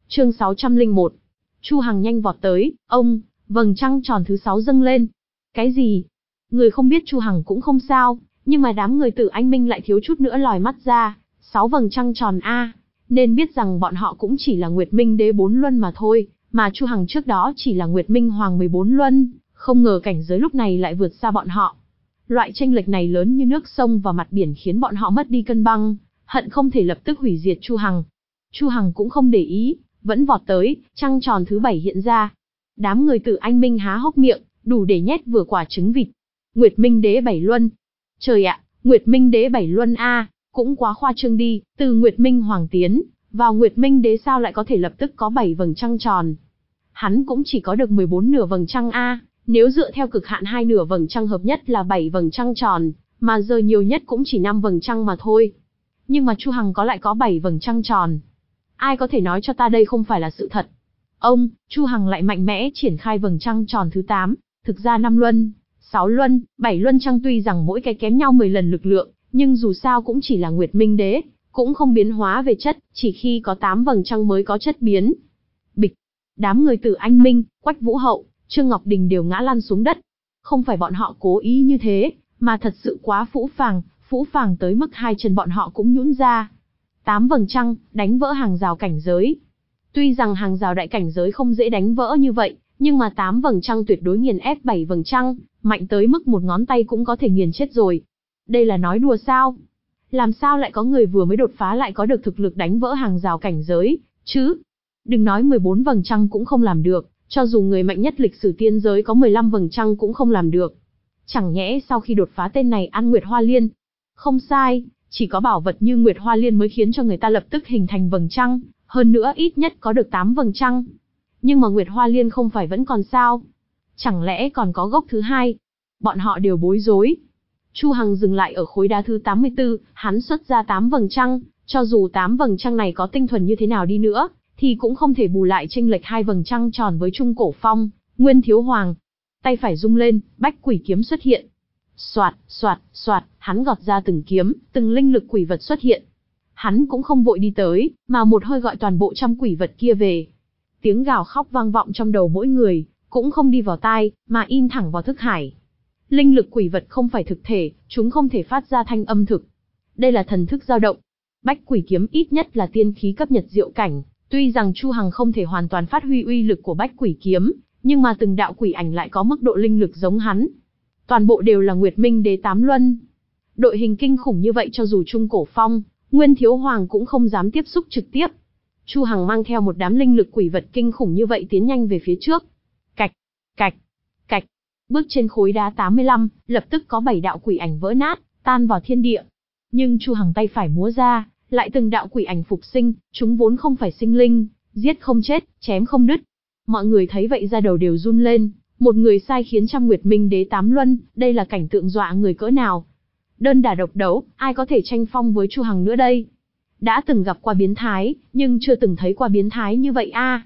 Chương 601. Chu Hằng nhanh vọt tới, ông, vầng trăng tròn thứ 6 dâng lên. Cái gì? Người không biết Chu Hằng cũng không sao, nhưng mà đám người Tử Anh Minh lại thiếu chút nữa lòi mắt ra, 6 vầng trăng tròn a, nên biết rằng bọn họ cũng chỉ là Nguyệt Minh Đế 4 luân mà thôi, mà Chu Hằng trước đó chỉ là Nguyệt Minh Hoàng 14 luân, không ngờ cảnh giới lúc này lại vượt xa bọn họ. Loại chênh lệch này lớn như nước sông và mặt biển khiến bọn họ mất đi cân bằng, hận không thể lập tức hủy diệt Chu Hằng. Chu Hằng cũng không để ý, vẫn vọt tới, trăng tròn thứ 7 hiện ra. Đám người Tử Anh Minh há hốc miệng, đủ để nhét vừa quả trứng vịt. Nguyệt Minh Đế 7 luân. Trời ạ, Nguyệt Minh Đế 7 luân a, cũng quá khoa trương đi, từ Nguyệt Minh Hoàng tiến vào Nguyệt Minh Đế sao lại có thể lập tức có 7 vầng trăng tròn. Hắn cũng chỉ có được 14 nửa vầng trăng a, nếu dựa theo cực hạn 2 nửa vầng trăng hợp nhất là 7 vầng trăng tròn, mà giờ nhiều nhất cũng chỉ 5 vầng trăng mà thôi. Nhưng mà Chu Hằng lại có 7 vầng trăng tròn. Ai có thể nói cho ta đây không phải là sự thật? Ông, Chu Hằng lại mạnh mẽ triển khai vầng trăng tròn thứ 8, thực ra 5 luân, 6 luân, 7 luân trăng tuy rằng mỗi cái kém nhau 10 lần lực lượng, nhưng dù sao cũng chỉ là Nguyệt Minh Đế, cũng không biến hóa về chất, chỉ khi có 8 vầng trăng mới có chất biến. Bịch, đám người Tử Anh Minh, Quách Vũ Hậu, Trương Ngọc Đình đều ngã lăn xuống đất. Không phải bọn họ cố ý như thế, mà thật sự quá phũ phàng tới mức hai chân bọn họ cũng nhũn ra. 8 vầng trăng, đánh vỡ hàng rào cảnh giới. Tuy rằng hàng rào đại cảnh giới không dễ đánh vỡ như vậy, nhưng mà 8 vầng trăng tuyệt đối nghiền ép 7 vầng trăng, mạnh tới mức một ngón tay cũng có thể nghiền chết rồi. Đây là nói đùa sao? Làm sao lại có người vừa mới đột phá lại có được thực lực đánh vỡ hàng rào cảnh giới, chứ? Đừng nói 14 vầng trăng cũng không làm được, cho dù người mạnh nhất lịch sử tiên giới có 15 vầng trăng cũng không làm được. Chẳng nhẽ sau khi đột phá tên này ăn Nguyệt Hoa Liên? Không sai, chỉ có bảo vật như Nguyệt Hoa Liên mới khiến cho người ta lập tức hình thành vầng trăng, hơn nữa ít nhất có được 8 vầng trăng. Nhưng mà Nguyệt Hoa Liên không phải vẫn còn sao? Chẳng lẽ còn có gốc thứ hai? Bọn họ đều bối rối. Chu Hằng dừng lại ở khối đá thứ 84, hắn xuất ra 8 vầng trăng, cho dù 8 vầng trăng này có tinh thuần như thế nào đi nữa, thì cũng không thể bù lại chênh lệch 2 vầng trăng tròn với Trung Cổ Phong, Nguyên Thiếu Hoàng. Tay phải rung lên, Bách Quỷ kiếm xuất hiện. Soạt, soạt, soạt, hắn gọt ra từng kiếm, từng linh lực quỷ vật xuất hiện. Hắn cũng không vội đi tới, mà một hơi gọi toàn bộ trăm quỷ vật kia về. Tiếng gào khóc vang vọng trong đầu mỗi người, cũng không đi vào tai, mà in thẳng vào thức hải. Linh lực quỷ vật không phải thực thể, chúng không thể phát ra thanh âm thực. Đây là thần thức dao động. Bách Quỷ kiếm ít nhất là tiên khí cấp nhật diệu cảnh, tuy rằng Chu Hằng không thể hoàn toàn phát huy uy lực của Bách Quỷ kiếm, nhưng mà từng đạo quỷ ảnh lại có mức độ linh lực giống hắn. Toàn bộ đều là Nguyệt Minh Đế 8 luân. Đội hình kinh khủng như vậy cho dù Trung Cổ Phong, Nguyên Thiếu Hoàng cũng không dám tiếp xúc trực tiếp. Chu Hằng mang theo một đám linh lực quỷ vật kinh khủng như vậy tiến nhanh về phía trước. Cạch, cạch, cạch. Bước trên khối đá 85, lập tức có 7 đạo quỷ ảnh vỡ nát, tan vào thiên địa. Nhưng Chu Hằng tay phải múa ra, lại từng đạo quỷ ảnh phục sinh, chúng vốn không phải sinh linh, giết không chết, chém không đứt. Mọi người thấy vậy ra đầu đều run lên, một người sai khiến trăm Nguyệt Minh Đế 8 luân, đây là cảnh tượng dọa người cỡ nào. Đơn đả độc đấu, ai có thể tranh phong với Chu Hằng nữa đây? Đã từng gặp qua biến thái, nhưng chưa từng thấy qua biến thái như vậy a.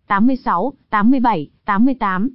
86, 87, 88,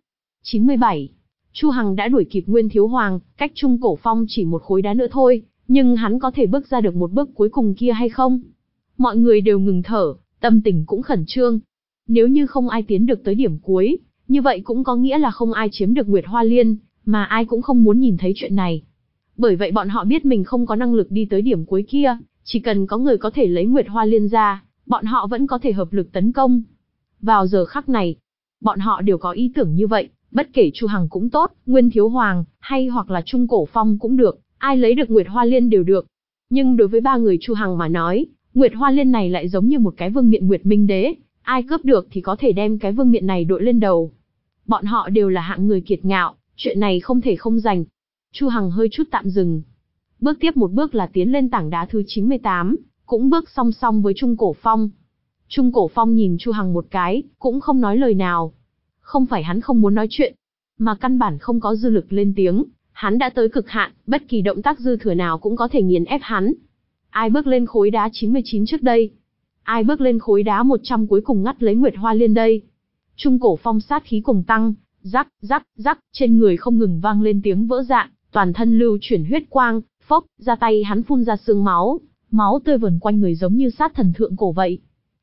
97. Chu Hằng đã đuổi kịp Nguyên Thiếu Hoàng, cách Trung Cổ Phong chỉ một khối đá nữa thôi, nhưng hắn có thể bước ra được một bước cuối cùng kia hay không? Mọi người đều ngừng thở, tâm tình cũng khẩn trương. Nếu như không ai tiến được tới điểm cuối, như vậy cũng có nghĩa là không ai chiếm được Nguyệt Hoa Liên, mà ai cũng không muốn nhìn thấy chuyện này. Bởi vậy bọn họ biết mình không có năng lực đi tới điểm cuối kia, chỉ cần có người có thể lấy Nguyệt Hoa Liên ra, bọn họ vẫn có thể hợp lực tấn công. Vào giờ khắc này, bọn họ đều có ý tưởng như vậy, bất kể Chu Hằng cũng tốt, Nguyên Thiếu Hoàng, hay hoặc là Trung Cổ Phong cũng được, ai lấy được Nguyệt Hoa Liên đều được. Nhưng đối với ba người Chu Hằng mà nói, Nguyệt Hoa Liên này lại giống như một cái vương miện Nguyệt Minh Đế, ai cướp được thì có thể đem cái vương miện này đội lên đầu. Bọn họ đều là hạng người kiệt ngạo, chuyện này không thể không giành. Chu Hằng hơi chút tạm dừng. Bước tiếp một bước là tiến lên tảng đá thứ 98, cũng bước song song với Trung Cổ Phong. Trung Cổ Phong nhìn Chu Hằng một cái, cũng không nói lời nào. Không phải hắn không muốn nói chuyện, mà căn bản không có dư lực lên tiếng, hắn đã tới cực hạn, bất kỳ động tác dư thừa nào cũng có thể nghiền ép hắn. Ai bước lên khối đá 99 trước đây? Ai bước lên khối đá 100 cuối cùng ngắt lấy Nguyệt Hoa Liên đây? Trung Cổ Phong sát khí cùng tăng, rắc, rắc, rắc, trên người không ngừng vang lên tiếng vỡ rạn, toàn thân lưu chuyển huyết quang, phốc, ra tay hắn phun ra sương máu, máu tươi vẩn quanh người giống như sát thần thượng cổ vậy.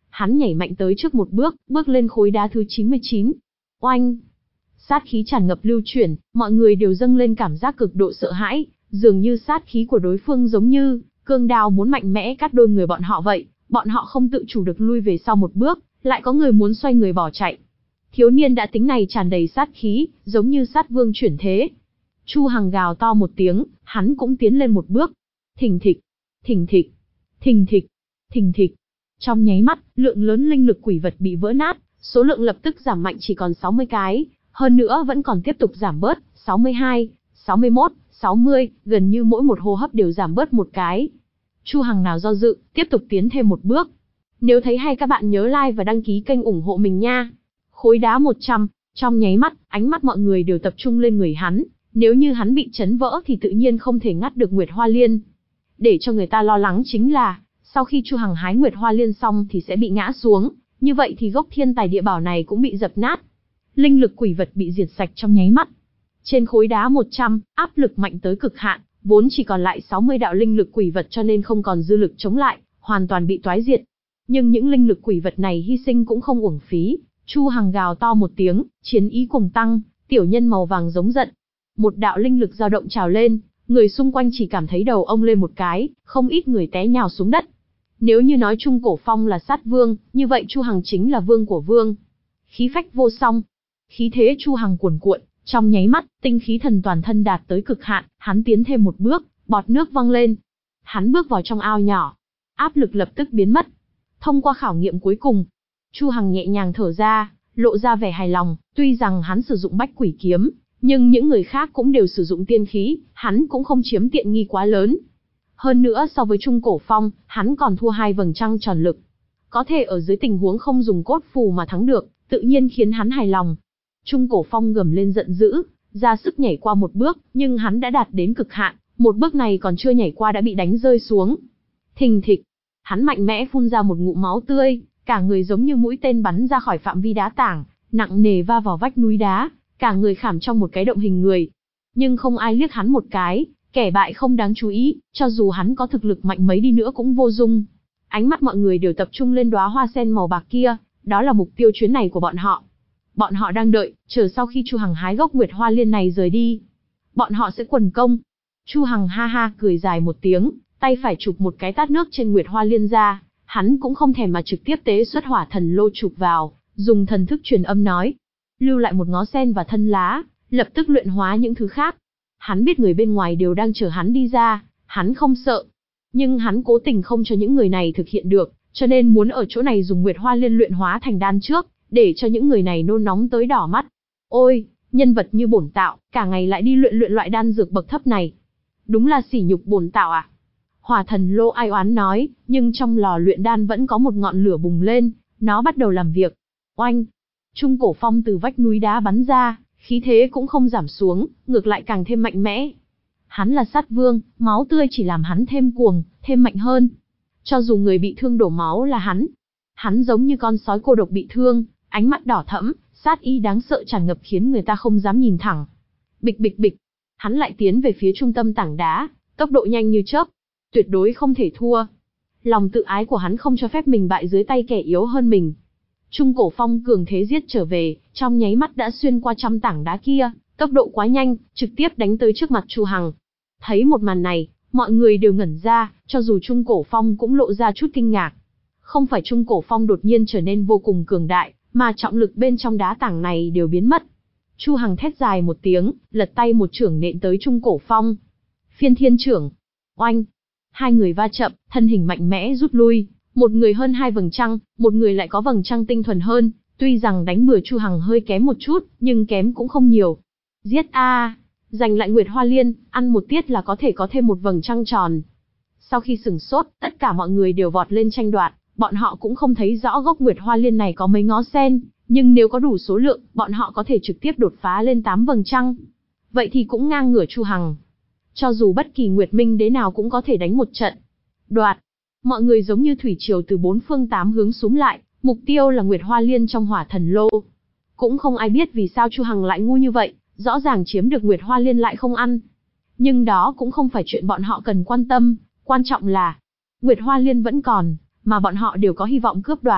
Hắn nhảy mạnh tới trước một bước, bước lên khối đá thứ 99. Oanh! Sát khí tràn ngập lưu chuyển, mọi người đều dâng lên cảm giác cực độ sợ hãi, dường như sát khí của đối phương giống như cương đao muốn mạnh mẽ cắt đôi người bọn họ vậy, bọn họ không tự chủ được lui về sau một bước, lại có người muốn xoay người bỏ chạy. Thiếu niên đã tính này tràn đầy sát khí, giống như sát vương chuyển thế. Chu Hằng gào to một tiếng, hắn cũng tiến lên một bước. Thình thịch, thình thịch, thình thịch, thình thịch. Trong nháy mắt, lượng lớn linh lực quỷ vật bị vỡ nát, số lượng lập tức giảm mạnh chỉ còn 60 cái, hơn nữa vẫn còn tiếp tục giảm bớt, 62, 61, 60, gần như mỗi một hô hấp đều giảm bớt một cái. Chu Hằng nào do dự, tiếp tục tiến thêm một bước. Nếu thấy hay các bạn nhớ like và đăng ký kênh ủng hộ mình nha. Khối đá 100, trong nháy mắt, ánh mắt mọi người đều tập trung lên người hắn, nếu như hắn bị chấn vỡ thì tự nhiên không thể ngắt được Nguyệt Hoa Liên. Để cho người ta lo lắng chính là, sau khi Chu Hằng hái Nguyệt Hoa Liên xong thì sẽ bị ngã xuống, như vậy thì gốc thiên tài địa bảo này cũng bị dập nát. Linh lực quỷ vật bị diệt sạch trong nháy mắt. Trên khối đá 100, áp lực mạnh tới cực hạn, vốn chỉ còn lại 60 đạo linh lực quỷ vật cho nên không còn dư lực chống lại, hoàn toàn bị toái diệt. Nhưng những linh lực quỷ vật này hy sinh cũng không uổng phí. Chu Hằng gào to một tiếng, chiến ý cùng tăng, tiểu nhân màu vàng giống giận. Một đạo linh lực dao động trào lên, người xung quanh chỉ cảm thấy đầu ông lên một cái, không ít người té nhào xuống đất. Nếu như nói Trung Cổ Phong là sát vương, như vậy Chu Hằng chính là vương của vương. Khí phách vô song, khí thế Chu Hằng cuồn cuộn, trong nháy mắt, tinh khí thần toàn thân đạt tới cực hạn, hắn tiến thêm một bước, bọt nước văng lên. Hắn bước vào trong ao nhỏ, áp lực lập tức biến mất. Thông qua khảo nghiệm cuối cùng, Chu Hằng nhẹ nhàng thở ra, lộ ra vẻ hài lòng, tuy rằng hắn sử dụng Bách Quỷ Kiếm, nhưng những người khác cũng đều sử dụng tiên khí, hắn cũng không chiếm tiện nghi quá lớn. Hơn nữa so với Trung Cổ Phong, hắn còn thua 2 vầng trăng tròn lực. Có thể ở dưới tình huống không dùng cốt phù mà thắng được, tự nhiên khiến hắn hài lòng. Trung Cổ Phong gầm lên giận dữ, ra sức nhảy qua một bước, nhưng hắn đã đạt đến cực hạn, một bước này còn chưa nhảy qua đã bị đánh rơi xuống. Thình thịch, hắn mạnh mẽ phun ra một ngụm máu tươi, cả người giống như mũi tên bắn ra khỏi phạm vi đá tảng, nặng nề va vào vách núi đá, cả người khảm trong một cái động hình người. Nhưng không ai liếc hắn một cái, kẻ bại không đáng chú ý, cho dù hắn có thực lực mạnh mấy đi nữa cũng vô dụng. Ánh mắt mọi người đều tập trung lên đóa hoa sen màu bạc kia, đó là mục tiêu chuyến này của bọn họ. Bọn họ đang đợi, chờ sau khi Chu Hằng hái gốc Nguyệt Hoa Liên này rời đi, bọn họ sẽ quần công. Chu Hằng ha ha cười dài một tiếng, tay phải chụp một cái tát nước trên Nguyệt Hoa Liên ra, hắn cũng không thèm mà trực tiếp tế xuất hỏa thần lô chụp vào, dùng thần thức truyền âm nói, lưu lại một ngó sen và thân lá, lập tức luyện hóa những thứ khác. Hắn biết người bên ngoài đều đang chờ hắn đi ra, hắn không sợ, nhưng hắn cố tình không cho những người này thực hiện được, cho nên muốn ở chỗ này dùng Nguyệt Hoa Liên luyện hóa thành đan trước, để cho những người này nôn nóng tới đỏ mắt. Ôi, nhân vật như bổn tạo, cả ngày lại đi luyện loại đan dược bậc thấp này. Đúng là sỉ nhục bổn tạo à? Hỏa thần lô ai oán nói, nhưng trong lò luyện đan vẫn có một ngọn lửa bùng lên, nó bắt đầu làm việc. Oanh! Trung Cổ Phong từ vách núi đá bắn ra, khí thế cũng không giảm xuống, ngược lại càng thêm mạnh mẽ. Hắn là sát vương, máu tươi chỉ làm hắn thêm cuồng, thêm mạnh hơn. Cho dù người bị thương đổ máu là hắn giống như con sói cô độc bị thương, ánh mắt đỏ thẫm, sát ý đáng sợ tràn ngập khiến người ta không dám nhìn thẳng. Bịch bịch bịch, hắn lại tiến về phía trung tâm tảng đá, tốc độ nhanh như chớp, tuyệt đối không thể thua. Lòng tự ái của hắn không cho phép mình bại dưới tay kẻ yếu hơn mình. Trung Cổ Phong cường thế giết trở về, trong nháy mắt đã xuyên qua trăm tảng đá kia, tốc độ quá nhanh, trực tiếp đánh tới trước mặt Chu Hằng. Thấy một màn này, mọi người đều ngẩn ra, cho dù Trung Cổ Phong cũng lộ ra chút kinh ngạc. Không phải Trung Cổ Phong đột nhiên trở nên vô cùng cường đại, mà trọng lực bên trong đá tảng này đều biến mất. Chu Hằng thét dài một tiếng, lật tay một chưởng nện tới Trung Cổ Phong. Phiên Thiên Chưởng. Oanh! Hai người va chạm, thân hình mạnh mẽ rút lui, một người hơn 2 vầng trăng, một người lại có vầng trăng tinh thuần hơn, tuy rằng đánh bừa Chu Hằng hơi kém một chút, nhưng kém cũng không nhiều. Giết a, giành lại Nguyệt Hoa Liên, ăn một tiết là có thể có thêm một vầng trăng tròn. Sau khi sửng sốt, tất cả mọi người đều vọt lên tranh đoạt, bọn họ cũng không thấy rõ gốc Nguyệt Hoa Liên này có mấy ngó sen, nhưng nếu có đủ số lượng, bọn họ có thể trực tiếp đột phá lên 8 vầng trăng. Vậy thì cũng ngang ngửa Chu Hằng. Cho dù bất kỳ Nguyệt Minh đế nào cũng có thể đánh một trận. Đoạt. Mọi người giống như thủy triều từ 4 phương 8 hướng xúm lại, mục tiêu là Nguyệt Hoa Liên trong hỏa thần lô. Cũng không ai biết vì sao Chu Hằng lại ngu như vậy, rõ ràng chiếm được Nguyệt Hoa Liên lại không ăn. Nhưng đó cũng không phải chuyện bọn họ cần quan tâm, quan trọng là Nguyệt Hoa Liên vẫn còn, mà bọn họ đều có hy vọng cướp đoạt.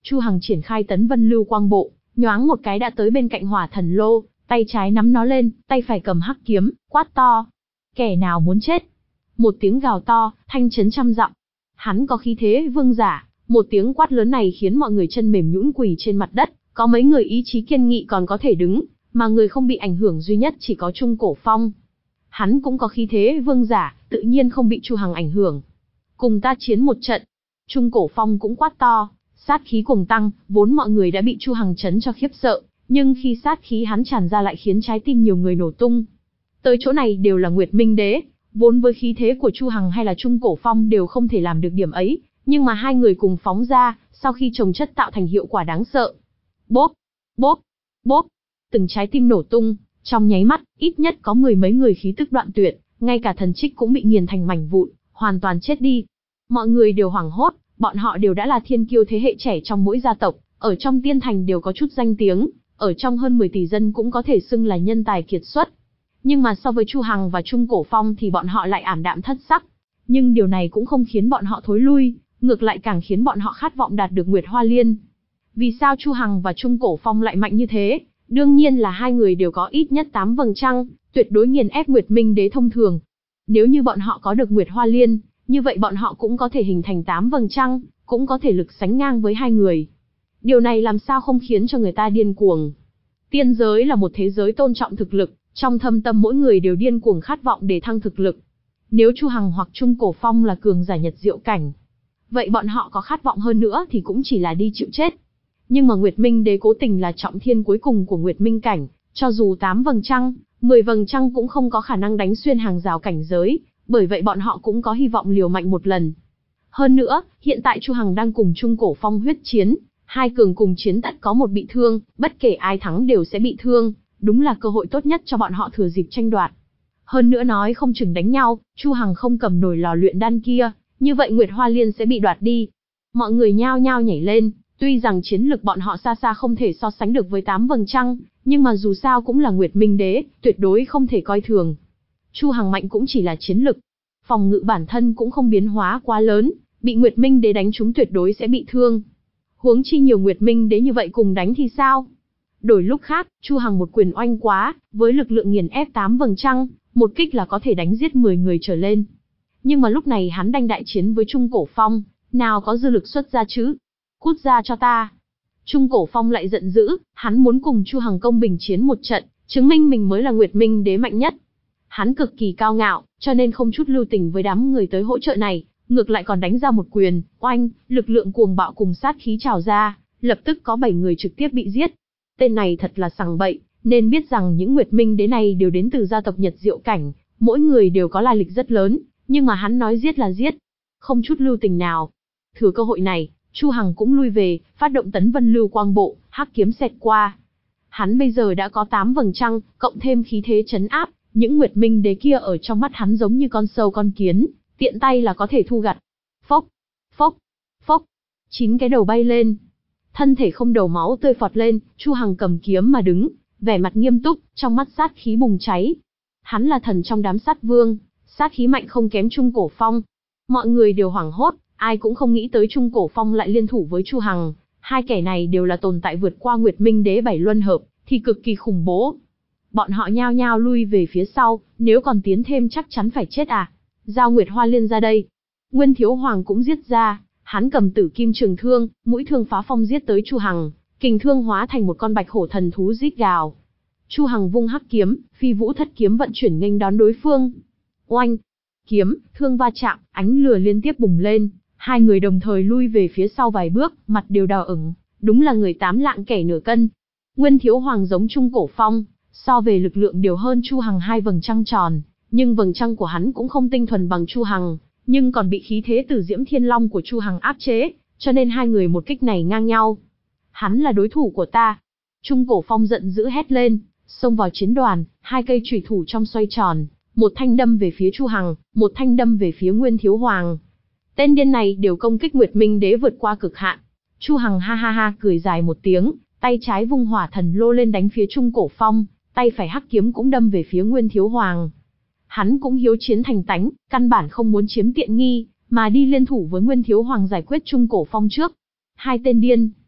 Chu Hằng triển khai Tấn Vân Lưu Quang Bộ, nhoáng một cái đã tới bên cạnh Hỏa Thần Lô, tay trái nắm nó lên, tay phải cầm hắc kiếm, quát to: "Kẻ nào muốn chết?" Một tiếng gào to, thanh chấn trăm dặm. Hắn có khí thế vương giả, một tiếng quát lớn này khiến mọi người chân mềm nhũn quỳ trên mặt đất, có mấy người ý chí kiên nghị còn có thể đứng, mà người không bị ảnh hưởng duy nhất chỉ có Trung Cổ Phong. Hắn cũng có khí thế vương giả, tự nhiên không bị Chu Hằng ảnh hưởng. "Cùng ta chiến một trận." Trung Cổ Phong cũng quát to, sát khí cùng tăng, vốn mọi người đã bị Chu Hằng chấn cho khiếp sợ, nhưng khi sát khí hắn tràn ra lại khiến trái tim nhiều người nổ tung. Tới chỗ này đều là Nguyệt Minh Đế, vốn với khí thế của Chu Hằng hay là Trung Cổ Phong đều không thể làm được điểm ấy, nhưng mà hai người cùng phóng ra, sau khi chồng chất tạo thành hiệu quả đáng sợ. Bốp, bốp, bốp, từng trái tim nổ tung, trong nháy mắt, ít nhất có mười mấy người khí tức đoạn tuyệt, ngay cả thần trích cũng bị nghiền thành mảnh vụn, hoàn toàn chết đi. Mọi người đều hoảng hốt, bọn họ đều đã là thiên kiêu thế hệ trẻ trong mỗi gia tộc, ở trong tiên thành đều có chút danh tiếng, ở trong hơn 10 tỷ dân cũng có thể xưng là nhân tài kiệt xuất. Nhưng mà so với Chu Hằng và Trung Cổ Phong thì bọn họ lại ảm đạm thất sắc. Nhưng điều này cũng không khiến bọn họ thối lui, ngược lại càng khiến bọn họ khát vọng đạt được Nguyệt Hoa Liên. Vì sao Chu Hằng và Trung Cổ Phong lại mạnh như thế? Đương nhiên là hai người đều có ít nhất 8 vầng trăng, tuyệt đối nghiền ép Nguyệt Minh Đế thông thường. Nếu như bọn họ có được Nguyệt Hoa Liên, như vậy bọn họ cũng có thể hình thành 8 vầng trăng, cũng có thể lực sánh ngang với hai người. Điều này làm sao không khiến cho người ta điên cuồng. Tiên giới là một thế giới tôn trọng thực lực, trong thâm tâm mỗi người đều điên cuồng khát vọng để thăng thực lực. Nếu Chu Hằng hoặc Trung Cổ Phong là cường giả Nhật Diệu cảnh, vậy bọn họ có khát vọng hơn nữa thì cũng chỉ là đi chịu chết. Nhưng mà Nguyệt Minh Đế cố tình là trọng thiên cuối cùng của Nguyệt Minh cảnh, cho dù 8 vầng trăng, 10 vầng trăng cũng không có khả năng đánh xuyên hàng rào cảnh giới, bởi vậy bọn họ cũng có hy vọng liều mạnh một lần. Hơn nữa, hiện tại Chu Hằng đang cùng Trung Cổ Phong huyết chiến, hai cường cùng chiến tất có một bị thương, bất kể ai thắng đều sẽ bị thương, đúng là cơ hội tốt nhất cho bọn họ thừa dịp tranh đoạt. Hơn nữa nói không chừng đánh nhau, Chu Hằng không cầm nổi lò luyện đan kia, như vậy Nguyệt Hoa Liên sẽ bị đoạt đi. Mọi người nhao nhao nhảy lên, tuy rằng chiến lực bọn họ xa xa không thể so sánh được với 8 vầng trăng, nhưng mà dù sao cũng là Nguyệt Minh Đế, tuyệt đối không thể coi thường. Chu Hằng mạnh cũng chỉ là chiến lực, phòng ngự bản thân cũng không biến hóa quá lớn, bị Nguyệt Minh Đế đánh trúng tuyệt đối sẽ bị thương. Huống chi nhiều Nguyệt Minh Đế như vậy cùng đánh thì sao? Đổi lúc khác, Chu Hằng một quyền oanh quá, với lực lượng nghiền ép 8 vầng trăng, một kích là có thể đánh giết 10 người trở lên. Nhưng mà lúc này hắn đang đại chiến với Trung Cổ Phong, nào có dư lực xuất ra chứ? Cút ra cho ta! Trung Cổ Phong lại giận dữ, hắn muốn cùng Chu Hằng công bình chiến một trận, chứng minh mình mới là Nguyệt Minh Đế mạnh nhất. Hắn cực kỳ cao ngạo, cho nên không chút lưu tình với đám người tới hỗ trợ này, ngược lại còn đánh ra một quyền, oanh, lực lượng cuồng bạo cùng sát khí trào ra, lập tức có 7 người trực tiếp bị giết. Tên này thật là sằng bậy, nên biết rằng những Nguyệt Minh Đế này đều đến từ gia tộc Nhật Diệu cảnh, mỗi người đều có lai lịch rất lớn, nhưng mà hắn nói giết là giết, không chút lưu tình nào. Thừa cơ hội này, Chu Hằng cũng lui về, phát động Tấn Vân Lưu Quang Bộ, hắc kiếm xẹt qua. Hắn bây giờ đã có 8 vầng trăng, cộng thêm khí thế chấn áp, những Nguyệt Minh Đế kia ở trong mắt hắn giống như con sâu con kiến, tiện tay là có thể thu gặt. Phốc, phốc, phốc, 9 cái đầu bay lên. Thân thể không đầu máu tươi phọt lên, Chu Hằng cầm kiếm mà đứng, vẻ mặt nghiêm túc, trong mắt sát khí bùng cháy. Hắn là thần trong đám sát vương, sát khí mạnh không kém Trung Cổ Phong. Mọi người đều hoảng hốt, ai cũng không nghĩ tới Trung Cổ Phong lại liên thủ với Chu Hằng. Hai kẻ này đều là tồn tại vượt qua Nguyệt Minh Đế 7 luân hợp, thì cực kỳ khủng bố. Bọn họ nhao nhao lui về phía sau, nếu còn tiến thêm chắc chắn phải chết à. Giao Nguyệt Hoa Liên ra đây. Nguyên Thiếu Hoàng cũng giết ra, hắn cầm Tử Kim Trường Thương, mũi thương phá phong giết tới Chu Hằng, kình thương hóa thành một con bạch hổ thần thú rít gào. Chu Hằng vung hắc kiếm, Phi Vũ Thất kiếm vận chuyển nghênh đón đối phương. Oanh, kiếm, thương va chạm, ánh lửa liên tiếp bùng lên, hai người đồng thời lui về phía sau vài bước, mặt đều đỏ ửng, đúng là người 8 lạng kẻ nửa cân. Nguyên Thiếu Hoàng giống Trung Cổ Phong, so về lực lượng đều hơn Chu Hằng 2 vầng trăng tròn, nhưng vầng trăng của hắn cũng không tinh thuần bằng Chu Hằng, nhưng còn bị khí thế từ Diễm Thiên Long của Chu Hằng áp chế, cho nên hai người một kích này ngang nhau. Hắn là đối thủ của ta. Trung Cổ Phong giận dữ hét lên, xông vào chiến đoàn, hai cây chủy thủ trong xoay tròn, một thanh đâm về phía Chu Hằng, một thanh đâm về phía Nguyên Thiếu Hoàng. Tên điên này đều công kích Nguyệt Minh Đế vượt qua cực hạn. Chu Hằng ha ha ha cười dài một tiếng, tay trái vung Hỏa Thần Lô lên đánh phía Trung Cổ Phong, tay phải hắc kiếm cũng đâm về phía Nguyên Thiếu Hoàng. Hắn cũng hiếu chiến thành tánh, căn bản không muốn chiếm tiện nghi, mà đi liên thủ với Nguyên Thiếu Hoàng giải quyết Trung Cổ Phong trước. Hai tên điên.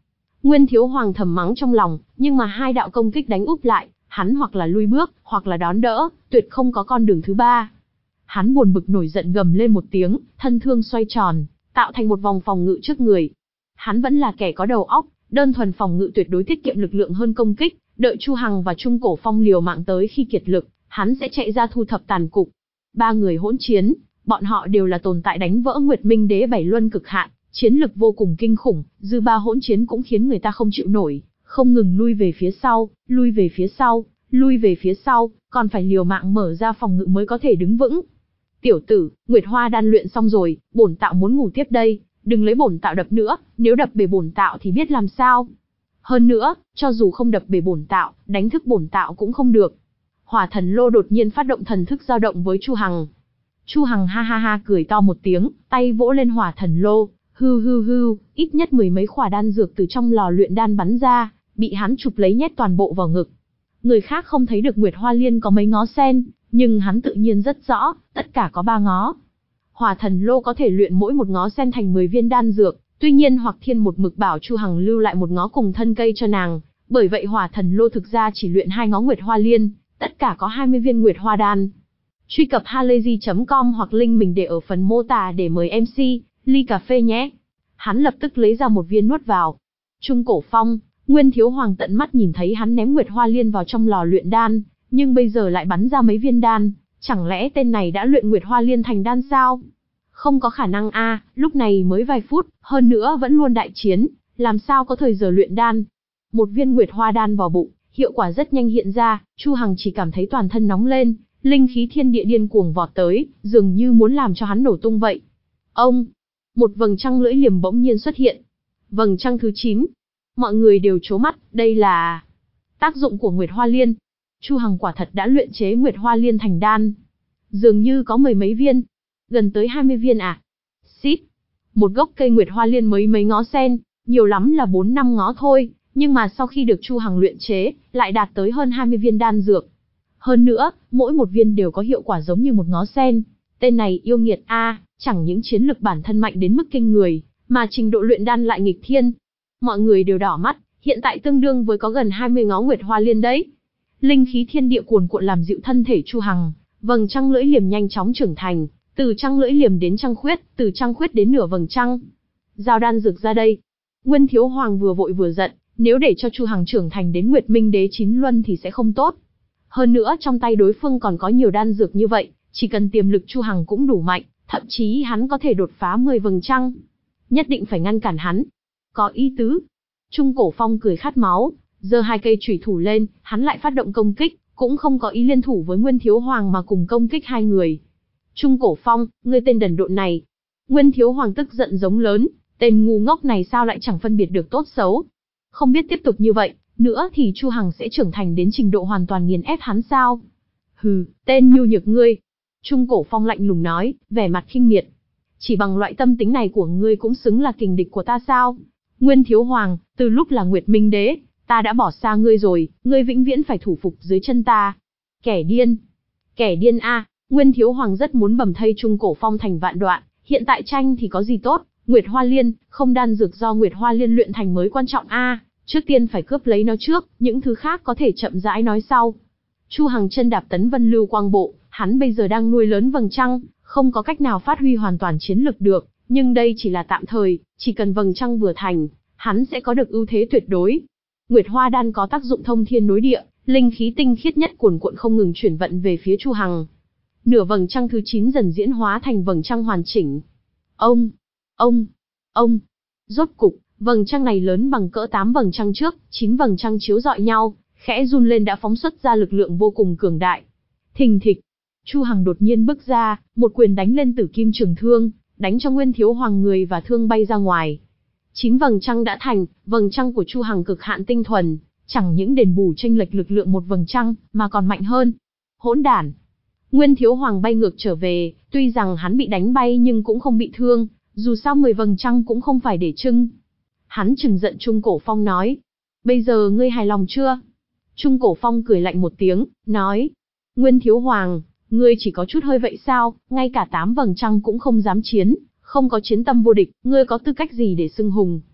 Nguyên Thiếu Hoàng thầm mắng trong lòng, nhưng mà hai đạo công kích đánh úp lại, hắn hoặc là lui bước, hoặc là đón đỡ, tuyệt không có con đường thứ ba. Hắn buồn bực nổi giận gầm lên một tiếng, thân thương xoay tròn, tạo thành một vòng phòng ngự trước người. Hắn vẫn là kẻ có đầu óc, đơn thuần phòng ngự tuyệt đối tiết kiệm lực lượng hơn công kích, đợi Chu Hằng và Trung Cổ Phong liều mạng tới khi kiệt lực, hắn sẽ chạy ra thu thập tàn cục. Ba người hỗn chiến, bọn họ đều là tồn tại đánh vỡ Nguyệt Minh Đế bảy luân cực hạn, chiến lực vô cùng kinh khủng, dư ba hỗn chiến cũng khiến người ta không chịu nổi, không ngừng lui về phía sau, lui về phía sau, lui về phía sau, còn phải liều mạng mở ra phòng ngự mới có thể đứng vững. Tiểu tử, Nguyệt Hoa đan luyện xong rồi, bổn tạo muốn ngủ tiếp đây, đừng lấy bổn tạo đập nữa, nếu đập bể bổn tạo thì biết làm sao. Hơn nữa, cho dù không đập bể bổn tạo, đánh thức bổn tạo cũng không được. Hỏa Thần Lô đột nhiên phát động thần thức dao động với Chu Hằng. Chu Hằng ha ha ha cười to một tiếng, tay vỗ lên Hỏa Thần Lô, hư hư hư, ít nhất mười mấy khỏa đan dược từ trong lò luyện đan bắn ra, bị hắn chụp lấy nhét toàn bộ vào ngực. Người khác không thấy được Nguyệt Hoa Liên có mấy ngó sen, nhưng hắn tự nhiên rất rõ, tất cả có 3 ngó. Hỏa Thần Lô có thể luyện mỗi một ngó sen thành 10 viên đan dược, tuy nhiên Hoặc Thiên một mực bảo Chu Hằng lưu lại một ngó cùng thân cây cho nàng, bởi vậy Hỏa Thần Lô thực ra chỉ luyện 2 ngó Nguyệt Hoa Liên, tất cả có 20 viên Nguyệt Hoa đan. Truy cập halayzi.com hoặc link mình để ở phần mô tả để mời MC, ly cà phê nhé. Hắn lập tức lấy ra một viên nuốt vào. Trung Cổ Phong, Nguyên Thiếu Hoàng tận mắt nhìn thấy hắn ném Nguyệt Hoa Liên vào trong lò luyện đan, nhưng bây giờ lại bắn ra mấy viên đan, chẳng lẽ tên này đã luyện Nguyệt Hoa Liên thành đan sao? Không có khả năng a, lúc này mới vài phút, hơn nữa vẫn luôn đại chiến, làm sao có thời giờ luyện đan. Một viên Nguyệt Hoa đan vào bụng, hiệu quả rất nhanh hiện ra, Chu Hằng chỉ cảm thấy toàn thân nóng lên, linh khí thiên địa điên cuồng vọt tới, dường như muốn làm cho hắn nổ tung vậy. Ông, một vầng trăng lưỡi liềm bỗng nhiên xuất hiện. Vầng trăng thứ 9. Mọi người đều trố mắt, đây là tác dụng của Nguyệt Hoa Liên. Chu Hằng quả thật đã luyện chế Nguyệt Hoa Liên thành đan. Dường như có mười mấy viên, gần tới 20 viên à. Xít. Một gốc cây Nguyệt Hoa Liên mấy ngó sen, nhiều lắm là 4-5 ngó thôi, nhưng mà sau khi được Chu Hằng luyện chế, lại đạt tới hơn 20 viên đan dược. Hơn nữa, mỗi một viên đều có hiệu quả giống như một ngó sen. Tên này yêu nghiệt a, chẳng những chiến lực bản thân mạnh đến mức kinh người, mà trình độ luyện đan lại nghịch thiên. Mọi người đều đỏ mắt, hiện tại tương đương với có gần 20 ngó Nguyệt Hoa Liên đấy. Linh khí thiên địa cuồn cuộn làm dịu thân thể Chu Hằng, vầng trăng lưỡi liềm nhanh chóng trưởng thành, từ trăng lưỡi liềm đến trăng khuyết, từ trăng khuyết đến nửa vầng trăng. Giao đan dược ra đây. Nguyên Thiếu Hoàng vừa vội vừa giận, nếu để cho Chu Hằng trưởng thành đến Nguyệt Minh Đế 9 luân thì sẽ không tốt. Hơn nữa trong tay đối phương còn có nhiều đan dược như vậy, chỉ cần tiềm lực Chu Hằng cũng đủ mạnh, thậm chí hắn có thể đột phá 10 vầng trăng. Nhất định phải ngăn cản hắn. Có ý tứ. Trung Cổ Phong cười khát máu, giơ 2 cây chủy thủ lên, hắn lại phát động công kích, cũng không có ý liên thủ với Nguyên Thiếu Hoàng mà cùng công kích hai người. Trung Cổ Phong, ngươi tên đần độn này. Nguyên Thiếu Hoàng tức giận giống lớn, tên ngu ngốc này sao lại chẳng phân biệt được tốt xấu. Không biết tiếp tục như vậy, nữa thì Chu Hằng sẽ trưởng thành đến trình độ hoàn toàn nghiền ép hắn sao? Hừ, tên nhu nhược ngươi. Trung Cổ Phong lạnh lùng nói, vẻ mặt khinh miệt. Chỉ bằng loại tâm tính này của ngươi cũng xứng là kình địch của ta sao? Nguyên Thiếu Hoàng, từ lúc là Nguyệt Minh Đế, ta đã bỏ xa ngươi rồi, ngươi vĩnh viễn phải thủ phục dưới chân ta. Kẻ điên. Kẻ điên a, Nguyên Thiếu Hoàng rất muốn bầm thây Trung Cổ Phong thành vạn đoạn, hiện tại tranh thì có gì tốt, Nguyệt Hoa Liên, không đan dược do Nguyệt Hoa Liên luyện thành mới quan trọng a, trước tiên phải cướp lấy nó trước, những thứ khác có thể chậm rãi nói sau. Chu Hằng chân đạp tấn vân lưu quang bộ, hắn bây giờ đang nuôi lớn vầng trăng, không có cách nào phát huy hoàn toàn chiến lực được, nhưng đây chỉ là tạm thời, chỉ cần vầng trăng vừa thành, hắn sẽ có được ưu thế tuyệt đối. Nguyệt Hoa đan có tác dụng thông thiên nối địa, linh khí tinh khiết nhất cuồn cuộn không ngừng chuyển vận về phía Chu Hằng. Nửa vầng trăng thứ 9 dần diễn hóa thành vầng trăng hoàn chỉnh. Ông. Rốt cục, vầng trăng này lớn bằng cỡ 8 vầng trăng trước, 9 vầng trăng chiếu rọi nhau, khẽ run lên đã phóng xuất ra lực lượng vô cùng cường đại. Thình thịch, Chu Hằng đột nhiên bước ra, một quyền đánh lên Tử Kim Trường Thương, đánh cho Nguyên Thiếu Hoàng người và thương bay ra ngoài. 9 vầng trăng đã thành, vầng trăng của Chu Hằng cực hạn tinh thuần, chẳng những đền bù chênh lệch lực lượng một vầng trăng, mà còn mạnh hơn. Hỗn đản. Nguyên Thiếu Hoàng bay ngược trở về, tuy rằng hắn bị đánh bay nhưng cũng không bị thương, dù sao 10 vầng trăng cũng không phải để trưng. Hắn trừng giận Trung Cổ Phong nói, bây giờ ngươi hài lòng chưa? Trung Cổ Phong cười lạnh một tiếng, nói, Nguyên Thiếu Hoàng, ngươi chỉ có chút hơi vậy sao, ngay cả 8 vầng trăng cũng không dám chiến, không có chiến tâm vô địch, ngươi có tư cách gì để xưng hùng?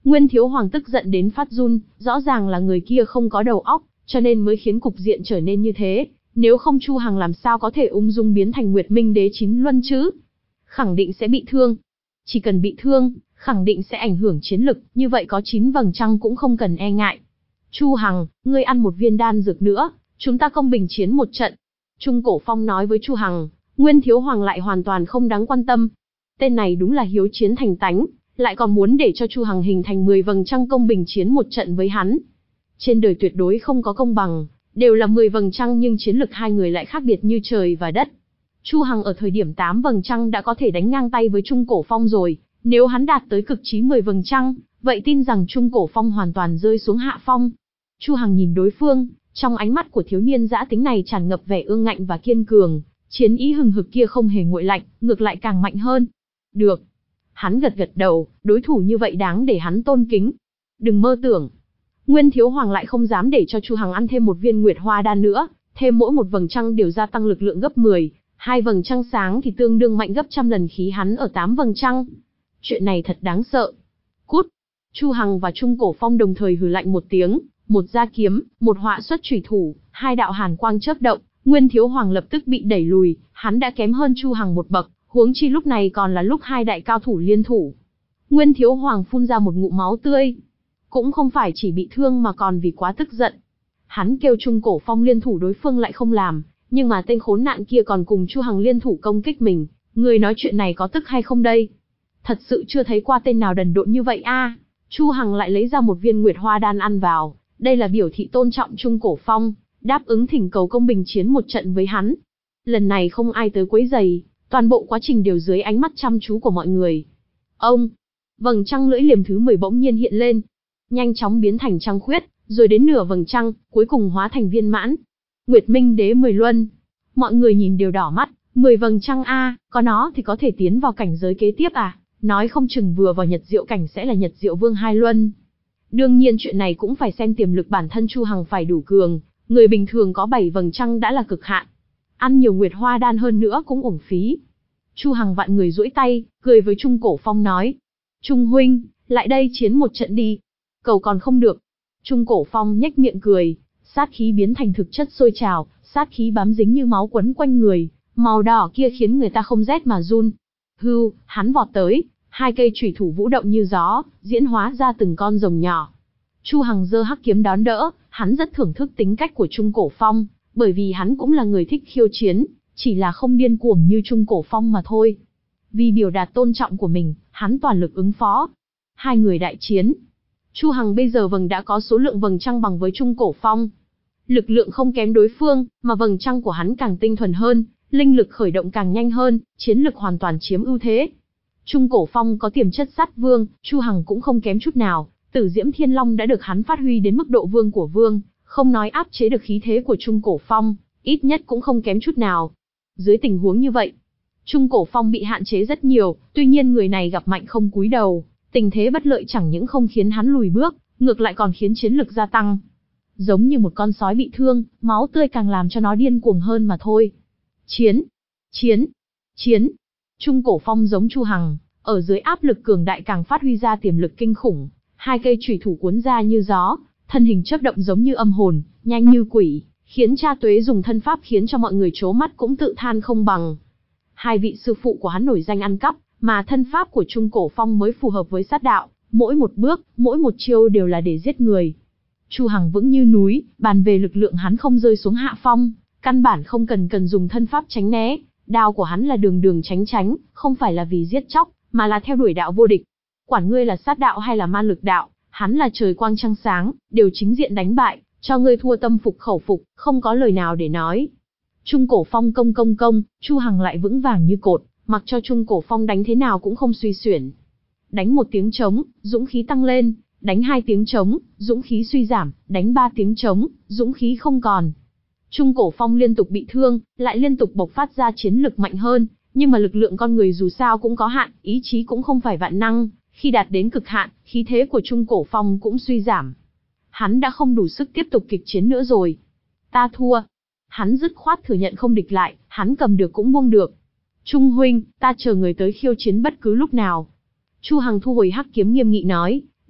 Nguyên Thiếu Hoàng tức giận đến phát run, rõ ràng là người kia không có đầu óc, cho nên mới khiến cục diện trở nên như thế. Nếu không Chu Hằng làm sao có thể ung dung biến thành Nguyệt Minh Đế 9 luân chứ? Khẳng định sẽ bị thương. Chỉ cần bị thương, khẳng định sẽ ảnh hưởng chiến lực, như vậy có 9 vầng trăng cũng không cần e ngại. Chu Hằng, ngươi ăn một viên đan dược nữa, chúng ta công bình chiến một trận. Trung Cổ Phong nói với Chu Hằng, Nguyên Thiếu Hoàng lại hoàn toàn không đáng quan tâm. Tên này đúng là hiếu chiến thành tánh, lại còn muốn để cho Chu Hằng hình thành 10 vầng trăng công bình chiến một trận với hắn. Trên đời tuyệt đối không có công bằng, đều là 10 vầng trăng nhưng chiến lực hai người lại khác biệt như trời và đất. Chu Hằng ở thời điểm 8 vầng trăng đã có thể đánh ngang tay với Trung Cổ Phong rồi, nếu hắn đạt tới cực chí 10 vầng trăng, vậy tin rằng Trung Cổ Phong hoàn toàn rơi xuống hạ phong. Chu Hằng nhìn đối phương, trong ánh mắt của thiếu niên dã tính này tràn ngập vẻ ương ngạnh và kiên cường, chiến ý hừng hực kia không hề nguội lạnh, ngược lại càng mạnh hơn. Được. Hắn gật gật đầu, đối thủ như vậy đáng để hắn tôn kính. Đừng mơ tưởng. Nguyên Thiếu Hoàng lại không dám để cho Chu Hằng ăn thêm một viên Nguyệt Hoa đan nữa, thêm mỗi một vầng trăng đều gia tăng lực lượng gấp 10, hai vầng trăng sáng thì tương đương mạnh gấp trăm lần khí hắn ở 8 vầng trăng. Chuyện này thật đáng sợ. Cút. Chu Hằng và Trung Cổ Phong đồng thời hừ lạnh một tiếng, một gia kiếm, một họa xuất chủy thủ, hai đạo hàn quang chớp động, Nguyên Thiếu Hoàng lập tức bị đẩy lùi, hắn đã kém hơn Chu Hằng một bậc, huống chi lúc này còn là lúc hai đại cao thủ liên thủ. Nguyên Thiếu Hoàng phun ra một ngụm máu tươi, cũng không phải chỉ bị thương mà còn vì quá tức giận. Hắn kêu Trung Cổ Phong liên thủ đối phương lại không làm, nhưng mà tên khốn nạn kia còn cùng Chu Hằng liên thủ công kích mình, người nói chuyện này có tức hay không đây? Thật sự chưa thấy qua tên nào đần độn như vậy a. Chu Hằng lại lấy ra một viên Nguyệt Hoa đan ăn vào, đây là biểu thị tôn trọng Trung Cổ Phong, đáp ứng thỉnh cầu công bình chiến một trận với hắn. Lần này không ai tới quấy rầy, toàn bộ quá trình đều dưới ánh mắt chăm chú của mọi người. Ông, vầng trăng lưỡi liềm thứ 10 bỗng nhiên hiện lên, nhanh chóng biến thành trăng khuyết, rồi đến nửa vầng trăng, cuối cùng hóa thành viên mãn. Nguyệt Minh Đế 10 luân. Mọi người nhìn đều đỏ mắt, 10 vầng trăng a, có nó thì có thể tiến vào cảnh giới kế tiếp à? Nói không chừng vừa vào Nhật Diệu cảnh sẽ là Nhật Diệu Vương 2 luân. Đương nhiên chuyện này cũng phải xem tiềm lực bản thân Chu Hằng phải đủ cường, người bình thường có 7 vầng trăng đã là cực hạn. Ăn nhiều Nguyệt Hoa đan hơn nữa cũng uổng phí. Chu Hằng vặn người duỗi tay, cười với Trung Cổ Phong nói: "Trung huynh, lại đây chiến một trận đi." Cầu còn không được. Trung Cổ Phong nhếch miệng cười, sát khí biến thành thực chất sôi trào, sát khí bám dính như máu quấn quanh người, màu đỏ kia khiến người ta không rét mà run. Hưu, hắn vọt tới, hai cây chủy thủ vũ động như gió, diễn hóa ra từng con rồng nhỏ. Chu Hằng giơ hắc kiếm đón đỡ, hắn rất thưởng thức tính cách của Trung Cổ Phong, bởi vì hắn cũng là người thích khiêu chiến, chỉ là không điên cuồng như Trung Cổ Phong mà thôi. Vì biểu đạt tôn trọng của mình, hắn toàn lực ứng phó. Hai người đại chiến. Chu Hằng bây giờ đã có số lượng vầng trăng bằng với Trung Cổ Phong. Lực lượng không kém đối phương, mà vầng trăng của hắn càng tinh thuần hơn, linh lực khởi động càng nhanh hơn, chiến lực hoàn toàn chiếm ưu thế. Trung Cổ Phong có tiềm chất sát vương, Chu Hằng cũng không kém chút nào, Tử Diễm Thiên Long đã được hắn phát huy đến mức độ vương của vương, không nói áp chế được khí thế của Trung Cổ Phong, ít nhất cũng không kém chút nào. Dưới tình huống như vậy, Trung Cổ Phong bị hạn chế rất nhiều, tuy nhiên người này gặp mạnh không cúi đầu, tình thế bất lợi chẳng những không khiến hắn lùi bước, ngược lại còn khiến chiến lực gia tăng. Giống như một con sói bị thương, máu tươi càng làm cho nó điên cuồng hơn mà thôi. Chiến, chiến, chiến. Trung Cổ Phong giống Chu Hằng, ở dưới áp lực cường đại càng phát huy ra tiềm lực kinh khủng, hai cây chủy thủ cuốn ra như gió, thân hình chớp động giống như âm hồn, nhanh như quỷ, khiến Cha Tuế dùng thân pháp khiến cho mọi người trố mắt cũng tự than không bằng. Hai vị sư phụ của hắn nổi danh ăn cắp, mà thân pháp của Trung Cổ Phong mới phù hợp với sát đạo, mỗi một bước, mỗi một chiêu đều là để giết người. Chu Hằng vững như núi, bàn về lực lượng hắn không rơi xuống hạ phong, căn bản không cần dùng thân pháp tránh né, đao của hắn là đường đường tránh tránh, không phải là vì giết chóc, mà là theo đuổi đạo vô địch. Quản ngươi là sát đạo hay là ma lực đạo, hắn là trời quang trăng sáng, đều chính diện đánh bại, cho ngươi thua tâm phục khẩu phục, không có lời nào để nói. Trung Cổ Phong công, Chu Hằng lại vững vàng như cột, mặc cho Trung Cổ Phong đánh thế nào cũng không suy xuyển. Đánh một tiếng trống, dũng khí tăng lên, đánh hai tiếng trống, dũng khí suy giảm, đánh ba tiếng trống, dũng khí không còn. Trung Cổ Phong liên tục bị thương, lại liên tục bộc phát ra chiến lực mạnh hơn, nhưng mà lực lượng con người dù sao cũng có hạn, ý chí cũng không phải vạn năng, khi đạt đến cực hạn, khí thế của Trung Cổ Phong cũng suy giảm. Hắn đã không đủ sức tiếp tục kịch chiến nữa rồi. Ta thua. Hắn dứt khoát thừa nhận không địch lại, hắn cầm được cũng buông được. Trung huynh, ta chờ người tới khiêu chiến bất cứ lúc nào. Chu Hằng thu hồi hắc kiếm nghiêm nghị nói,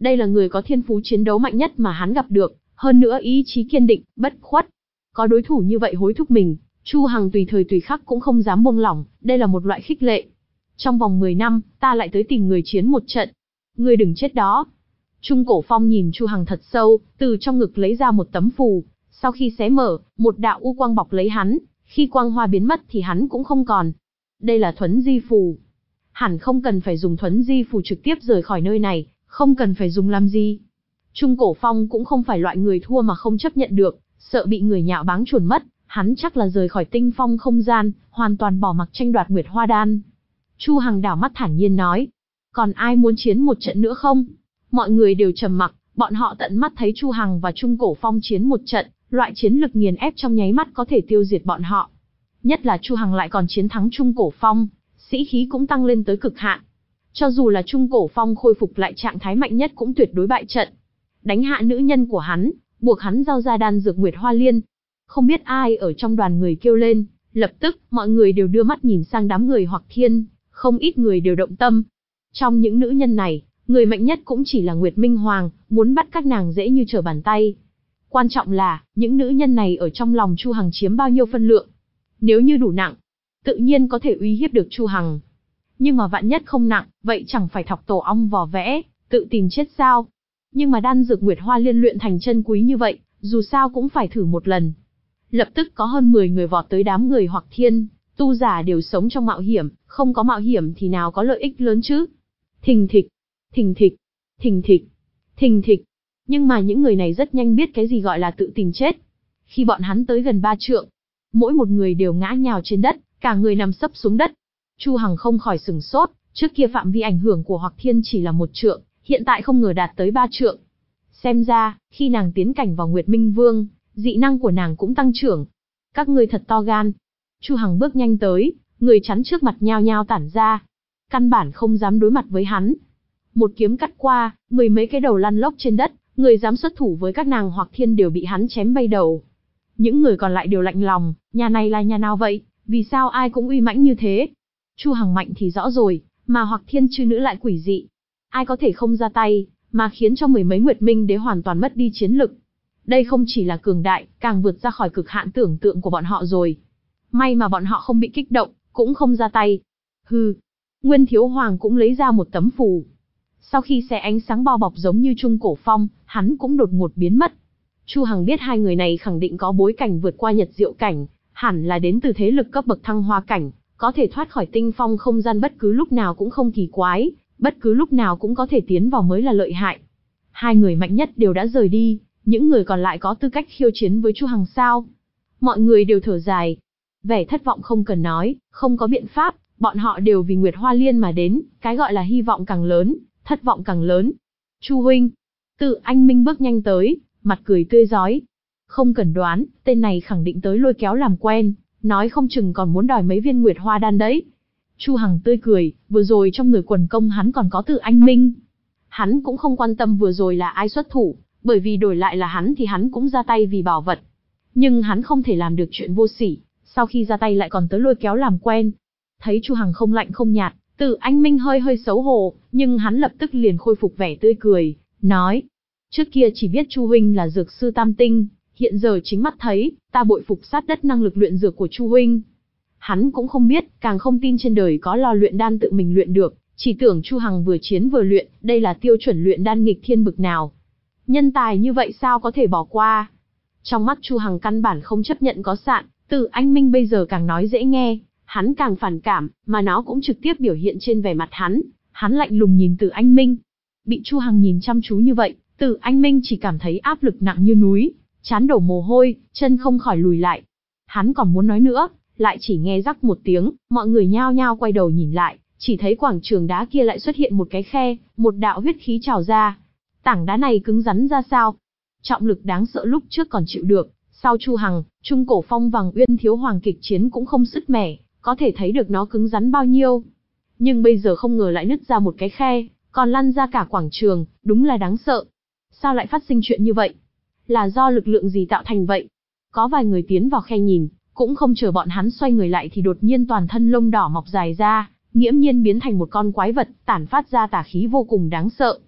Đây là người có thiên phú chiến đấu mạnh nhất mà hắn gặp được, hơn nữa ý chí kiên định, bất khuất. Có đối thủ như vậy hối thúc mình, Chu Hằng tùy thời tùy khắc cũng không dám buông lỏng, đây là một loại khích lệ. Trong vòng 10 năm, ta lại tới tìm người chiến một trận. Ngươi đừng chết đó. Trung Cổ Phong nhìn Chu Hằng thật sâu, từ trong ngực lấy ra một tấm phù. Sau khi xé mở, một đạo u quang bọc lấy hắn. Khi quang hoa biến mất thì hắn cũng không còn. Đây là thuấn di phù. Hẳn không cần phải dùng thuấn di phù trực tiếp rời khỏi nơi này, không cần phải dùng làm gì. Trung Cổ Phong cũng không phải loại người thua mà không chấp nhận được, sợ bị người nhạo báng chuồn mất, hắn chắc là rời khỏi tinh phong không gian, hoàn toàn bỏ mặc tranh đoạt Nguyệt Hoa Đan. Chu Hằng đảo mắt thản nhiên nói, còn ai muốn chiến một trận nữa không? Mọi người đều trầm mặc, bọn họ tận mắt thấy Chu Hằng và Trung Cổ Phong chiến một trận, loại chiến lực nghiền ép trong nháy mắt có thể tiêu diệt bọn họ. Nhất là Chu Hằng lại còn chiến thắng Trung Cổ Phong, sĩ khí cũng tăng lên tới cực hạn. Cho dù là Trung Cổ Phong khôi phục lại trạng thái mạnh nhất cũng tuyệt đối bại trận. Đánh hạ nữ nhân của hắn, buộc hắn giao ra đan dược Nguyệt Hoa Liên. Không biết ai ở trong đoàn người kêu lên, lập tức mọi người đều đưa mắt nhìn sang đám người Hoặc Thiên, không ít người đều động tâm. Trong những nữ nhân này, người mạnh nhất cũng chỉ là Nguyệt Minh Hoàng, muốn bắt các nàng dễ như trở bàn tay. Quan trọng là, những nữ nhân này ở trong lòng Chu Hằng chiếm bao nhiêu phân lượng. Nếu như đủ nặng, tự nhiên có thể uy hiếp được Chu Hằng. Nhưng mà vạn nhất không nặng, vậy chẳng phải thọc tổ ong vò vẽ, tự tìm chết sao? Nhưng mà đan dược Nguyệt Hoa Liên luyện thành chân quý như vậy, dù sao cũng phải thử một lần. Lập tức có hơn 10 người vọt tới đám người Hoặc Thiên, tu giả đều sống trong mạo hiểm, không có mạo hiểm thì nào có lợi ích lớn chứ? Thình thịch, thình thịch, thình thịch, thình thịch. Nhưng mà những người này rất nhanh biết cái gì gọi là tự tìm chết. Khi bọn hắn tới gần 3 trượng, mỗi một người đều ngã nhào trên đất, cả người nằm sấp xuống đất. Chu Hằng không khỏi sửng sốt, trước kia phạm vi ảnh hưởng của Hoặc Thiên chỉ là 1 trượng, hiện tại không ngờ đạt tới 3 trượng. Xem ra, khi nàng tiến cảnh vào Nguyệt Minh Vương, dị năng của nàng cũng tăng trưởng. Các ngươi thật to gan. Chu Hằng bước nhanh tới, người chắn trước mặt nhao nhao tản ra. Căn bản không dám đối mặt với hắn. Một kiếm cắt qua, 10 mấy cái đầu lăn lóc trên đất, người dám xuất thủ với các nàng Hoặc Thiên đều bị hắn chém bay đầu. Những người còn lại đều lạnh lòng, nhà này là nhà nào vậy, vì sao ai cũng uy mãnh như thế? Chu Hằng mạnh thì rõ rồi, mà Hoặc Thiên chư nữ lại quỷ dị. Ai có thể không ra tay, mà khiến cho 10 mấy Nguyệt Minh đế hoàn toàn mất đi chiến lực. Đây không chỉ là cường đại, càng vượt ra khỏi cực hạn tưởng tượng của bọn họ rồi. May mà bọn họ không bị kích động, cũng không ra tay. Hừ. Nguyên Thiếu Hoàng cũng lấy ra một tấm phù. Sau khi xé ánh sáng bao bọc giống như Trung Cổ Phong, hắn cũng đột ngột biến mất. Chu Hằng biết hai người này khẳng định có bối cảnh vượt qua Nhật Diệu cảnh, hẳn là đến từ thế lực cấp bậc Thăng Hoa cảnh, có thể thoát khỏi tinh phong không gian bất cứ lúc nào cũng không kỳ quái, bất cứ lúc nào cũng có thể tiến vào mới là lợi hại. Hai người mạnh nhất đều đã rời đi, những người còn lại có tư cách khiêu chiến với Chu Hằng sao? Mọi người đều thở dài. Vẻ thất vọng không cần nói, không có biện pháp, bọn họ đều vì Nguyệt Hoa Liên mà đến, cái gọi là hy vọng càng lớn, thất vọng càng lớn. Chu huynh, Tự Anh Minh bước nhanh tới, mặt cười tươi rói. Không cần đoán, tên này khẳng định tới lôi kéo làm quen, nói không chừng còn muốn đòi mấy viên Nguyệt Hoa Đan đấy. Chu Hằng tươi cười, vừa rồi trong người quần công hắn còn có Tự Anh Minh. Hắn cũng không quan tâm vừa rồi là ai xuất thủ, bởi vì đổi lại là hắn thì hắn cũng ra tay vì bảo vật. Nhưng hắn không thể làm được chuyện vô sỉ, sau khi ra tay lại còn tới lôi kéo làm quen. Thấy Chu Hằng không lạnh không nhạt, Tự Anh Minh hơi hơi xấu hổ, nhưng hắn lập tức liền khôi phục vẻ tươi cười, nói: trước kia chỉ biết Chu huynh là dược sư tam tinh, hiện giờ chính mắt thấy, ta bội phục sát đất năng lực luyện dược của Chu huynh. Hắn cũng không biết, càng không tin trên đời có lò luyện đan tự mình luyện được, chỉ tưởng Chu Hằng vừa chiến vừa luyện, đây là tiêu chuẩn luyện đan nghịch thiên bực nào. Nhân tài như vậy sao có thể bỏ qua? Trong mắt Chu Hằng căn bản không chấp nhận có sạn, Tự Anh Minh bây giờ càng nói dễ nghe, hắn càng phản cảm, mà nó cũng trực tiếp biểu hiện trên vẻ mặt hắn. Hắn lạnh lùng nhìn Tự Anh Minh. Bị Chu Hằng nhìn chăm chú như vậy, Tự Anh Minh chỉ cảm thấy áp lực nặng như núi, trán đổ mồ hôi, chân không khỏi lùi lại. Hắn còn muốn nói nữa, lại chỉ nghe rắc một tiếng, mọi người nhao nhao quay đầu nhìn lại, chỉ thấy quảng trường đá kia lại xuất hiện một cái khe, một đạo huyết khí trào ra. Tảng đá này cứng rắn ra sao? Trọng lực đáng sợ lúc trước còn chịu được, sau Chu Hằng, Trung Cổ Phong và Uyên Thiếu Hoàng kịch chiến cũng không sứt mẻ, có thể thấy được nó cứng rắn bao nhiêu. Nhưng bây giờ không ngờ lại nứt ra một cái khe, còn lăn ra cả quảng trường, đúng là đáng sợ. Sao lại phát sinh chuyện như vậy? Là do lực lượng gì tạo thành vậy? Có vài người tiến vào khe nhìn, cũng không chờ bọn hắn xoay người lại thì đột nhiên toàn thân lông đỏ mọc dài ra, nghiễm nhiên biến thành một con quái vật, tản phát ra tà khí vô cùng đáng sợ.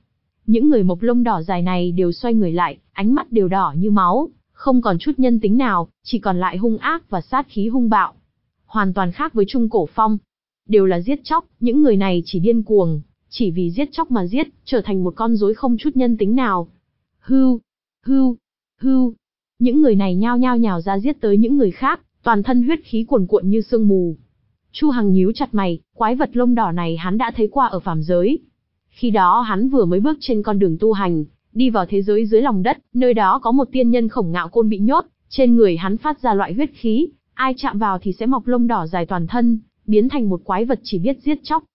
Những người mộc lông đỏ dài này đều xoay người lại, ánh mắt đều đỏ như máu, không còn chút nhân tính nào, chỉ còn lại hung ác và sát khí hung bạo. Hoàn toàn khác với Trung Cổ Phong. Đều là giết chóc, những người này chỉ điên cuồng, chỉ vì giết chóc mà giết, trở thành một con rối không chút nhân tính nào. Hưu, hưu, hưu. Những người này nhao nhao nhào ra giết tới những người khác, toàn thân huyết khí cuồn cuộn như sương mù. Chu Hằng nhíu chặt mày, quái vật lông đỏ này hắn đã thấy qua ở phàm giới. Khi đó hắn vừa mới bước trên con đường tu hành, đi vào thế giới dưới lòng đất, nơi đó có một tiên nhân Khổng Ngạo Côn bị nhốt, trên người hắn phát ra loại huyết khí, ai chạm vào thì sẽ mọc lông đỏ dài toàn thân, biến thành một quái vật chỉ biết giết chóc.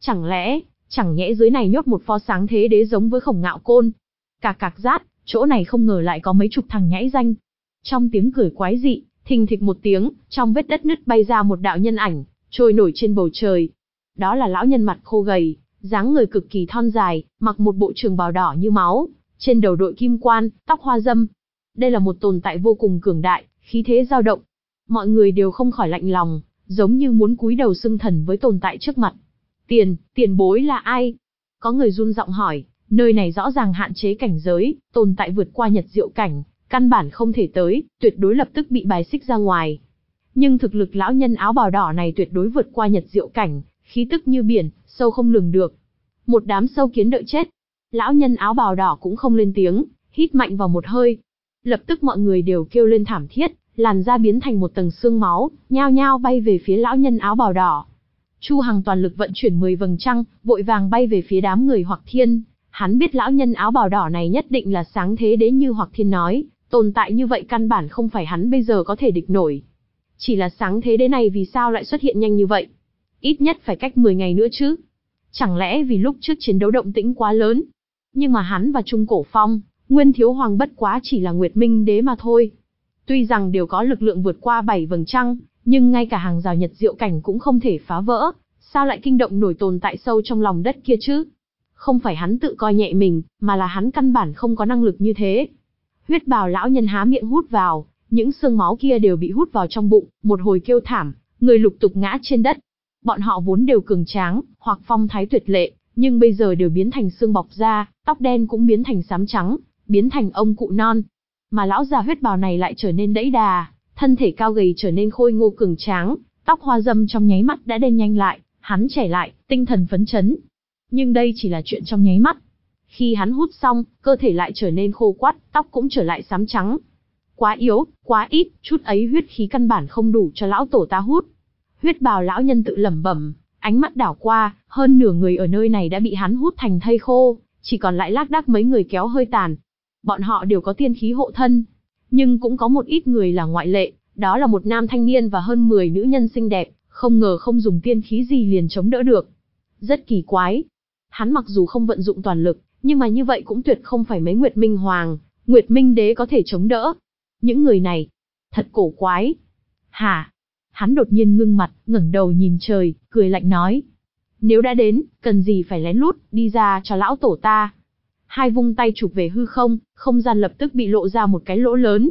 Chẳng nhẽ dưới này nhốt một pho sáng thế đế giống với Khổng Ngạo Côn. Cạc cạc rát, chỗ này không ngờ lại có mấy chục thằng nhãi danh. Trong tiếng cười quái dị, thình thịch một tiếng, trong vết đất nứt bay ra một đạo nhân ảnh, trôi nổi trên bầu trời. Đó là lão nhân mặt khô gầy, dáng người cực kỳ thon dài, mặc một bộ trường bào đỏ như máu, trên đầu đội kim quan, tóc hoa dâm. Đây là một tồn tại vô cùng cường đại, khí thế dao động. Mọi người đều không khỏi lạnh lòng, giống như muốn cúi đầu xưng thần với tồn tại trước mặt. Tiền bối là ai? Có người run giọng hỏi, nơi này rõ ràng hạn chế cảnh giới, tồn tại vượt qua nhật diệu cảnh, căn bản không thể tới, tuyệt đối lập tức bị bài xích ra ngoài. Nhưng thực lực lão nhân áo bào đỏ này tuyệt đối vượt qua nhật diệu cảnh, khí tức như biển, sâu không lường được. Một đám sâu kiến đợi chết. Lão nhân áo bào đỏ cũng không lên tiếng, hít mạnh vào một hơi. Lập tức mọi người đều kêu lên thảm thiết, làn da biến thành một tầng xương máu, nhao nhao bay về phía lão nhân áo bào đỏ. Chu Hằng toàn lực vận chuyển 10 vầng trăng, vội vàng bay về phía đám người Hoặc Thiên. Hắn biết lão nhân áo bào đỏ này nhất định là sáng thế đế như Hoặc Thiên nói, tồn tại như vậy căn bản không phải hắn bây giờ có thể địch nổi. Chỉ là sáng thế đế này vì sao lại xuất hiện nhanh như vậy? Ít nhất phải cách 10 ngày nữa chứ. Chẳng lẽ vì lúc trước chiến đấu động tĩnh quá lớn? Nhưng mà hắn và Trung Cổ Phong, Nguyên Thiếu Hoàng bất quá chỉ là Nguyệt Minh đế mà thôi. Tuy rằng đều có lực lượng vượt qua 7 vầng trăng, nhưng ngay cả hàng rào nhật diệu cảnh cũng không thể phá vỡ, sao lại kinh động nổi tồn tại sâu trong lòng đất kia chứ? Không phải hắn tự coi nhẹ mình, mà là hắn căn bản không có năng lực như thế. Huyết bào lão nhân há miệng hút vào, những xương máu kia đều bị hút vào trong bụng, một hồi kêu thảm, người lục tục ngã trên đất. Bọn họ vốn đều cường tráng, hoặc phong thái tuyệt lệ, nhưng bây giờ đều biến thành xương bọc da, tóc đen cũng biến thành xám trắng, biến thành ông cụ non. Mà lão già huyết bào này lại trở nên đẫy đà, thân thể cao gầy trở nên khôi ngô cường tráng, tóc hoa râm trong nháy mắt đã đen nhanh lại, hắn trẻ lại, tinh thần phấn chấn. Nhưng đây chỉ là chuyện trong nháy mắt. Khi hắn hút xong, cơ thể lại trở nên khô quắt, tóc cũng trở lại xám trắng. Quá yếu, quá ít, chút ấy huyết khí căn bản không đủ cho lão tổ ta hút. Huyết bào lão nhân tự lẩm bẩm, ánh mắt đảo qua, hơn nửa người ở nơi này đã bị hắn hút thành thây khô, chỉ còn lại lác đác mấy người kéo hơi tàn. Bọn họ đều có tiên khí hộ thân, nhưng cũng có một ít người là ngoại lệ, đó là một nam thanh niên và hơn 10 nữ nhân xinh đẹp, không ngờ không dùng tiên khí gì liền chống đỡ được. Rất kỳ quái. Hắn mặc dù không vận dụng toàn lực, nhưng mà như vậy cũng tuyệt không phải mấy Nguyệt Minh Hoàng, Nguyệt Minh Đế có thể chống đỡ. Những người này, thật cổ quái. Hả? Hắn đột nhiên ngưng mặt, ngẩng đầu nhìn trời, cười lạnh nói. Nếu đã đến, cần gì phải lén lút, đi ra cho lão tổ ta. Hai vung tay chụp về hư không, không gian lập tức bị lộ ra một cái lỗ lớn.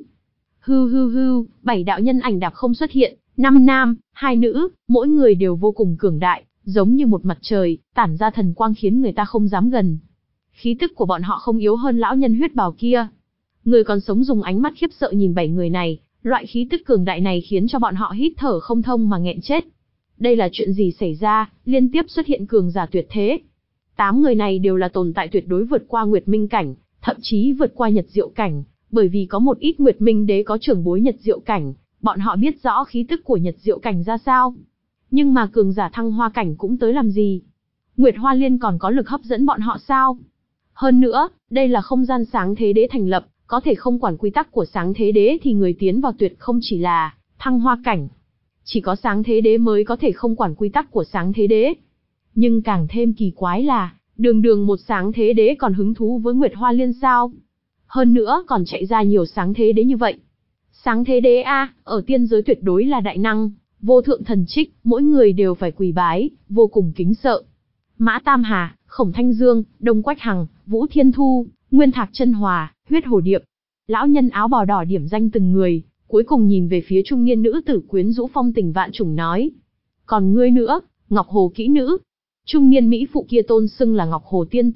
Hư, 7 đạo nhân ảnh đạp không xuất hiện, 5 nam, 2 nữ, mỗi người đều vô cùng cường đại, giống như một mặt trời, tản ra thần quang khiến người ta không dám gần. Khí tức của bọn họ không yếu hơn lão nhân huyết bào kia. Người còn sống dùng ánh mắt khiếp sợ nhìn 7 người này, loại khí tức cường đại này khiến cho bọn họ hít thở không thông mà nghẹn chết. Đây là chuyện gì xảy ra, liên tiếp xuất hiện cường giả tuyệt thế. 8 người này đều là tồn tại tuyệt đối vượt qua Nguyệt Minh cảnh, thậm chí vượt qua Nhật Diệu cảnh, bởi vì có một ít Nguyệt Minh Đế có trưởng bối Nhật Diệu cảnh, bọn họ biết rõ khí tức của Nhật Diệu cảnh ra sao. Nhưng mà cường giả Thăng Hoa cảnh cũng tới làm gì? Nguyệt Hoa Liên còn có lực hấp dẫn bọn họ sao? Hơn nữa, đây là không gian sáng thế đế thành lập, có thể không quản quy tắc của sáng thế đế thì người tiến vào tuyệt không chỉ là Thăng Hoa cảnh. Chỉ có sáng thế đế mới có thể không quản quy tắc của sáng thế đế. Nhưng càng thêm kỳ quái là, đường một sáng thế đế còn hứng thú với Nguyệt Hoa Liên sao? Hơn nữa còn chạy ra nhiều sáng thế đế như vậy. Sáng thế đế ở tiên giới tuyệt đối là đại năng, vô thượng thần trích, mỗi người đều phải quỳ bái, vô cùng kính sợ. Mã Tam Hà, Khổng Thanh Dương, Đông Quách Hằng, Vũ Thiên Thu, Nguyên Thạc Chân Hòa, Huyết Hổ Điệp. Lão nhân áo bào đỏ điểm danh từng người, cuối cùng nhìn về phía trung niên nữ tử quyến rũ phong tình vạn trùng nói. Còn ngươi nữa, Ngọc Hồ kỹ nữ. Trung niên mỹ phụ kia tôn xưng là Ngọc Hồ tiên tử,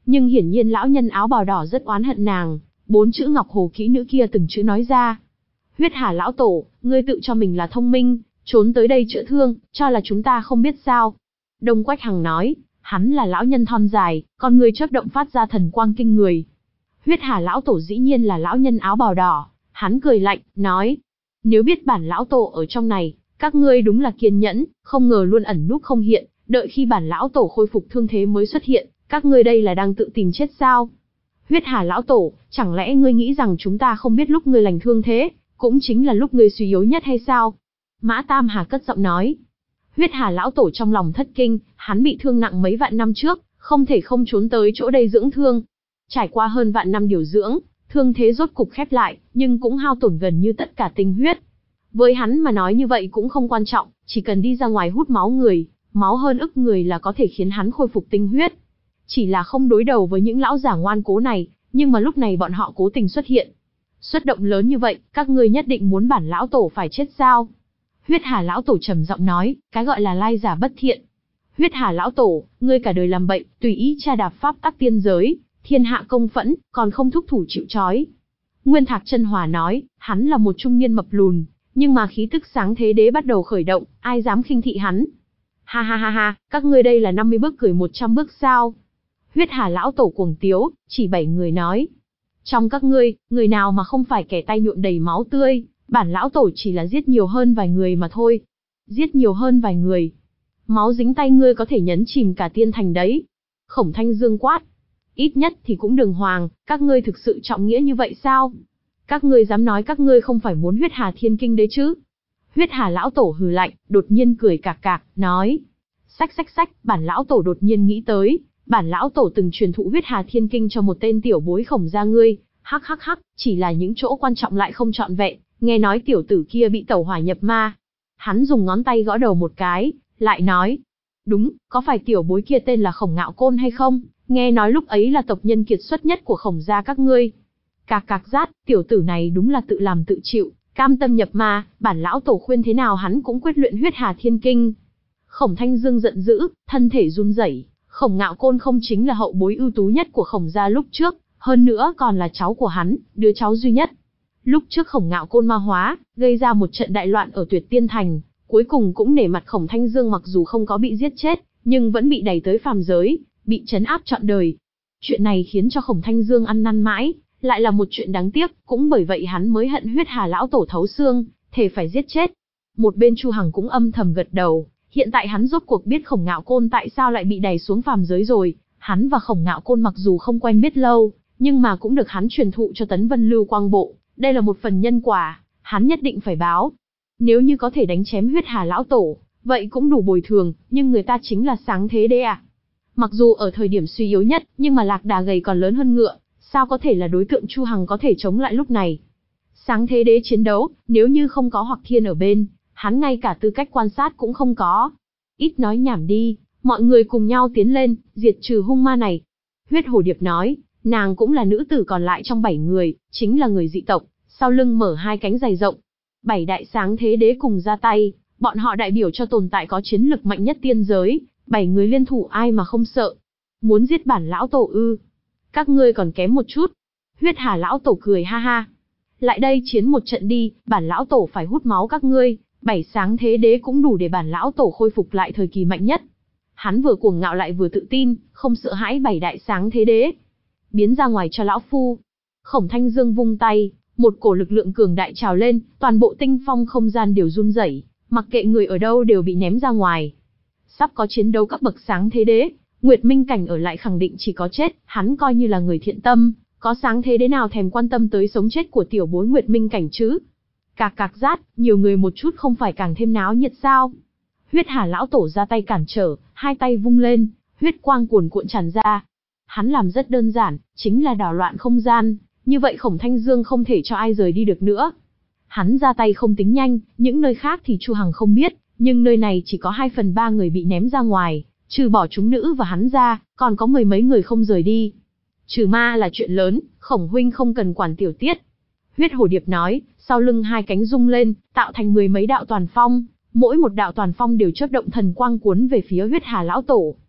Nhưng hiển nhiên lão nhân áo bào đỏ rất oán hận nàng, 4 chữ Ngọc Hồ kỹ nữ kia từng chữ nói ra. Huyết Hà lão tổ, ngươi tự cho mình là thông minh, trốn tới đây chữa thương, cho là chúng ta không biết sao. Đông Quách Hằng nói, hắn là lão nhân thon dài, con người chớp động phát ra thần quang kinh người. Huyết Hà lão tổ dĩ nhiên là lão nhân áo bào đỏ, hắn cười lạnh, nói, nếu biết bản lão tổ ở trong này, các ngươi đúng là kiên nhẫn, không ngờ luôn ẩn núp không hiện, đợi khi bản lão tổ khôi phục thương thế mới xuất hiện, các ngươi đây là đang tự tìm chết sao? Huyết Hà lão tổ, chẳng lẽ ngươi nghĩ rằng chúng ta không biết lúc ngươi lành thương thế, cũng chính là lúc ngươi suy yếu nhất hay sao? Mã Tam Hà cất giọng nói. Huyết Hà lão tổ trong lòng thất kinh, hắn bị thương nặng mấy vạn năm trước, không thể không trốn tới chỗ đây dưỡng thương. Trải qua hơn vạn năm điều dưỡng, thương thế rốt cục khép lại, nhưng cũng hao tổn gần như tất cả tinh huyết. Với hắn mà nói như vậy cũng không quan trọng, chỉ cần đi ra ngoài hút máu người, máu hơn ức người là có thể khiến hắn khôi phục tinh huyết. Chỉ là không đối đầu với những lão giả ngoan cố này, nhưng mà lúc này bọn họ cố tình xuất hiện. Xuất động lớn như vậy, các ngươi nhất định muốn bản lão tổ phải chết sao? Huyết Hà lão tổ trầm giọng nói, cái gọi là lai giả bất thiện. Huyết Hà lão tổ, ngươi cả đời làm bậy, tùy ý tra đạp pháp tắc tiên giới, thiên hạ công phẫn, còn không thúc thủ chịu trói. Nguyên Thạc Chân Hòa nói, hắn là một trung niên mập lùn, nhưng mà khí tức sáng thế đế bắt đầu khởi động, ai dám khinh thị hắn? Ha ha ha ha, các ngươi đây là 50 bước cười 100 bước sao? Huyết Hà lão tổ cuồng tiếu, chỉ 7 người nói. Trong các ngươi, người nào mà không phải kẻ tay nhuộm đầy máu tươi, bản lão tổ chỉ là giết nhiều hơn vài người mà thôi. Giết nhiều hơn vài người. Máu dính tay ngươi có thể nhấn chìm cả tiên thành đấy. Khổng Thanh Dương quát. Ít nhất thì cũng đường hoàng, các ngươi thực sự trọng nghĩa như vậy sao? Các ngươi dám nói các ngươi không phải muốn huyết hà thiên kinh đấy chứ? Huyết Hà lão tổ hừ lạnh, đột nhiên cười cạc cạc, nói. Sách, bản lão tổ đột nhiên nghĩ tới, bản lão tổ từng truyền thụ huyết hà thiên kinh cho một tên tiểu bối Khổng gia ngươi, hắc, chỉ là những chỗ quan trọng lại không trọn vẹn, nghe nói tiểu tử kia bị tẩu hỏa nhập ma. Hắn dùng ngón tay gõ đầu một cái, lại nói. Đúng, có phải tiểu bối kia tên là Khổng Ngạo Côn hay không? Nghe nói lúc ấy là tộc nhân kiệt xuất nhất của Khổng gia các ngươi. Cạc rát, tiểu tử này đúng là tự làm tự chịu, cam tâm nhập ma, bản lão tổ khuyên thế nào hắn cũng quyết luyện huyết hà thiên kinh. Khổng Thanh Dương giận dữ, thân thể run rẩy. Khổng Ngạo Côn không chính là hậu bối ưu tú nhất của Khổng gia lúc trước, hơn nữa còn là cháu của hắn, đứa cháu duy nhất. Lúc trước Khổng Ngạo Côn ma hóa, gây ra một trận đại loạn ở Tuyệt Tiên Thành, cuối cùng cũng nể mặt Khổng Thanh Dương, mặc dù không có bị giết chết, nhưng vẫn bị đẩy tới phàm giới, bị trấn áp trọn đời. Chuyện này khiến cho Khổng Thanh Dương ăn năn mãi, lại là một chuyện đáng tiếc, cũng bởi vậy hắn mới hận huyết hà lão tổ thấu xương, thề phải giết chết. Một bên Chu Hằng cũng âm thầm gật đầu, hiện tại hắn rốt cuộc biết Khổng Ngạo Côn tại sao lại bị đẩy xuống phàm giới rồi. Hắn và Khổng Ngạo Côn mặc dù không quen biết lâu, nhưng mà cũng được hắn truyền thụ cho Tấn Vân Lưu Quang Bộ, đây là một phần nhân quả, hắn nhất định phải báo. Nếu như có thể đánh chém huyết hà lão tổ, vậy cũng đủ bồi thường, nhưng người ta chính là sáng thế đế à. Mặc dù ở thời điểm suy yếu nhất, nhưng mà lạc đà gầy còn lớn hơn ngựa, sao có thể là đối tượng Chu Hằng có thể chống lại lúc này. Sáng thế đế chiến đấu, nếu như không có Hoặc Thiên ở bên, hắn ngay cả tư cách quan sát cũng không có. Ít nói nhảm đi, mọi người cùng nhau tiến lên, diệt trừ hung ma này. Huyết Hổ Điệp nói, nàng cũng là nữ tử còn lại trong 7 người, chính là người dị tộc, sau lưng mở 2 cánh dày rộng. 7 đại sáng thế đế cùng ra tay, bọn họ đại biểu cho tồn tại có chiến lực mạnh nhất tiên giới, 7 người liên thủ ai mà không sợ. Muốn giết bản lão tổ ư? Các ngươi còn kém một chút. Huyết Hà lão tổ cười ha ha. Lại đây chiến một trận đi, bản lão tổ phải hút máu các ngươi, 7 sáng thế đế cũng đủ để bản lão tổ khôi phục lại thời kỳ mạnh nhất. Hắn vừa cuồng ngạo lại vừa tự tin, không sợ hãi 7 đại sáng thế đế. Biến ra ngoài cho lão phu. Khổng Thanh Dương vung tay, một cổ lực lượng cường đại trào lên, toàn bộ tinh phong không gian đều run rẩy, mặc kệ người ở đâu đều bị ném ra ngoài. Sắp có chiến đấu cấp bậc sáng thế đế, Nguyệt Minh Cảnh ở lại khẳng định chỉ có chết, hắn coi như là người thiện tâm, có sáng thế đế nào thèm quan tâm tới sống chết của tiểu bối Nguyệt Minh Cảnh chứ? Cạc rát, nhiều người một chút không phải càng thêm náo nhiệt sao? Huyết Hà lão tổ ra tay cản trở, 2 tay vung lên, huyết quang cuồn cuộn tràn ra. Hắn làm rất đơn giản, chính là đảo loạn không gian, như vậy Khổng Thanh Dương không thể cho ai rời đi được nữa. Hắn ra tay không tính nhanh, những nơi khác thì Chu Hằng không biết, nhưng nơi này chỉ có 2/3 người bị ném ra ngoài, trừ bỏ chúng nữ và hắn ra, còn có 10 mấy người không rời đi. Trừ ma là chuyện lớn, Khổng huynh không cần quản tiểu tiết. Huyết Hổ Điệp nói, sau lưng 2 cánh rung lên, tạo thành 10 mấy đạo toàn phong, mỗi một đạo toàn phong đều chớp động thần quang cuốn về phía huyết hà lão tổ.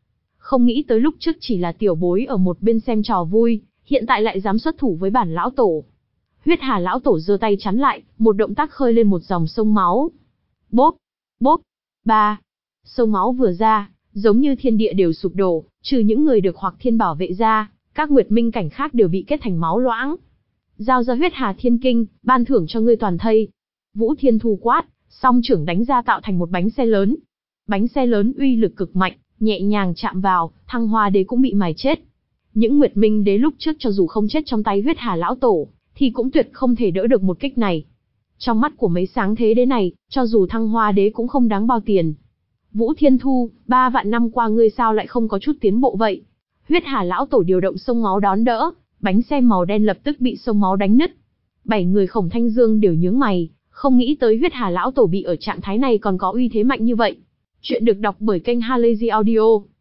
Không nghĩ tới lúc trước chỉ là tiểu bối ở một bên xem trò vui, hiện tại lại dám xuất thủ với bản lão tổ. Huyết Hà lão tổ giơ tay chắn lại, một động tác khơi lên một dòng sông máu. Bốp, bốp, ba. Sông máu vừa ra, giống như thiên địa đều sụp đổ, trừ những người được Hoắc Thiên bảo vệ ra, các nguyệt minh cảnh khác đều bị kết thành máu loãng. Giao ra Huyết Hà Thiên Kinh, ban thưởng cho ngươi toàn thây. Vũ Thiên Thu quát, song trưởng đánh ra tạo thành một bánh xe lớn. Bánh xe lớn uy lực cực mạnh, nhẹ nhàng chạm vào, Thăng Hoa Đế cũng bị mài chết. Những nguyệt minh đế lúc trước cho dù không chết trong tay Huyết Hà lão tổ, thì cũng tuyệt không thể đỡ được một kích này. Trong mắt của mấy sáng thế đế này, cho dù Thăng Hoa Đế cũng không đáng bao tiền. Vũ Thiên Thu, 3 vạn năm qua ngươi sao lại không có chút tiến bộ vậy? Huyết Hà lão tổ điều động sông máu đón đỡ, bánh xe màu đen lập tức bị sông máu đánh nứt. 7 người Khổng Thanh Dương đều nhướng mày, không nghĩ tới Huyết Hà lão tổ bị ở trạng thái này còn có uy thế mạnh như vậy. Chuyện được đọc bởi kênh Halazy Audio.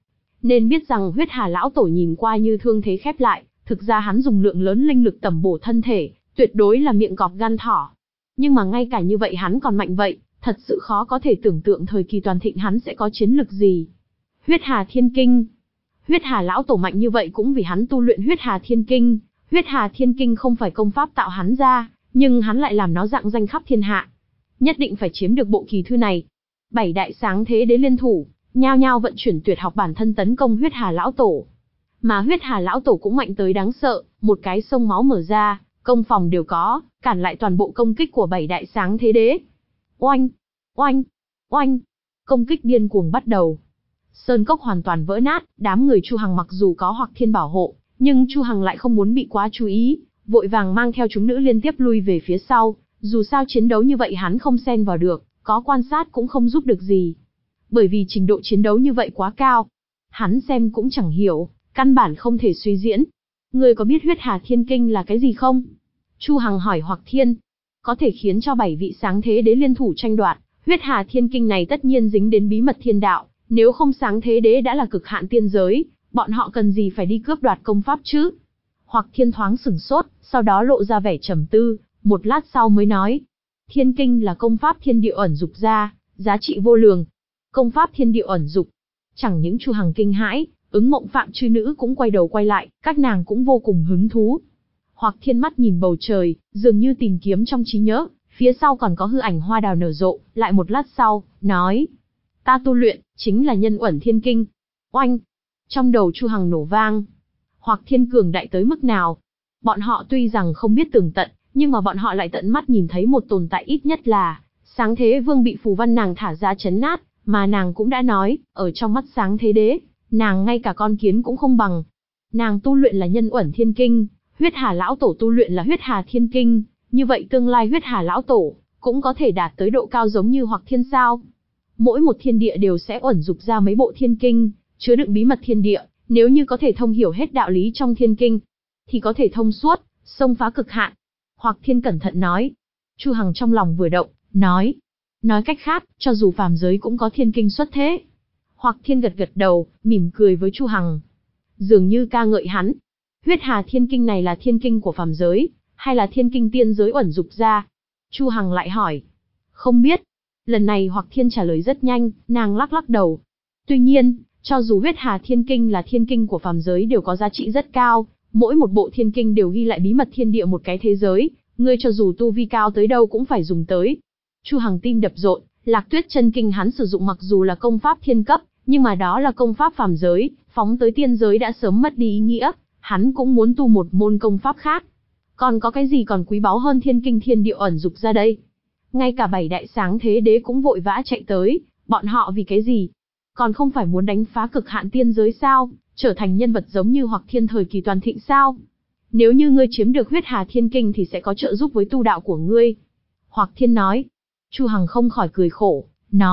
Nên biết rằng Huyết Hà lão tổ nhìn qua như thương thế khép lại, thực ra hắn dùng lượng lớn linh lực tẩm bổ thân thể, tuyệt đối là miệng cọp gan thỏ. Nhưng mà ngay cả như vậy hắn còn mạnh vậy, thật sự khó có thể tưởng tượng thời kỳ toàn thịnh hắn sẽ có chiến lực gì. Huyết Hà Thiên Kinh. Huyết Hà lão tổ mạnh như vậy cũng vì hắn tu luyện Huyết Hà Thiên Kinh. Huyết Hà Thiên Kinh không phải công pháp tạo hắn ra, nhưng hắn lại làm nó rạng danh khắp thiên hạ. Nhất định phải chiếm được bộ kỳ thư này. 7 đại sáng thế đế liên thủ, nhao nhao vận chuyển tuyệt học bản thân tấn công Huyết Hà lão tổ. Mà Huyết Hà lão tổ cũng mạnh tới đáng sợ, một cái sông máu mở ra, công phòng đều có, cản lại toàn bộ công kích của 7 đại sáng thế đế. Oanh, oanh, oanh, công kích điên cuồng bắt đầu. Sơn cốc hoàn toàn vỡ nát, đám người Chu Hằng mặc dù có Hoắc Thiên bảo hộ, nhưng Chu Hằng lại không muốn bị quá chú ý, vội vàng mang theo chúng nữ liên tiếp lui về phía sau, dù sao chiến đấu như vậy hắn không xen vào được, có quan sát cũng không giúp được gì. Bởi vì trình độ chiến đấu như vậy quá cao, hắn xem cũng chẳng hiểu, căn bản không thể suy diễn. Ngươi có biết Huyết Hà Thiên Kinh là cái gì không? Chu Hằng hỏi Hoắc Thiên. Có thể khiến cho 7 vị sáng thế đế liên thủ tranh đoạt, Huyết Hà Thiên Kinh này tất nhiên dính đến bí mật thiên đạo, nếu không sáng thế đế đã là cực hạn tiên giới, bọn họ cần gì phải đi cướp đoạt công pháp chứ? Hoắc Thiên thoáng sửng sốt, sau đó lộ ra vẻ trầm tư, một lát sau mới nói. Thiên Kinh là công pháp thiên địa ẩn dục ra, giá trị vô lượng. Công pháp thiên địa ẩn dục. Chẳng những Chu Hằng kinh hãi, Ứng Mộng Phạm chư nữ cũng quay đầu quay lại, các nàng cũng vô cùng hứng thú. Hoắc Thiên mắt nhìn bầu trời, dường như tìm kiếm trong trí nhớ, phía sau còn có hư ảnh hoa đào nở rộ, lại một lát sau, nói. Ta tu luyện, chính là Nhân Uẩn Thiên Kinh. Oanh! Trong đầu Chu Hằng nổ vang. Hoắc Thiên cường đại tới mức nào? Bọn họ tuy rằng không biết tường tận, nhưng mà bọn họ lại tận mắt nhìn thấy một tồn tại ít nhất là Sáng Thế Vương bị phù văn nàng thả ra chấn nát, mà nàng cũng đã nói, ở trong mắt Sáng Thế Đế, nàng ngay cả con kiến cũng không bằng. Nàng tu luyện là Nhân Uẩn Thiên Kinh, Huyết Hà lão tổ tu luyện là Huyết Hà Thiên Kinh, như vậy tương lai Huyết Hà lão tổ cũng có thể đạt tới độ cao giống như Hoắc Thiên sao? Mỗi một thiên địa đều sẽ uẩn dục ra mấy bộ thiên kinh, chứa đựng bí mật thiên địa, nếu như có thể thông hiểu hết đạo lý trong thiên kinh, thì có thể thông suốt, xông phá cực hạn. Hoắc Thiên cẩn thận nói. Chu Hằng trong lòng vừa động, nói cách khác, cho dù phàm giới cũng có thiên kinh xuất thế. Hoắc Thiên gật gật đầu, mỉm cười với Chu Hằng, dường như ca ngợi hắn. Huyết Hà Thiên Kinh này là thiên kinh của phàm giới, hay là thiên kinh tiên giới uẩn dục ra? Chu Hằng lại hỏi. Không biết. Lần này Hoắc Thiên trả lời rất nhanh, nàng lắc lắc đầu. Tuy nhiên, cho dù Huyết Hà Thiên Kinh là thiên kinh của phàm giới đều có giá trị rất cao, mỗi một bộ thiên kinh đều ghi lại bí mật thiên địa một cái thế giới, ngươi cho dù tu vi cao tới đâu cũng phải dùng tới. Chu Hằng tim đập rộn, Lạc Tuyết Chân Kinh hắn sử dụng mặc dù là công pháp thiên cấp, nhưng mà đó là công pháp phàm giới, phóng tới tiên giới đã sớm mất đi ý nghĩa, hắn cũng muốn tu một môn công pháp khác. Còn có cái gì còn quý báu hơn thiên kinh thiên địa ẩn dục ra đây? Ngay cả 7 đại sáng thế đế cũng vội vã chạy tới, bọn họ vì cái gì? Còn không phải muốn đánh phá cực hạn tiên giới sao, trở thành nhân vật giống như Hoắc Thiên thời kỳ toàn thịnh sao? Nếu như ngươi chiếm được Huyết Hà Thiên Kinh thì sẽ có trợ giúp với tu đạo của ngươi. Hoắc Thiên nói. Chu Hằng không khỏi cười khổ,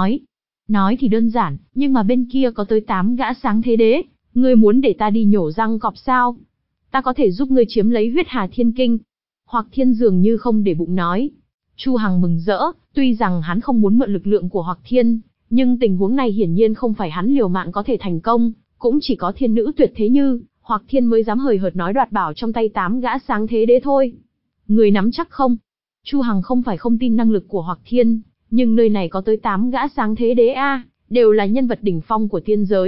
nói thì đơn giản, nhưng mà bên kia có tới 8 gã sáng thế đế, ngươi muốn để ta đi nhổ răng cọp sao? Ta có thể giúp ngươi chiếm lấy Huyết Hà Thiên Kinh. Hoắc Thiên dường như không để bụng nói. Chu Hằng mừng rỡ, tuy rằng hắn không muốn mượn lực lượng của Hoắc Thiên, nhưng tình huống này hiển nhiên không phải hắn liều mạng có thể thành công, cũng chỉ có thiên nữ tuyệt thế như Hoắc Thiên mới dám hời hợt nói đoạt bảo trong tay 8 gã sáng thế đế thôi. Người nắm chắc không? Chu Hằng không phải không tin năng lực của Hoắc Thiên, nhưng nơi này có tới 8 gã sáng thế đế a, đều là nhân vật đỉnh phong của tiên giới,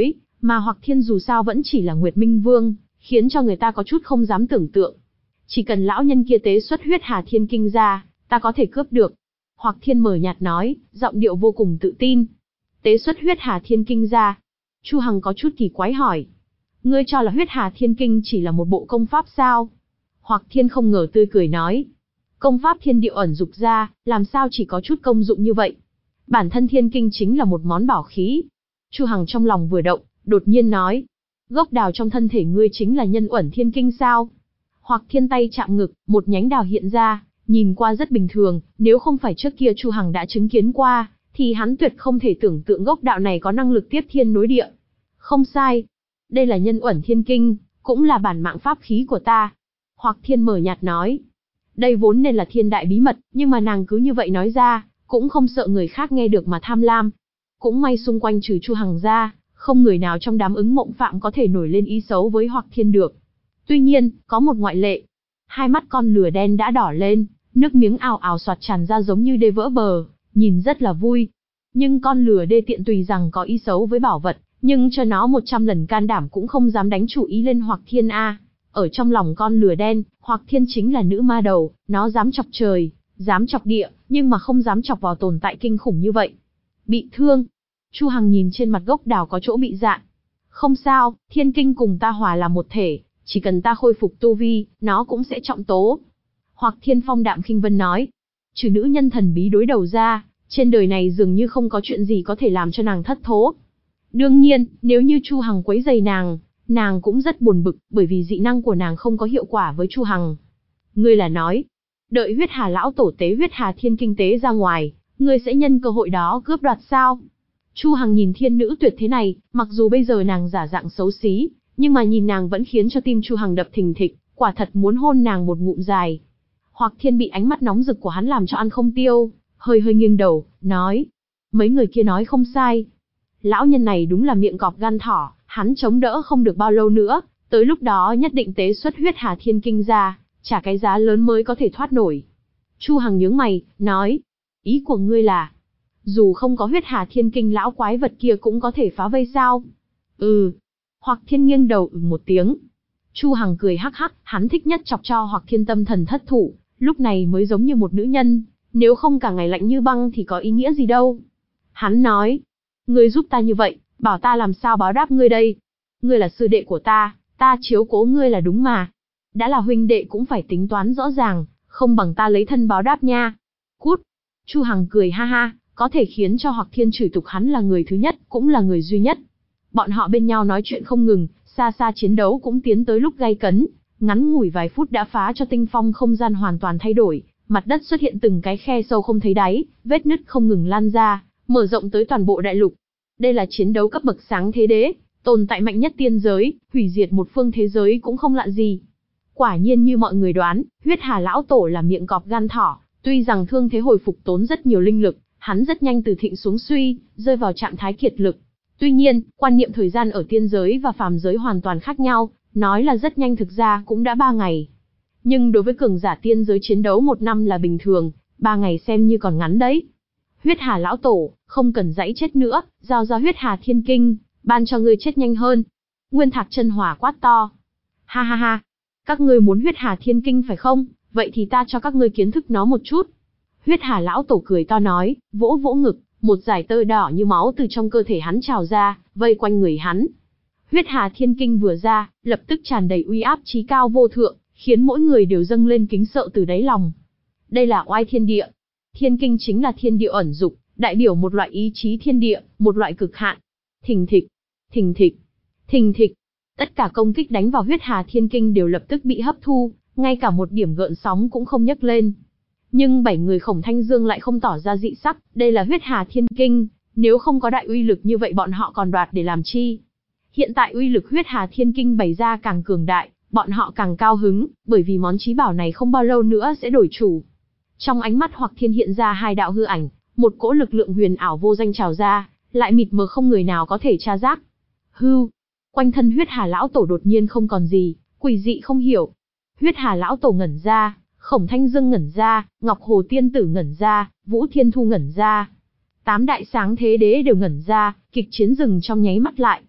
Mà Hoặc Thiên dù sao vẫn chỉ là Nguyệt Minh Vương, khiến cho người ta có chút không dám tưởng tượng. Chỉ cần lão nhân kia tế xuất huyết Hà Thiên Kinh ra, ta có thể cướp được. Hoặc Thiên mờ nhạt nói, giọng điệu vô cùng tự tin. Tế xuất huyết Hà Thiên Kinh ra. Chu Hằng có chút kỳ quái hỏi. Ngươi cho là huyết Hà Thiên Kinh chỉ là một bộ công pháp sao? Hoặc Thiên không ngờ tươi cười nói. Công pháp thiên điệu ẩn dục ra, làm sao chỉ có chút công dụng như vậy? Bản thân Thiên Kinh chính là một món bảo khí. Chu Hằng trong lòng vừa động, đột nhiên nói. Gốc đào trong thân thể ngươi chính là nhân uẩn Thiên Kinh sao? Hoặc Thiên tay chạm ngực, một nhánh đào hiện ra, nhìn qua rất bình thường, nếu không phải trước kia Chu Hằng đã chứng kiến qua, thì hắn tuyệt không thể tưởng tượng gốc đạo này có năng lực tiếp thiên nối địa. Không sai. Đây là nhân uẩn Thiên Kinh, cũng là bản mạng pháp khí của ta. Hoặc Thiên mờ nhạt nói. Đây vốn nên là thiên đại bí mật, nhưng mà nàng cứ như vậy nói ra, cũng không sợ người khác nghe được mà tham lam. Cũng may xung quanh trừ Chu Hằng ra, không người nào trong đám ứng mộng phạm có thể nổi lên ý xấu với Hoặc Thiên được. Tuy nhiên, có một ngoại lệ. Hai mắt con lừa đen đã đỏ lên, nước miếng ào ào xoạt tràn ra giống như đê vỡ bờ, nhìn rất là vui. Nhưng con lừa đê tiện tùy rằng có ý xấu với bảo vật, nhưng cho nó 100 lần can đảm cũng không dám đánh chủ ý lên Hoặc Thiên a. Ở trong lòng con lừa đen, Hoặc Thiên chính là nữ ma đầu, nó dám chọc trời, dám chọc địa, nhưng mà không dám chọc vào tồn tại kinh khủng như vậy. Bị thương. Chu Hằng nhìn trên mặt gốc đào có chỗ bị dạn. Không sao, Thiên Kinh cùng ta hòa là một thể, chỉ cần ta khôi phục tu vi, nó cũng sẽ trọng tố. Hoặc Thiên phong đạm khinh vân nói. Trừ nữ nhân thần bí đối đầu ra, trên đời này dường như không có chuyện gì có thể làm cho nàng thất thố. Đương nhiên, nếu như Chu Hằng quấy rầy nàng cũng rất buồn bực, bởi vì dị năng của nàng không có hiệu quả với Chu Hằng. Ngươi là nói, đợi huyết Hà lão tổ tế huyết Hà Thiên Kinh tế ra ngoài, ngươi sẽ nhân cơ hội đó cướp đoạt sao? Chu Hằng nhìn thiên nữ tuyệt thế này, mặc dù bây giờ nàng giả dạng xấu xí, nhưng mà nhìn nàng vẫn khiến cho tim Chu Hằng đập thình thịch, quả thật muốn hôn nàng một ngụm dài. Hoặc Thiên bị ánh mắt nóng rực của hắn làm cho ăn không tiêu, hơi nghiêng đầu, nói. Mấy người kia nói không sai. Lão nhân này đúng là miệng cọp gan thỏ, hắn chống đỡ không được bao lâu nữa, tới lúc đó nhất định tế xuất huyết Hà Thiên Kinh ra, trả cái giá lớn mới có thể thoát nổi. Chu Hằng nhướng mày, nói. Ý của ngươi là, dù không có huyết Hà Thiên Kinh lão quái vật kia cũng có thể phá vây sao? Hoặc Thiên nghiêng đầu một tiếng. Chu Hằng cười hắc hắc, hắn thích nhất chọc cho Hoặc Thiên tâm thần thất thủ, lúc này mới giống như một nữ nhân, nếu không cả ngày lạnh như băng thì có ý nghĩa gì đâu. Hắn nói, ngươi giúp ta như vậy, bảo ta làm sao báo đáp ngươi đây? Ngươi là sư đệ của ta chiếu cố ngươi là đúng mà. Đã là huynh đệ cũng phải tính toán rõ ràng, không bằng ta lấy thân báo đáp nha. Cút. Chu Hằng cười ha ha, có thể khiến cho Hoặc Thiên chửi tục hắn là người thứ nhất, cũng là người duy nhất. Bọn họ bên nhau nói chuyện không ngừng, xa xa chiến đấu cũng tiến tới lúc gay cấn, ngắn ngủi vài phút đã phá cho tinh phong không gian hoàn toàn thay đổi, mặt đất xuất hiện từng cái khe sâu không thấy đáy, vết nứt không ngừng lan ra, mở rộng tới toàn bộ đại lục. Đây là chiến đấu cấp bậc sáng thế đế, tồn tại mạnh nhất tiên giới, hủy diệt một phương thế giới cũng không lạ gì. Quả nhiên như mọi người đoán, huyết Hà lão tổ là miệng cọp gan thỏ, tuy rằng thương thế hồi phục tốn rất nhiều linh lực, hắn rất nhanh từ thịnh xuống suy, rơi vào trạng thái kiệt lực. Tuy nhiên, quan niệm thời gian ở tiên giới và phàm giới hoàn toàn khác nhau, nói là rất nhanh thực ra cũng đã 3 ngày. Nhưng đối với cường giả tiên giới chiến đấu 1 năm là bình thường, 3 ngày xem như còn ngắn đấy. Huyết Hà lão tổ, không cần dãy chết nữa, giao ra huyết Hà Thiên Kinh, ban cho ngươi chết nhanh hơn. Nguyên Thạc Chân Hỏa quát to. Ha ha ha, các ngươi muốn huyết Hà Thiên Kinh phải không? Vậy thì ta cho các ngươi kiến thức nó một chút. Huyết Hà lão tổ cười to nói, vỗ vỗ ngực, một dải tơ đỏ như máu từ trong cơ thể hắn trào ra, vây quanh người hắn. Huyết Hà Thiên Kinh vừa ra, lập tức tràn đầy uy áp chí cao vô thượng, khiến mỗi người đều dâng lên kính sợ từ đáy lòng. Đây là oai thiên địa. Thiên Kinh chính là thiên địa ẩn dục, đại biểu một loại ý chí thiên địa, một loại cực hạn. Thình thịch, thình thịch, thình thịch. Tất cả công kích đánh vào huyết Hà Thiên Kinh đều lập tức bị hấp thu, ngay cả một điểm gợn sóng cũng không nhấc lên. Nhưng 7 người Khổng Thanh Dương lại không tỏ ra dị sắc, đây là huyết Hà Thiên Kinh, nếu không có đại uy lực như vậy bọn họ còn đoạt để làm chi? Hiện tại uy lực huyết Hà Thiên Kinh bày ra càng cường đại, bọn họ càng cao hứng, bởi vì món chí bảo này không bao lâu nữa sẽ đổi chủ. Trong ánh mắt Hoặc Thiên hiện ra 2 đạo hư ảnh, một cỗ lực lượng huyền ảo vô danh trào ra, lại mịt mờ không người nào có thể tra giác. Hưu, quanh thân huyết Hà lão tổ đột nhiên không còn gì, quỷ dị không hiểu. Huyết Hà lão tổ ngẩn ra, Khổng Thanh Dương ngẩn ra, Ngọc Hồ Tiên Tử ngẩn ra, Vũ Thiên Thu ngẩn ra. 8 đại sáng thế đế đều ngẩn ra, kịch chiến dừng trong nháy mắt lại.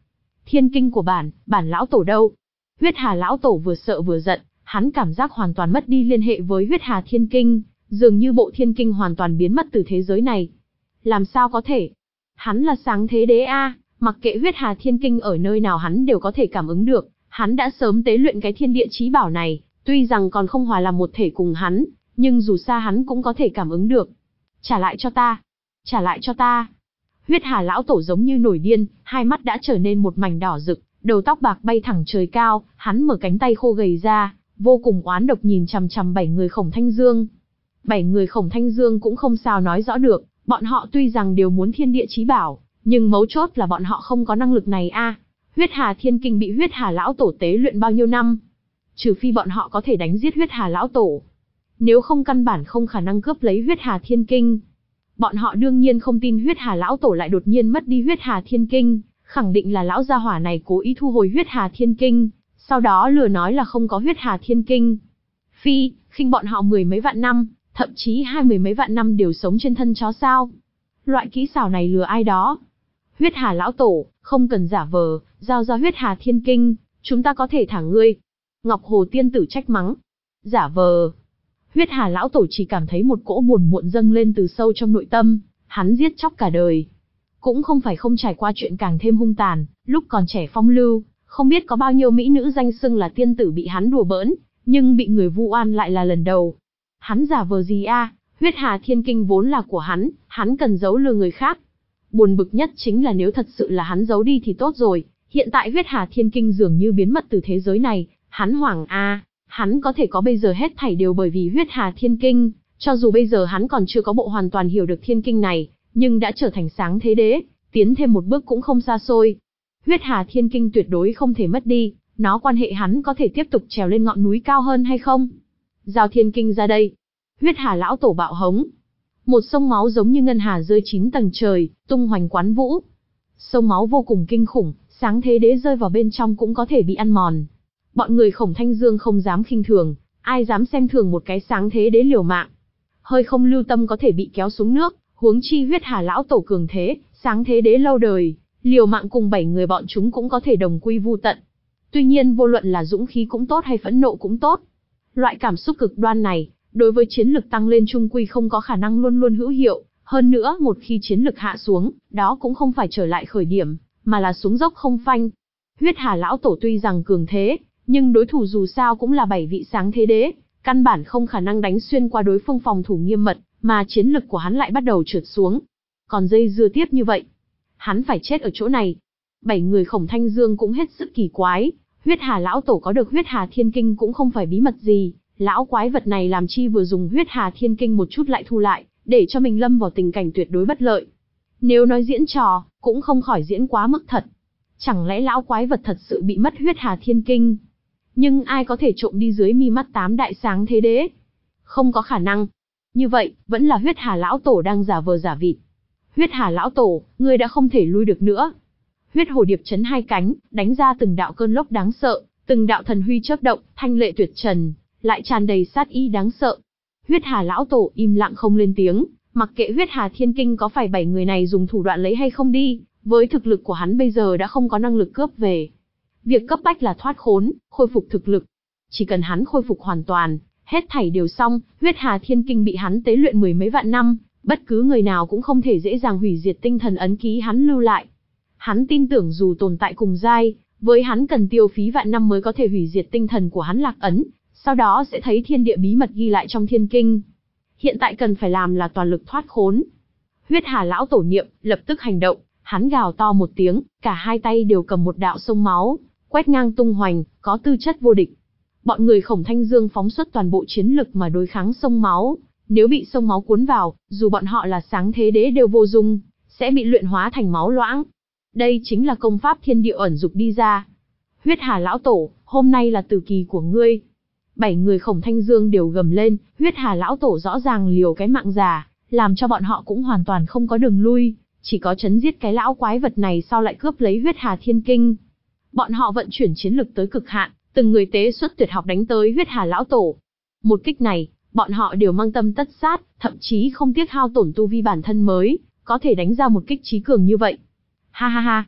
Thiên kinh của bản lão tổ đâu? Huyết Hà lão tổ vừa sợ vừa giận, hắn cảm giác hoàn toàn mất đi liên hệ với huyết hà thiên kinh, dường như bộ thiên kinh hoàn toàn biến mất từ thế giới này. Làm sao có thể? Hắn là sáng thế đế a, mặc kệ huyết hà thiên kinh ở nơi nào hắn đều có thể cảm ứng được, hắn đã sớm tế luyện cái thiên địa chí bảo này, tuy rằng còn không hòa làm một thể cùng hắn, nhưng dù xa hắn cũng có thể cảm ứng được. Trả lại cho ta! Trả lại cho ta! Huyết Hà lão tổ giống như nổi điên, hai mắt đã trở nên một mảnh đỏ rực, đầu tóc bạc bay thẳng trời cao, hắn mở cánh tay khô gầy ra, vô cùng oán độc nhìn chằm chằm 7 người Khổng Thanh Dương. 7 người Khổng Thanh Dương cũng không sao nói rõ được, bọn họ tuy rằng đều muốn thiên địa chí bảo, nhưng mấu chốt là bọn họ không có năng lực này a. Huyết Hà Thiên Kinh bị Huyết Hà lão tổ tế luyện bao nhiêu năm? Trừ phi bọn họ có thể đánh giết Huyết Hà lão tổ, nếu không căn bản không khả năng cướp lấy Huyết Hà Thiên Kinh. Bọn họ đương nhiên không tin Huyết Hà lão tổ lại đột nhiên mất đi Huyết Hà Thiên Kinh, khẳng định là lão gia hỏa này cố ý thu hồi Huyết Hà Thiên Kinh, sau đó lừa nói là không có Huyết Hà Thiên Kinh. Phi, khinh bọn họ 10 mấy vạn năm, thậm chí 20 mấy vạn năm đều sống trên thân chó sao? Loại kỹ xảo này lừa ai đó? Huyết Hà lão tổ, không cần giả vờ, giao ra Huyết Hà Thiên Kinh, chúng ta có thể thả ngươi. Ngọc Hồ tiên tử trách mắng. Giả vờ. Huyết Hà lão tổ chỉ cảm thấy một cỗ buồn muộn dâng lên từ sâu trong nội tâm, hắn giết chóc cả đời. Cũng không phải không trải qua chuyện càng thêm hung tàn, lúc còn trẻ phong lưu, không biết có bao nhiêu mỹ nữ danh xưng là tiên tử bị hắn đùa bỡn, nhưng bị người vu oan lại là lần đầu. Hắn giả vờ gì a? Huyết Hà Thiên Kinh vốn là của hắn cần giấu lừa người khác. Buồn bực nhất chính là nếu thật sự là hắn giấu đi thì tốt rồi, hiện tại Huyết Hà Thiên Kinh dường như biến mất từ thế giới này, hắn hoảng a, hắn có thể có bây giờ hết thảy đều bởi vì Huyết Hà Thiên Kinh, cho dù bây giờ hắn còn chưa có bộ hoàn toàn hiểu được thiên kinh này, nhưng đã trở thành sáng thế đế, tiến thêm một bước cũng không xa xôi. Huyết Hà Thiên Kinh tuyệt đối không thể mất đi, nó quan hệ hắn có thể tiếp tục trèo lên ngọn núi cao hơn hay không. Giao Thiên Kinh ra đây. Huyết Hà lão tổ bạo hống. Một sông máu giống như ngân hà rơi 9 tầng trời, tung hoành quán vũ. Sông máu vô cùng kinh khủng, sáng thế đế rơi vào bên trong cũng có thể bị ăn mòn. Bọn người Khổng Thanh Dương không dám khinh thường, ai dám xem thường một cái sáng thế đế liều mạng. Hơi không lưu tâm có thể bị kéo xuống nước, huống chi Huyết Hà lão tổ cường thế, sáng thế đế lâu đời, liều mạng cùng 7 người bọn chúng cũng có thể đồng quy vu tận. Tuy nhiên vô luận là dũng khí cũng tốt hay phẫn nộ cũng tốt, loại cảm xúc cực đoan này, đối với chiến lực tăng lên trung quy không có khả năng luôn luôn hữu hiệu, hơn nữa một khi chiến lực hạ xuống, đó cũng không phải trở lại khởi điểm, mà là xuống dốc không phanh. Huyết Hà lão tổ tuy rằng cường thế, nhưng đối thủ dù sao cũng là 7 vị sáng thế đế, căn bản không khả năng đánh xuyên qua đối phương phòng thủ nghiêm mật, mà chiến lực của hắn lại bắt đầu trượt xuống. Còn dây dưa tiếp như vậy, hắn phải chết ở chỗ này. 7 người Khổng Thanh Dương cũng hết sức kỳ quái, Huyết Hà lão tổ có được Huyết Hà Thiên Kinh cũng không phải bí mật gì, lão quái vật này làm chi vừa dùng Huyết Hà Thiên Kinh một chút lại thu lại, để cho mình lâm vào tình cảnh tuyệt đối bất lợi. Nếu nói diễn trò, cũng không khỏi diễn quá mức thật. Chẳng lẽ lão quái vật thật sự bị mất Huyết Hà Thiên Kinh? Nhưng ai có thể trộm đi dưới mi mắt 8 đại sáng thế đế? Không có khả năng. Như vậy, vẫn là Huyết Hà lão tổ đang giả vờ giả vịt. Huyết Hà lão tổ, ngươi đã không thể lui được nữa. Huyết Hồ Điệp chấn hai cánh, đánh ra từng đạo cơn lốc đáng sợ, từng đạo thần huy chớp động, thanh lệ tuyệt trần, lại tràn đầy sát ý đáng sợ. Huyết Hà lão tổ im lặng không lên tiếng, mặc kệ Huyết Hà Thiên Kinh có phải 7 người này dùng thủ đoạn lấy hay không đi, với thực lực của hắn bây giờ đã không có năng lực cướp về. Việc cấp bách là thoát khốn, khôi phục thực lực. Chỉ cần hắn khôi phục hoàn toàn, hết thảy đều xong, Huyết Hà Thiên Kinh bị hắn tế luyện 10 mấy vạn năm, bất cứ người nào cũng không thể dễ dàng hủy diệt tinh thần ấn ký hắn lưu lại. Hắn tin tưởng dù tồn tại cùng giai, với hắn cần tiêu phí vạn năm mới có thể hủy diệt tinh thần của hắn lạc ấn, sau đó sẽ thấy thiên địa bí mật ghi lại trong thiên kinh. Hiện tại cần phải làm là toàn lực thoát khốn. Huyết Hà lão tổ niệm, lập tức hành động, hắn gào to một tiếng, cả hai tay đều cầm một đạo sông máu, quét ngang tung hoành, có tư chất vô địch. Bọn người Khổng Thanh Dương phóng xuất toàn bộ chiến lực mà đối kháng sông máu, nếu bị sông máu cuốn vào, dù bọn họ là sáng thế đế đều vô dụng, sẽ bị luyện hóa thành máu loãng. Đây chính là công pháp thiên địa ẩn dục đi ra. Huyết Hà lão tổ, hôm nay là tử kỳ của ngươi. 7 người Khổng Thanh Dương đều gầm lên, Huyết Hà lão tổ rõ ràng liều cái mạng già, làm cho bọn họ cũng hoàn toàn không có đường lui, chỉ có chấn giết cái lão quái vật này sau lại cướp lấy Huyết Hà Thiên Kinh. Bọn họ vận chuyển chiến lực tới cực hạn, từng người tế xuất tuyệt học đánh tới Huyết Hà lão tổ. Một kích này, bọn họ đều mang tâm tất sát, thậm chí không tiếc hao tổn tu vi bản thân mới có thể đánh ra một kích chí cường như vậy. Ha ha ha,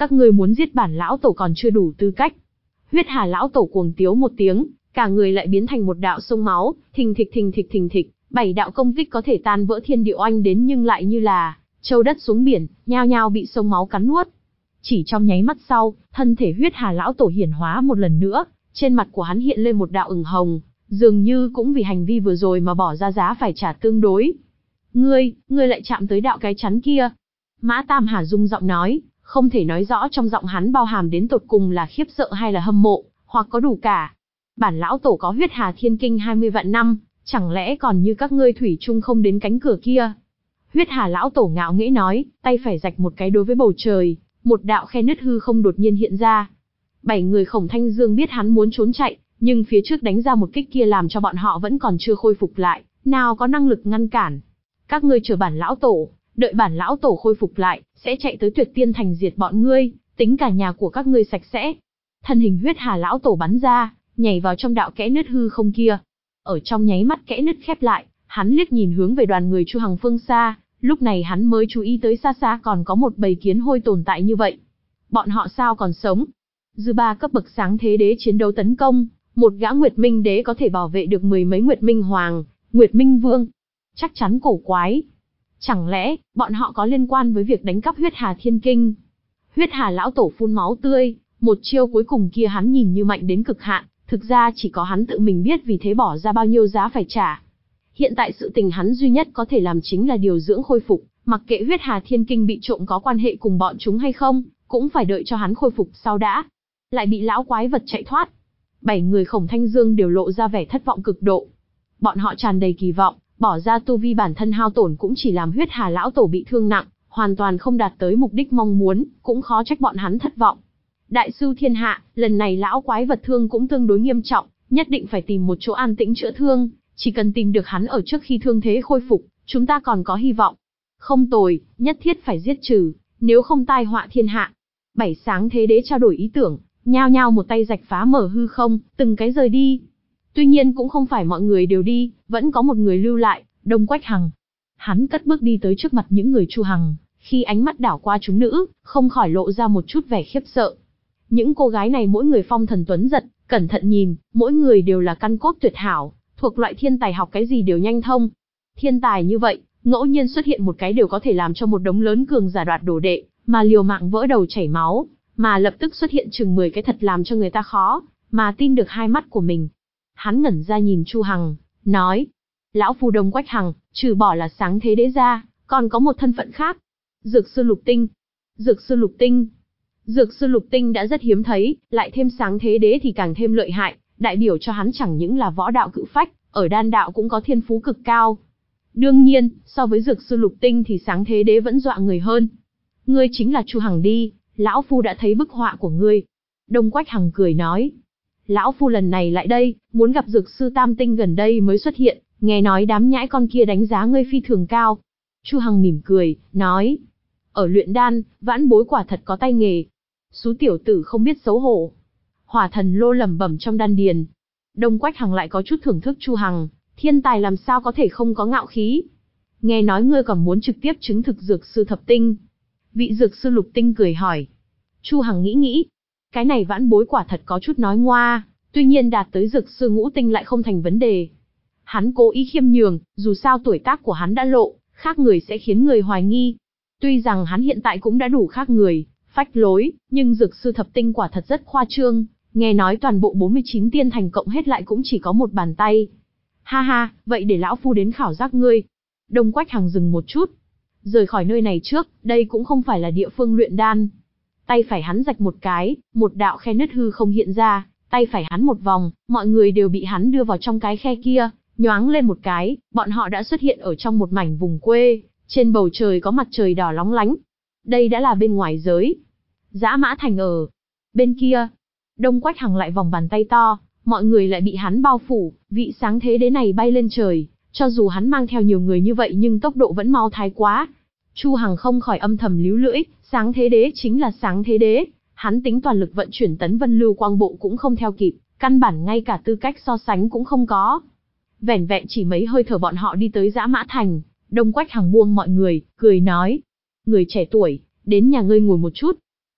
các ngươi muốn giết bản lão tổ còn chưa đủ tư cách. Huyết Hà lão tổ cuồng tiếu một tiếng, cả người lại biến thành một đạo sông máu, thình thịch thình thịch thình thịch, 7 đạo công kích có thể tan vỡ thiên địa oanh đến nhưng lại như là châu đất xuống biển, nhao nhao bị sông máu cắn nuốt. Chỉ trong nháy mắt sau, thân thể Huyết Hà lão tổ hiển hóa một lần nữa, trên mặt của hắn hiện lên một đạo ửng hồng, dường như cũng vì hành vi vừa rồi mà bỏ ra giá phải trả tương đối. Ngươi lại chạm tới đạo cái chắn kia. Mã Tam Hà rung giọng nói, không thể nói rõ trong giọng hắn bao hàm đến tột cùng là khiếp sợ hay là hâm mộ, hoặc có đủ cả. Bản lão tổ có Huyết Hà Thiên Kinh 20 vạn năm, chẳng lẽ còn như các ngươi thủy chung không đến cánh cửa kia? Huyết Hà lão tổ ngạo nghễ nói, tay phải rạch một cái đối với bầu trời, một đạo khe nứt hư không đột nhiên hiện ra. 7 người Khổng Thanh Dương biết hắn muốn trốn chạy, nhưng phía trước đánh ra một kích kia làm cho bọn họ vẫn còn chưa khôi phục lại, nào có năng lực ngăn cản. Các ngươi chờ bản lão tổ, đợi bản lão tổ khôi phục lại, sẽ chạy tới Tuyệt Tiên Thành diệt bọn ngươi, tính cả nhà của các ngươi sạch sẽ. Thân hình Huyết Hà lão tổ bắn ra, nhảy vào trong đạo kẽ nứt hư không kia. Ở trong nháy mắt kẽ nứt khép lại, hắn liếc nhìn hướng về đoàn người Chu Hằng phương xa, lúc này hắn mới chú ý tới xa xa còn có một bầy kiến hôi tồn tại như vậy. Bọn họ sao còn sống? Dư ba cấp bậc sáng thế đế chiến đấu tấn công, một gã Nguyệt Minh đế có thể bảo vệ được mười mấy Nguyệt Minh hoàng, Nguyệt Minh vương. Chắc chắn cổ quái. Chẳng lẽ, bọn họ có liên quan với việc đánh cắp Huyết Hà Thiên Kinh? Huyết Hà lão tổ phun máu tươi, một chiêu cuối cùng kia hắn nhìn như mạnh đến cực hạn, thực ra chỉ có hắn tự mình biết vì thế bỏ ra bao nhiêu giá phải trả. Hiện tại sự tình hắn duy nhất có thể làm chính là điều dưỡng khôi phục, mặc kệ Huyết Hà Thiên Kinh bị trộm có quan hệ cùng bọn chúng hay không, cũng phải đợi cho hắn khôi phục sau đã. Lại bị lão quái vật chạy thoát. 7 người Khổng Thanh Dương đều lộ ra vẻ thất vọng cực độ. Bọn họ tràn đầy kỳ vọng, bỏ ra tu vi bản thân hao tổn cũng chỉ làm Huyết Hà lão tổ bị thương nặng, hoàn toàn không đạt tới mục đích mong muốn, cũng khó trách bọn hắn thất vọng. Đại sư thiên hạ, lần này lão quái vật thương cũng tương đối nghiêm trọng, nhất định phải tìm một chỗ an tĩnh chữa thương, chỉ cần tìm được hắn ở trước khi thương thế khôi phục, chúng ta còn có hy vọng. Không tồi, nhất thiết phải giết trừ, nếu không tai họa thiên hạ. 7 sáng thế đế trao đổi ý tưởng, nhao nhao một tay rạch phá mở hư không, từng cái rời đi. Tuy nhiên cũng không phải mọi người đều đi, vẫn có một người lưu lại, Đông Quách Hằng. Hắn cất bước đi tới trước mặt những người Chu Hằng, khi ánh mắt đảo qua chúng nữ, không khỏi lộ ra một chút vẻ khiếp sợ. Những cô gái này mỗi người phong thần tuấn giật, cẩn thận nhìn, mỗi người đều là căn cốt tuyệt hảo, thuộc loại thiên tài học cái gì đều nhanh thông. Thiên tài như vậy, ngẫu nhiên xuất hiện một cái đều có thể làm cho một đống lớn cường giả đoạt đồ đệ, mà liều mạng vỡ đầu chảy máu, mà lập tức xuất hiện chừng 10 cái thật làm cho người ta khó mà tin được hai mắt của mình. Hắn ngẩn ra nhìn Chu Hằng, nói: "Lão phu Đông Quách Hằng, trừ bỏ là sáng thế đế ra, còn có một thân phận khác. Dược sư Lục Tinh." Dược sư Lục Tinh. Dược sư Lục Tinh đã rất hiếm thấy, lại thêm sáng thế đế thì càng thêm lợi hại, đại biểu cho hắn chẳng những là võ đạo cự phách, ở đan đạo cũng có thiên phú cực cao. Đương nhiên, so với dược sư Lục Tinh thì sáng thế đế vẫn dọa người hơn. "Ngươi chính là Chu Hằng đi, lão phu đã thấy bức họa của ngươi." Đông Quách Hằng cười nói: "Lão phu lần này lại đây, muốn gặp dược sư Tam Tinh gần đây mới xuất hiện, nghe nói đám nhãi con kia đánh giá ngươi phi thường cao." Chu Hằng mỉm cười, nói: "Ở luyện đan, vãn bối quả thật có tay nghề." Xú tiểu tử không biết xấu hổ. Hỏa thần lô lẩm bẩm trong đan điền. Đông Quách Hằng lại có chút thưởng thức Chu Hằng, thiên tài làm sao có thể không có ngạo khí. "Nghe nói ngươi còn muốn trực tiếp chứng thực dược sư thập tinh." Vị dược sư Lục Tinh cười hỏi. Chu Hằng nghĩ nghĩ, cái này vãn bối quả thật có chút nói ngoa, tuy nhiên đạt tới dược sư ngũ tinh lại không thành vấn đề. Hắn cố ý khiêm nhường, dù sao tuổi tác của hắn đã lộ, khác người sẽ khiến người hoài nghi. Tuy rằng hắn hiện tại cũng đã đủ khác người, phách lối, nhưng dược sư thập tinh quả thật rất khoa trương, nghe nói toàn bộ 49 tiên thành cộng hết lại cũng chỉ có một bàn tay. "Ha ha, vậy để lão phu đến khảo giác ngươi." Đông Quách Hằng dừng một chút. Rời khỏi nơi này trước, đây cũng không phải là địa phương luyện đan. Tay phải hắn rạch một cái, một đạo khe nứt hư không hiện ra, tay phải hắn một vòng, mọi người đều bị hắn đưa vào trong cái khe kia, nhoáng lên một cái, bọn họ đã xuất hiện ở trong một mảnh vùng quê, trên bầu trời có mặt trời đỏ lóng lánh. Đây đã là bên ngoài giới. Dã Mã Thành ở bên kia. Đông Quách Hằng lại vòng bàn tay to, mọi người lại bị hắn bao phủ, vị sáng thế đế này bay lên trời, cho dù hắn mang theo nhiều người như vậy nhưng tốc độ vẫn mau thái quá. Chu Hằng không khỏi âm thầm líu lưỡi, sáng thế đế chính là sáng thế đế, hắn tính toàn lực vận chuyển Tấn Vân Lưu Quang Bộ cũng không theo kịp, căn bản ngay cả tư cách so sánh cũng không có. Vẻn vẹn chỉ mấy hơi thở bọn họ đi tới Dã Mã Thành, Đông Quách Hằng buông mọi người, cười nói: "Người trẻ tuổi, đến nhà ngươi ngồi một chút."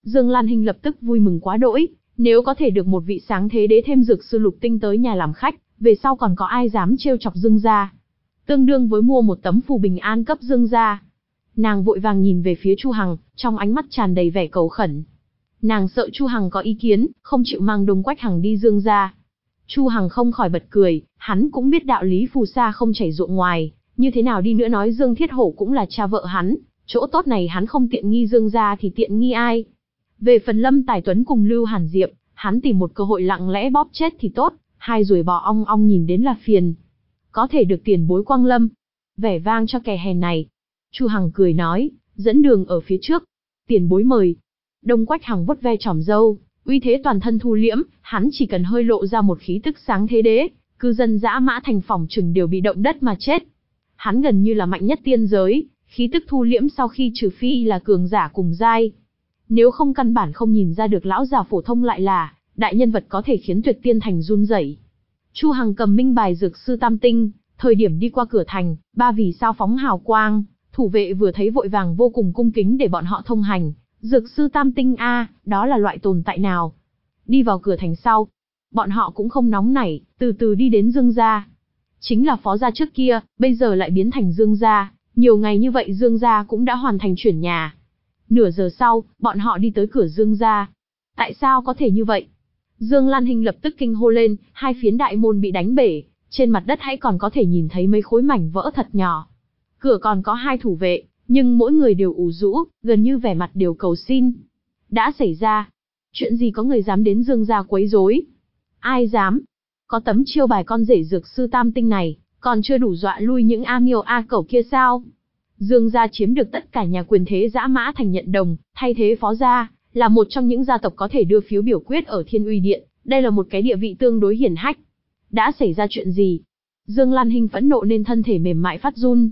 Dương Lan Hinh lập tức vui mừng quá đỗi, nếu có thể được một vị sáng thế đế thêm dược sư Lục Tinh tới nhà làm khách, về sau còn có ai dám trêu chọc Dương gia. Tương đương với mua một tấm phù bình an cấp Dương gia. Nàng vội vàng nhìn về phía Chu Hằng, trong ánh mắt tràn đầy vẻ cầu khẩn. Nàng sợ Chu Hằng có ý kiến, không chịu mang Đông Quách Hằng đi Dương gia. Chu Hằng không khỏi bật cười, hắn cũng biết đạo lý phù sa không chảy ruộng ngoài, như thế nào đi nữa nói Dương Thiết Hổ cũng là cha vợ hắn, chỗ tốt này hắn không tiện nghi Dương gia thì tiện nghi ai. Về phần Lâm Tài Tuấn cùng Lưu Hàn Diệp, hắn tìm một cơ hội lặng lẽ bóp chết thì tốt, hai ruồi bò ong ong nhìn đến là phiền. Có thể được tiền bối quang lâm, vẻ vang cho kẻ hèn này. Chu Hằng cười nói, dẫn đường ở phía trước. Tiền bối mời. Đông Quách Hằng vuốt ve chòm râu, uy thế toàn thân thu liễm, hắn chỉ cần hơi lộ ra một khí tức sáng thế đế, cư dân dã mã thành phòng chừng đều bị động đất mà chết. Hắn gần như là mạnh nhất tiên giới, khí tức thu liễm sau khi trừ phi là cường giả cùng giai. Nếu không căn bản không nhìn ra được lão già phổ thông lại là đại nhân vật có thể khiến Tuyệt Tiên thành run rẩy. Chu Hằng cầm minh bài dược sư tam tinh, thời điểm đi qua cửa thành, ba vì sao phóng hào quang, thủ vệ vừa thấy vội vàng vô cùng cung kính để bọn họ thông hành. Dược sư tam tinh a, đó là loại tồn tại nào? Đi vào cửa thành sau, bọn họ cũng không nóng nảy, từ từ đi đến Dương gia. Chính là Phó gia trước kia, bây giờ lại biến thành Dương gia, nhiều ngày như vậy Dương gia cũng đã hoàn thành chuyển nhà. Nửa giờ sau, bọn họ đi tới cửa Dương gia. Tại sao có thể như vậy? Dương Lan Hinh lập tức kinh hô lên, hai phiến đại môn bị đánh bể, trên mặt đất hãy còn có thể nhìn thấy mấy khối mảnh vỡ thật nhỏ. Cửa còn có hai thủ vệ, nhưng mỗi người đều ủ rũ, gần như vẻ mặt đều cầu xin. Đã xảy ra. Chuyện gì có người dám đến Dương gia quấy rối? Ai dám? Có tấm chiêu bài con rể dược sư tam tinh này, còn chưa đủ dọa lui những A Miêu A Cẩu kia sao? Dương gia chiếm được tất cả nhà quyền thế dã mã thành nhận đồng, thay thế Phó gia, là một trong những gia tộc có thể đưa phiếu biểu quyết ở Thiên Uy Điện, đây là một cái địa vị tương đối hiển hách. Đã xảy ra chuyện gì? Dương Lan Hinh phẫn nộ nên thân thể mềm mại phát run.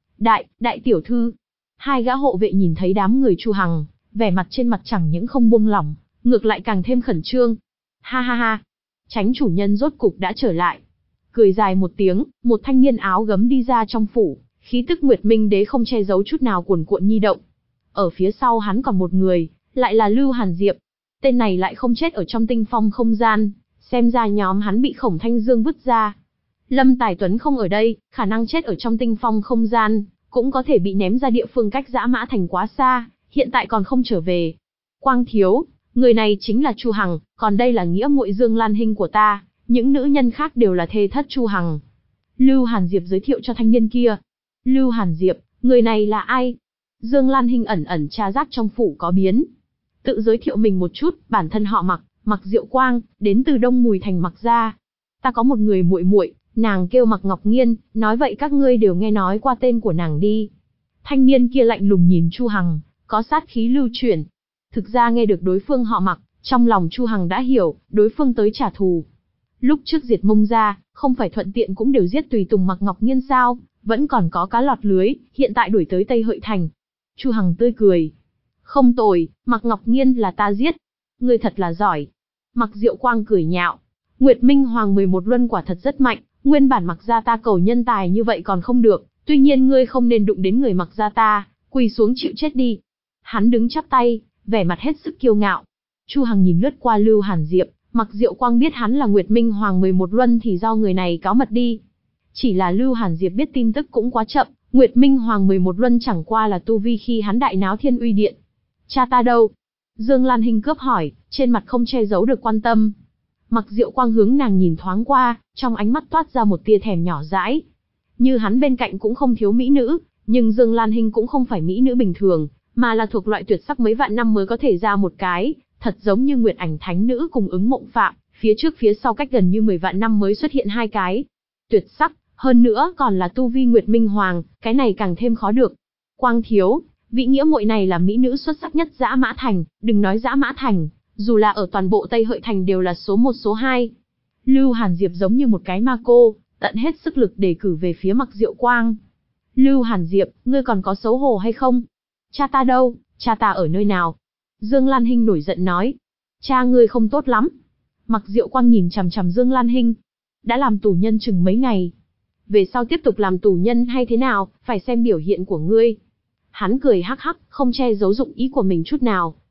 Đại tiểu thư. Hai gã hộ vệ nhìn thấy đám người Chu Hằng, vẻ mặt trên mặt chẳng những không buông lỏng, ngược lại càng thêm khẩn trương. Ha ha ha, Chánh chủ nhân rốt cục đã trở lại. Cười dài một tiếng, một thanh niên áo gấm đi ra trong phủ, khí tức Nguyệt Minh Đế không che giấu chút nào cuồn cuộn nhi động. Ở phía sau hắn còn một người, lại là Lưu Hàn Diệp. Tên này lại không chết ở trong tinh phong không gian, xem ra nhóm hắn bị Khổng Thanh Dương vứt ra. Lâm Tài Tuấn không ở đây, khả năng chết ở trong tinh phong không gian, cũng có thể bị ném ra địa phương cách dã mã thành quá xa, hiện tại còn không trở về. Quang thiếu, người này chính là Chu Hằng, còn đây là nghĩa muội Dương Lan Hinh của ta, những nữ nhân khác đều là thê thất Chu Hằng. Lưu Hàn Diệp giới thiệu cho thanh niên kia. Lưu Hàn Diệp, người này là ai? Dương Lan Hinh ẩn ẩn tra giác trong phủ có biến. Tự giới thiệu mình một chút, bản thân họ Mặc, Mặc Diệu Quang, đến từ Đông Mùi thành Mặc gia. Ta có một người muội muội, nàng kêu Mặc Ngọc Nghiên, nói vậy các ngươi đều nghe nói qua tên của nàng đi. Thanh niên kia lạnh lùng nhìn Chu Hằng, có sát khí lưu chuyển. Thực ra nghe được đối phương họ Mặc, trong lòng Chu Hằng đã hiểu, đối phương tới trả thù. Lúc trước diệt Mông gia, không phải thuận tiện cũng đều giết tùy tùng Mặc Ngọc Nghiên sao, vẫn còn có cá lọt lưới, hiện tại đuổi tới Tây Hợi thành. Chu Hằng tươi cười. Không tồi, Mặc Ngọc Nghiên là ta giết. Ngươi thật là giỏi. Mặc Diệu Quang cười nhạo. Nguyệt Minh Hoàng 11 luân quả thật rất mạnh, nguyên bản Mặc gia ta cầu nhân tài như vậy còn không được, tuy nhiên ngươi không nên đụng đến người Mặc gia ta, quỳ xuống chịu chết đi. Hắn đứng chắp tay, vẻ mặt hết sức kiêu ngạo. Chu Hằng nhìn lướt qua Lưu Hàn Diệp, Mặc Diệu Quang biết hắn là Nguyệt Minh Hoàng 11 luân thì do người này cáo mật đi. Chỉ là Lưu Hàn Diệp biết tin tức cũng quá chậm, Nguyệt Minh Hoàng 11 luân chẳng qua là tu vi khi hắn đại náo Thiên Uy Điện. Cha ta đâu? Dương Lan Hinh cướp hỏi, trên mặt không che giấu được quan tâm. Mặc Diệu Quang hướng nàng nhìn thoáng qua, trong ánh mắt toát ra một tia thèm nhỏ dãi. Như hắn bên cạnh cũng không thiếu mỹ nữ, nhưng Dương Lan Hinh cũng không phải mỹ nữ bình thường, mà là thuộc loại tuyệt sắc mấy vạn năm mới có thể ra một cái, thật giống như Nguyệt Ảnh Thánh Nữ cùng Ứng Mộng Phạm, phía trước phía sau cách gần như 10 vạn năm mới xuất hiện hai cái. Tuyệt sắc, hơn nữa còn là tu vi Nguyệt Minh Hoàng, cái này càng thêm khó được. Quang thiếu, vị nghĩa muội này là mỹ nữ xuất sắc nhất dã mã thành, đừng nói dã mã thành, dù là ở toàn bộ Tây Hợi thành đều là số 1 số 2. Lưu Hàn Diệp giống như một cái ma cô, tận hết sức lực để cử về phía Mặc Diệu Quang. Lưu Hàn Diệp, ngươi còn có xấu hổ hay không? Cha ta đâu? Cha ta ở nơi nào? Dương Lan Hinh nổi giận nói. Cha ngươi không tốt lắm. Mặc Diệu Quang nhìn chằm chằm Dương Lan Hinh. Đã làm tù nhân chừng mấy ngày. Về sau tiếp tục làm tù nhân hay thế nào, phải xem biểu hiện của ngươi. Hắn cười hắc hắc, không che giấu dụng ý của mình chút nào.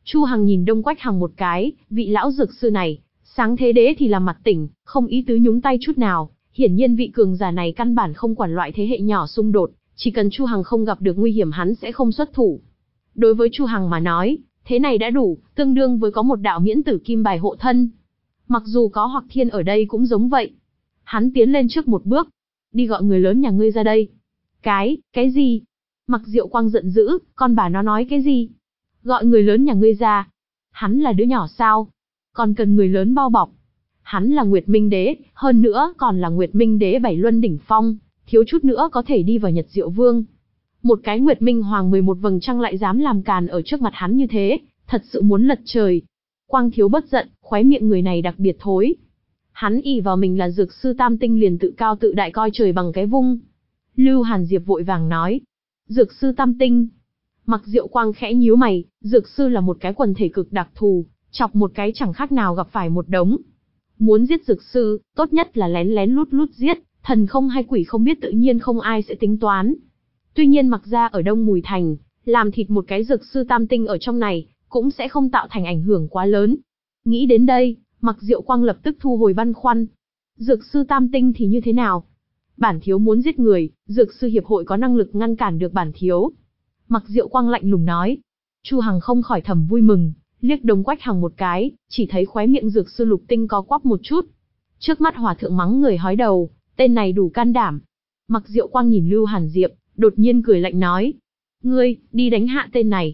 Chu Hằng nhìn Đông Quách Hằng một cái, vị lão dược sư này, sáng thế đế thì làm mặt tỉnh, không ý tứ nhúng tay chút nào. Hiển nhiên vị cường giả này căn bản không quản loại thế hệ nhỏ xung đột, chỉ cần Chu Hằng không gặp được nguy hiểm hắn sẽ không xuất thủ. Đối với Chu Hằng mà nói, thế này đã đủ, tương đương với có một đạo miễn tử kim bài hộ thân. Mặc dù có Hoặc Thiên ở đây cũng giống vậy. Hắn tiến lên trước một bước, đi gọi người lớn nhà ngươi ra đây. Cái gì? Mặc Diệu Quang giận dữ, con bà nó nói cái gì? Gọi người lớn nhà ngươi ra. Hắn là đứa nhỏ sao? Còn cần người lớn bao bọc. Hắn là Nguyệt Minh Đế, hơn nữa còn là Nguyệt Minh Đế 7 luân đỉnh phong, thiếu chút nữa có thể đi vào Nhật Diệu Vương. Một cái Nguyệt Minh Hoàng 11 vầng trăng lại dám làm càn ở trước mặt hắn như thế, thật sự muốn lật trời. Quang Thiếu bất giận, khóe miệng người này đặc biệt thối. Hắn ỷ vào mình là dược sư tam tinh liền tự cao tự đại coi trời bằng cái vung. Lưu Hàn Diệp vội vàng nói. Dược sư tam tinh. Mặc Diệu Quang khẽ nhíu mày, dược sư là một cái quần thể cực đặc thù, chọc một cái chẳng khác nào gặp phải một đống. Muốn giết dược sư, tốt nhất là lén lén lút lút giết, thần không hay quỷ không biết tự nhiên không ai sẽ tính toán. Tuy nhiên Mặc gia ở Đông Mùi Thành, làm thịt một cái dược sư tam tinh ở trong này, cũng sẽ không tạo thành ảnh hưởng quá lớn. Nghĩ đến đây, Mặc Diệu Quang lập tức thu hồi băn khoăn. Dược sư tam tinh thì như thế nào? Bản thiếu muốn giết người, dược sư hiệp hội có năng lực ngăn cản được bản thiếu. Mặc Diệu Quang lạnh lùng nói. Chu Hằng không khỏi thầm vui mừng, liếc Đông Quách Hằng một cái, chỉ thấy khóe miệng dược sư Lục Tinh có quắp một chút. Trước mắt hòa thượng mắng người hói đầu, tên này đủ can đảm. Mặc Diệu Quang nhìn Lưu Hàn Diệp, đột nhiên cười lạnh nói. Ngươi, đi đánh hạ tên này.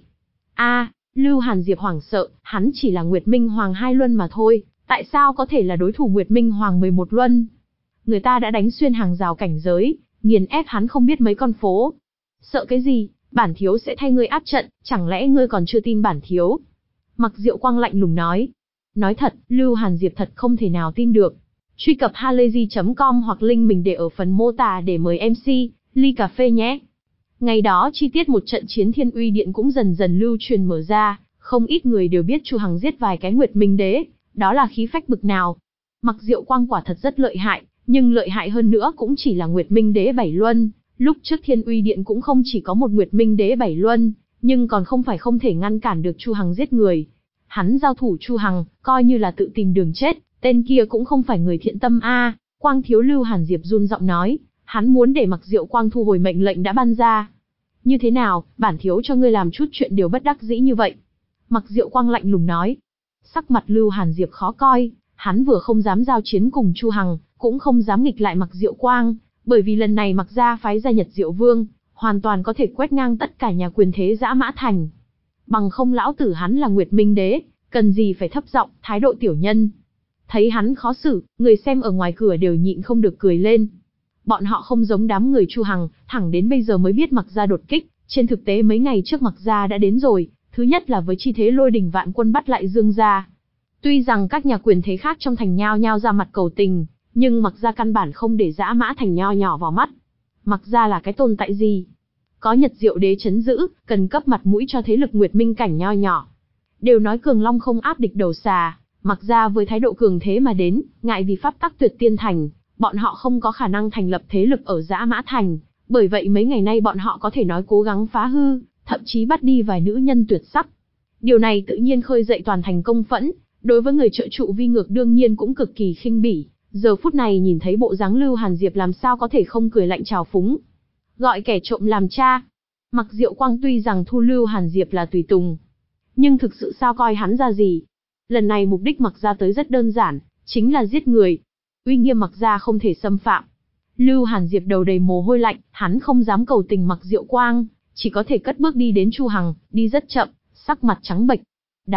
Lưu Hàn Diệp hoảng sợ, hắn chỉ là Nguyệt Minh Hoàng 2 luân mà thôi, tại sao có thể là đối thủ Nguyệt Minh Hoàng 11 luân? Người ta đã đánh xuyên hàng rào cảnh giới, nghiền ép hắn không biết mấy con phố. Sợ cái gì, bản thiếu sẽ thay ngươi áp trận, chẳng lẽ ngươi còn chưa tin bản thiếu? Mặc Diệu Quang lạnh lùng nói. Nói thật, Lưu Hàn Diệp thật không thể nào tin được. Truy cập halayzi.com hoặc link mình để ở phần mô tả để mời MC, ly cà phê nhé. Ngày đó chi tiết một trận chiến Thiên Uy Điện cũng dần dần lưu truyền mở ra, không ít người đều biết Chu Hằng giết vài cái Nguyệt Minh Đế, đó là khí phách bực nào. Mặc Diệu Quang quả thật rất lợi hại, nhưng lợi hại hơn nữa cũng chỉ là Nguyệt Minh Đế 7 luân, lúc trước Thiên Uy Điện cũng không chỉ có một Nguyệt Minh Đế 7 luân, nhưng còn không phải không thể ngăn cản được Chu Hằng giết người. Hắn giao thủ Chu Hằng, coi như là tự tìm đường chết, tên kia cũng không phải người thiện tâm a. Quang thiếu Lưu Hàn Diệp run giọng nói, hắn muốn để Mặc Diệu Quang thu hồi mệnh lệnh đã ban ra. Như thế nào, bản thiếu cho ngươi làm chút chuyện điều bất đắc dĩ như vậy? Mặc Diệu Quang lạnh lùng nói. Sắc mặt Lưu Hàn Diệp khó coi, hắn vừa không dám giao chiến cùng Chu Hằng, cũng không dám nghịch lại Mặc Diệu Quang, bởi vì lần này Mặc gia phái ra Nhật Diệu Vương, hoàn toàn có thể quét ngang tất cả nhà quyền thế Dã Mã Thành. Bằng không lão tử hắn là Nguyệt Minh Đế, cần gì phải thấp giọng, thái độ tiểu nhân. Thấy hắn khó xử, người xem ở ngoài cửa đều nhịn không được cười lên. Bọn họ không giống đám người Chu Hằng, thẳng đến bây giờ mới biết Mặc gia đột kích, trên thực tế mấy ngày trước Mặc gia đã đến rồi, thứ nhất là với chi thế lôi đình vạn quân bắt lại Dương gia. Tuy rằng các nhà quyền thế khác trong thành nhao nhao ra mặt cầu tình, nhưng Mặc gia căn bản không để Dã Mã Thành nho nhỏ vào mắt. Mặc gia là cái tồn tại gì? Có Nhật Diệu Đế trấn giữ, cần cấp mặt mũi cho thế lực Nguyệt Minh cảnh nho nhỏ. Đều nói cường long không áp địch đầu xà, Mặc gia với thái độ cường thế mà đến, ngại vì pháp tắc tuyệt tiên thành, bọn họ không có khả năng thành lập thế lực ở Dã Mã Thành, bởi vậy mấy ngày nay bọn họ có thể nói cố gắng phá hư, thậm chí bắt đi vài nữ nhân tuyệt sắc. Điều này tự nhiên khơi dậy toàn thành công phẫn, đối với người trợ trụ vi ngược đương nhiên cũng cực kỳ khinh bỉ, giờ phút này nhìn thấy bộ dáng Lưu Hàn Diệp làm sao có thể không cười lạnh trào phúng. Gọi kẻ trộm làm cha. Mặc Diệu Quang tuy rằng thu Lưu Hàn Diệp là tùy tùng, nhưng thực sự sao coi hắn ra gì. Lần này mục đích Mặc gia tới rất đơn giản, chính là giết người. Uy nghiêm Mặc gia không thể xâm phạm. Lưu Hàn Diệp đầu đầy mồ hôi lạnh, hắn không dám cầu tình Mặc Diệu Quang, chỉ có thể cất bước đi đến Chu Hằng, đi rất chậm, sắc mặt trắng bệch.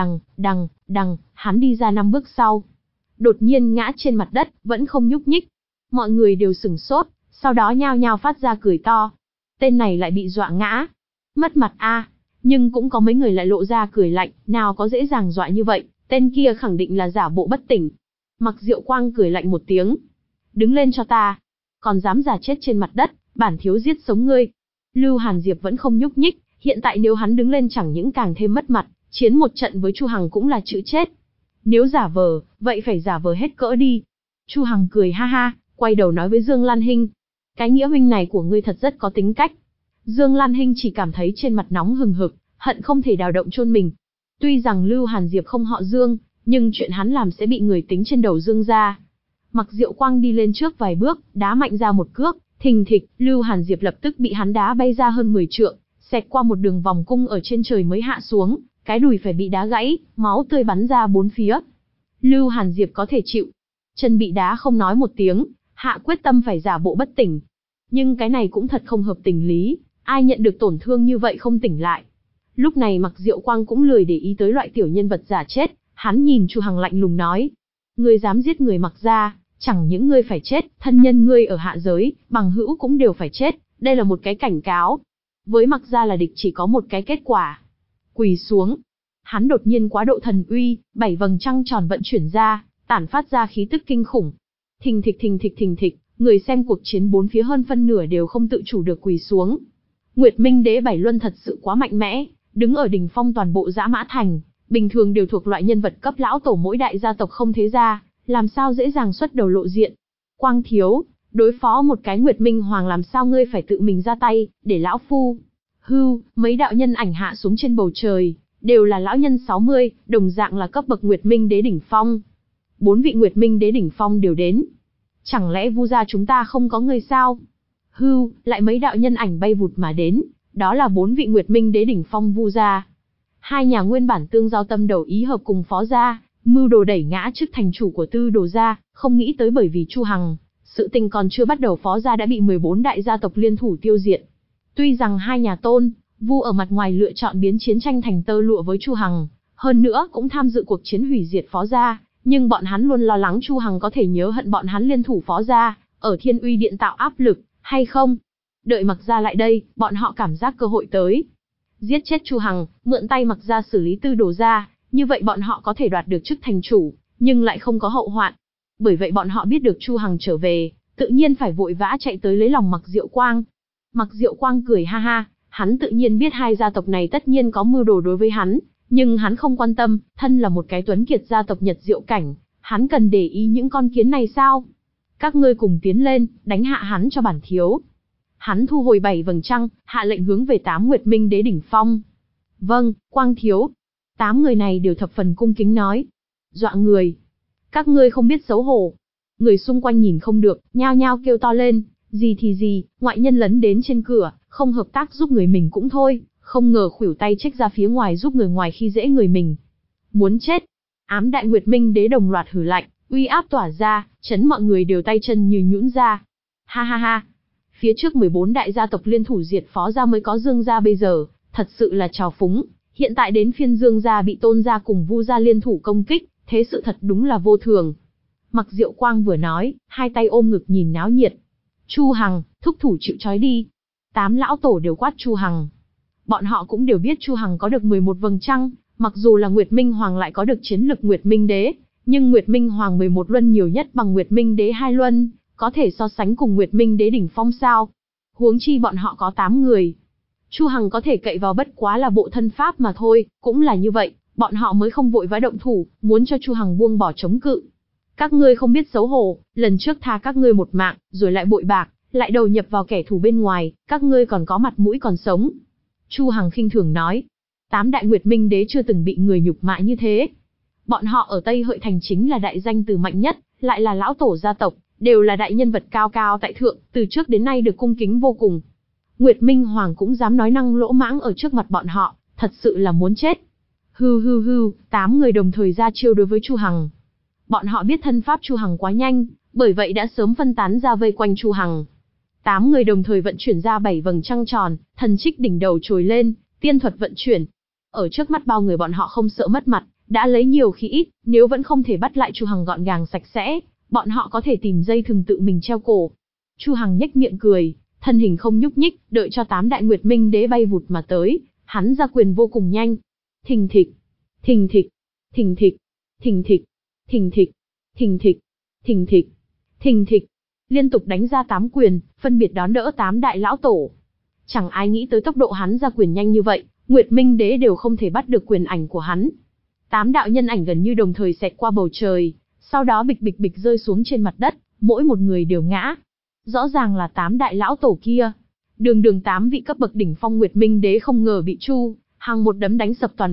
Đằng, hắn đi ra 5 bước sau. Đột nhiên ngã trên mặt đất, vẫn không nhúc nhích. Mọi người đều sửng sốt, sau đó nhao nhao phát ra cười to. Tên này lại bị dọa ngã. Mất mặt a. Nhưng cũng có mấy người lại lộ ra cười lạnh, nào có dễ dàng dọa như vậy, tên kia khẳng định là giả bộ bất tỉnh. Mặc Diệu Quang cười lạnh một tiếng. Đứng lên cho ta. Còn dám giả chết trên mặt đất, bản thiếu giết sống ngươi. Lưu Hàn Diệp vẫn không nhúc nhích, hiện tại nếu hắn đứng lên chẳng những càng thêm mất mặt, chiến một trận với Chu Hằng cũng là chữ chết. Nếu giả vờ, vậy phải giả vờ hết cỡ đi. Chu Hằng cười ha ha, quay đầu nói với Dương Lan Hinh. Cái nghĩa huynh này của ngươi thật rất có tính cách. Dương Lan Hinh chỉ cảm thấy trên mặt nóng hừng hực, hận không thể đào động chôn mình. Tuy rằng Lưu Hàn Diệp không họ Dương, nhưng chuyện hắn làm sẽ bị người tính trên đầu Dương gia. Mặc Diệu Quang đi lên trước vài bước, đá mạnh ra một cước, thình thịch, Lưu Hàn Diệp lập tức bị hắn đá bay ra hơn 10 trượng, xẹt qua một đường vòng cung ở trên trời mới hạ xuống, cái đùi phải bị đá gãy, máu tươi bắn ra bốn phía. Lưu Hàn Diệp có thể chịu, chân bị đá không nói một tiếng, hạ quyết tâm phải giả bộ bất tỉnh. Nhưng cái này cũng thật không hợp tình lý, ai nhận được tổn thương như vậy không tỉnh lại. Lúc này Mặc Diệu Quang cũng lười để ý tới loại tiểu nhân vật giả chết, hắn nhìn Chu Hằng lạnh lùng nói: "Ngươi dám giết người Mặc gia, chẳng những ngươi phải chết, thân nhân ngươi ở hạ giới, bằng hữu cũng đều phải chết, đây là một cái cảnh cáo. Với Mặc gia là địch chỉ có một cái kết quả. Quỳ xuống." Hắn đột nhiên quá độ thần uy, 7 vầng trăng tròn vận chuyển ra, tản phát ra khí tức kinh khủng. Thình thịch thình thịch thình thịch, người xem cuộc chiến bốn phía hơn phân nửa đều không tự chủ được quỳ xuống. Nguyệt Minh Đế Bảy Luân thật sự quá mạnh mẽ, đứng ở đỉnh phong toàn bộ Dã Mã Thành, bình thường đều thuộc loại nhân vật cấp lão tổ mỗi đại gia tộc không thế gia, làm sao dễ dàng xuất đầu lộ diện. Quang thiếu, đối phó một cái Nguyệt Minh Hoàng làm sao ngươi phải tự mình ra tay, để lão phu. Hưu, mấy đạo nhân ảnh hạ xuống trên bầu trời, đều là lão nhân 60, đồng dạng là cấp bậc Nguyệt Minh Đế đỉnh phong. 4 vị Nguyệt Minh Đế đỉnh phong đều đến. Chẳng lẽ Vu gia chúng ta không có người sao? Hưu, lại mấy đạo nhân ảnh bay vụt mà đến, đó là 4 vị Nguyệt Minh Đế đỉnh phong Vu gia. Hai nhà nguyên bản tương giao tâm đầu ý hợp cùng Phó gia, mưu đồ đẩy ngã chức thành chủ của Tư Đồ gia, không nghĩ tới bởi vì Chu Hằng, sự tình còn chưa bắt đầu Phó gia đã bị 14 đại gia tộc liên thủ tiêu diệt. Tuy rằng hai nhà Tôn, Vu ở mặt ngoài lựa chọn biến chiến tranh thành tơ lụa với Chu Hằng, hơn nữa cũng tham dự cuộc chiến hủy diệt Phó gia, nhưng bọn hắn luôn lo lắng Chu Hằng có thể nhớ hận bọn hắn liên thủ Phó gia, ở Thiên Uy Điện tạo áp lực, hay không? Đợi Mặc gia lại đây, bọn họ cảm giác cơ hội tới. Giết chết Chu Hằng, mượn tay Mặc gia xử lý Tư Đồ gia, như vậy bọn họ có thể đoạt được chức thành chủ, nhưng lại không có hậu hoạn. Bởi vậy bọn họ biết được Chu Hằng trở về, tự nhiên phải vội vã chạy tới lấy lòng Mặc Diệu Quang. Mặc Diệu Quang cười ha ha, hắn tự nhiên biết hai gia tộc này tất nhiên có mưu đồ đối với hắn, nhưng hắn không quan tâm, thân là một cái tuấn kiệt gia tộc Nhật Diệu cảnh, hắn cần để ý những con kiến này sao? Các ngươi cùng tiến lên, đánh hạ hắn cho bản thiếu. Hắn thu hồi 7 vầng trăng, hạ lệnh hướng về 8 Nguyệt Minh Đế đỉnh phong. Vâng, Quang thiếu. 8 người này đều thập phần cung kính nói. Dọa người. Các ngươi không biết xấu hổ. Người xung quanh nhìn không được, nhao nhao kêu to lên. Gì thì gì, ngoại nhân lấn đến trên cửa, không hợp tác giúp người mình cũng thôi, không ngờ khuỷu tay trách ra phía ngoài giúp người ngoài khi dễ người mình. Muốn chết. Ám đại Nguyệt Minh Đế đồng loạt hử lạnh, uy áp tỏa ra, chấn mọi người đều tay chân như nhũn ra. Ha ha ha. Phía trước 14 đại gia tộc liên thủ diệt Phó gia mới có Dương gia bây giờ, thật sự là trào phúng. Hiện tại đến phiên Dương gia bị Tôn gia cùng Vu gia liên thủ công kích, thế sự thật đúng là vô thường. Mặc Diệu Quang vừa nói, hai tay ôm ngực nhìn náo nhiệt. Chu Hằng, thúc thủ chịu trói đi. 8 lão tổ đều quát Chu Hằng. Bọn họ cũng đều biết Chu Hằng có được 11 vầng trăng, mặc dù là Nguyệt Minh Hoàng lại có được chiến lực Nguyệt Minh Đế, nhưng Nguyệt Minh Hoàng 11 luân nhiều nhất bằng Nguyệt Minh Đế 2 luân, có thể so sánh cùng Nguyệt Minh Đế đỉnh phong sao? Huống chi bọn họ có 8 người. Chu Hằng có thể cậy vào bất quá là bộ thân pháp mà thôi, cũng là như vậy, bọn họ mới không vội vã động thủ, muốn cho Chu Hằng buông bỏ chống cự. Các ngươi không biết xấu hổ, lần trước tha các ngươi một mạng, rồi lại bội bạc, lại đầu nhập vào kẻ thù bên ngoài, các ngươi còn có mặt mũi còn sống. Chu Hằng khinh thường nói, 8 đại Nguyệt Minh Đế chưa từng bị người nhục mạ như thế. Bọn họ ở Tây Hợi Thành chính là đại danh từ mạnh nhất, lại là lão tổ gia tộc, đều là đại nhân vật cao cao tại thượng, từ trước đến nay được cung kính vô cùng. Nguyệt Minh Hoàng cũng dám nói năng lỗ mãng ở trước mặt bọn họ, thật sự là muốn chết. Hư hư hư, 8 người đồng thời ra chiêu đối với Chu Hằng. Bọn họ biết thân pháp Chu Hằng quá nhanh, bởi vậy đã sớm phân tán ra vây quanh Chu Hằng. 8 người đồng thời vận chuyển ra 7 vầng trăng tròn, thần trích đỉnh đầu trồi lên, tiên thuật vận chuyển. Ở trước mắt bao người bọn họ không sợ mất mặt, đã lấy nhiều khi ít, nếu vẫn không thể bắt lại Chu Hằng gọn gàng sạch sẽ, bọn họ có thể tìm dây thừng tự mình treo cổ. Chu Hằng nhếch miệng cười, thân hình không nhúc nhích, đợi cho 8 đại Nguyệt Minh Đế bay vụt mà tới, hắn ra quyền vô cùng nhanh. Thình thịch, thình thịch, thình thịch, thình thịch, thình thịch, thình thịch, thình thịch, thình thịch, liên tục đánh ra 8 quyền, phân biệt đón đỡ 8 đại lão tổ. Chẳng ai nghĩ tới tốc độ hắn ra quyền nhanh như vậy, Nguyệt Minh Đế đều không thể bắt được quyền ảnh của hắn. 8 đạo nhân ảnh gần như đồng thời xẹt qua bầu trời, sau đó bịch bịch bịch rơi xuống trên mặt đất, mỗi một người đều ngã. Rõ ràng là 8 đại lão tổ kia. Đường 8 vị cấp bậc đỉnh phong Nguyệt Minh Đế không ngờ bị Chu Hằng một đấm đánh sập toàn bộ,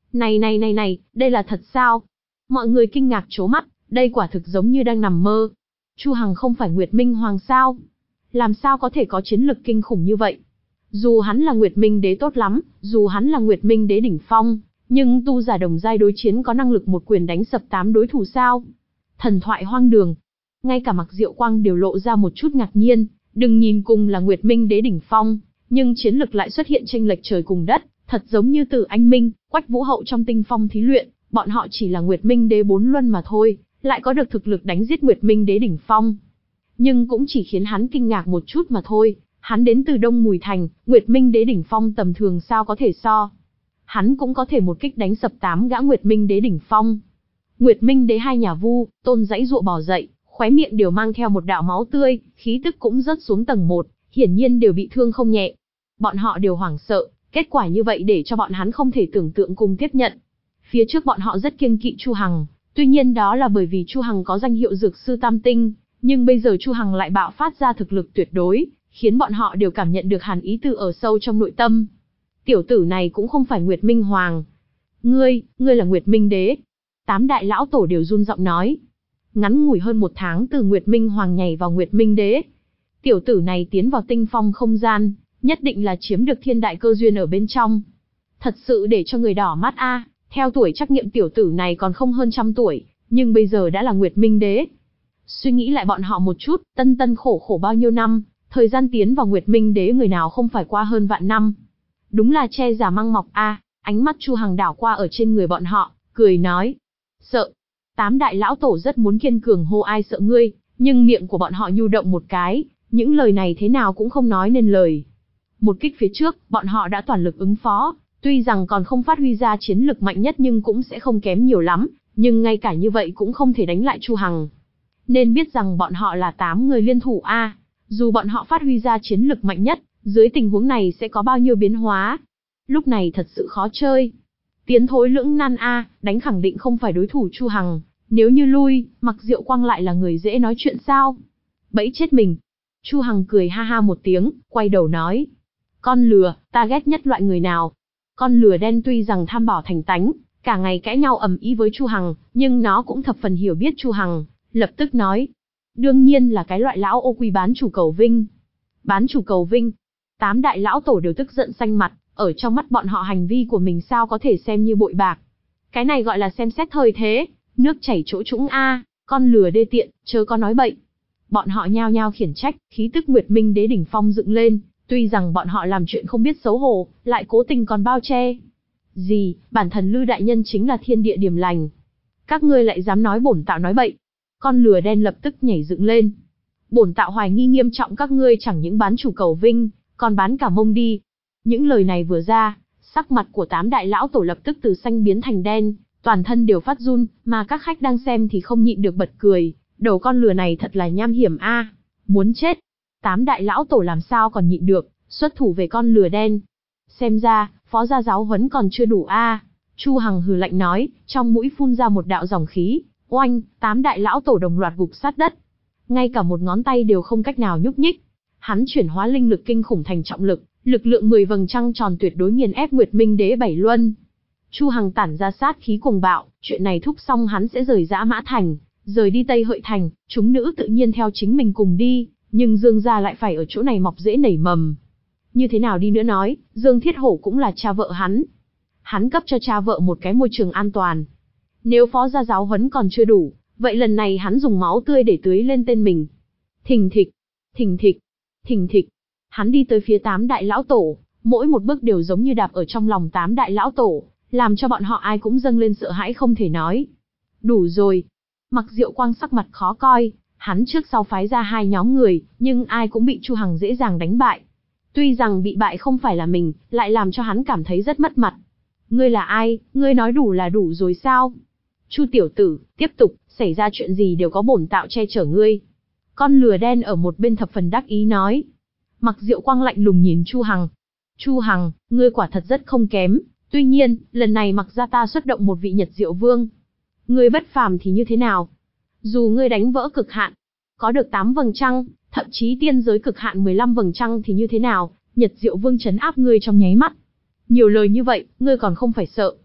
Này, đây là thật sao? Mọi người kinh ngạc trố mắt, đây quả thực giống như đang nằm mơ. Chu Hằng không phải Nguyệt Minh Hoàng sao? Làm sao có thể có chiến lực kinh khủng như vậy? Dù hắn là Nguyệt Minh Đế tốt lắm, dù hắn là Nguyệt Minh Đế đỉnh phong, nhưng tu giả đồng giai đối chiến có năng lực một quyền đánh sập 8 đối thủ sao? Thần thoại hoang đường. Ngay cả Mặc Diệu Quang đều lộ ra một chút ngạc nhiên, đừng nhìn cùng là Nguyệt Minh Đế đỉnh phong, nhưng chiến lực lại xuất hiện chênh lệch trời cùng đất, thật giống như Từ Anh Minh, Quách Vũ Hậu trong Tinh Phong thí luyện, bọn họ chỉ là Nguyệt Minh Đế 4 luân mà thôi, lại có được thực lực đánh giết Nguyệt Minh Đế đỉnh phong. Nhưng cũng chỉ khiến hắn kinh ngạc một chút mà thôi, hắn đến từ Đông Mùi Thành, Nguyệt Minh Đế đỉnh phong tầm thường sao có thể so. Hắn cũng có thể một kích đánh sập 8 gã Nguyệt Minh Đế đỉnh phong. Nguyệt Minh Đế hai nhà Vu, Tôn dãy dụa bò dậy, khóe miệng đều mang theo một đạo máu tươi, khí tức cũng rớt xuống tầng 1, hiển nhiên đều bị thương không nhẹ. Bọn họ đều hoảng sợ, kết quả như vậy để cho bọn hắn không thể tưởng tượng cùng tiếp nhận. Phía trước bọn họ rất kiêng kỵ Chu Hằng, tuy nhiên đó là bởi vì Chu Hằng có danh hiệu dược sư tam tinh, nhưng bây giờ Chu Hằng lại bạo phát ra thực lực tuyệt đối, khiến bọn họ đều cảm nhận được hàn ý từ ở sâu trong nội tâm. Tiểu tử này cũng không phải Nguyệt Minh Hoàng. Ngươi là Nguyệt Minh Đế. 8 đại lão tổ đều run giọng nói. Ngắn ngủi hơn 1 tháng từ Nguyệt Minh Hoàng nhảy vào Nguyệt Minh Đế. Tiểu tử này tiến vào tinh phong không gian, nhất định là chiếm được thiên đại cơ duyên ở bên trong. Thật sự để cho người đỏ mắt a. Theo tuổi trắc nghiệm tiểu tử này còn không hơn 100 tuổi, nhưng bây giờ đã là Nguyệt Minh Đế. Suy nghĩ lại bọn họ một chút, tân khổ bao nhiêu năm, thời gian tiến vào Nguyệt Minh Đế người nào không phải qua hơn vạn năm. Đúng là che giả măng mọc a. Ánh mắt Chu Hằng đảo qua ở trên người bọn họ, cười nói. Sợ. 8 đại lão tổ rất muốn kiên cường hô ai sợ ngươi, nhưng miệng của bọn họ nhu động một cái, những lời này thế nào cũng không nói nên lời. Một kích phía trước, bọn họ đã toàn lực ứng phó, tuy rằng còn không phát huy ra chiến lực mạnh nhất nhưng cũng sẽ không kém nhiều lắm, nhưng ngay cả như vậy cũng không thể đánh lại Chu Hằng. Nên biết rằng bọn họ là 8 người liên thủ a, dù bọn họ phát huy ra chiến lực mạnh nhất, dưới tình huống này sẽ có bao nhiêu biến hóa. Lúc này thật sự khó chơi. Tiến thối lưỡng nan a, đánh khẳng định không phải đối thủ Chu Hằng, nếu như lui, Mặc Diệu Quang lại là người dễ nói chuyện sao? Bẫy chết mình. Chu Hằng cười ha ha một tiếng, quay đầu nói. Con lừa, ta ghét nhất loại người nào? Con lừa đen tuy rằng tham bảo thành tánh, cả ngày cãi nhau ầm ĩ với Chu Hằng, nhưng nó cũng thập phần hiểu biết Chu Hằng, lập tức nói. Đương nhiên là cái loại lão ô quy bán chủ cầu vinh. Bán chủ cầu vinh. 8 đại lão tổ đều tức giận xanh mặt, ở trong mắt bọn họ hành vi của mình sao có thể xem như bội bạc. Cái này gọi là xem xét thời thế, nước chảy chỗ trũng a, con lừa đê tiện, chớ có nói bậy. Bọn họ nhao nhao khiển trách, khí tức Nguyệt Minh Đế đỉnh phong dựng lên, tuy rằng bọn họ làm chuyện không biết xấu hổ, lại cố tình còn bao che. Gì, bản thần Lư đại nhân chính là thiên địa điềm lành. Các ngươi lại dám nói bổn tạo nói bậy. Con lừa đen lập tức nhảy dựng lên. Bổn tạo hoài nghi nghiêm trọng các ngươi chẳng những bán chủ cầu vinh, còn bán cả mông đi. Những lời này vừa ra, sắc mặt của 8 đại lão tổ lập tức từ xanh biến thành đen, toàn thân đều phát run, mà các khách đang xem thì không nhịn được bật cười, đầu con lừa này thật là nham hiểm a, muốn chết. 8 đại lão tổ làm sao còn nhịn được, xuất thủ về con lừa đen. Xem ra, phó gia giáo huấn còn chưa đủ a. Chu Hằng hừ lạnh nói, trong mũi phun ra một đạo dòng khí, oanh, 8 đại lão tổ đồng loạt gục sát đất. Ngay cả một ngón tay đều không cách nào nhúc nhích. Hắn chuyển hóa linh lực kinh khủng thành trọng lực, lực lượng 10 vầng trăng tròn tuyệt đối nghiền ép Nguyệt Minh Đế 7 luân. Chu Hằng tản ra sát khí cuồng bạo, chuyện này thúc xong hắn sẽ rời Dã Mã Thành, rời đi Tây Hợi Thành, chúng nữ tự nhiên theo chính mình cùng đi, nhưng Dương gia lại phải ở chỗ này mọc rễ nảy mầm. Như thế nào đi nữa nói, Dương Thiết Hổ cũng là cha vợ hắn. Hắn cấp cho cha vợ một cái môi trường an toàn. Nếu phó gia giáo huấn còn chưa đủ, vậy lần này hắn dùng máu tươi để tưới lên tên mình. Thình thịch, thình thịch, thình thịch. Hắn đi tới phía 8 đại lão tổ, mỗi một bước đều giống như đạp ở trong lòng 8 đại lão tổ, làm cho bọn họ ai cũng dâng lên sợ hãi không thể nói. Đủ rồi. Mặc Diệu Quang sắc mặt khó coi, hắn trước sau phái ra 2 nhóm người, nhưng ai cũng bị Chu Hằng dễ dàng đánh bại. Tuy rằng bị bại không phải là mình, lại làm cho hắn cảm thấy rất mất mặt. Ngươi là ai, ngươi nói đủ là đủ rồi sao? Chu tiểu tử, tiếp tục, xảy ra chuyện gì đều có bổn tạo che chở ngươi. Con lừa đen ở một bên thập phần đắc ý nói. Mặc Diệu Quang lạnh lùng nhìn Chu Hằng. Chu Hằng, ngươi quả thật rất không kém, tuy nhiên, lần này Mặc gia ta xuất động một vị Nhật Diệu Vương. Ngươi bất phàm thì như thế nào? Dù ngươi đánh vỡ cực hạn, có được 8 vầng trăng, thậm chí tiên giới cực hạn 15 vầng trăng thì như thế nào? Nhật Diệu Vương trấn áp ngươi trong nháy mắt. Nhiều lời như vậy, ngươi còn không phải sợ.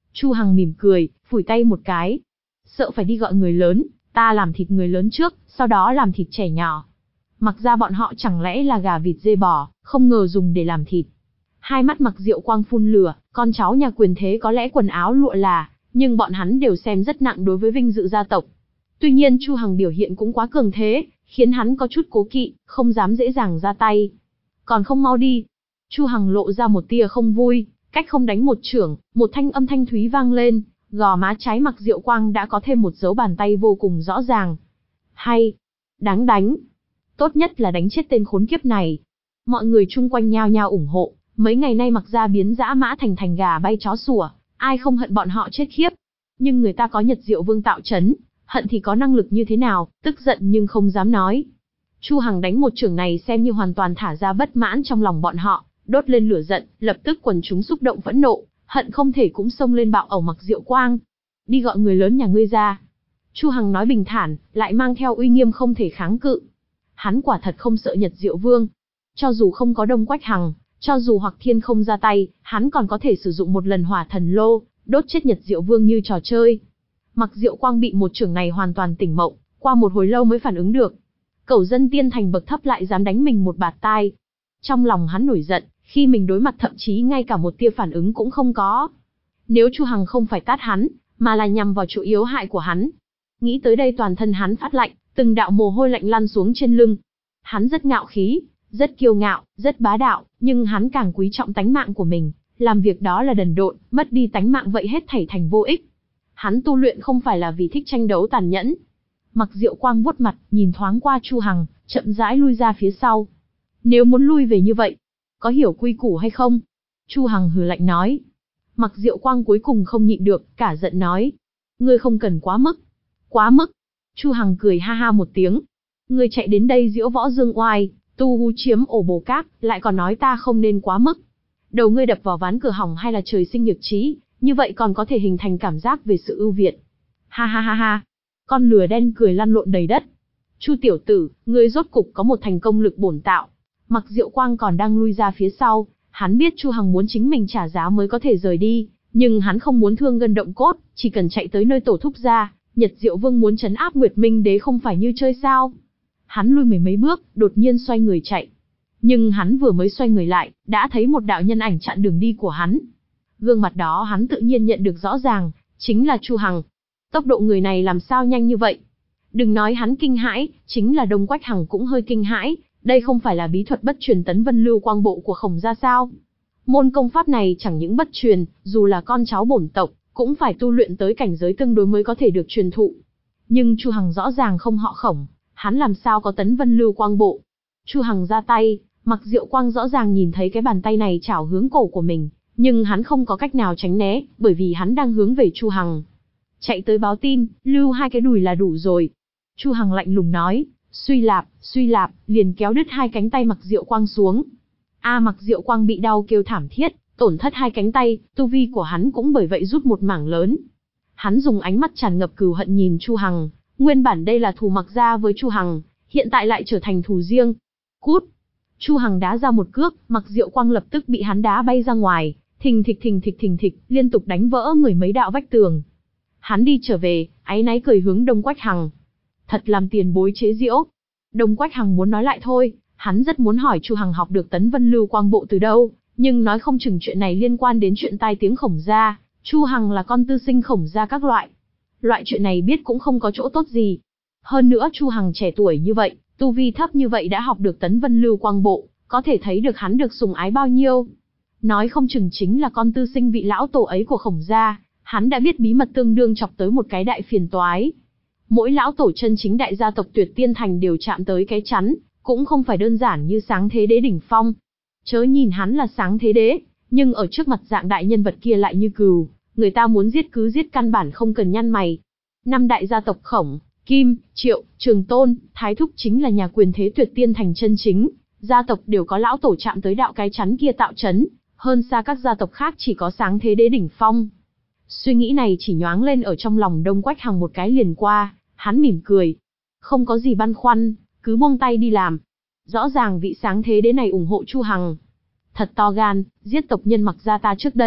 Chu Hằng mỉm cười, phủi tay một cái. Sợ phải đi gọi người lớn, ta làm thịt người lớn trước, sau đó làm thịt trẻ nhỏ. Mặc ra bọn họ chẳng lẽ là gà vịt dê bò, không ngờ dùng để làm thịt. Hai mắt Mặc Diệu Quang phun lửa, con cháu nhà quyền thế có lẽ quần áo lụa là, nhưng bọn hắn đều xem rất nặng đối với vinh dự gia tộc. Tuy nhiên Chu Hằng biểu hiện cũng quá cường thế, khiến hắn có chút cố kỵ, không dám dễ dàng ra tay. Còn không mau đi. Chu Hằng lộ ra một tia không vui, cách không đánh một chưởng, một thanh âm thanh thúy vang lên, gò má trái Mặc Diệu Quang đã có thêm một dấu bàn tay vô cùng rõ ràng. Hay, đáng đánh. Tốt nhất là đánh chết tên khốn kiếp này. Mọi người chung quanh nhao nhao ủng hộ, mấy ngày nay Mặc gia biến dã mã thành gà bay chó sủa, ai không hận bọn họ chết khiếp. Nhưng người ta có Nhật Diệu Vương tạo trấn, hận thì có năng lực như thế nào, tức giận nhưng không dám nói. Chu Hằng đánh một chưởng này xem như hoàn toàn thả ra bất mãn trong lòng bọn họ, đốt lên lửa giận, lập tức quần chúng xúc động phẫn nộ, hận không thể cũng xông lên bạo ẩu Mặc Diệu Quang. Đi gọi người lớn nhà ngươi ra. Chu Hằng nói bình thản, lại mang theo uy nghiêm không thể kháng cự. Hắn quả thật không sợ Nhật Diệu Vương. Cho dù không có Đông Quách Hằng, cho dù Hoặc Thiên không ra tay, hắn còn có thể sử dụng một lần Hỏa Thần Lô, đốt chết Nhật Diệu Vương như trò chơi. Mặc Diệu Quang bị một chưởng này hoàn toàn tỉnh mộng, qua một hồi lâu mới phản ứng được. Cẩu dân tiên thành bậc thấp lại dám đánh mình một bạt tai. Trong lòng hắn nổi giận, khi mình đối mặt thậm chí ngay cả một tia phản ứng cũng không có. Nếu Chu Hằng không phải tát hắn, mà là nhằm vào chỗ yếu hại của hắn. Nghĩ tới đây toàn thân hắn phát lạnh, từng đạo mồ hôi lạnh lăn xuống trên lưng. Hắn rất ngạo khí, rất kiêu ngạo, rất bá đạo, nhưng hắn càng quý trọng tánh mạng của mình, làm việc đó là đần độn, mất đi tánh mạng vậy hết thảy thành vô ích. Hắn tu luyện không phải là vì thích tranh đấu tàn nhẫn. Mặc Diệu Quang vuốt mặt, nhìn thoáng qua Chu Hằng, chậm rãi lui ra phía sau. Nếu muốn lui về như vậy, có hiểu quy củ hay không? Chu Hằng hừ lạnh nói. Mặc Diệu Quang cuối cùng không nhịn được, cả giận nói. Ngươi không cần quá mức. Quá mức. Chu Hằng cười ha ha một tiếng. Ngươi chạy đến đây diễu võ dương oai, tu hú chiếm ổ bồ cáp, lại còn nói ta không nên quá mức. Đầu ngươi đập vào ván cửa hỏng hay là trời sinh nhược trí, như vậy còn có thể hình thành cảm giác về sự ưu việt. Ha ha ha ha. Con lừa đen cười lăn lộn đầy đất. Chu tiểu tử, ngươi rốt cục có một thành công lực bổn tạo. Mặc Diệu Quang còn đang lui ra phía sau, hắn biết Chu Hằng muốn chính mình trả giá mới có thể rời đi, nhưng hắn không muốn thương gân động cốt, chỉ cần chạy tới nơi tổ thúc gia, Nhật Diệu Vương muốn trấn áp Nguyệt Minh Đế không phải như chơi sao. Hắn lui mười mấy bước, đột nhiên xoay người chạy. Nhưng hắn vừa mới xoay người lại, đã thấy một đạo nhân ảnh chặn đường đi của hắn. Gương mặt đó hắn tự nhiên nhận được rõ ràng, chính là Chu Hằng. Tốc độ người này làm sao nhanh như vậy? Đừng nói hắn kinh hãi, chính là Đông Quách Hằng cũng hơi kinh hãi, đây không phải là bí thuật bất truyền tấn vân lưu quang bộ của Khổng gia sao? Môn công pháp này chẳng những bất truyền, dù là con cháu bổn tộc, cũng phải tu luyện tới cảnh giới tương đối mới có thể được truyền thụ. Nhưng Chu Hằng rõ ràng không họ Khổng, hắn làm sao có tấn vân lưu quang bộ? Chu Hằng ra tay, Mặc Diệu Quang rõ ràng nhìn thấy cái bàn tay này chảo hướng cổ của mình, nhưng hắn không có cách nào tránh né, bởi vì hắn đang hướng về Chu Hằng. Chạy tới báo tin, lưu hai cái đùi là đủ rồi. Chu Hằng lạnh lùng nói, suy lạp, liền kéo đứt hai cánh tay Mặc Diệu Quang xuống. Mặc Diệu Quang bị đau kêu thảm thiết, tổn thất hai cánh tay, tu vi của hắn cũng bởi vậy rút một mảng lớn. Hắn dùng ánh mắt tràn ngập cừu hận nhìn Chu Hằng, nguyên bản đây là thù Mặc gia với Chu Hằng, hiện tại lại trở thành thù riêng. Cút! Chu Hằng đá ra một cước, Mặc Diệu Quang lập tức bị hắn đá bay ra ngoài, thình thịch, liên tục đánh vỡ người mấy đạo vách tường. Hắn đi trở về, áy náy cười hướng Đông Quách Hằng. Thật làm tiền bối chế giễu. Đông Quách Hằng muốn nói lại thôi, hắn rất muốn hỏi Chu Hằng học được tấn vân lưu quang bộ từ đâu, nhưng nói không chừng chuyện này liên quan đến chuyện tai tiếng Khổng gia, Chu Hằng là con tư sinh Khổng gia các loại. Loại chuyện này biết cũng không có chỗ tốt gì. Hơn nữa Chu Hằng trẻ tuổi như vậy, tu vi thấp như vậy đã học được tấn vân lưu quang bộ, có thể thấy được hắn được sủng ái bao nhiêu. Nói không chừng chính là con tư sinh vị lão tổ ấy của Khổng gia, hắn đã biết bí mật tương đương chọc tới một cái đại phiền toái. Mỗi lão tổ chân chính đại gia tộc Tuyệt Tiên Thành đều chạm tới cái chắn, cũng không phải đơn giản như Sáng Thế Đế đỉnh phong. Chớ nhìn hắn là Sáng Thế Đế, nhưng ở trước mặt dạng đại nhân vật kia lại như cừu, người ta muốn giết cứ giết căn bản không cần nhăn mày. Năm đại gia tộc Khổng, Kim, Triệu, Trường Tôn, Thái Thúc chính là nhà quyền thế Tuyệt Tiên Thành chân chính, gia tộc đều có lão tổ chạm tới đạo cái chắn kia tạo chấn, hơn xa các gia tộc khác chỉ có Sáng Thế Đế đỉnh phong. Suy nghĩ này chỉ nhoáng lên ở trong lòng Đông Quách Hằng một cái liền qua, hắn mỉm cười. Không có gì băn khoăn, cứ buông tay đi làm. Rõ ràng vị Sáng Thế Đế này ủng hộ Chu Hằng. Thật to gan, giết tộc nhân Mặc gia ta trước đây,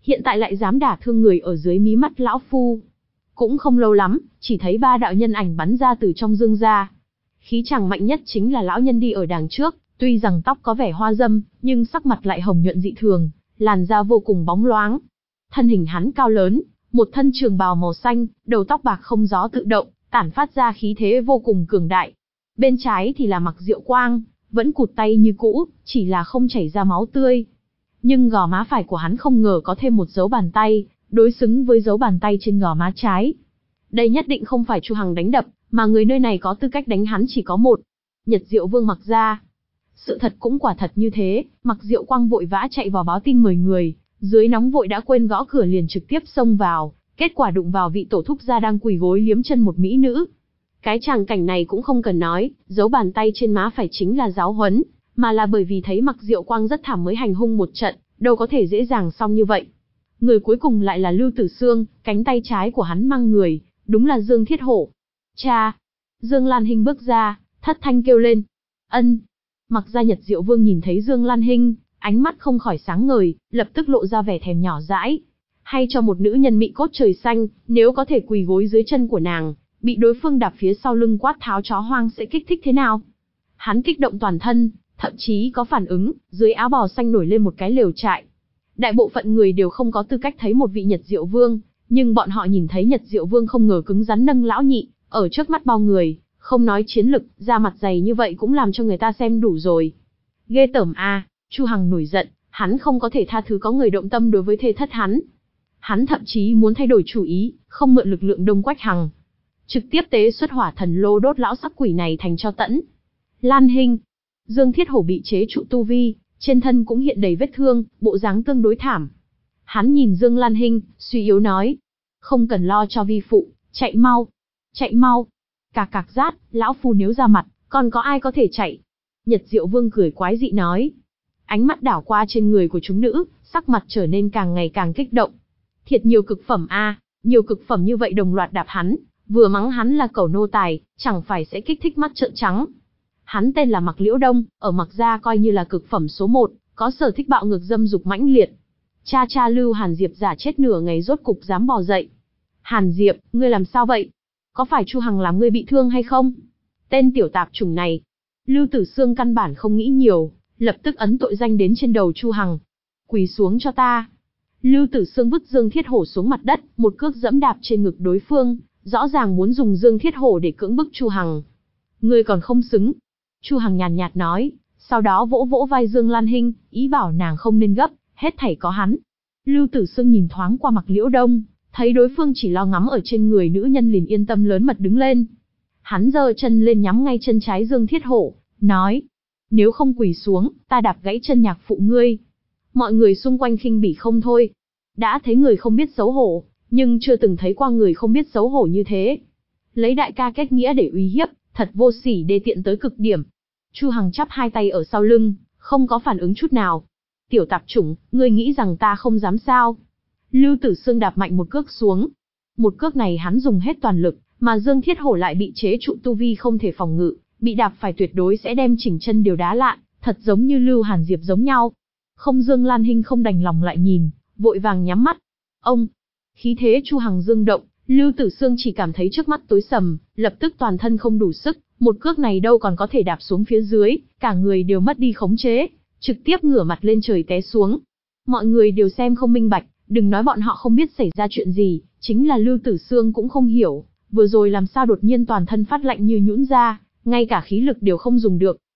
hiện tại lại dám đả thương người ở dưới mí mắt lão phu. Cũng không lâu lắm, chỉ thấy 3 đạo nhân ảnh bắn ra từ trong dương ra. Khí chàng mạnh nhất chính là lão nhân đi ở đằng trước, tuy rằng tóc có vẻ hoa dâm, nhưng sắc mặt lại hồng nhuận dị thường, làn da vô cùng bóng loáng. Thân hình hắn cao lớn, một thân trường bào màu xanh, đầu tóc bạc không gió tự động, tản phát ra khí thế vô cùng cường đại. Bên trái thì là Mặc Diệu Quang, vẫn cụt tay như cũ, chỉ là không chảy ra máu tươi. Nhưng gò má phải của hắn không ngờ có thêm một dấu bàn tay, đối xứng với dấu bàn tay trên gò má trái. Đây nhất định không phải Chu Hằng đánh đập, mà người nơi này có tư cách đánh hắn chỉ có một. Nhật Diệu Vương Mặc gia. Sự thật cũng quả thật như thế, Mặc Diệu Quang vội vã chạy vào báo tin mời người, dưới nóng vội đã quên gõ cửa liền trực tiếp xông vào, kết quả đụng vào vị tổ thúc gia đang quỳ gối liếm chân một mỹ nữ. Cái tràng cảnh này cũng không cần nói, dấu bàn tay trên má phải chính là giáo huấn, mà là bởi vì thấy Mặc Diệu Quang rất thảm mới hành hung một trận, đâu có thể dễ dàng xong như vậy. Người cuối cùng lại là Lưu Tử Xương, cánh tay trái của hắn mang người, đúng là Dương Thiết Hổ. Cha! Dương Lan Hinh bước ra, thất thanh kêu lên. Ân! Mặc gia Nhật Diệu Vương nhìn thấy Dương Lan Hinh, ánh mắt không khỏi sáng ngời, lập tức lộ ra vẻ thèm nhỏ dãi. Hay cho một nữ nhân mị cốt trời xanh, nếu có thể quỳ gối dưới chân của nàng, bị đối phương đạp phía sau lưng quát tháo chó hoang sẽ kích thích thế nào? Hắn kích động toàn thân, thậm chí có phản ứng, dưới áo bào xanh nổi lên một cái lều trại. Đại bộ phận người đều không có tư cách thấy một vị Nhật Diệu Vương, nhưng bọn họ nhìn thấy Nhật Diệu Vương không ngờ cứng rắn nâng lão nhị, ở trước mắt bao người, không nói chiến lực, da mặt dày như vậy cũng làm cho người ta xem đủ rồi. Ghê tởm a! Chu Hằng nổi giận, hắn không có thể tha thứ có người động tâm đối với thê thất hắn. Hắn thậm chí muốn thay đổi chủ ý, không mượn lực lượng Đông Quách Hằng, trực tiếp tế xuất hỏa thần lô đốt lão sắc quỷ này thành tro tẫn. Lan Hinh, Dương Thiết Hổ bị chế trụ tu vi, trên thân cũng hiện đầy vết thương, bộ dáng tương đối thảm. Hắn nhìn Dương Lan Hinh, suy yếu nói, không cần lo cho vi phụ, chạy mau, chạy mau. Cạc cạc rát, lão phu nếu ra mặt, còn có ai có thể chạy? Nhật Diệu Vương cười quái dị nói. Ánh mắt đảo qua trên người của chúng nữ, sắc mặt trở nên càng ngày càng kích động. Thiệt nhiều cực phẩm a, nhiều cực phẩm như vậy đồng loạt đạp hắn, vừa mắng hắn là cẩu nô tài, chẳng phải sẽ kích thích mắt trợn trắng. Hắn tên là Mặc Liễu Đông, ở Mặc gia coi như là cực phẩm số 1, có sở thích bạo ngược dâm dục mãnh liệt. Cha Lưu Hàn Diệp giả chết nửa ngày rốt cục dám bò dậy. Hàn Diệp, ngươi làm sao vậy? Có phải Chu Hằng làm ngươi bị thương hay không? Tên tiểu tạp chủng này. Lưu Tử Xương căn bản không nghĩ nhiều, lập tức ấn tội danh đến trên đầu Chu Hằng. Quỳ xuống cho ta. Lưu Tử Xương vứt Dương Thiết Hổ xuống mặt đất, một cước dẫm đạp trên ngực đối phương, rõ ràng muốn dùng Dương Thiết Hổ để cưỡng bức Chu Hằng. Ngươi còn không xứng. Chu Hằng nhàn nhạt nói, sau đó vỗ vỗ vai Dương Lan Hinh, ý bảo nàng không nên gấp, hết thảy có hắn. Lưu Tử Xương nhìn thoáng qua Mặc Liễu Đông, thấy đối phương chỉ lo ngắm ở trên người nữ nhân liền yên tâm lớn mật đứng lên. Hắn giơ chân lên nhắm ngay chân trái Dương Thiết Hổ, nói, nếu không quỳ xuống, ta đạp gãy chân nhạc phụ ngươi. Mọi người xung quanh khinh bỉ không thôi. Đã thấy người không biết xấu hổ, nhưng chưa từng thấy qua người không biết xấu hổ như thế. Lấy đại ca kết nghĩa để uy hiếp, thật vô sỉ đê tiện tới cực điểm. Chu Hằng chắp hai tay ở sau lưng, không có phản ứng chút nào. Tiểu tạp chủng, ngươi nghĩ rằng ta không dám sao? Lưu Tử Xương đạp mạnh một cước xuống. Một cước này hắn dùng hết toàn lực, mà Dương Thiết Hổ lại bị chế trụ tu vi không thể phòng ngự, bị đạp phải tuyệt đối sẽ đem chỉnh chân đều đá lạn, thật giống như Lưu Hàn Diệp giống nhau. Không, Dương Lan Hinh không đành lòng lại nhìn, vội vàng nhắm mắt. Ông, khí thế Chu Hằng dương động, Lưu Tử Xương chỉ cảm thấy trước mắt tối sầm, lập tức toàn thân không đủ sức, một cước này đâu còn có thể đạp xuống phía dưới, cả người đều mất đi khống chế, trực tiếp ngửa mặt lên trời té xuống. Mọi người đều xem không minh bạch, đừng nói bọn họ không biết xảy ra chuyện gì, chính là Lưu Tử Xương cũng không hiểu, vừa rồi làm sao đột nhiên toàn thân phát lạnh như nhũn ra, ngay cả khí lực đều không dùng được.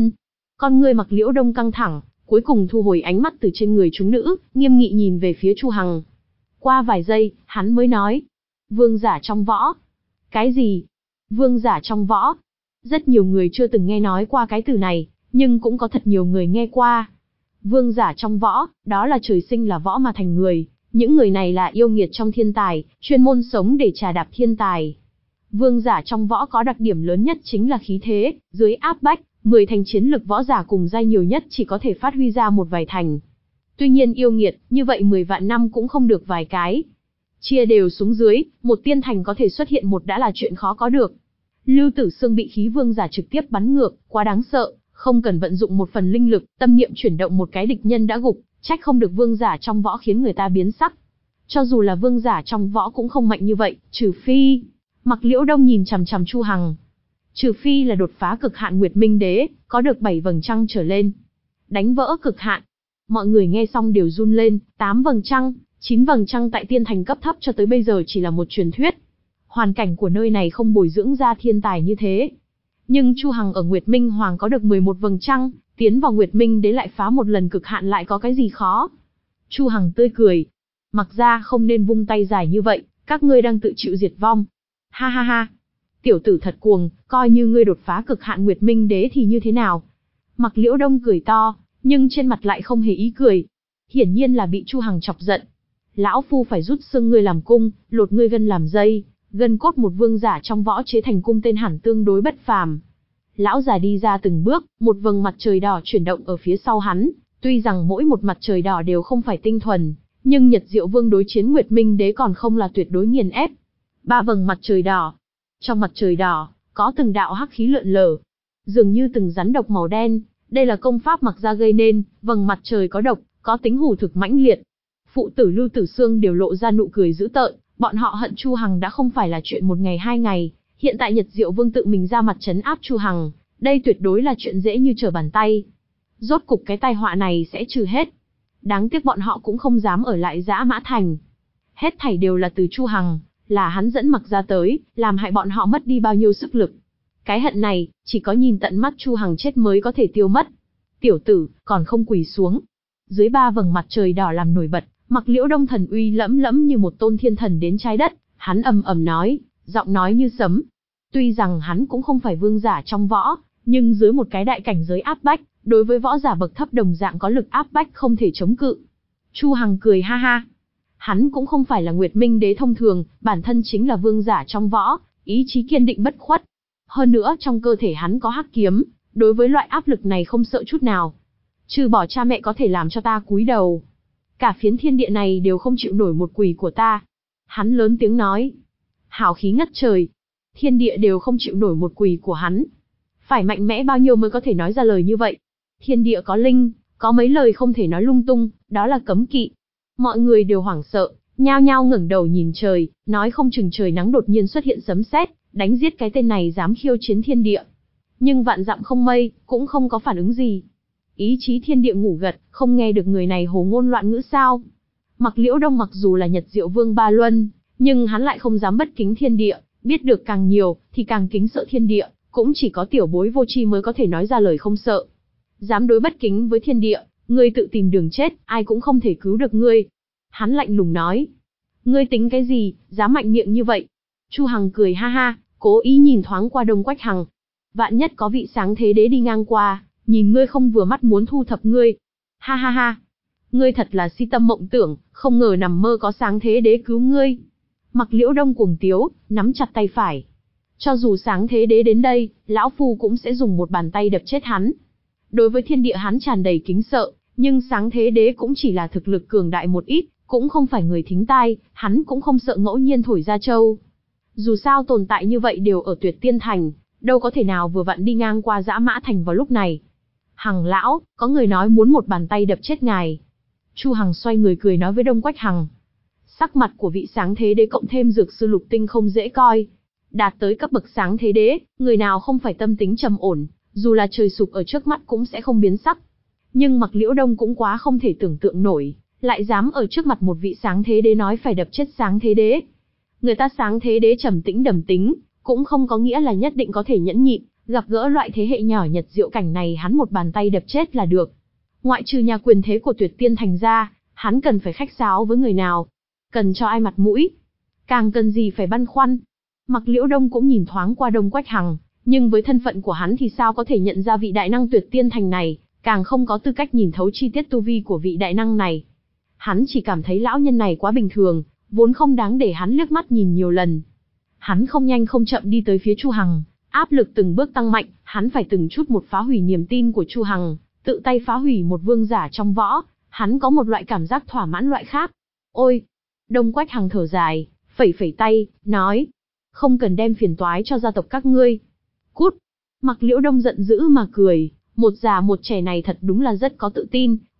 Con ngươi Mặc Liễu Đông căng thẳng, cuối cùng thu hồi ánh mắt từ trên người chúng nữ, nghiêm nghị nhìn về phía Chu Hằng. Qua vài giây, hắn mới nói, vương giả trong võ. Cái gì? Vương giả trong võ? Rất nhiều người chưa từng nghe nói qua cái từ này, nhưng cũng có thật nhiều người nghe qua. Vương giả trong võ, đó là trời sinh là võ mà thành người, những người này là yêu nghiệt trong thiên tài, chuyên môn sống để trà đạp thiên tài. Vương giả trong võ có đặc điểm lớn nhất chính là khí thế, dưới áp bách, 10 thành chiến lực võ giả cùng giai nhiều nhất chỉ có thể phát huy ra một vài thành. Tuy nhiên yêu nghiệt, như vậy 10 vạn năm cũng không được vài cái. Chia đều xuống dưới, một tiên thành có thể xuất hiện một đã là chuyện khó có được. Lưu Tử Xương bị khí vương giả trực tiếp bắn ngược, quá đáng sợ, không cần vận dụng một phần linh lực, tâm niệm chuyển động một cái địch nhân đã gục, Trách không được vương giả trong võ khiến người ta biến sắc. Cho dù là vương giả trong võ cũng không mạnh như vậy, trừ phi... Mặc Liễu Đông nhìn chằm chằm Chu Hằng. Trừ phi là đột phá cực hạn Nguyệt Minh Đế, có được 7 vầng trăng trở lên. Đánh vỡ cực hạn. Mọi người nghe xong đều run lên, 8 vầng trăng, 9 vầng trăng tại tiên thành cấp thấp cho tới bây giờ chỉ là một truyền thuyết. Hoàn cảnh của nơi này không bồi dưỡng ra thiên tài như thế. Nhưng Chu Hằng ở Nguyệt Minh Hoàng có được 11 vầng trăng, tiến vào Nguyệt Minh Đế lại phá một lần cực hạn lại có cái gì khó. Chu Hằng tươi cười. Mặc ra không nên vung tay dài như vậy, các ngươi đang tự chịu diệt vong. Ha ha ha. Tiểu tử thật cuồng, coi như ngươi đột phá cực hạn Nguyệt Minh Đế thì như thế nào? Mặc Liễu Đông cười to, nhưng trên mặt lại không hề ý cười. Hiển nhiên là bị Chu Hằng chọc giận. Lão phu phải rút xương ngươi làm cung, lột ngươi gân làm dây, gân cốt một vương giả trong võ chế thành cung tên hẳn tương đối bất phàm. Lão già đi ra từng bước, một vầng mặt trời đỏ chuyển động ở phía sau hắn. Tuy rằng mỗi một mặt trời đỏ đều không phải tinh thuần, nhưng Nhật Diệu Vương đối chiến Nguyệt Minh Đế còn không là tuyệt đối nghiền ép. 3 vầng mặt trời đỏ. Trong mặt trời đỏ, có từng đạo hắc khí lượn lờ, dường như từng rắn độc màu đen. Đây là công pháp Mặc gia gây nên, vầng mặt trời có độc, có tính hủ thực mãnh liệt. Phụ tử Lưu Tử Xương đều lộ ra nụ cười dữ tợn, bọn họ hận Chu Hằng đã không phải là chuyện một ngày hai ngày, hiện tại Nhật Diệu Vương tự mình ra mặt trấn áp Chu Hằng, đây tuyệt đối là chuyện dễ như trở bàn tay. Rốt cục cái tai họa này sẽ trừ hết. Đáng tiếc bọn họ cũng không dám ở lại Dã Mã Thành. Hết thảy đều là từ Chu Hằng, là hắn dẫn Mặc gia tới, làm hại bọn họ mất đi bao nhiêu sức lực. Cái hận này, chỉ có nhìn tận mắt Chu Hằng chết mới có thể tiêu mất. Tiểu tử, còn không quỳ xuống. Dưới 3 vầng mặt trời đỏ làm nổi bật, Mặc Liễu Đông thần uy lẫm lẫm như một tôn thiên thần đến trái đất, hắn ầm ầm nói, giọng nói như sấm. Tuy rằng hắn cũng không phải vương giả trong võ, nhưng dưới một cái đại cảnh giới áp bách, đối với võ giả bậc thấp đồng dạng có lực áp bách không thể chống cự. Chu Hằng cười ha ha. Hắn cũng không phải là Nguyệt Minh Đế thông thường, bản thân chính là vương giả trong võ, ý chí kiên định bất khuất. Hơn nữa trong cơ thể hắn có hắc kiếm, đối với loại áp lực này không sợ chút nào. Trừ bỏ cha mẹ có thể làm cho ta cúi đầu, cả phiến thiên địa này đều không chịu nổi một quỳ của ta. Hắn lớn tiếng nói. Hào khí ngất trời. Thiên địa đều không chịu nổi một quỳ của hắn. Phải mạnh mẽ bao nhiêu mới có thể nói ra lời như vậy. Thiên địa có linh, có mấy lời không thể nói lung tung, đó là cấm kỵ. Mọi người đều hoảng sợ, nhao nhao ngẩng đầu nhìn trời, nói không chừng trời nắng đột nhiên xuất hiện sấm sét, đánh giết cái tên này dám khiêu chiến thiên địa. Nhưng vạn dặm không mây, cũng không có phản ứng gì. Ý chí thiên địa ngủ gật, không nghe được người này hồ ngôn loạn ngữ sao. Mặc Liễu Đông mặc dù là Nhật Diệu Vương Ba Luân, nhưng hắn lại không dám bất kính thiên địa, biết được càng nhiều, thì càng kính sợ thiên địa, cũng chỉ có tiểu bối vô tri mới có thể nói ra lời không sợ. Dám đối bất kính với thiên địa, ngươi tự tìm đường chết, ai cũng không thể cứu được ngươi. Hắn lạnh lùng nói. Ngươi tính cái gì, dám mạnh miệng như vậy? Chu Hằng cười ha ha, cố ý nhìn thoáng qua Đông Quách Hằng. Vạn nhất có vị sáng thế đế đi ngang qua, nhìn ngươi không vừa mắt muốn thu thập ngươi. Ha ha ha. Ngươi thật là si tâm mộng tưởng, không ngờ nằm mơ có sáng thế đế cứu ngươi. Mặc Liễu Đông cuồng tiếu, nắm chặt tay phải. Cho dù sáng thế đế đến đây, lão phu cũng sẽ dùng một bàn tay đập chết hắn. Đối với thiên địa hắn tràn đầy kính sợ, nhưng sáng thế đế cũng chỉ là thực lực cường đại một ít, cũng không phải người thính tai, hắn cũng không sợ ngẫu nhiên thổi ra châu. Dù sao tồn tại như vậy đều ở Tuyệt Tiên Thành, đâu có thể nào vừa vặn đi ngang qua Dã Mã Thành vào lúc này. Hằng lão, có người nói muốn một bàn tay đập chết ngài. Chu Hằng xoay người cười nói với Đông Quách Hằng. Sắc mặt của vị sáng thế đế cộng thêm dược sư lục tinh không dễ coi. Đạt tới cấp bậc sáng thế đế, người nào không phải tâm tính trầm ổn, dù là trời sụp ở trước mắt cũng sẽ không biến sắc. Nhưng Mặc Liễu Đông cũng quá không thể tưởng tượng nổi, lại dám ở trước mặt một vị sáng thế đế nói phải đập chết sáng thế đế. Người ta sáng thế đế trầm tĩnh đầm tính, cũng không có nghĩa là nhất định có thể nhẫn nhịn, gặp gỡ loại thế hệ nhỏ Nhật Diệu cảnh này hắn một bàn tay đập chết là được. Ngoại trừ nhà quyền thế của Tuyệt Tiên Thành ra, hắn cần phải khách sáo với người nào, cần cho ai mặt mũi, càng cần gì phải băn khoăn. Mặc Liễu Đông cũng nhìn thoáng qua Đông Quách Hằng, nhưng với thân phận của hắn thì sao có thể nhận ra vị đại năng Tuyệt Tiên Thành này, càng không có tư cách nhìn thấu chi tiết tu vi của vị đại năng này. Hắn chỉ cảm thấy lão nhân này quá bình thường, vốn không đáng để hắn liếc mắt nhìn nhiều lần. Hắn không nhanh không chậm đi tới phía Chu Hằng, áp lực từng bước tăng mạnh, hắn phải từng chút một phá hủy niềm tin của Chu Hằng, tự tay phá hủy một vương giả trong võ, hắn có một loại cảm giác thỏa mãn loại khác. Ôi! Đông Quách Hằng thở dài, phẩy phẩy tay, nói, không cần đem phiền toái cho gia tộc các ngươi. Cút! Mặc Liễu Đông giận dữ mà cười, một già một trẻ này thật đúng là rất có tự tin,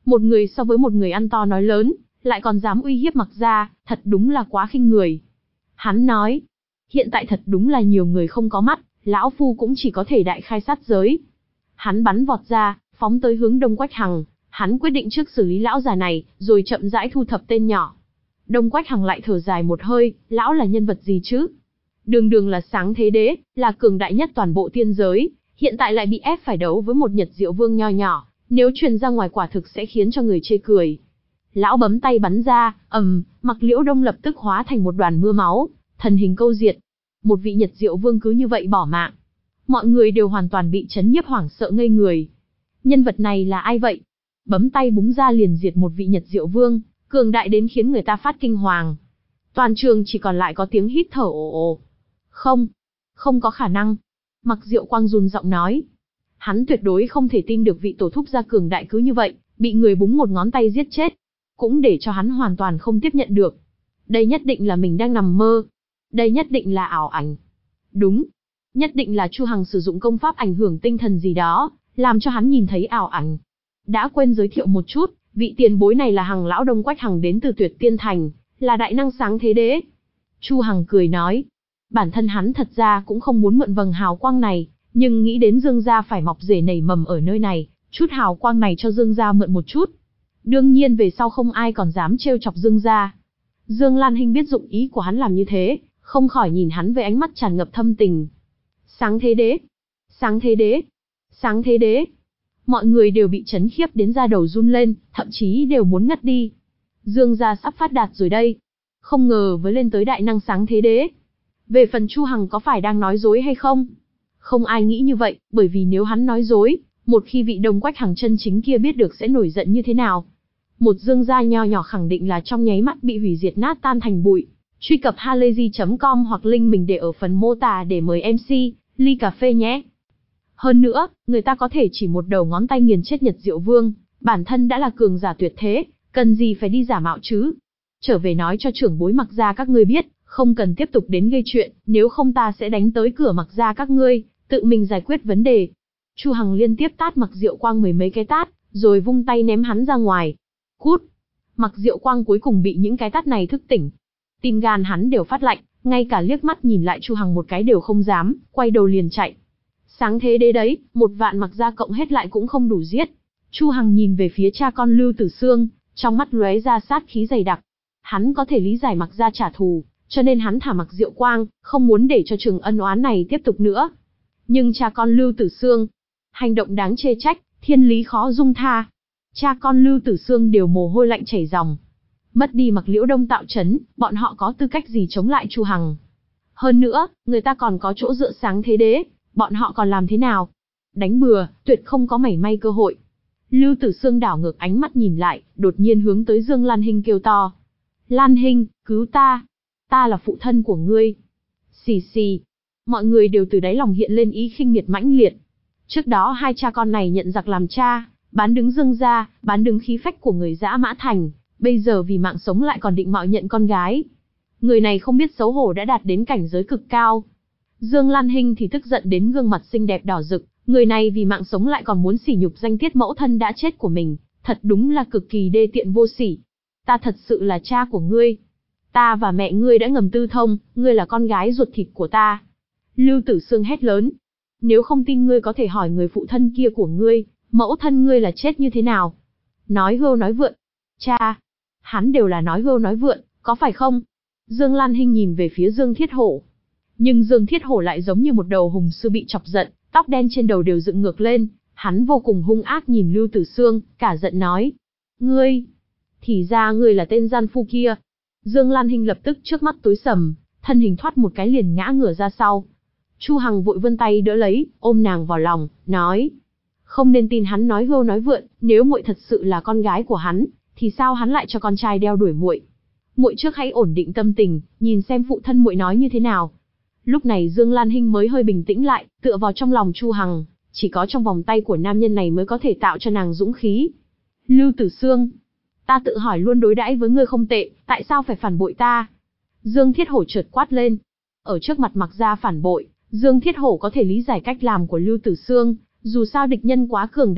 Một người so với một người ăn to nói lớn, lại còn dám uy hiếp Mặc gia, thật đúng là quá khinh người. Hắn nói, hiện tại thật đúng là nhiều người không có mắt, lão phu cũng chỉ có thể đại khai sát giới. Hắn bắn vọt ra, phóng tới hướng Đông Quách Hằng, hắn quyết định trước xử lý lão già này, rồi chậm rãi thu thập tên nhỏ. Đông Quách Hằng lại thở dài một hơi, lão là nhân vật gì chứ? Đường đường là sáng thế đế, là cường đại nhất toàn bộ tiên giới, hiện tại lại bị ép phải đấu với một Nhật Diệu Vương nho nhỏ, nếu truyền ra ngoài quả thực sẽ khiến cho người chê cười. Lão bấm tay bắn ra, Mặc Liễu Đông lập tức hóa thành một đoàn mưa máu, thần hình câu diệt. Một vị Nhật Diệu Vương cứ như vậy bỏ mạng. Mọi người đều hoàn toàn bị chấn nhiếp hoảng sợ ngây người. Nhân vật này là ai vậy? Bấm tay búng ra liền diệt một vị Nhật Diệu Vương, cường đại đến khiến người ta phát kinh hoàng. Toàn trường chỉ còn lại có tiếng hít thở ồ ồ. Không có khả năng. Mặc Diệu Quang run giọng nói. Hắn tuyệt đối không thể tin được vị tổ thúc gia cường đại cứ như vậy, bị người búng một ngón tay giết chết. Cũng để cho hắn hoàn toàn không tiếp nhận được. Đây nhất định là mình đang nằm mơ. Đây nhất định là ảo ảnh. Đúng. Nhất định là Chu Hằng sử dụng công pháp ảnh hưởng tinh thần gì đó, làm cho hắn nhìn thấy ảo ảnh. Đã quên giới thiệu một chút, vị tiền bối này là Hằng lão Đông Quách Hằng đến từ Tuyệt Tiên Thành, là đại năng sáng thế đế. Chu Hằng cười nói. Bản thân hắn thật ra cũng không muốn mượn vầng hào quang này, nhưng nghĩ đến Dương gia phải mọc rể nảy mầm ở nơi này, chút hào quang này cho Dương gia mượn một chút. Đương nhiên về sau không ai còn dám trêu chọc Dương gia. Dương Lan Hinh biết dụng ý của hắn làm như thế, không khỏi nhìn hắn với ánh mắt tràn ngập thâm tình. Sáng thế đế, sáng thế đế, sáng thế đế. Mọi người đều bị chấn khiếp đến da đầu run lên, thậm chí đều muốn ngất đi. Dương gia sắp phát đạt rồi đây. Không ngờ với lên tới đại năng sáng thế đế. Về phần Chu Hằng có phải đang nói dối hay không? Không ai nghĩ như vậy, bởi vì nếu hắn nói dối, một khi vị Đông Quách Hằng chân chính kia biết được sẽ nổi giận như thế nào. Một Dương gia nho nhỏ khẳng định là trong nháy mắt bị hủy diệt nát tan thành bụi. Truy cập halayzi.com hoặc link mình để ở phần mô tả để mời MC, ly cà phê nhé. Hơn nữa, người ta có thể chỉ một đầu ngón tay nghiền chết Nhật Diệu Vương, bản thân đã là cường giả tuyệt thế, cần gì phải đi giả mạo chứ? Trở về nói cho trưởng bối Mặc gia các ngươi biết, không cần tiếp tục đến gây chuyện, nếu không ta sẽ đánh tới cửa Mặc gia các ngươi, tự mình giải quyết vấn đề. Chu Hằng liên tiếp tát Mặc Diệu Quang mười mấy cái tát, rồi vung tay ném hắn ra ngoài. Cút! Mặc Diệu Quang cuối cùng bị những cái tát này thức tỉnh. Tim gan hắn đều phát lạnh, ngay cả liếc mắt nhìn lại Chu Hằng một cái đều không dám, quay đầu liền chạy. Sáng thế đế đấy, một vạn Mặc gia cộng hết lại cũng không đủ giết. Chu Hằng nhìn về phía cha con Lưu Tử Xương, trong mắt lóe ra sát khí dày đặc. Hắn có thể lý giải Mặc gia trả thù, cho nên hắn thả Mặc Diệu Quang, không muốn để cho trường ân oán này tiếp tục nữa. Nhưng cha con Lưu Tử Xương, hành động đáng chê trách, thiên lý khó dung tha. Cha con Lưu Tử Xương đều mồ hôi lạnh chảy ròng. Mất đi Mặc Liễu Đông tạo trấn, bọn họ có tư cách gì chống lại Chu Hằng? Hơn nữa, người ta còn có chỗ dựa sáng thế đế, bọn họ còn làm thế nào? Đánh bừa, tuyệt không có mảy may cơ hội. Lưu Tử Xương đảo ngược ánh mắt nhìn lại, đột nhiên hướng tới Dương Lan Hinh kêu to. Lan Hinh, cứu ta! Ta là phụ thân của ngươi. Xì xì. Mọi người đều từ đáy lòng hiện lên ý khinh miệt mãnh liệt. Trước đó hai cha con này nhận giặc làm cha, bán đứng Dương gia, bán đứng khí phách của người Dã Mã Thành, bây giờ vì mạng sống lại còn định mạo nhận con gái. Người này không biết xấu hổ đã đạt đến cảnh giới cực cao. Dương Lan Hinh thì tức giận đến gương mặt xinh đẹp đỏ rực, người này vì mạng sống lại còn muốn sỉ nhục danh tiết mẫu thân đã chết của mình, thật đúng là cực kỳ đê tiện vô sỉ. Ta thật sự là cha của ngươi. Ta và mẹ ngươi đã ngầm tư thông, ngươi là con gái ruột thịt của ta. Lưu Tử Xương hét lớn. Nếu không tin ngươi có thể hỏi người phụ thân kia của ngươi, mẫu thân ngươi là chết như thế nào? Nói hưu nói vượn. Cha! Hắn đều là nói hưu nói vượn, có phải không? Dương Lan Hinh nhìn về phía Dương Thiết Hổ. Nhưng Dương Thiết Hổ lại giống như một đầu hùng sư bị chọc giận, tóc đen trên đầu đều dựng ngược lên. Hắn vô cùng hung ác nhìn Lưu Tử Xương, cả giận nói. Ngươi! Thì ra ngươi là tên gian phu kia. Dương Lan Hinh lập tức trước mắt tối sầm, thân hình thoát một cái liền ngã ngửa ra sau. Chu Hằng vội vươn tay đỡ lấy, ôm nàng vào lòng, nói. Không nên tin hắn nói hưu nói vượn, nếu muội thật sự là con gái của hắn, thì sao hắn lại cho con trai đeo đuổi muội? Muội trước hãy ổn định tâm tình, nhìn xem phụ thân muội nói như thế nào. Lúc này Dương Lan Hinh mới hơi bình tĩnh lại, tựa vào trong lòng Chu Hằng, chỉ có trong vòng tay của nam nhân này mới có thể tạo cho nàng dũng khí. Lưu Tử Xương, ta tự hỏi luôn đối đãi với ngươi không tệ, tại sao phải phản bội ta? Dương Thiết Hổ chợt quát lên. Ở trước mặt Mặc gia phản bội, Dương Thiết Hổ có thể lý giải cách làm của Lưu Tử Xương, dù sao địch nhân quá cường đại,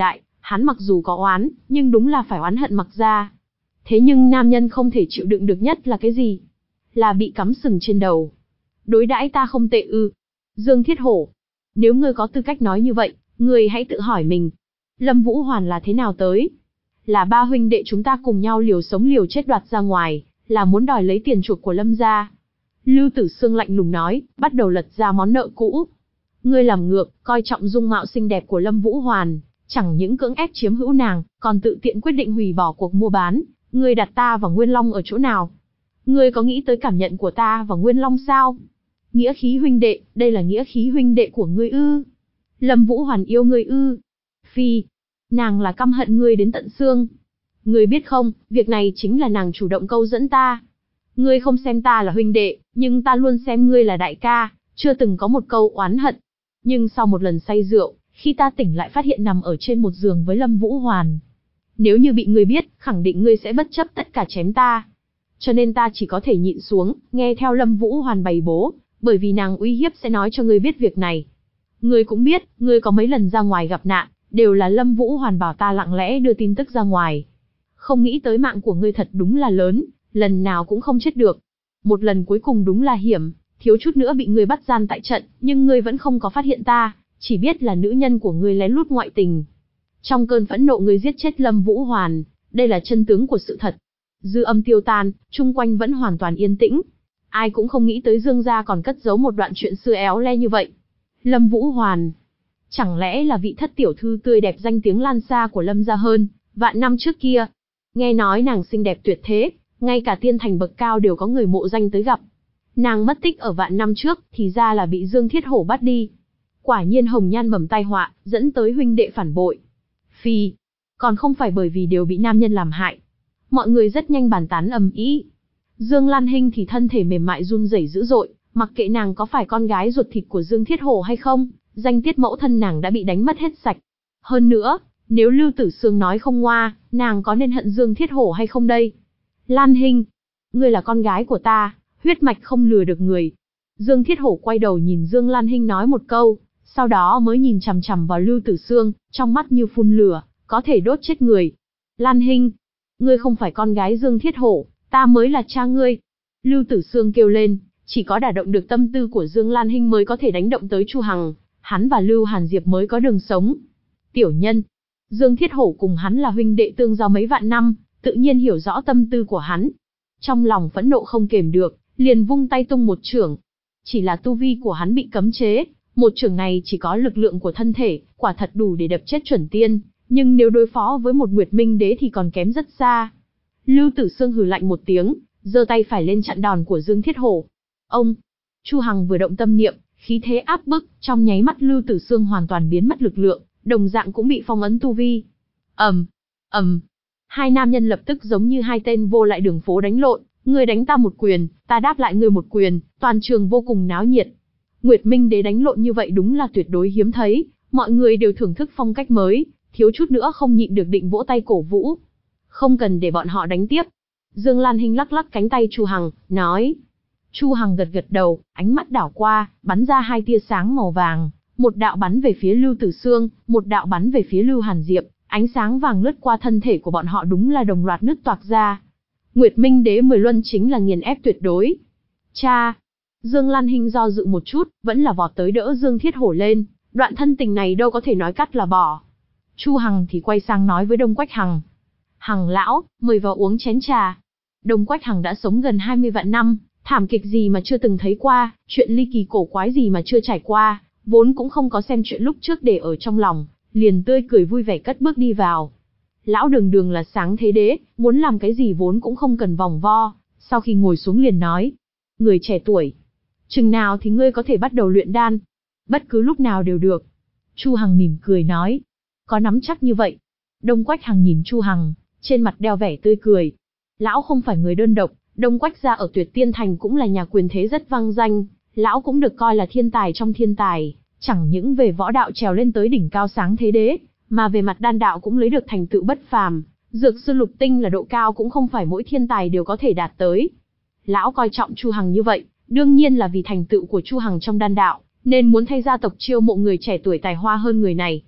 Hắn mặc dù có oán, nhưng đúng là phải oán hận mặc ra. Thế nhưng nam nhân không thể chịu đựng được nhất là cái gì? Là bị cắm sừng trên đầu. Đối đãi ta không tệ ư? Dương Thiết Hổ, nếu ngươi có tư cách nói như vậy, ngươi hãy tự hỏi mình. Lâm Vũ Hoàn là thế nào tới? Là ba huynh đệ chúng ta cùng nhau liều sống liều chết đoạt ra ngoài, là muốn đòi lấy tiền chuộc của Lâm gia. Lưu Tử Sương lạnh lùng nói, bắt đầu lật ra món nợ cũ. Ngươi làm ngược, coi trọng dung mạo xinh đẹp của Lâm Vũ Hoàn, chẳng những cưỡng ép chiếm hữu nàng, còn tự tiện quyết định hủy bỏ cuộc mua bán. Ngươi đặt ta và Nguyên Long ở chỗ nào? Ngươi có nghĩ tới cảm nhận của ta và Nguyên Long sao? Nghĩa khí huynh đệ, đây là nghĩa khí huynh đệ của ngươi ư? Lâm Vũ Hoàn yêu ngươi ư? Phi, nàng là căm hận ngươi đến tận xương. Ngươi biết không, việc này chính là nàng chủ động câu dẫn ta. Ngươi không xem ta là huynh đệ, nhưng ta luôn xem ngươi là đại ca, chưa từng có một câu oán hận. Nhưng sau một lần say rượu, khi ta tỉnh lại phát hiện nằm ở trên một giường với Lâm Vũ Hoàn. Nếu như bị ngươi biết, khẳng định ngươi sẽ bất chấp tất cả chém ta. Cho nên ta chỉ có thể nhịn xuống, nghe theo Lâm Vũ Hoàn bày bố, bởi vì nàng uy hiếp sẽ nói cho ngươi biết việc này. Ngươi cũng biết, ngươi có mấy lần ra ngoài gặp nạn, đều là Lâm Vũ Hoàn bảo ta lặng lẽ đưa tin tức ra ngoài. Không nghĩ tới mạng của ngươi thật đúng là lớn, lần nào cũng không chết được. Một lần cuối cùng đúng là hiểm, thiếu chút nữa bị ngươi bắt gian tại trận, nhưng ngươi vẫn không có phát hiện ta, chỉ biết là nữ nhân của ngươi lén lút ngoại tình. Trong cơn phẫn nộ ngươi giết chết Lâm Vũ Hoàn, đây là chân tướng của sự thật. Dư âm tiêu tan, chung quanh vẫn hoàn toàn yên tĩnh. Ai cũng không nghĩ tới Dương gia còn cất giấu một đoạn chuyện xưa éo le như vậy. Lâm Vũ Hoàn, chẳng lẽ là vị thất tiểu thư tươi đẹp danh tiếng lan xa của Lâm gia hơn vạn năm trước kia? Nghe nói nàng xinh đẹp tuyệt thế, ngay cả tiên thành bậc cao đều có người mộ danh tới gặp. Nàng mất tích ở vạn năm trước, thì ra là bị Dương Thiết Hổ bắt đi. Quả nhiên hồng nhan bẩm tai họa, dẫn tới huynh đệ phản bội. Phi, còn không phải bởi vì đều bị nam nhân làm hại. Mọi người rất nhanh bàn tán ầm ĩ. Dương Lan Hinh thì thân thể mềm mại run rẩy dữ dội, mặc kệ nàng có phải con gái ruột thịt của Dương Thiết Hổ hay không, danh tiết mẫu thân nàng đã bị đánh mất hết sạch. Hơn nữa, nếu Lưu Tử Sương nói không ngoa, nàng có nên hận Dương Thiết Hổ hay không đây? Lan Hinh, ngươi là con gái của ta, huyết mạch không lừa được người. Dương Thiết Hổ quay đầu nhìn Dương Lan Hinh nói một câu, sau đó mới nhìn chằm chằm vào Lưu Tử Sương, trong mắt như phun lửa, có thể đốt chết người. Lan Hinh, ngươi không phải con gái Dương Thiết Hổ, ta mới là cha ngươi. Lưu Tử Sương kêu lên, chỉ có đả động được tâm tư của Dương Lan Hinh mới có thể đánh động tới Chu Hằng, hắn và Lưu Hàn Diệp mới có đường sống. Tiểu nhân, Dương Thiết Hổ cùng hắn là huynh đệ tương giao mấy vạn năm, tự nhiên hiểu rõ tâm tư của hắn. Trong lòng phẫn nộ không kềm được, liền vung tay tung một chưởng. Chỉ là tu vi của hắn bị cấm chế, một chưởng này chỉ có lực lượng của thân thể, quả thật đủ để đập chết chuẩn tiên, nhưng nếu đối phó với một Nguyệt Minh Đế thì còn kém rất xa. Lưu Tử Sương hừ lạnh một tiếng, giơ tay phải lên chặn đòn của Dương Thiết Hổ. Ông, Chu Hằng vừa động tâm niệm, khí thế áp bức, trong nháy mắt Lưu Tử Sương hoàn toàn biến mất lực lượng, đồng dạng cũng bị phong ấn tu vi. Hai nam nhân lập tức giống như hai tên vô lại đường phố đánh lộn, ngươi đánh ta một quyền, ta đáp lại ngươi một quyền, toàn trường vô cùng náo nhiệt. Nguyệt Minh Đế đánh lộn như vậy đúng là tuyệt đối hiếm thấy, mọi người đều thưởng thức phong cách mới, thiếu chút nữa không nhịn được định vỗ tay cổ vũ. Không cần để bọn họ đánh tiếp. Dương Lan Hinh lắc lắc cánh tay Chu Hằng, nói. Chu Hằng gật gật đầu, ánh mắt đảo qua, bắn ra hai tia sáng màu vàng, một đạo bắn về phía Lưu Tử Sương, một đạo bắn về phía Lưu Hàn Diệp, ánh sáng vàng lướt qua thân thể của bọn họ đúng là đồng loạt nứt toạc ra. Nguyệt Minh Đế 10 luân chính là nghiền ép tuyệt đối. Cha! Dương Lan Hinh do dự một chút, vẫn là vọt tới đỡ Dương Thiết Hổ lên, đoạn thân tình này đâu có thể nói cắt là bỏ. Chu Hằng thì quay sang nói với Đông Quách Hằng. Hằng lão, mời vào uống chén trà. Đông Quách Hằng đã sống gần 20 vạn năm, thảm kịch gì mà chưa từng thấy qua, chuyện ly kỳ cổ quái gì mà chưa trải qua, vốn cũng không có xem chuyện lúc trước để ở trong lòng, liền tươi cười vui vẻ cất bước đi vào. Lão đường đường là sáng thế đế, muốn làm cái gì vốn cũng không cần vòng vo, sau khi ngồi xuống liền nói. Người trẻ tuổi, chừng nào thì ngươi có thể bắt đầu luyện đan? Bất cứ lúc nào đều được. Chu Hằng mỉm cười nói. Có nắm chắc như vậy? Đông Quách Hằng nhìn Chu Hằng, trên mặt đeo vẻ tươi cười. Lão không phải người đơn độc, Đông Quách gia ở Tuyệt Tiên Thành cũng là nhà quyền thế rất vang danh, lão cũng được coi là thiên tài trong thiên tài, chẳng những về võ đạo trèo lên tới đỉnh cao sáng thế đế, mà về mặt đan đạo cũng lấy được thành tựu bất phàm, dược sư lục tinh là độ cao cũng không phải mỗi thiên tài đều có thể đạt tới. Lão coi trọng Chu Hằng như vậy, đương nhiên là vì thành tựu của Chu Hằng trong đan đạo, nên muốn thay gia tộc chiêu mộ người trẻ tuổi tài hoa hơn người này.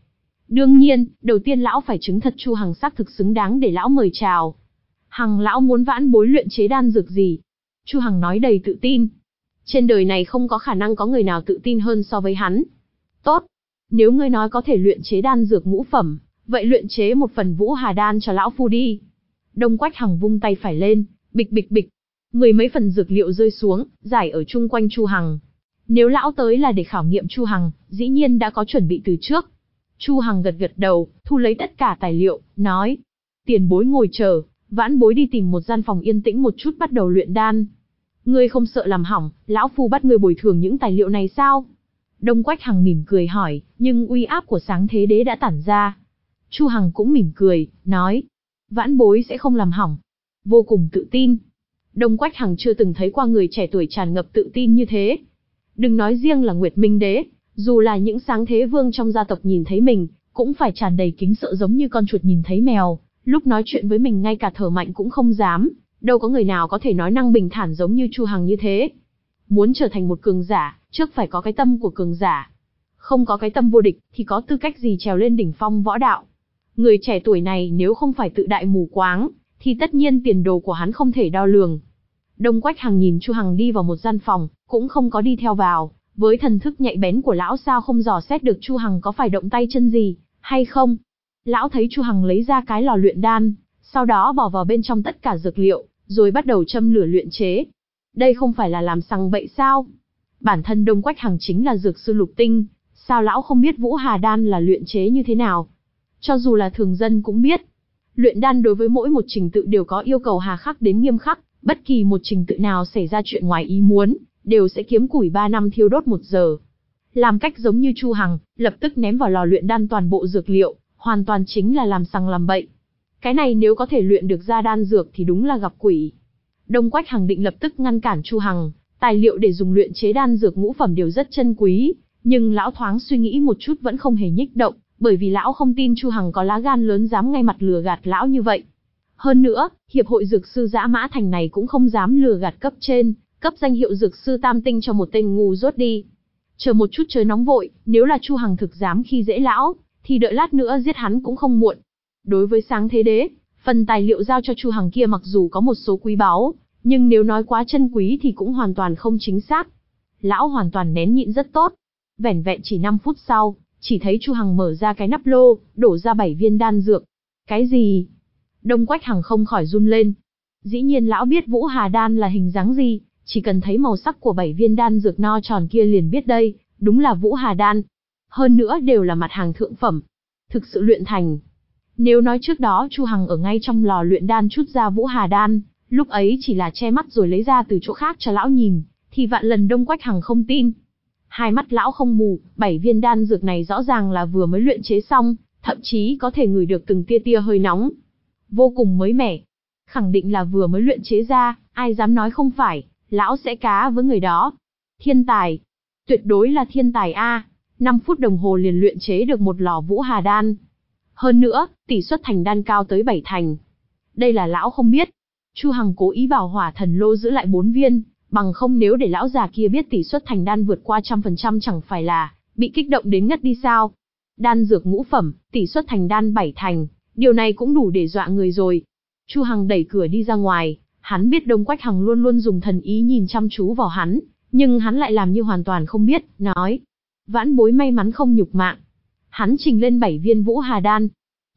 Đương nhiên, đầu tiên lão phải chứng thật Chu Hằng xác thực xứng đáng để lão mời chào. Hằng lão muốn vãn bối luyện chế đan dược gì? Chu Hằng nói đầy tự tin. Trên đời này không có khả năng có người nào tự tin hơn so với hắn. Tốt, nếu ngươi nói có thể luyện chế đan dược ngũ phẩm, vậy luyện chế một phần Vũ Hà đan cho lão phu đi. Đông Quách Hằng vung tay phải lên, bịch bịch bịch, mười mấy phần dược liệu rơi xuống, rải ở chung quanh Chu Hằng. Nếu lão tới là để khảo nghiệm Chu Hằng, dĩ nhiên đã có chuẩn bị từ trước. Chu Hằng gật gật đầu, thu lấy tất cả tài liệu, nói: tiền bối ngồi chờ, vãn bối đi tìm một gian phòng yên tĩnh một chút bắt đầu luyện đan. Ngươi không sợ làm hỏng, lão phu bắt ngươi bồi thường những tài liệu này sao? Đông Quách Hằng mỉm cười hỏi, nhưng uy áp của Sáng Thế Đế đã tản ra. Chu Hằng cũng mỉm cười, nói: vãn bối sẽ không làm hỏng. Vô cùng tự tin. Đông Quách Hằng chưa từng thấy qua người trẻ tuổi tràn ngập tự tin như thế. Đừng nói riêng là Nguyệt Minh Đế, dù là những Sáng Thế Vương trong gia tộc nhìn thấy mình, cũng phải tràn đầy kính sợ giống như con chuột nhìn thấy mèo, lúc nói chuyện với mình ngay cả thở mạnh cũng không dám, đâu có người nào có thể nói năng bình thản giống như Chu Hằng như thế. Muốn trở thành một cường giả, trước phải có cái tâm của cường giả. Không có cái tâm vô địch, thì có tư cách gì trèo lên đỉnh phong võ đạo. Người trẻ tuổi này nếu không phải tự đại mù quáng, thì tất nhiên tiền đồ của hắn không thể đo lường. Đông Quách Hằng nhìn Chu Hằng đi vào một gian phòng, cũng không có đi theo vào. Với thần thức nhạy bén của lão sao không dò xét được Chu Hằng có phải động tay chân gì, hay không. Lão thấy Chu Hằng lấy ra cái lò luyện đan, sau đó bỏ vào bên trong tất cả dược liệu, rồi bắt đầu châm lửa luyện chế. Đây không phải là làm sằng bậy sao? Bản thân Đông Quách Hằng chính là dược sư lục tinh, sao lão không biết Vũ Hà đan là luyện chế như thế nào? Cho dù là thường dân cũng biết. Luyện đan đối với mỗi một trình tự đều có yêu cầu hà khắc đến nghiêm khắc, bất kỳ một trình tự nào xảy ra chuyện ngoài ý muốn, đều sẽ kiếm củi 3 năm thiêu đốt 1 giờ. Làm cách giống như Chu Hằng, lập tức ném vào lò luyện đan toàn bộ dược liệu, hoàn toàn chính là làm sằng làm bậy. Cái này nếu có thể luyện được ra đan dược thì đúng là gặp quỷ. Đông Quách Hằng định lập tức ngăn cản Chu Hằng, tài liệu để dùng luyện chế đan dược ngũ phẩm đều rất chân quý, nhưng lão thoáng suy nghĩ một chút vẫn không hề nhích động, bởi vì lão không tin Chu Hằng có lá gan lớn dám ngay mặt lừa gạt lão như vậy. Hơn nữa, hiệp hội dược sư Dã Mã Thành này cũng không dám lừa gạt cấp trên, cấp danh hiệu dược sư tam tinh cho một tên ngu dốt đi. Chờ một chút trời nóng vội, nếu là Chu Hằng thực dám khi dễ lão, thì đợi lát nữa giết hắn cũng không muộn. Đối với Sáng Thế Đế, phần tài liệu giao cho Chu Hằng kia mặc dù có một số quý báu, nhưng nếu nói quá chân quý thì cũng hoàn toàn không chính xác. Lão hoàn toàn nén nhịn rất tốt. Vẻn vẹn chỉ 5 phút sau, chỉ thấy Chu Hằng mở ra cái nắp lô, đổ ra 7 viên đan dược. Cái gì? Đông Quách Hằng không khỏi run lên. Dĩ nhiên lão biết Vũ Hà đan là hình dáng gì, chỉ cần thấy màu sắc của 7 viên đan dược no tròn kia liền biết đây, đúng là Vũ Hà đan. Hơn nữa đều là mặt hàng thượng phẩm, thực sự luyện thành. Nếu nói trước đó Chu Hằng ở ngay trong lò luyện đan chút ra Vũ Hà đan, lúc ấy chỉ là che mắt rồi lấy ra từ chỗ khác cho lão nhìn, thì vạn lần Đông Quách Hằng không tin. Hai mắt lão không mù, 7 viên đan dược này rõ ràng là vừa mới luyện chế xong, thậm chí có thể ngửi được từng tia tia hơi nóng. Vô cùng mới mẻ. Khẳng định là vừa mới luyện chế ra, ai dám nói không phải, lão sẽ cá với người đó. Thiên tài. Tuyệt đối là thiên tài a. 5 phút đồng hồ liền luyện chế được một lò Vũ Hà đan. Hơn nữa, tỷ suất thành đan cao tới 7 thành. Đây là lão không biết. Chu Hằng cố ý bảo Hỏa Thần Lô giữ lại 4 viên, bằng không nếu để lão già kia biết tỷ suất thành đan vượt qua 100% chẳng phải là bị kích động đến ngất đi sao? Đan dược ngũ phẩm, tỷ suất thành đan 7 thành, điều này cũng đủ để dọa người rồi. Chu Hằng đẩy cửa đi ra ngoài, hắn biết Đông Quách Hằng luôn luôn dùng thần ý nhìn chăm chú vào hắn, nhưng hắn lại làm như hoàn toàn không biết, nói: vãn bối may mắn không nhục mạng. Hắn trình lên 7 viên Vũ Hà đan.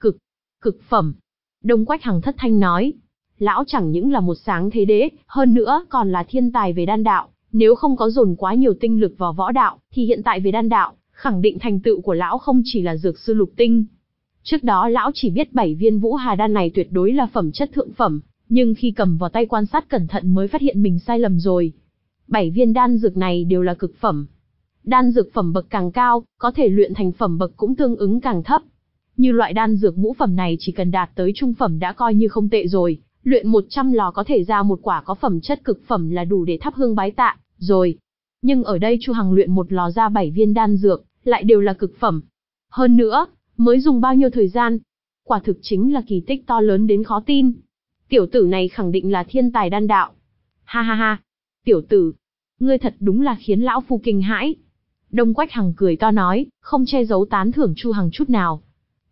Cực phẩm. Đông Quách Hằng thất thanh nói. Lão chẳng những là một Sáng Thế Đế, hơn nữa còn là thiên tài về đan đạo, nếu không có dồn quá nhiều tinh lực vào võ đạo, thì hiện tại về đan đạo, khẳng định thành tựu của lão không chỉ là dược sư lục tinh. Trước đó lão chỉ biết 7 viên Vũ Hà đan này tuyệt đối là phẩm chất thượng phẩm, nhưng khi cầm vào tay quan sát cẩn thận mới phát hiện mình sai lầm rồi. 7 viên đan dược này đều là cực phẩm. Đan dược phẩm bậc càng cao, có thể luyện thành phẩm bậc cũng tương ứng càng thấp. Như loại đan dược ngũ phẩm này chỉ cần đạt tới trung phẩm đã coi như không tệ rồi, luyện 100 lò có thể ra một quả có phẩm chất cực phẩm là đủ để thắp hương bái tạ rồi. Nhưng ở đây Chu Hằng luyện một lò ra 7 viên đan dược, lại đều là cực phẩm. Hơn nữa, mới dùng bao nhiêu thời gian? Quả thực chính là kỳ tích to lớn đến khó tin. Tiểu tử này khẳng định là thiên tài đan đạo. Ha ha ha, tiểu tử, ngươi thật đúng là khiến lão phu kinh hãi. Đông Quách Hằng cười to nói, không che giấu tán thưởng Chu Hằng chút nào.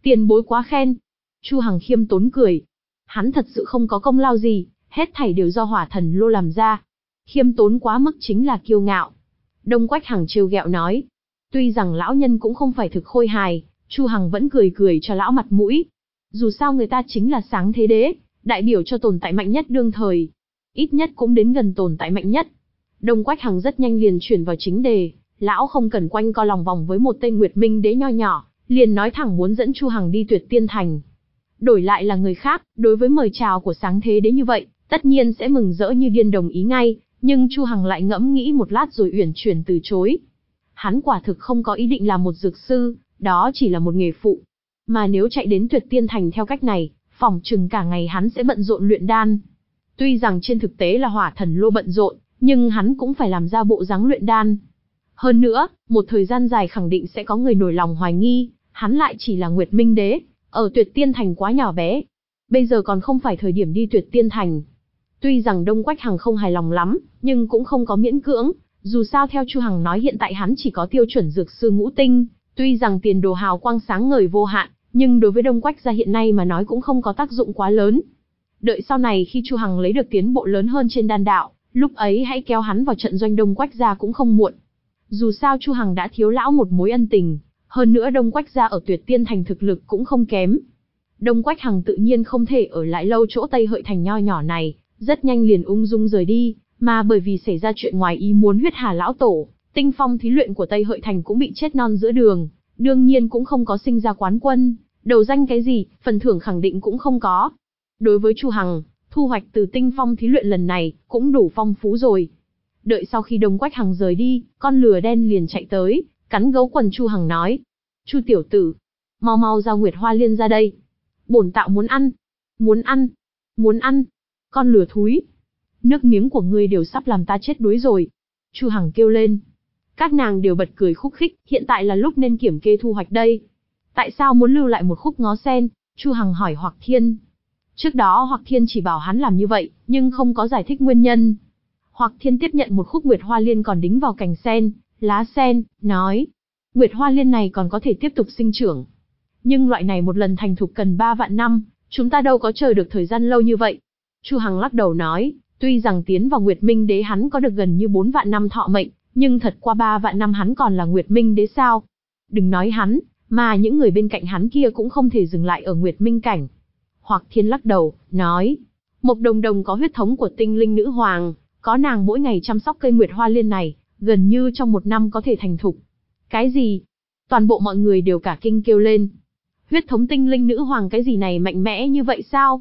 Tiền bối quá khen. Chu Hằng khiêm tốn cười. Hắn thật sự không có công lao gì, hết thảy đều do Hỏa Thần Lô làm ra. Khiêm tốn quá mức chính là kiêu ngạo. Đông Quách Hằng trêu ghẹo nói. Tuy rằng lão nhân cũng không phải thực khôi hài, Chu Hằng vẫn cười cười cho lão mặt mũi. Dù sao người ta chính là sáng thế đế, đại biểu cho tồn tại mạnh nhất đương thời. Ít nhất cũng đến gần tồn tại mạnh nhất. Đông Quách Hằng rất nhanh liền chuyển vào chính đề, lão không cần quanh co lòng vòng với một tên Nguyệt Minh đế nho nhỏ, liền nói thẳng muốn dẫn Chu Hằng đi Tuyệt Tiên Thành. Đổi lại là người khác, đối với mời chào của sáng thế đế như vậy, tất nhiên sẽ mừng rỡ như điên đồng ý ngay, nhưng Chu Hằng lại ngẫm nghĩ một lát rồi uyển chuyển từ chối. Hắn quả thực không có ý định làm một dược sư, đó chỉ là một nghề phụ. Mà nếu chạy đến Tuyệt Tiên Thành theo cách này, phỏng chừng cả ngày hắn sẽ bận rộn luyện đan. Tuy rằng trên thực tế là Hỏa Thần Lô bận rộn, nhưng hắn cũng phải làm ra bộ dáng luyện đan. Hơn nữa, một thời gian dài khẳng định sẽ có người nổi lòng hoài nghi, hắn lại chỉ là Nguyệt Minh đế, ở Tuyệt Tiên Thành quá nhỏ bé. Bây giờ còn không phải thời điểm đi Tuyệt Tiên Thành. Tuy rằng Đông Quách Hằng không hài lòng lắm, nhưng cũng không có miễn cưỡng, dù sao theo Chu Hằng nói hiện tại hắn chỉ có tiêu chuẩn dược sư ngũ tinh, tuy rằng tiền đồ hào quang sáng ngời vô hạn, nhưng đối với Đông Quách gia hiện nay mà nói cũng không có tác dụng quá lớn. Đợi sau này khi Chu Hằng lấy được tiến bộ lớn hơn trên đan đạo, lúc ấy hãy kéo hắn vào trận doanh Đông Quách gia cũng không muộn. Dù sao Chu Hằng đã thiếu lão một mối ân tình, hơn nữa Đông Quách gia ở Tuyệt Tiên Thành thực lực cũng không kém. Đông Quách Hằng tự nhiên không thể ở lại lâu chỗ Tây Hợi Thành nho nhỏ này, rất nhanh liền ung dung rời đi, mà bởi vì xảy ra chuyện ngoài ý muốn huyết hà lão tổ, tinh phong thí luyện của Tây Hợi Thành cũng bị chết non giữa đường, đương nhiên cũng không có sinh ra quán quân, đầu danh cái gì, phần thưởng khẳng định cũng không có. Đối với Chu Hằng, thu hoạch từ tinh phong thí luyện lần này cũng đủ phong phú rồi. Đợi sau khi Đông Quách Hằng rời đi, con lừa đen liền chạy tới, cắn gấu quần Chu Hằng nói: "Chu tiểu tử, mau mau giao Nguyệt Hoa Liên ra đây. Bổn tạo muốn ăn, muốn ăn, muốn ăn. Con lừa thúi, nước miếng của ngươi đều sắp làm ta chết đuối rồi." Chu Hằng kêu lên. Các nàng đều bật cười khúc khích, hiện tại là lúc nên kiểm kê thu hoạch đây. Tại sao muốn lưu lại một khúc ngó sen? Chu Hằng hỏi Hoắc Thiên. Trước đó Hoắc Thiên chỉ bảo hắn làm như vậy, nhưng không có giải thích nguyên nhân. Hoắc Thiên tiếp nhận một khúc Nguyệt Hoa Liên còn đính vào cành sen, lá sen, nói: Nguyệt Hoa Liên này còn có thể tiếp tục sinh trưởng. Nhưng loại này một lần thành thục cần 3 vạn năm, chúng ta đâu có chờ được thời gian lâu như vậy. Chu Hằng lắc đầu nói, tuy rằng tiến vào Nguyệt Minh Đế hắn có được gần như 4 vạn năm thọ mệnh, nhưng thật qua 3 vạn năm hắn còn là Nguyệt Minh Đế sao? Đừng nói hắn, mà những người bên cạnh hắn kia cũng không thể dừng lại ở Nguyệt Minh cảnh. Hoắc Thiên lắc đầu, nói, Mộc Đồng Đồng có huyết thống của tinh linh nữ hoàng, có nàng mỗi ngày chăm sóc cây Nguyệt Hoa Liên này, gần như trong 1 năm có thể thành thục. Cái gì? Toàn bộ mọi người đều cả kinh kêu lên. Huyết thống tinh linh nữ hoàng cái gì này mạnh mẽ như vậy sao?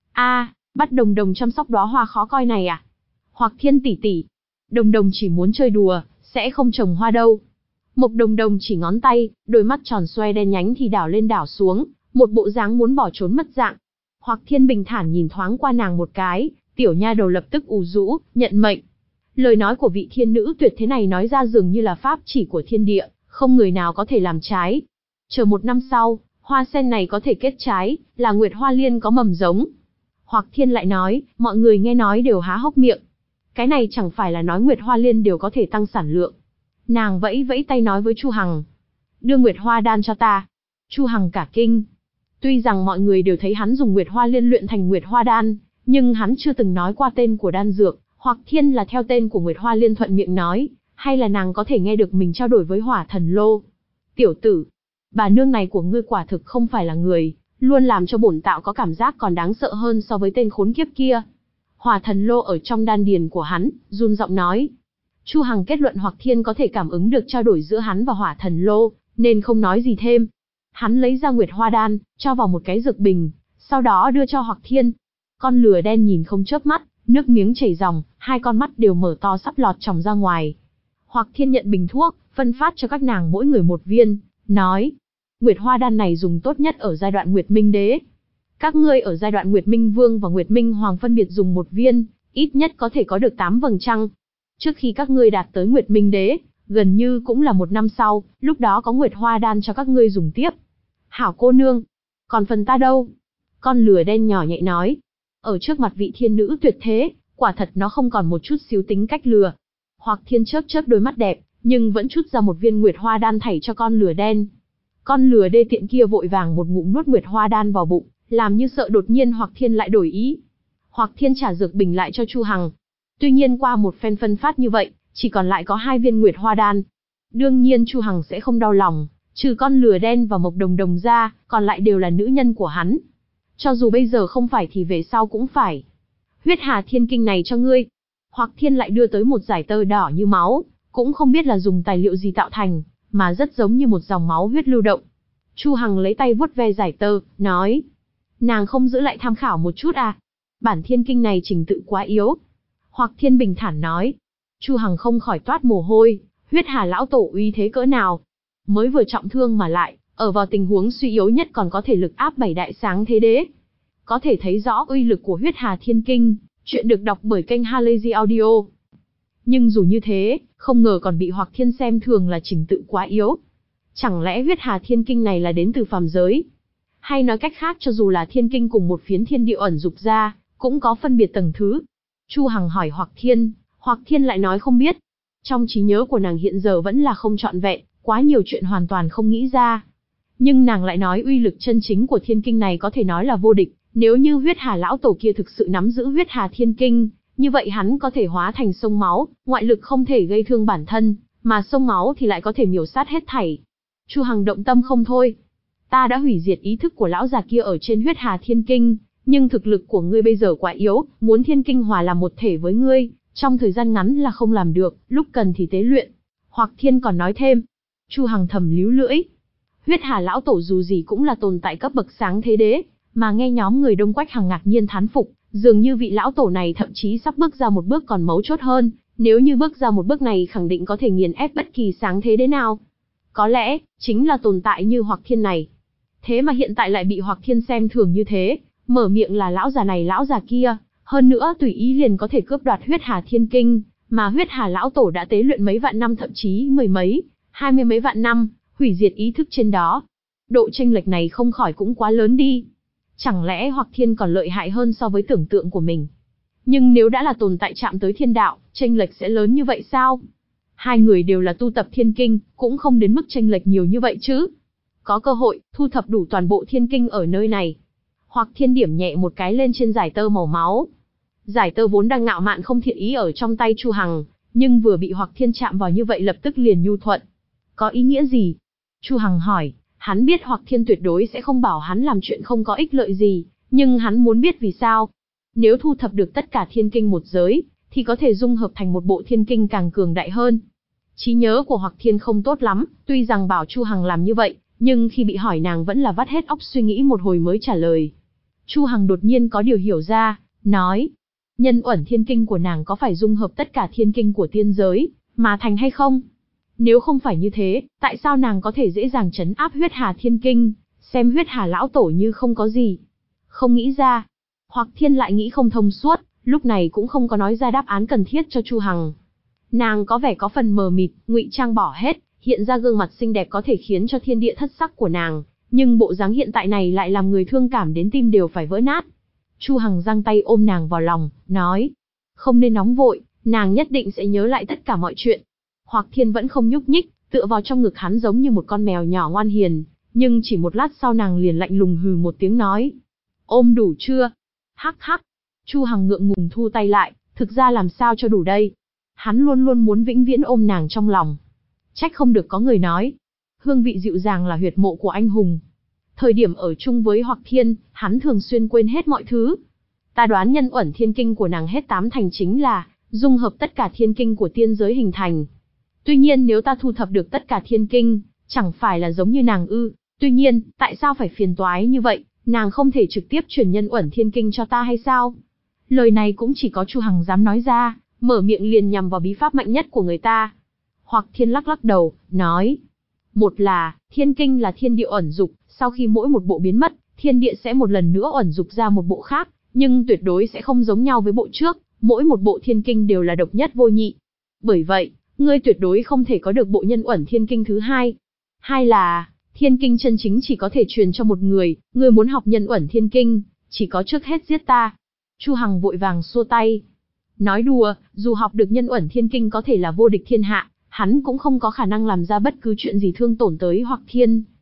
Bắt Đồng Đồng chăm sóc đóa hoa khó coi này à? Hoắc Thiên tỷ tỷ, Đồng Đồng chỉ muốn chơi đùa, sẽ không trồng hoa đâu. Mộc Đồng Đồng chỉ ngón tay, đôi mắt tròn xoe đen nhánh thì đảo lên đảo xuống, một bộ dáng muốn bỏ trốn mất dạng. Hoắc Thiên bình thản nhìn thoáng qua nàng một cái, tiểu nha đầu lập tức ù rũ, nhận mệnh. Lời nói của vị thiên nữ tuyệt thế này nói ra dường như là pháp chỉ của thiên địa, không người nào có thể làm trái. Chờ 1 năm sau, hoa sen này có thể kết trái, là Nguyệt Hoa Liên có mầm giống. Hoắc Thiên lại nói, mọi người nghe nói đều há hốc miệng. Cái này chẳng phải là nói Nguyệt Hoa Liên đều có thể tăng sản lượng. Nàng vẫy vẫy tay nói với Chu Hằng, đưa Nguyệt Hoa đan cho ta. Chu Hằng cả kinh. Tuy rằng mọi người đều thấy hắn dùng Nguyệt Hoa Liên luyện thành Nguyệt Hoa đan, nhưng hắn chưa từng nói qua tên của đan dược. Hoắc Thiên là theo tên của Nguyệt Hoa Liên thuận miệng nói, hay là nàng có thể nghe được mình trao đổi với Hỏa Thần Lô. Tiểu tử, bà nương này của ngươi quả thực không phải là người, luôn làm cho bổn tạo có cảm giác còn đáng sợ hơn so với tên khốn kiếp kia. Hỏa Thần Lô ở trong đan điền của hắn, run giọng nói. Chu Hằng kết luận Hoắc Thiên có thể cảm ứng được trao đổi giữa hắn và Hỏa Thần Lô, nên không nói gì thêm. Hắn lấy ra Nguyệt Hoa đan, cho vào một cái dược bình, sau đó đưa cho Hoắc Thiên. Con lừa đen nhìn không chớp mắt, nước miếng chảy ròng, 2 con mắt đều mở to sắp lọt tròng ra ngoài. Hoắc Thiên nhận bình thuốc, phân phát cho các nàng mỗi người 1 viên, nói: Nguyệt Hoa đan này dùng tốt nhất ở giai đoạn Nguyệt Minh Đế. Các ngươi ở giai đoạn Nguyệt Minh Vương và Nguyệt Minh Hoàng phân biệt dùng 1 viên, ít nhất có thể có được 8 vầng trăng. Trước khi các ngươi đạt tới Nguyệt Minh Đế, gần như cũng là 1 năm sau, lúc đó có Nguyệt Hoa đan cho các ngươi dùng tiếp. Hảo cô nương, còn phần ta đâu? Con lừa đen nhỏ nhẹ nói. Ở trước mặt vị thiên nữ tuyệt thế, quả thật nó không còn một chút xíu tính cách lừa. Hoắc Thiên chớp chớp đôi mắt đẹp, nhưng vẫn chút ra 1 viên Nguyệt Hoa đan thảy cho con lừa đen. Con lừa đê tiện kia vội vàng một ngụm nuốt Nguyệt Hoa đan vào bụng, làm như sợ đột nhiên Hoắc Thiên lại đổi ý. Hoắc Thiên trả dược bình lại cho Chu Hằng. Tuy nhiên qua một phen phân phát như vậy, chỉ còn lại có 2 viên Nguyệt Hoa đan. Đương nhiên Chu Hằng sẽ không đau lòng, trừ con lừa đen và Mộc Đồng Đồng ra, còn lại đều là nữ nhân của hắn. Cho dù bây giờ không phải thì về sau cũng phải. Huyết Hà Thiên Kinh này cho ngươi. Hoắc Thiên lại đưa tới một dải tơ đỏ như máu, cũng không biết là dùng tài liệu gì tạo thành, mà rất giống như một dòng máu huyết lưu động. Chu Hằng lấy tay vuốt ve dải tơ, nói: nàng không giữ lại tham khảo một chút à? Bản thiên kinh này trình tự quá yếu. Hoắc Thiên bình thản nói. Chu Hằng không khỏi toát mồ hôi, Huyết Hà lão tổ uy thế cỡ nào? Mới vừa trọng thương mà lại, ở vào tình huống suy yếu nhất còn có thể lực áp 7 đại sáng thế đế. Có thể thấy rõ uy lực của Huyết Hà Thiên Kinh, chuyện được đọc bởi kênh Halazy Audio. Nhưng dù như thế, không ngờ còn bị Hoắc Thiên xem thường là trình tự quá yếu. Chẳng lẽ Huyết Hà Thiên Kinh này là đến từ phàm giới? Hay nói cách khác, cho dù là thiên kinh cùng một phiến thiên địa ẩn dục ra, cũng có phân biệt tầng thứ? Chu Hằng hỏi Hoắc Thiên lại nói không biết. Trong trí nhớ của nàng hiện giờ vẫn là không trọn vẹn, quá nhiều chuyện hoàn toàn không nghĩ ra. Nhưng nàng lại nói uy lực chân chính của thiên kinh này có thể nói là vô địch, nếu như Huyết Hà lão tổ kia thực sự nắm giữ Huyết Hà Thiên Kinh, như vậy hắn có thể hóa thành sông máu, ngoại lực không thể gây thương bản thân, mà sông máu thì lại có thể miểu sát hết thảy. Chu Hằng động tâm không thôi. Ta đã hủy diệt ý thức của lão già kia ở trên Huyết Hà Thiên Kinh, nhưng thực lực của ngươi bây giờ quá yếu, muốn Thiên Kinh hòa làm một thể với ngươi, trong thời gian ngắn là không làm được, lúc cần thì tế luyện. Hoắc Thiên còn nói thêm. Chu Hằng thầm líu lưỡi. Huyết Hà lão tổ dù gì cũng là tồn tại cấp bậc sáng thế đế, mà nghe nhóm người Đông Quách Hằng ngạc nhiên thán phục, dường như vị lão tổ này thậm chí sắp bước ra một bước còn mấu chốt hơn, nếu như bước ra một bước này khẳng định có thể nghiền ép bất kỳ sáng thế đế nào. Có lẽ, chính là tồn tại như Hoắc Thiên này. Thế mà hiện tại lại bị Hoắc Thiên xem thường như thế, mở miệng là lão già này lão già kia, hơn nữa tùy ý liền có thể cướp đoạt Huyết Hà Thiên Kinh, mà Huyết Hà lão tổ đã tế luyện mấy vạn năm thậm chí mười mấy, 20 mấy vạn năm, hủy diệt ý thức trên đó. Độ chênh lệch này không khỏi cũng quá lớn đi. Chẳng lẽ Hoắc Thiên còn lợi hại hơn so với tưởng tượng của mình? Nhưng nếu đã là tồn tại chạm tới thiên đạo, chênh lệch sẽ lớn như vậy sao? Hai người đều là tu tập thiên kinh, cũng không đến mức chênh lệch nhiều như vậy chứ. Có cơ hội, thu thập đủ toàn bộ thiên kinh ở nơi này. Hoắc Thiên điểm nhẹ một cái lên trên giải tơ màu máu. Giải tơ vốn đang ngạo mạn không thiện ý ở trong tay Chu Hằng, nhưng vừa bị Hoắc Thiên chạm vào như vậy lập tức liền nhu thuận. Có ý nghĩa gì? Chu Hằng hỏi, hắn biết Hoắc Thiên tuyệt đối sẽ không bảo hắn làm chuyện không có ích lợi gì, nhưng hắn muốn biết vì sao. Nếu thu thập được tất cả thiên kinh một giới, thì có thể dung hợp thành một bộ thiên kinh càng cường đại hơn. Trí nhớ của Hoắc Thiên không tốt lắm, tuy rằng bảo Chu Hằng làm như vậy, nhưng khi bị hỏi nàng vẫn là vắt hết óc suy nghĩ một hồi mới trả lời. Chu Hằng đột nhiên có điều hiểu ra, nói, nhân uẩn thiên kinh của nàng có phải dung hợp tất cả thiên kinh của tiên giới, mà thành hay không? Nếu không phải như thế, tại sao nàng có thể dễ dàng trấn áp Huyết Hà Thiên Kinh, xem Huyết Hà lão tổ như không có gì? Không nghĩ ra. Hoắc Thiên lại nghĩ không thông suốt, lúc này cũng không có nói ra đáp án cần thiết cho Chu Hằng. Nàng có vẻ có phần mờ mịt, ngụy trang bỏ hết, hiện ra gương mặt xinh đẹp có thể khiến cho thiên địa thất sắc của nàng, nhưng bộ dáng hiện tại này lại làm người thương cảm đến tim đều phải vỡ nát. Chu Hằng giang tay ôm nàng vào lòng, nói, không nên nóng vội, nàng nhất định sẽ nhớ lại tất cả mọi chuyện. Hoắc Thiên vẫn không nhúc nhích, tựa vào trong ngực hắn giống như một con mèo nhỏ ngoan hiền, nhưng chỉ một lát sau nàng liền lạnh lùng hừ một tiếng nói, ôm đủ chưa? Hắc hắc. Chu Hằng ngượng ngùng thu tay lại, thực ra làm sao cho đủ đây? Hắn luôn luôn muốn vĩnh viễn ôm nàng trong lòng. Trách không được có người nói, hương vị dịu dàng là huyệt mộ của anh hùng. Thời điểm ở chung với Hoắc Thiên, hắn thường xuyên quên hết mọi thứ. Ta đoán nhân uẩn thiên kinh của nàng hết 8 thành chính là dung hợp tất cả thiên kinh của tiên giới hình thành. Tuy nhiên nếu ta thu thập được tất cả thiên kinh, chẳng phải là giống như nàng ư? Tuy nhiên, tại sao phải phiền toái như vậy? Nàng không thể trực tiếp truyền nhân uẩn thiên kinh cho ta hay sao? Lời này cũng chỉ có Chu Hằng dám nói ra, mở miệng liền nhằm vào bí pháp mạnh nhất của người ta. Hoắc Thiên lắc lắc đầu, nói, một là, thiên kinh là thiên địa ẩn dục, sau khi mỗi một bộ biến mất, thiên địa sẽ một lần nữa ẩn dục ra một bộ khác, nhưng tuyệt đối sẽ không giống nhau với bộ trước, mỗi một bộ thiên kinh đều là độc nhất vô nhị. Bởi vậy, ngươi tuyệt đối không thể có được bộ nhân uẩn thiên kinh thứ hai. Hai là, thiên kinh chân chính chỉ có thể truyền cho một người, ngươi muốn học nhân uẩn thiên kinh, chỉ có trước hết giết ta. Chu Hằng vội vàng xua tay. Nói đùa, dù học được nhân uẩn thiên kinh có thể là vô địch thiên hạ, hắn cũng không có khả năng làm ra bất cứ chuyện gì thương tổn tới Hoắc Thiên.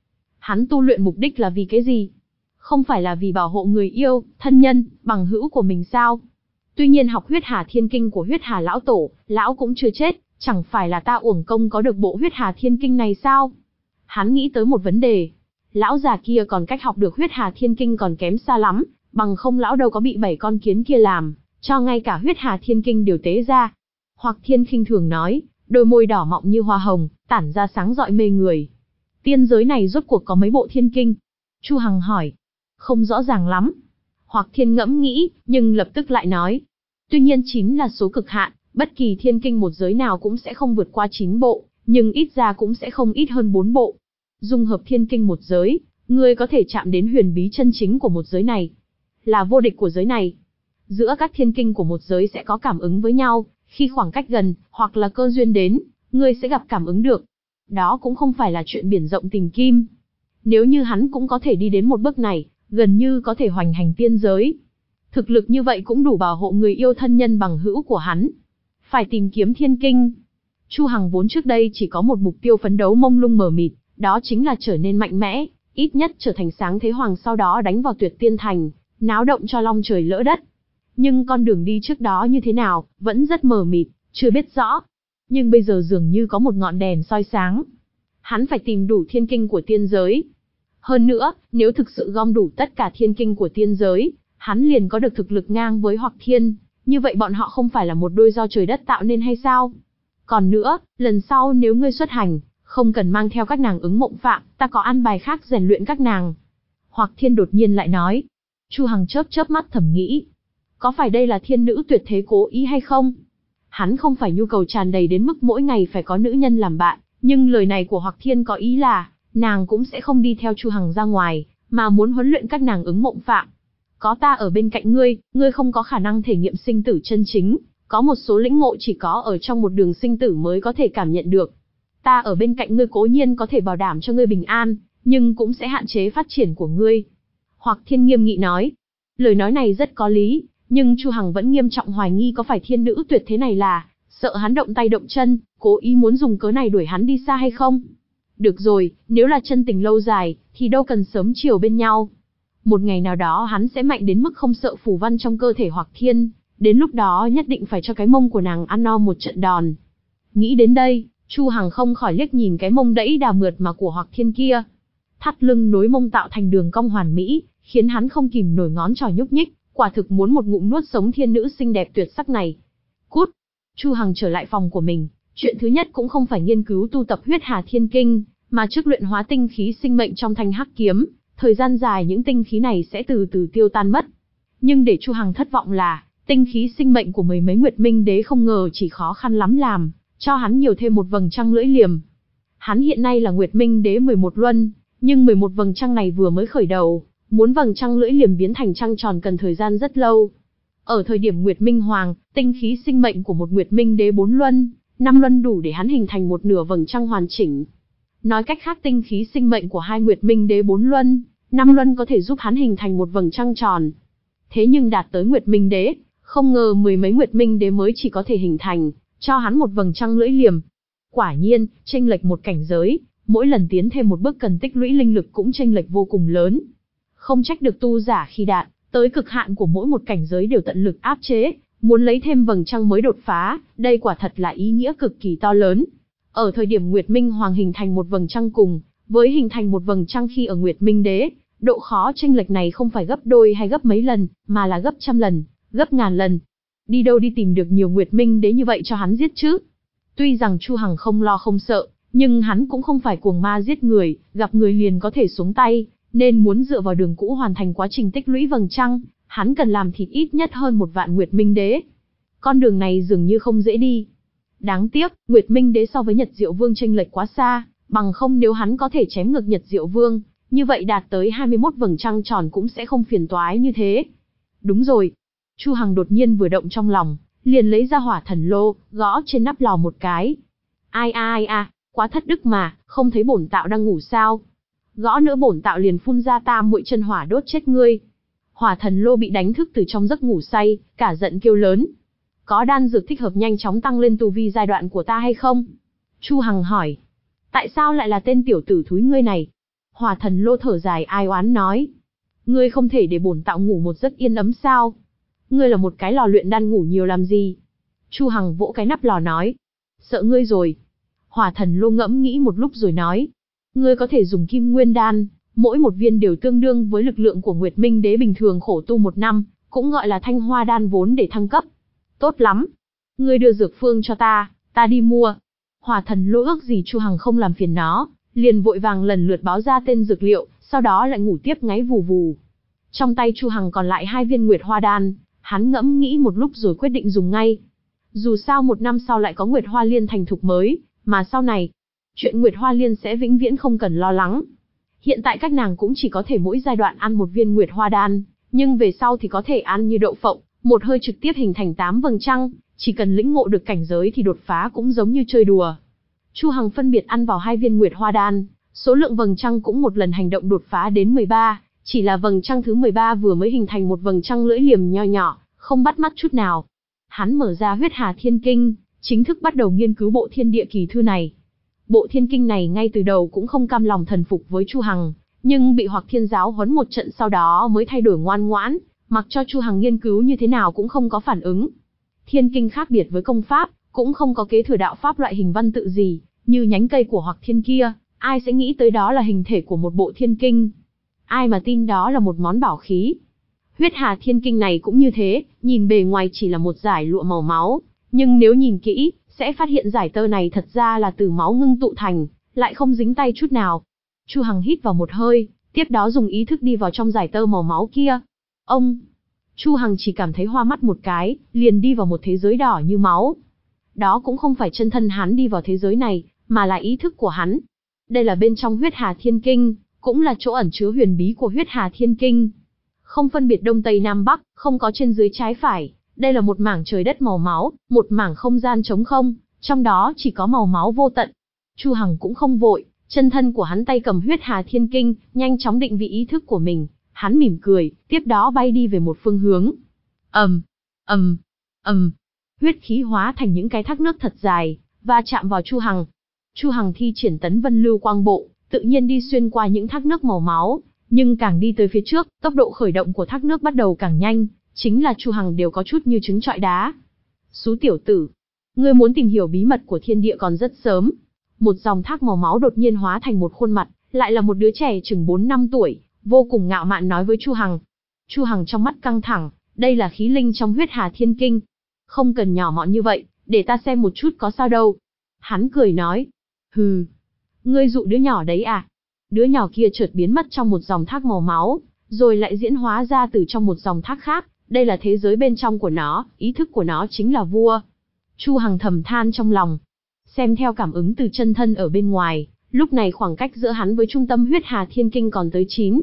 Hắn tu luyện mục đích là vì cái gì? Không phải là vì bảo hộ người yêu, thân nhân, bằng hữu của mình sao? Tuy nhiên học huyết hà thiên kinh của huyết hà lão tổ, lão cũng chưa chết, chẳng phải là ta uổng công có được bộ huyết hà thiên kinh này sao? Hắn nghĩ tới một vấn đề. Lão già kia còn cách học được huyết hà thiên kinh còn kém xa lắm, bằng không lão đâu có bị 7 con kiến kia làm, cho ngay cả huyết hà thiên kinh đều tế ra. Hoặc Thiên khinh thường nói, đôi môi đỏ mọng như hoa hồng, tản ra sáng rọi mê người. Tiên giới này rốt cuộc có mấy bộ thiên kinh? Chu Hằng hỏi. Không rõ ràng lắm. Hoặc Thiên ngẫm nghĩ, nhưng lập tức lại nói. Tuy nhiên 9 là số cực hạn, bất kỳ thiên kinh một giới nào cũng sẽ không vượt qua 9 bộ, nhưng ít ra cũng sẽ không ít hơn 4 bộ. Dung hợp thiên kinh một giới, ngươi có thể chạm đến huyền bí chân chính của một giới này. Là vô địch của giới này. Giữa các thiên kinh của một giới sẽ có cảm ứng với nhau, khi khoảng cách gần, hoặc là cơ duyên đến, ngươi sẽ gặp cảm ứng được. Đó cũng không phải là chuyện biển rộng tình kim. Nếu như hắn cũng có thể đi đến một bước này, gần như có thể hoành hành tiên giới. Thực lực như vậy cũng đủ bảo hộ người yêu thân nhân bằng hữu của hắn. Phải tìm kiếm thiên kinh. Chu Hằng vốn trước đây chỉ có một mục tiêu phấn đấu mông lung mờ mịt, đó chính là trở nên mạnh mẽ, ít nhất trở thành sáng thế hoàng sau đó đánh vào Tuyệt Tiên Thành, náo động cho long trời lỡ đất. Nhưng con đường đi trước đó như thế nào, vẫn rất mờ mịt, chưa biết rõ. Nhưng bây giờ dường như có một ngọn đèn soi sáng. Hắn phải tìm đủ thiên kinh của tiên giới. Hơn nữa, nếu thực sự gom đủ tất cả thiên kinh của tiên giới, hắn liền có được thực lực ngang với Hoặc Thiên, như vậy bọn họ không phải là một đôi do trời đất tạo nên hay sao? Còn nữa, lần sau nếu ngươi xuất hành, không cần mang theo các nàng ứng mộng phạm, ta có an bài khác rèn luyện các nàng. Hoặc Thiên đột nhiên lại nói. Chu Hằng chớp chớp mắt thầm nghĩ. Có phải đây là thiên nữ tuyệt thế cố ý hay không? Hắn không phải nhu cầu tràn đầy đến mức mỗi ngày phải có nữ nhân làm bạn, nhưng lời này của Hoặc Thiên có ý là, nàng cũng sẽ không đi theo Chu Hằng ra ngoài, mà muốn huấn luyện các nàng ứng mộng phạm. Có ta ở bên cạnh ngươi, ngươi không có khả năng thể nghiệm sinh tử chân chính, có một số lĩnh ngộ chỉ có ở trong một đường sinh tử mới có thể cảm nhận được. Ta ở bên cạnh ngươi cố nhiên có thể bảo đảm cho ngươi bình an, nhưng cũng sẽ hạn chế phát triển của ngươi. Hoặc Thiên nghiêm nghị nói. Lời nói này rất có lý, nhưng Chu Hằng vẫn nghiêm trọng hoài nghi có phải thiên nữ tuyệt thế này là sợ hắn động tay động chân, cố ý muốn dùng cớ này đuổi hắn đi xa hay không? Được rồi, nếu là chân tình lâu dài, thì đâu cần sớm chiều bên nhau. Một ngày nào đó hắn sẽ mạnh đến mức không sợ phù văn trong cơ thể Hoặc Thiên, đến lúc đó nhất định phải cho cái mông của nàng ăn no một trận đòn. Nghĩ đến đây, Chu Hằng không khỏi liếc nhìn cái mông đẫy đà mượt mà của Hoặc Thiên kia. Thắt lưng nối mông tạo thành đường cong hoàn mỹ, khiến hắn không kìm nổi ngón trỏ nhúc nhích, quả thực muốn một ngụm nuốt sống thiên nữ xinh đẹp tuyệt sắc này. Cút! Chu Hằng trở lại phòng của mình, chuyện thứ nhất cũng không phải nghiên cứu tu tập huyết hà thiên kinh, mà trước luyện hóa tinh khí sinh mệnh trong thanh hắc kiếm, thời gian dài những tinh khí này sẽ từ từ tiêu tan mất. Nhưng để Chu Hằng thất vọng là, tinh khí sinh mệnh của mấy Nguyệt Minh Đế không ngờ chỉ khó khăn lắm làm, cho hắn nhiều thêm một vầng trăng lưỡi liềm. Hắn hiện nay là Nguyệt Minh Đế 11 luân, nhưng 11 vầng trăng này vừa mới khởi đầu, muốn vầng trăng lưỡi liềm biến thành trăng tròn cần thời gian rất lâu. Ở thời điểm Nguyệt Minh Hoàng, tinh khí sinh mệnh của một Nguyệt Minh Đế 4 luân, 5 luân đủ để hắn hình thành một nửa vầng trăng hoàn chỉnh. Nói cách khác tinh khí sinh mệnh của hai Nguyệt Minh Đế 4 luân, 5 luân có thể giúp hắn hình thành một vầng trăng tròn. Thế nhưng đạt tới Nguyệt Minh Đế, không ngờ mười mấy Nguyệt Minh Đế mới chỉ có thể hình thành cho hắn một vầng trăng lưỡi liềm. Quả nhiên, chênh lệch một cảnh giới, mỗi lần tiến thêm một bước cần tích lũy linh lực cũng chênh lệch vô cùng lớn. Không trách được tu giả khi đạt tới cực hạn của mỗi một cảnh giới đều tận lực áp chế, muốn lấy thêm vầng trăng mới đột phá, đây quả thật là ý nghĩa cực kỳ to lớn. Ở thời điểm Nguyệt Minh Hoàng hình thành một vầng trăng cùng với hình thành một vầng trăng khi ở Nguyệt Minh Đế, độ khó chênh lệch này không phải gấp đôi hay gấp mấy lần, mà là gấp trăm lần, gấp ngàn lần. Đi đâu đi tìm được nhiều Nguyệt Minh Đế như vậy cho hắn giết chứ? Tuy rằng Chu Hằng không lo không sợ, nhưng hắn cũng không phải cuồng ma giết người, gặp người liền có thể xuống tay, nên muốn dựa vào đường cũ hoàn thành quá trình tích lũy vầng trăng, hắn cần làm thịt ít nhất hơn 1 vạn Nguyệt Minh Đế. Con đường này dường như không dễ đi. Đáng tiếc, Nguyệt Minh Đế so với Nhật Diệu Vương chênh lệch quá xa, bằng không nếu hắn có thể chém ngược Nhật Diệu Vương, như vậy đạt tới 21 vầng trăng tròn cũng sẽ không phiền toái như thế. Đúng rồi. Chu Hằng đột nhiên vừa động trong lòng, liền lấy ra hỏa thần lô, gõ trên nắp lò một cái. Ai, quá thất đức mà, không thấy bổn tạo đang ngủ sao? Gõ nữa bổn tạo liền phun ra tam muội chân hỏa đốt chết ngươi. Hỏa thần lô bị đánh thức từ trong giấc ngủ say, cả giận kêu lớn. Có đan dược thích hợp nhanh chóng tăng lên tu vi giai đoạn của ta hay không? Chu Hằng hỏi. Tại sao lại là tên tiểu tử thúi ngươi này? Hỏa Thần Lô thở dài ai oán nói. Ngươi không thể để bổn tạo ngủ một giấc yên ấm sao? Ngươi là một cái lò luyện đan ngủ nhiều làm gì? Chu Hằng vỗ cái nắp lò nói. Sợ ngươi rồi. Hỏa Thần Lô ngẫm nghĩ một lúc rồi nói. Ngươi có thể dùng Kim Nguyên Đan, mỗi một viên đều tương đương với lực lượng của Nguyệt Minh Đế bình thường khổ tu 1 năm, cũng gọi là Thanh Hoa Đan vốn để thăng cấp. Tốt lắm. Ngươi đưa dược phương cho ta đi mua. Hỏa Thần Lô ước gì Chu Hằng không làm phiền nó, liền vội vàng lần lượt báo ra tên dược liệu, sau đó lại ngủ tiếp ngáy vù vù. Trong tay Chu Hằng còn lại 2 viên Nguyệt Hoa Đan, hắn ngẫm nghĩ một lúc rồi quyết định dùng ngay. Dù sao 1 năm sau lại có Nguyệt Hoa Liên thành thục mới, mà sau này, chuyện Nguyệt Hoa Liên sẽ vĩnh viễn không cần lo lắng. Hiện tại các nàng cũng chỉ có thể mỗi giai đoạn ăn 1 viên Nguyệt Hoa Đan, nhưng về sau thì có thể ăn như đậu phộng, một hơi trực tiếp hình thành 8 vầng trăng, chỉ cần lĩnh ngộ được cảnh giới thì đột phá cũng giống như chơi đùa. Chu Hằng phân biệt ăn vào 2 viên Nguyệt Hoa Đan, số lượng vầng trăng cũng một lần hành động đột phá đến 13, chỉ là vầng trăng thứ 13 vừa mới hình thành một vầng trăng lưỡi liềm nho nhỏ, không bắt mắt chút nào. Hắn mở ra Huyết Hà Thiên Kinh, chính thức bắt đầu nghiên cứu bộ thiên địa kỳ thư này. Bộ thiên kinh này ngay từ đầu cũng không cam lòng thần phục với Chu Hằng, nhưng bị Hoặc Thiên giáo huấn một trận sau đó mới thay đổi ngoan ngoãn, mặc cho Chu Hằng nghiên cứu như thế nào cũng không có phản ứng. Thiên kinh khác biệt với công pháp, cũng không có kế thừa đạo pháp loại hình văn tự gì, như nhánh cây của Hoặc Thiên kia, ai sẽ nghĩ tới đó là hình thể của một bộ thiên kinh. Ai mà tin đó là một món bảo khí. Huyết Hà Thiên Kinh này cũng như thế, nhìn bề ngoài chỉ là một dải lụa màu máu, nhưng nếu nhìn kỹ, sẽ phát hiện dải tơ này thật ra là từ máu ngưng tụ thành, lại không dính tay chút nào. Chu Hằng hít vào một hơi, tiếp đó dùng ý thức đi vào trong dải tơ màu máu kia. Ông! Chu Hằng chỉ cảm thấy hoa mắt một cái, liền đi vào một thế giới đỏ như máu. Đó cũng không phải chân thân hắn đi vào thế giới này, mà là ý thức của hắn. Đây là bên trong Huyết Hà Thiên Kinh, cũng là chỗ ẩn chứa huyền bí của Huyết Hà Thiên Kinh. Không phân biệt đông tây nam bắc, không có trên dưới trái phải, đây là một mảng trời đất màu máu, một mảng không gian trống không, trong đó chỉ có màu máu vô tận. Chu Hằng cũng không vội, chân thân của hắn tay cầm Huyết Hà Thiên Kinh, nhanh chóng định vị ý thức của mình, hắn mỉm cười, tiếp đó bay đi về một phương hướng. Huyết khí hóa thành những cái thác nước thật dài, và chạm vào Chu Hằng. Chu Hằng thi triển Tấn Vân Lưu Quang Bộ, tự nhiên đi xuyên qua những thác nước màu máu, nhưng càng đi tới phía trước, tốc độ khởi động của thác nước bắt đầu càng nhanh, chính là Chu Hằng đều có chút như trứng trọi đá. Xú tiểu tử, ngươi muốn tìm hiểu bí mật của thiên địa còn rất sớm. Một dòng thác màu máu đột nhiên hóa thành một khuôn mặt, lại là một đứa trẻ chừng 4 năm tuổi, vô cùng ngạo mạn nói với Chu Hằng. Chu Hằng trong mắt căng thẳng, đây là khí linh trong Huyết Hà Thiên Kinh. Không cần nhỏ mọn như vậy, để ta xem một chút có sao đâu. Hắn cười nói, hừ, ngươi dụ đứa nhỏ đấy à? Đứa nhỏ kia chợt biến mất trong một dòng thác màu máu, rồi lại diễn hóa ra từ trong một dòng thác khác, đây là thế giới bên trong của nó, ý thức của nó chính là vua. Chu Hằng thầm than trong lòng. Xem theo cảm ứng từ chân thân ở bên ngoài, lúc này khoảng cách giữa hắn với trung tâm Huyết Hà Thiên Kinh còn tới 9,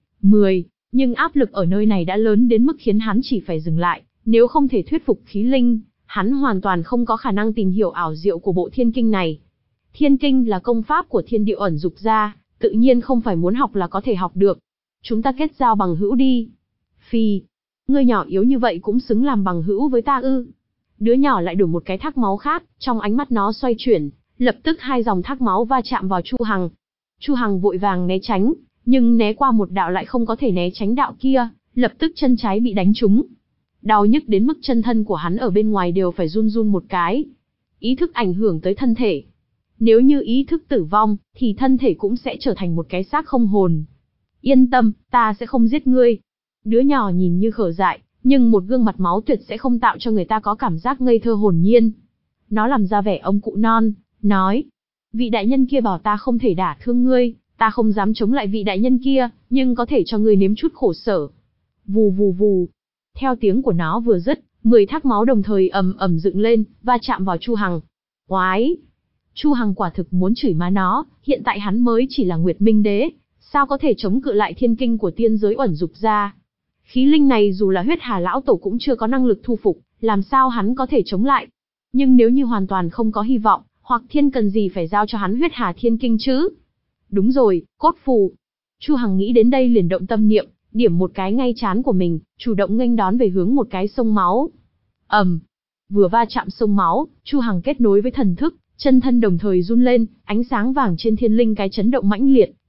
10, nhưng áp lực ở nơi này đã lớn đến mức khiến hắn chỉ phải dừng lại, nếu không thể thuyết phục khí linh, hắn hoàn toàn không có khả năng tìm hiểu ảo diệu của bộ Thiên Kinh này. Thiên Kinh là công pháp của thiên địa ẩn dục ra, tự nhiên không phải muốn học là có thể học được. Chúng ta kết giao bằng hữu đi. Phi, ngươi nhỏ yếu như vậy cũng xứng làm bằng hữu với ta ư? Đứa nhỏ lại đổi một cái thác máu khác, trong ánh mắt nó xoay chuyển, lập tức 2 dòng thác máu va chạm vào Chu Hằng. Chu Hằng vội vàng né tránh, nhưng né qua một đạo lại không có thể né tránh đạo kia, lập tức chân trái bị đánh trúng. Đau nhức đến mức chân thân của hắn ở bên ngoài đều phải run run một cái. Ý thức ảnh hưởng tới thân thể. Nếu như ý thức tử vong, thì thân thể cũng sẽ trở thành một cái xác không hồn. Yên tâm, ta sẽ không giết ngươi. Đứa nhỏ nhìn như khờ dại, nhưng một gương mặt máu tuyệt sẽ không tạo cho người ta có cảm giác ngây thơ hồn nhiên. Nó làm ra vẻ ông cụ non, nói. Vị đại nhân kia bảo ta không thể đả thương ngươi, ta không dám chống lại vị đại nhân kia, nhưng có thể cho ngươi nếm chút khổ sở. Vù vù vù. Theo tiếng của nó vừa dứt, 10 thác máu đồng thời ầm ầm dựng lên, va chạm vào Chu Hằng. Oái! Chu Hằng quả thực muốn chửi má nó, hiện tại hắn mới chỉ là Nguyệt Minh Đế, sao có thể chống cự lại thiên kinh của tiên giới uẩn dục ra. Khí linh này dù là Huyết Hà lão tổ cũng chưa có năng lực thu phục, làm sao hắn có thể chống lại. Nhưng nếu như hoàn toàn không có hy vọng, hoặc thiên cần gì phải giao cho hắn Huyết Hà Thiên Kinh chứ? Đúng rồi, cốt phù. Chu Hằng nghĩ đến đây liền động tâm niệm, điểm một cái ngay trán của mình, chủ động nghênh đón về hướng một cái sông máu. Vừa va chạm sông máu, Chu Hằng kết nối với thần thức, chân thân đồng thời run lên, ánh sáng vàng trên thiên linh cái chấn động mãnh liệt,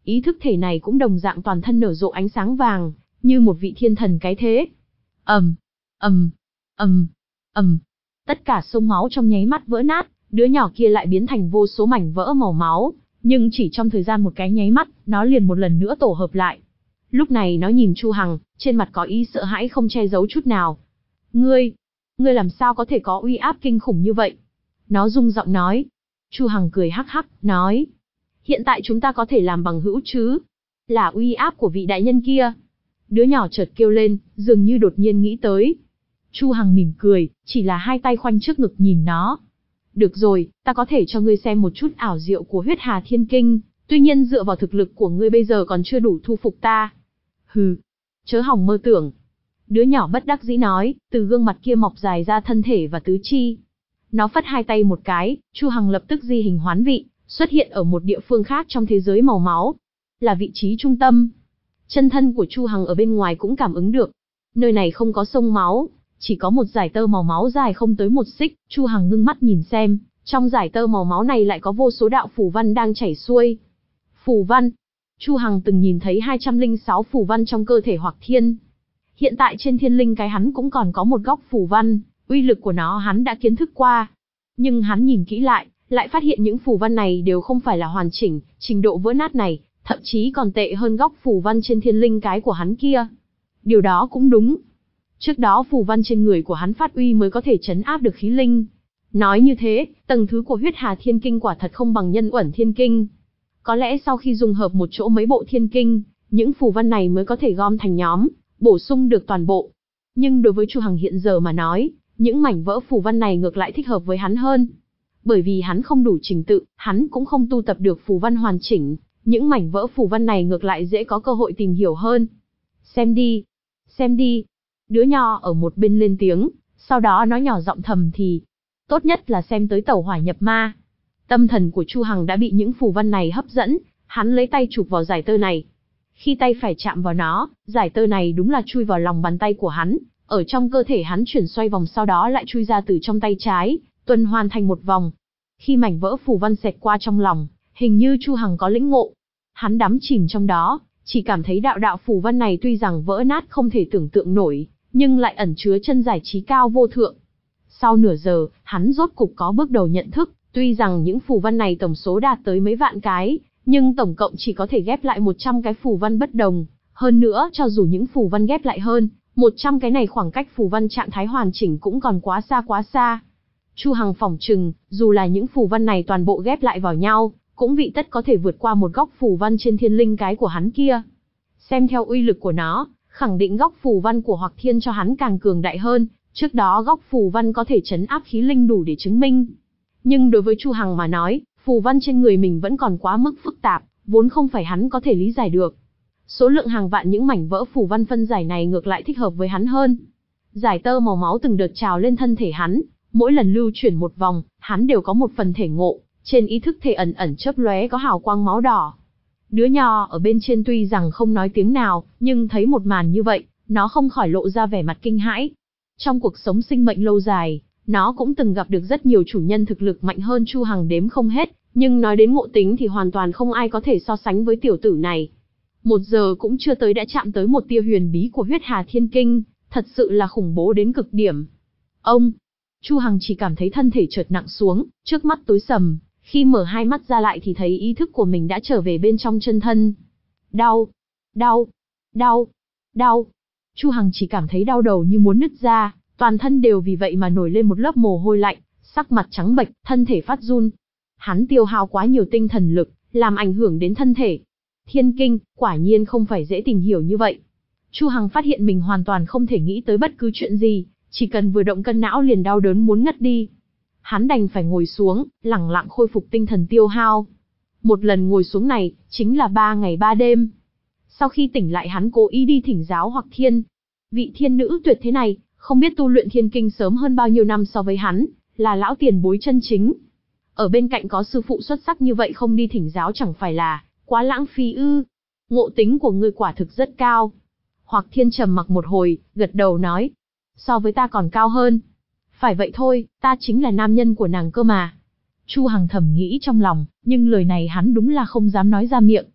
Ý thức thể này cũng đồng dạng toàn thân nở rộ ánh sáng vàng, như một vị thiên thần cái thế. ầm, ầm, ầm, ầm, tất cả xông máu trong nháy mắt vỡ nát, đứa nhỏ kia lại biến thành vô số mảnh vỡ màu máu, nhưng chỉ trong thời gian một cái nháy mắt, nó liền một lần nữa tổ hợp lại. Lúc này nó nhìn Chu Hằng, trên mặt có ý sợ hãi không che giấu chút nào. Ngươi làm sao có thể có uy áp kinh khủng như vậy? Nó rung giọng nói. Chu Hằng cười hắc hắc, nói. Hiện tại chúng ta có thể làm bằng hữu chứ? Là uy áp của vị đại nhân kia. Đứa nhỏ chợt kêu lên, dường như đột nhiên nghĩ tới. Chu Hằng mỉm cười, chỉ là hai tay khoanh trước ngực nhìn nó. Được rồi, ta có thể cho ngươi xem một chút ảo diệu của huyết hà thiên kinh, tuy nhiên dựa vào thực lực của ngươi bây giờ còn chưa đủ thu phục ta. Hừ, chớ hòng mơ tưởng. Đứa nhỏ bất đắc dĩ nói, từ gương mặt kia mọc dài ra thân thể và tứ chi. Nó phất hai tay một cái, Chu Hằng lập tức di hình hoán vị, xuất hiện ở một địa phương khác trong thế giới màu máu. Là vị trí trung tâm. Chân thân của Chu Hằng ở bên ngoài cũng cảm ứng được. Nơi này không có sông máu, chỉ có một dải tơ màu máu dài không tới 1 xích. Chu Hằng ngưng mắt nhìn xem, trong dải tơ màu máu này lại có vô số đạo phù văn đang chảy xuôi. Phù văn. Chu Hằng từng nhìn thấy 206 phù văn trong cơ thể Hoắc Thiên. Hiện tại trên thiên linh cái hắn cũng còn có một góc phù văn, uy lực của nó hắn đã kiến thức qua. Nhưng hắn nhìn kỹ lại phát hiện những phù văn này đều không phải là hoàn chỉnh, trình độ vỡ nát này, thậm chí còn tệ hơn góc phù văn trên thiên linh cái của hắn kia. Điều đó cũng đúng. Trước đó phù văn trên người của hắn phát uy mới có thể trấn áp được khí linh. Nói như thế, tầng thứ của huyết hà thiên kinh quả thật không bằng nhân uẩn thiên kinh. Có lẽ sau khi dùng hợp một chỗ mấy bộ thiên kinh, những phù văn này mới có thể gom thành nhóm, bổ sung được toàn bộ. Nhưng đối với Chu Hằng hiện giờ mà nói, những mảnh vỡ phù văn này ngược lại thích hợp với hắn hơn. Bởi vì hắn không đủ trình tự, hắn cũng không tu tập được phù văn hoàn chỉnh, những mảnh vỡ phù văn này ngược lại dễ có cơ hội tìm hiểu hơn. Xem đi, xem đi. Đứa nhỏ ở một bên lên tiếng, sau đó nó nhỏ giọng thầm thì. Tốt nhất là xem tới tẩu hỏa nhập ma. Tâm thần của Chu Hằng đã bị những phù văn này hấp dẫn, hắn lấy tay chụp vào dải tơ này. Khi tay phải chạm vào nó, dải tơ này đúng là chui vào lòng bàn tay của hắn, ở trong cơ thể hắn chuyển xoay vòng sau đó lại chui ra từ trong tay trái, tuần hoàn thành một vòng. Khi mảnh vỡ phù văn xẹt qua trong lòng, hình như Chu Hằng có lĩnh ngộ. Hắn đắm chìm trong đó, chỉ cảm thấy đạo phù văn này tuy rằng vỡ nát không thể tưởng tượng nổi, nhưng lại ẩn chứa chân giải trí cao vô thượng. Sau nửa giờ, hắn rốt cục có bước đầu nhận thức, tuy rằng những phù văn này tổng số đạt tới mấy vạn cái, nhưng tổng cộng chỉ có thể ghép lại 100 cái phù văn bất đồng. Hơn nữa, cho dù những phù văn ghép lại hơn 100 cái này, khoảng cách phù văn trạng thái hoàn chỉnh cũng còn quá xa. Chu Hằng phỏng chừng, dù là những phù văn này toàn bộ ghép lại vào nhau, cũng vị tất có thể vượt qua một góc phù văn trên thiên linh cái của hắn kia. Xem theo uy lực của nó, khẳng định góc phù văn của Hoắc Thiên cho hắn càng cường đại hơn, trước đó góc phù văn có thể trấn áp khí linh đủ để chứng minh. Nhưng đối với Chu Hằng mà nói, phù văn trên người mình vẫn còn quá mức phức tạp, vốn không phải hắn có thể lý giải được. Số lượng hàng vạn những mảnh vỡ phù văn phân giải này ngược lại thích hợp với hắn hơn. Giải tơ màu máu từng đợt trào lên thân thể hắn, mỗi lần lưu chuyển một vòng, hắn đều có một phần thể ngộ, trên ý thức thể ẩn ẩn chớp lóe có hào quang máu đỏ. Đứa nhỏ ở bên trên tuy rằng không nói tiếng nào, nhưng thấy một màn như vậy, nó không khỏi lộ ra vẻ mặt kinh hãi. Trong cuộc sống sinh mệnh lâu dài, nó cũng từng gặp được rất nhiều chủ nhân thực lực mạnh hơn Chu Hằng đếm không hết, nhưng nói đến ngộ tính thì hoàn toàn không ai có thể so sánh với tiểu tử này. 1 giờ cũng chưa tới đã chạm tới một tia huyền bí của huyết hà thiên kinh, thật sự là khủng bố đến cực điểm. Ông, Chu Hằng chỉ cảm thấy thân thể chợt nặng xuống, trước mắt tối sầm, khi mở hai mắt ra lại thì thấy ý thức của mình đã trở về bên trong chân thân. Đau, đau, đau, đau. Chu Hằng chỉ cảm thấy đau đầu như muốn nứt ra, toàn thân đều vì vậy mà nổi lên một lớp mồ hôi lạnh, sắc mặt trắng bệch, thân thể phát run. Hắn tiêu hao quá nhiều tinh thần lực, làm ảnh hưởng đến thân thể. Thiên kinh, quả nhiên không phải dễ tìm hiểu như vậy. Chu Hằng phát hiện mình hoàn toàn không thể nghĩ tới bất cứ chuyện gì, chỉ cần vừa động cân não liền đau đớn muốn ngất đi. Hắn đành phải ngồi xuống, lẳng lặng khôi phục tinh thần tiêu hao. Một lần ngồi xuống này, chính là 3 ngày 3 đêm. Sau khi tỉnh lại hắn cố ý đi thỉnh giáo Hoắc Thiên. Vị thiên nữ tuyệt thế này, không biết tu luyện thiên kinh sớm hơn bao nhiêu năm so với hắn, là lão tiền bối chân chính. Ở bên cạnh có sư phụ xuất sắc như vậy không đi thỉnh giáo chẳng phải là quá lãng phí ư? Ngộ tính của ngươi quả thực rất cao. Hoắc Thiên trầm mặc một hồi, gật đầu nói. So với ta còn cao hơn. Phải vậy thôi, ta chính là nam nhân của nàng cơ mà. Chu Hằng thầm nghĩ trong lòng, nhưng lời này hắn đúng là không dám nói ra miệng,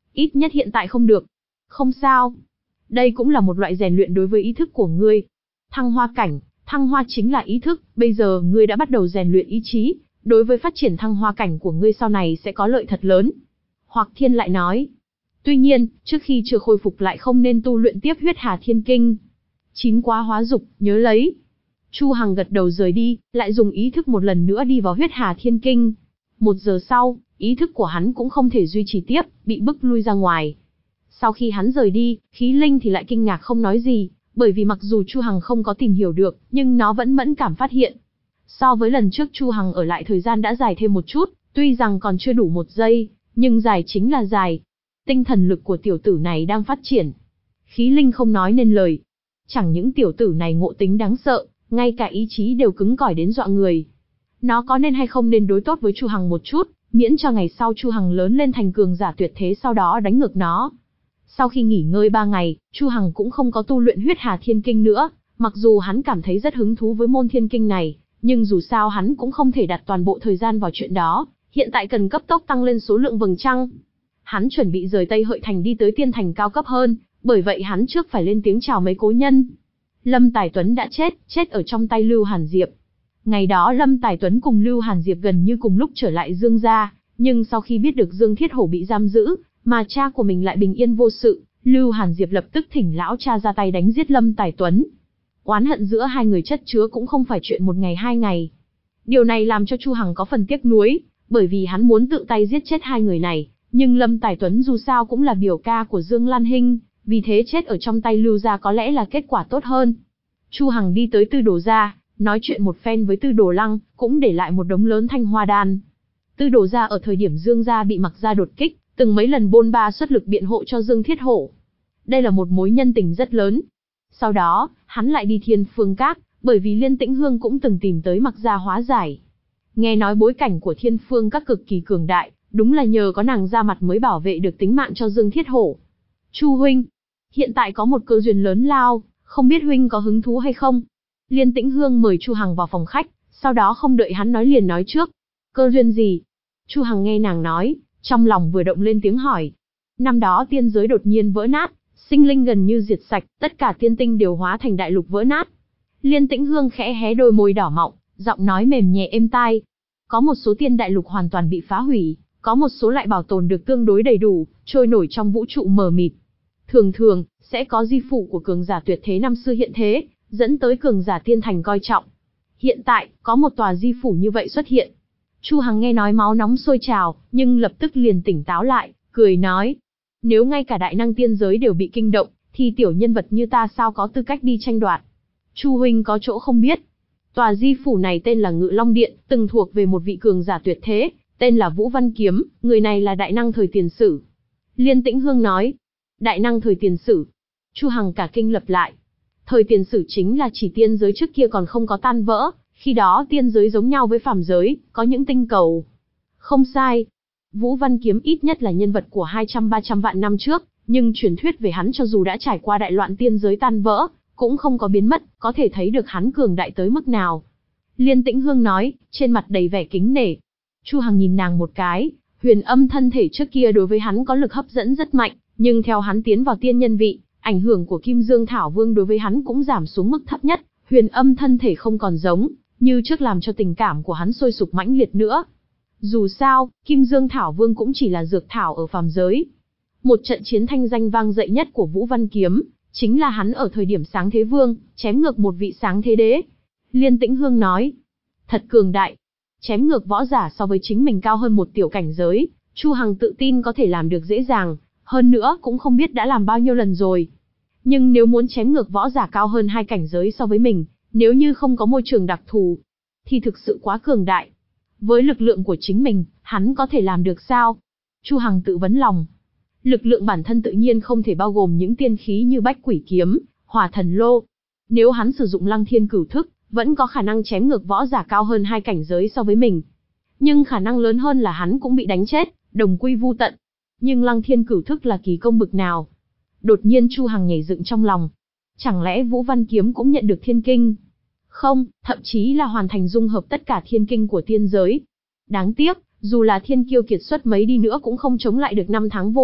Ít nhất hiện tại không được. Không sao. Đây cũng là một loại rèn luyện đối với ý thức của ngươi. Thăng hoa cảnh, thăng hoa chính là ý thức, bây giờ ngươi đã bắt đầu rèn luyện ý chí, đối với phát triển thăng hoa cảnh của ngươi sau này sẽ có lợi thật lớn. Hoặc Thiên lại nói. Tuy nhiên, trước khi chưa khôi phục lại không nên tu luyện tiếp huyết hà thiên kinh. Chín quá hóa dục, nhớ lấy. Chu Hằng gật đầu rời đi, lại dùng ý thức một lần nữa đi vào huyết hà thiên kinh. 1 giờ sau, ý thức của hắn cũng không thể duy trì tiếp, bị bức lui ra ngoài. Sau khi hắn rời đi, khí linh thì lại kinh ngạc không nói gì, bởi vì mặc dù Chu Hằng không có tìm hiểu được, nhưng nó vẫn mẫn cảm phát hiện. So với lần trước Chu Hằng ở lại thời gian đã dài thêm một chút, tuy rằng còn chưa đủ 1 giây, nhưng dài chính là dài. Tinh thần lực của tiểu tử này đang phát triển. Khí linh không nói nên lời. Chẳng những tiểu tử này ngộ tính đáng sợ, ngay cả ý chí đều cứng cỏi đến dọa người. Nó có nên hay không nên đối tốt với Chu Hằng một chút, miễn cho ngày sau Chu Hằng lớn lên thành cường giả tuyệt thế sau đó đánh ngược nó. Sau khi nghỉ ngơi 3 ngày, Chu Hằng cũng không có tu luyện huyết hà thiên kinh nữa, mặc dù hắn cảm thấy rất hứng thú với môn thiên kinh này, nhưng dù sao hắn cũng không thể đặt toàn bộ thời gian vào chuyện đó, hiện tại cần cấp tốc tăng lên số lượng vầng trăng. Hắn chuẩn bị rời Tây Hợi Thành đi tới tiên thành cao cấp hơn, bởi vậy hắn trước phải lên tiếng chào mấy cố nhân. Lâm Tài Tuấn đã chết ở trong tay Lưu Hàn Diệp. Ngày đó Lâm Tài Tuấn cùng Lưu Hàn Diệp gần như cùng lúc trở lại Dương gia, nhưng sau khi biết được Dương Thiết Hổ bị giam giữ, mà cha của mình lại bình yên vô sự, Lưu Hàn Diệp lập tức thỉnh lão cha ra tay đánh giết Lâm Tài Tuấn. Oán hận giữa hai người chất chứa cũng không phải chuyện 1 ngày 2 ngày. Điều này làm cho Chu Hằng có phần tiếc nuối, bởi vì hắn muốn tự tay giết chết hai người này, nhưng Lâm Tài Tuấn dù sao cũng là biểu ca của Dương Lan Hinh, vì thế chết ở trong tay Lưu gia có lẽ là kết quả tốt hơn. Chu Hằng đi tới Tư Đồ gia, nói chuyện một phen với Tư Đồ Lăng, cũng để lại một đống lớn thanh hoa đan. Tư Đồ gia ở thời điểm Dương gia bị Mặc gia đột kích, từng mấy lần bôn ba xuất lực biện hộ cho Dương Thiết Hổ. Đây là một mối nhân tình rất lớn. Sau đó, hắn lại đi Thiên Phương Các, bởi vì Liên Tĩnh Hương cũng từng tìm tới Mặc gia hóa giải. Nghe nói bối cảnh của Thiên Phương Các cực kỳ cường đại, đúng là nhờ có nàng ra mặt mới bảo vệ được tính mạng cho Dương Thiết Hổ. Chu huynh, hiện tại có một cơ duyên lớn lao, không biết huynh có hứng thú hay không? Liên Tĩnh Hương mời Chu Hằng vào phòng khách, sau đó không đợi hắn nói liền nói trước. Cơ duyên gì? Chu Hằng nghe nàng nói, trong lòng vừa động lên tiếng hỏi. Năm đó tiên giới đột nhiên vỡ nát, sinh linh gần như diệt sạch, tất cả tiên tinh đều hóa thành đại lục vỡ nát. Liên Tĩnh Hương khẽ hé đôi môi đỏ mọng, giọng nói mềm nhẹ êm tai. Có một số tiên đại lục hoàn toàn bị phá hủy, có một số lại bảo tồn được tương đối đầy đủ, trôi nổi trong vũ trụ mờ mịt. Thường thường, sẽ có di phụ của cường giả tuyệt thế năm xưa hiện thế, dẫn tới cường giả tiên thành coi trọng. Hiện tại, có một tòa di phủ như vậy xuất hiện. Chu Hằng nghe nói máu nóng sôi trào, nhưng lập tức liền tỉnh táo lại, cười nói. Nếu ngay cả đại năng tiên giới đều bị kinh động, thì tiểu nhân vật như ta sao có tư cách đi tranh đoạt. Chu huynh có chỗ không biết. Tòa di phủ này tên là Ngự Long Điện, từng thuộc về một vị cường giả tuyệt thế, tên là Vũ Văn Kiếm, người này là đại năng thời tiền sử. Liên Tĩnh Hương nói. Đại năng thời tiền sử. Chu Hằng cả kinh lập lại. Thời tiền sử chính là chỉ tiên giới trước kia còn không có tan vỡ, khi đó tiên giới giống nhau với phàm giới, có những tinh cầu. Không sai. Vũ Văn Kiếm ít nhất là nhân vật của 200-300 vạn năm trước, nhưng truyền thuyết về hắn cho dù đã trải qua đại loạn tiên giới tan vỡ, cũng không có biến mất, có thể thấy được hắn cường đại tới mức nào. Liên Tĩnh Hương nói, trên mặt đầy vẻ kính nể. Chu Hằng nhìn nàng một cái, huyền âm thân thể trước kia đối với hắn có lực hấp dẫn rất mạnh, nhưng theo hắn tiến vào tiên nhân vị, ảnh hưởng của Kim Dương Thảo Vương đối với hắn cũng giảm xuống mức thấp nhất, huyền âm thân thể không còn giống như trước làm cho tình cảm của hắn sôi sục mãnh liệt nữa. Dù sao, Kim Dương Thảo Vương cũng chỉ là dược thảo ở phàm giới. Một trận chiến thanh danh vang dậy nhất của Vũ Văn Kiếm, chính là hắn ở thời điểm Sáng Thế Vương, chém ngược một vị Sáng Thế Đế. Liên Tĩnh Hương nói, thật cường đại, chém ngược võ giả so với chính mình cao hơn một tiểu cảnh giới, Chu Hằng tự tin có thể làm được dễ dàng, hơn nữa cũng không biết đã làm bao nhiêu lần rồi. Nhưng nếu muốn chém ngược võ giả cao hơn 2 cảnh giới so với mình, nếu như không có môi trường đặc thù, thì thực sự quá cường đại. Với lực lượng của chính mình, hắn có thể làm được sao? Chu Hằng tự vấn lòng. Lực lượng bản thân tự nhiên không thể bao gồm những tiên khí như Bách Quỷ Kiếm, Hỏa Thần Lô. Nếu hắn sử dụng Lăng Thiên Cửu Thức, vẫn có khả năng chém ngược võ giả cao hơn 2 cảnh giới so với mình. Nhưng khả năng lớn hơn là hắn cũng bị đánh chết, đồng quy vu tận. Nhưng Lăng Thiên Cửu Thức là kỳ công bực nào? Đột nhiên Chu Hằng nhảy dựng trong lòng. Chẳng lẽ Vũ Văn Kiếm cũng nhận được thiên kinh? Không, thậm chí là hoàn thành dung hợp tất cả thiên kinh của tiên giới. Đáng tiếc, dù là thiên kiêu kiệt xuất mấy đi nữa cũng không chống lại được 5 tháng vô tận,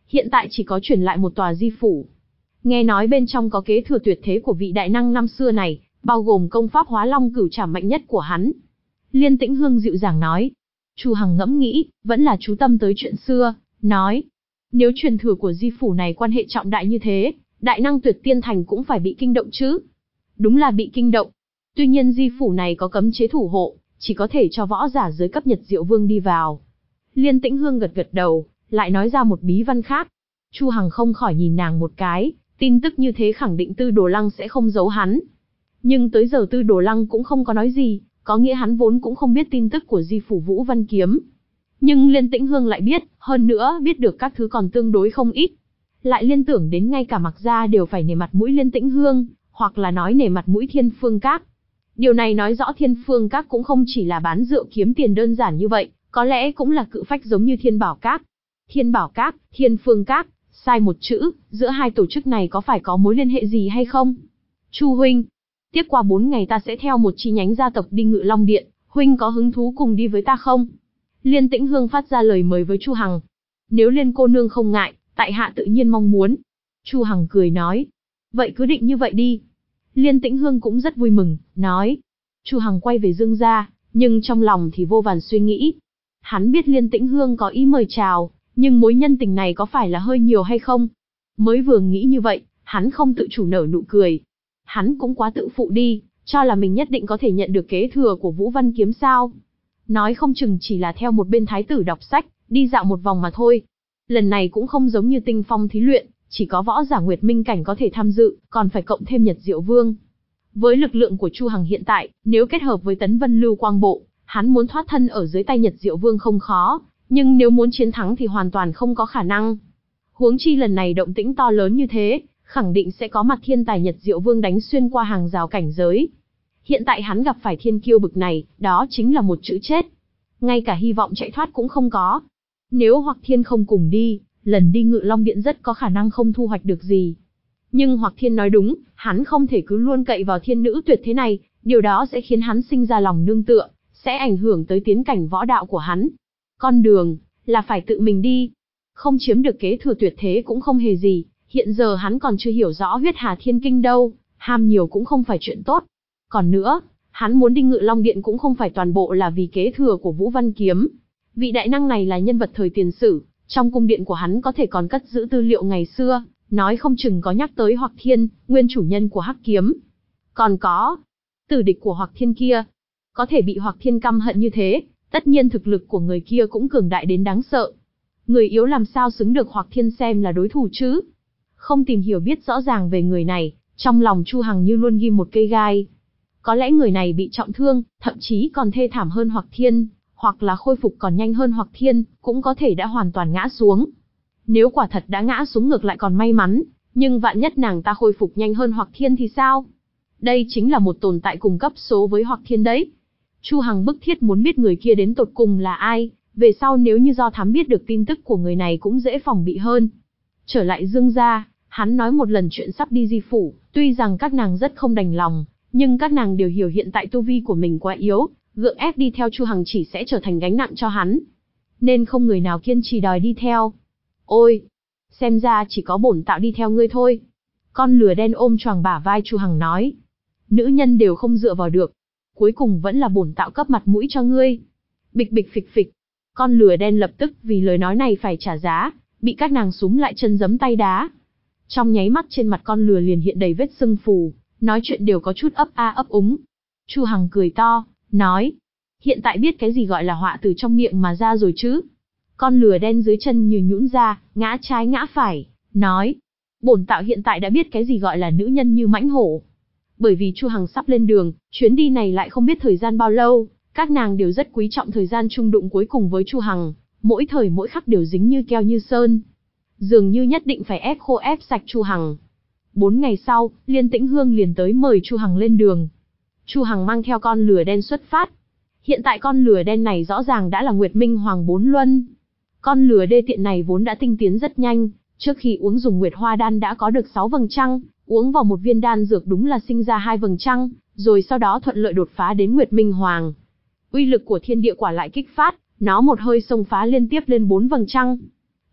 hiện tại chỉ có chuyển lại một tòa di phủ. Nghe nói bên trong có kế thừa tuyệt thế của vị đại năng năm xưa này, bao gồm công pháp Hóa Long Cửu Trảm mạnh nhất của hắn. Liên Tĩnh Hương dịu dàng nói. Chu Hằng ngẫm nghĩ, vẫn là chú tâm tới chuyện xưa, nói. Nếu truyền thừa của di phủ này quan hệ trọng đại như thế, đại năng Tuyệt Tiên Thành cũng phải bị kinh động chứ. Đúng là bị kinh động. Tuy nhiên di phủ này có cấm chế thủ hộ, chỉ có thể cho võ giả dưới cấp Nhật Diệu Vương đi vào. Liên Tĩnh Hương gật gật đầu, lại nói ra một bí văn khác. Chu Hằng không khỏi nhìn nàng một cái, tin tức như thế khẳng định Tư Đồ Lăng sẽ không giấu hắn. Nhưng tới giờ Tư Đồ Lăng cũng không có nói gì, có nghĩa hắn vốn cũng không biết tin tức của di phủ Vũ Văn Kiếm. Nhưng Liên Tĩnh Hương lại biết, hơn nữa biết được các thứ còn tương đối không ít. Lại liên tưởng đến ngay cả Mặc Gia đều phải nể mặt mũi Liên Tĩnh Hương, hoặc là nói nể mặt mũi Thiên Phương Các. Điều này nói rõ Thiên Phương Các cũng không chỉ là bán rượu kiếm tiền đơn giản như vậy, có lẽ cũng là cự phách giống như Thiên Bảo Các. Thiên Bảo Các, Thiên Phương Các, sai một chữ, giữa hai tổ chức này có phải có mối liên hệ gì hay không? Chu huynh, tiếp qua 4 ngày ta sẽ theo một chi nhánh gia tộc đi Ngự Long Điện, huynh có hứng thú cùng đi với ta không? Liên Tĩnh Hương phát ra lời mời với Chu Hằng. Nếu Liên cô nương không ngại, tại hạ tự nhiên mong muốn. Chu Hằng cười nói. Vậy cứ định như vậy đi. Liên Tĩnh Hương cũng rất vui mừng, nói. Chu Hằng quay về Dương gia, nhưng trong lòng thì vô vàn suy nghĩ. Hắn biết Liên Tĩnh Hương có ý mời chào, nhưng mối nhân tình này có phải là hơi nhiều hay không? Mới vừa nghĩ như vậy, hắn không tự chủ nở nụ cười. Hắn cũng quá tự phụ đi, cho là mình nhất định có thể nhận được kế thừa của Vũ Văn Kiếm sao? Nói không chừng chỉ là theo một bên thái tử đọc sách, đi dạo một vòng mà thôi. Lần này cũng không giống như Tinh Phong thí luyện, chỉ có võ giả Nguyệt Minh cảnh có thể tham dự, còn phải cộng thêm Nhật Diệu Vương. Với lực lượng của Chu Hằng hiện tại, nếu kết hợp với Tấn Vân Lưu Quang Bộ, hắn muốn thoát thân ở dưới tay Nhật Diệu Vương không khó, nhưng nếu muốn chiến thắng thì hoàn toàn không có khả năng. Huống chi lần này động tĩnh to lớn như thế, khẳng định sẽ có mặt thiên tài Nhật Diệu Vương đánh xuyên qua hàng rào cảnh giới. Hiện tại hắn gặp phải thiên kiêu bực này, đó chính là một chữ chết. Ngay cả hy vọng chạy thoát cũng không có. Nếu Hoặc Thiên không cùng đi, lần đi Ngự Long Điện rất có khả năng không thu hoạch được gì. Nhưng Hoặc Thiên nói đúng, hắn không thể cứ luôn cậy vào thiên nữ tuyệt thế này, điều đó sẽ khiến hắn sinh ra lòng nương tựa, sẽ ảnh hưởng tới tiến cảnh võ đạo của hắn. Con đường, là phải tự mình đi. Không chiếm được kế thừa tuyệt thế cũng không hề gì, hiện giờ hắn còn chưa hiểu rõ huyết hà thiên kinh đâu, ham nhiều cũng không phải chuyện tốt. Còn nữa, hắn muốn đi Ngự Long Điện cũng không phải toàn bộ là vì kế thừa của Vũ Văn Kiếm. Vị đại năng này là nhân vật thời tiền sử, trong cung điện của hắn có thể còn cất giữ tư liệu ngày xưa, nói không chừng có nhắc tới Hoặc Thiên, nguyên chủ nhân của Hắc Kiếm. Còn có, tử địch của Hoặc Thiên kia, có thể bị Hoặc Thiên căm hận như thế, tất nhiên thực lực của người kia cũng cường đại đến đáng sợ. Người yếu làm sao xứng được Hoặc Thiên xem là đối thủ chứ? Không tìm hiểu biết rõ ràng về người này, trong lòng Chu Hằng như luôn ghim một cây gai. Có lẽ người này bị trọng thương, thậm chí còn thê thảm hơn Hoặc Thiên, hoặc là khôi phục còn nhanh hơn Hoặc Thiên, cũng có thể đã hoàn toàn ngã xuống. Nếu quả thật đã ngã xuống ngược lại còn may mắn, nhưng vạn nhất nàng ta khôi phục nhanh hơn Hoặc Thiên thì sao? Đây chính là một tồn tại cùng cấp số với Hoặc Thiên đấy. Chu Hằng bức thiết muốn biết người kia đến tột cùng là ai, về sau nếu như do thám biết được tin tức của người này cũng dễ phòng bị hơn. Trở lại Dương gia, hắn nói một lần chuyện sắp đi di phủ, tuy rằng các nàng rất không đành lòng, nhưng các nàng đều hiểu hiện tại tu vi của mình quá yếu, gượng ép đi theo Chu Hằng chỉ sẽ trở thành gánh nặng cho hắn. Nên không người nào kiên trì đòi đi theo. Ôi, xem ra chỉ có bổn tạo đi theo ngươi thôi. Con lừa đen ôm choàng bả vai Chu Hằng nói. Nữ nhân đều không dựa vào được. Cuối cùng vẫn là bổn tạo cấp mặt mũi cho ngươi. Bịch bịch phịch phịch. Con lừa đen lập tức vì lời nói này phải trả giá, bị các nàng súm lại chân giấm tay đá. Trong nháy mắt trên mặt con lừa liền hiện đầy vết sưng phù, nói chuyện đều có chút ấp a ấp úng. Chu Hằng cười to, nói, hiện tại biết cái gì gọi là họa từ trong miệng mà ra rồi chứ? Con lừa đen dưới chân như nhũn ra, ngã trái ngã phải, nói, bổn tạo hiện tại đã biết cái gì gọi là nữ nhân như mãnh hổ. Bởi vì Chu Hằng sắp lên đường, chuyến đi này lại không biết thời gian bao lâu, các nàng đều rất quý trọng thời gian chung đụng cuối cùng với Chu Hằng, mỗi thời mỗi khắc đều dính như keo như sơn. Dường như nhất định phải ép khô ép sạch Chu Hằng. 4 ngày sau, Liên Tĩnh Hương liền tới mời Chu Hằng lên đường. Chu Hằng mang theo con lừa đen xuất phát. Hiện tại con lừa đen này rõ ràng đã là Nguyệt Minh Hoàng 4 luân. Con lừa đê tiện này vốn đã tinh tiến rất nhanh, trước khi uống dùng Nguyệt Hoa đan đã có được 6 vầng trăng, uống vào một viên đan dược đúng là sinh ra 2 vầng trăng, rồi sau đó thuận lợi đột phá đến Nguyệt Minh Hoàng. Uy lực của thiên địa quả lại kích phát, nó một hơi xông phá liên tiếp lên 4 vầng trăng.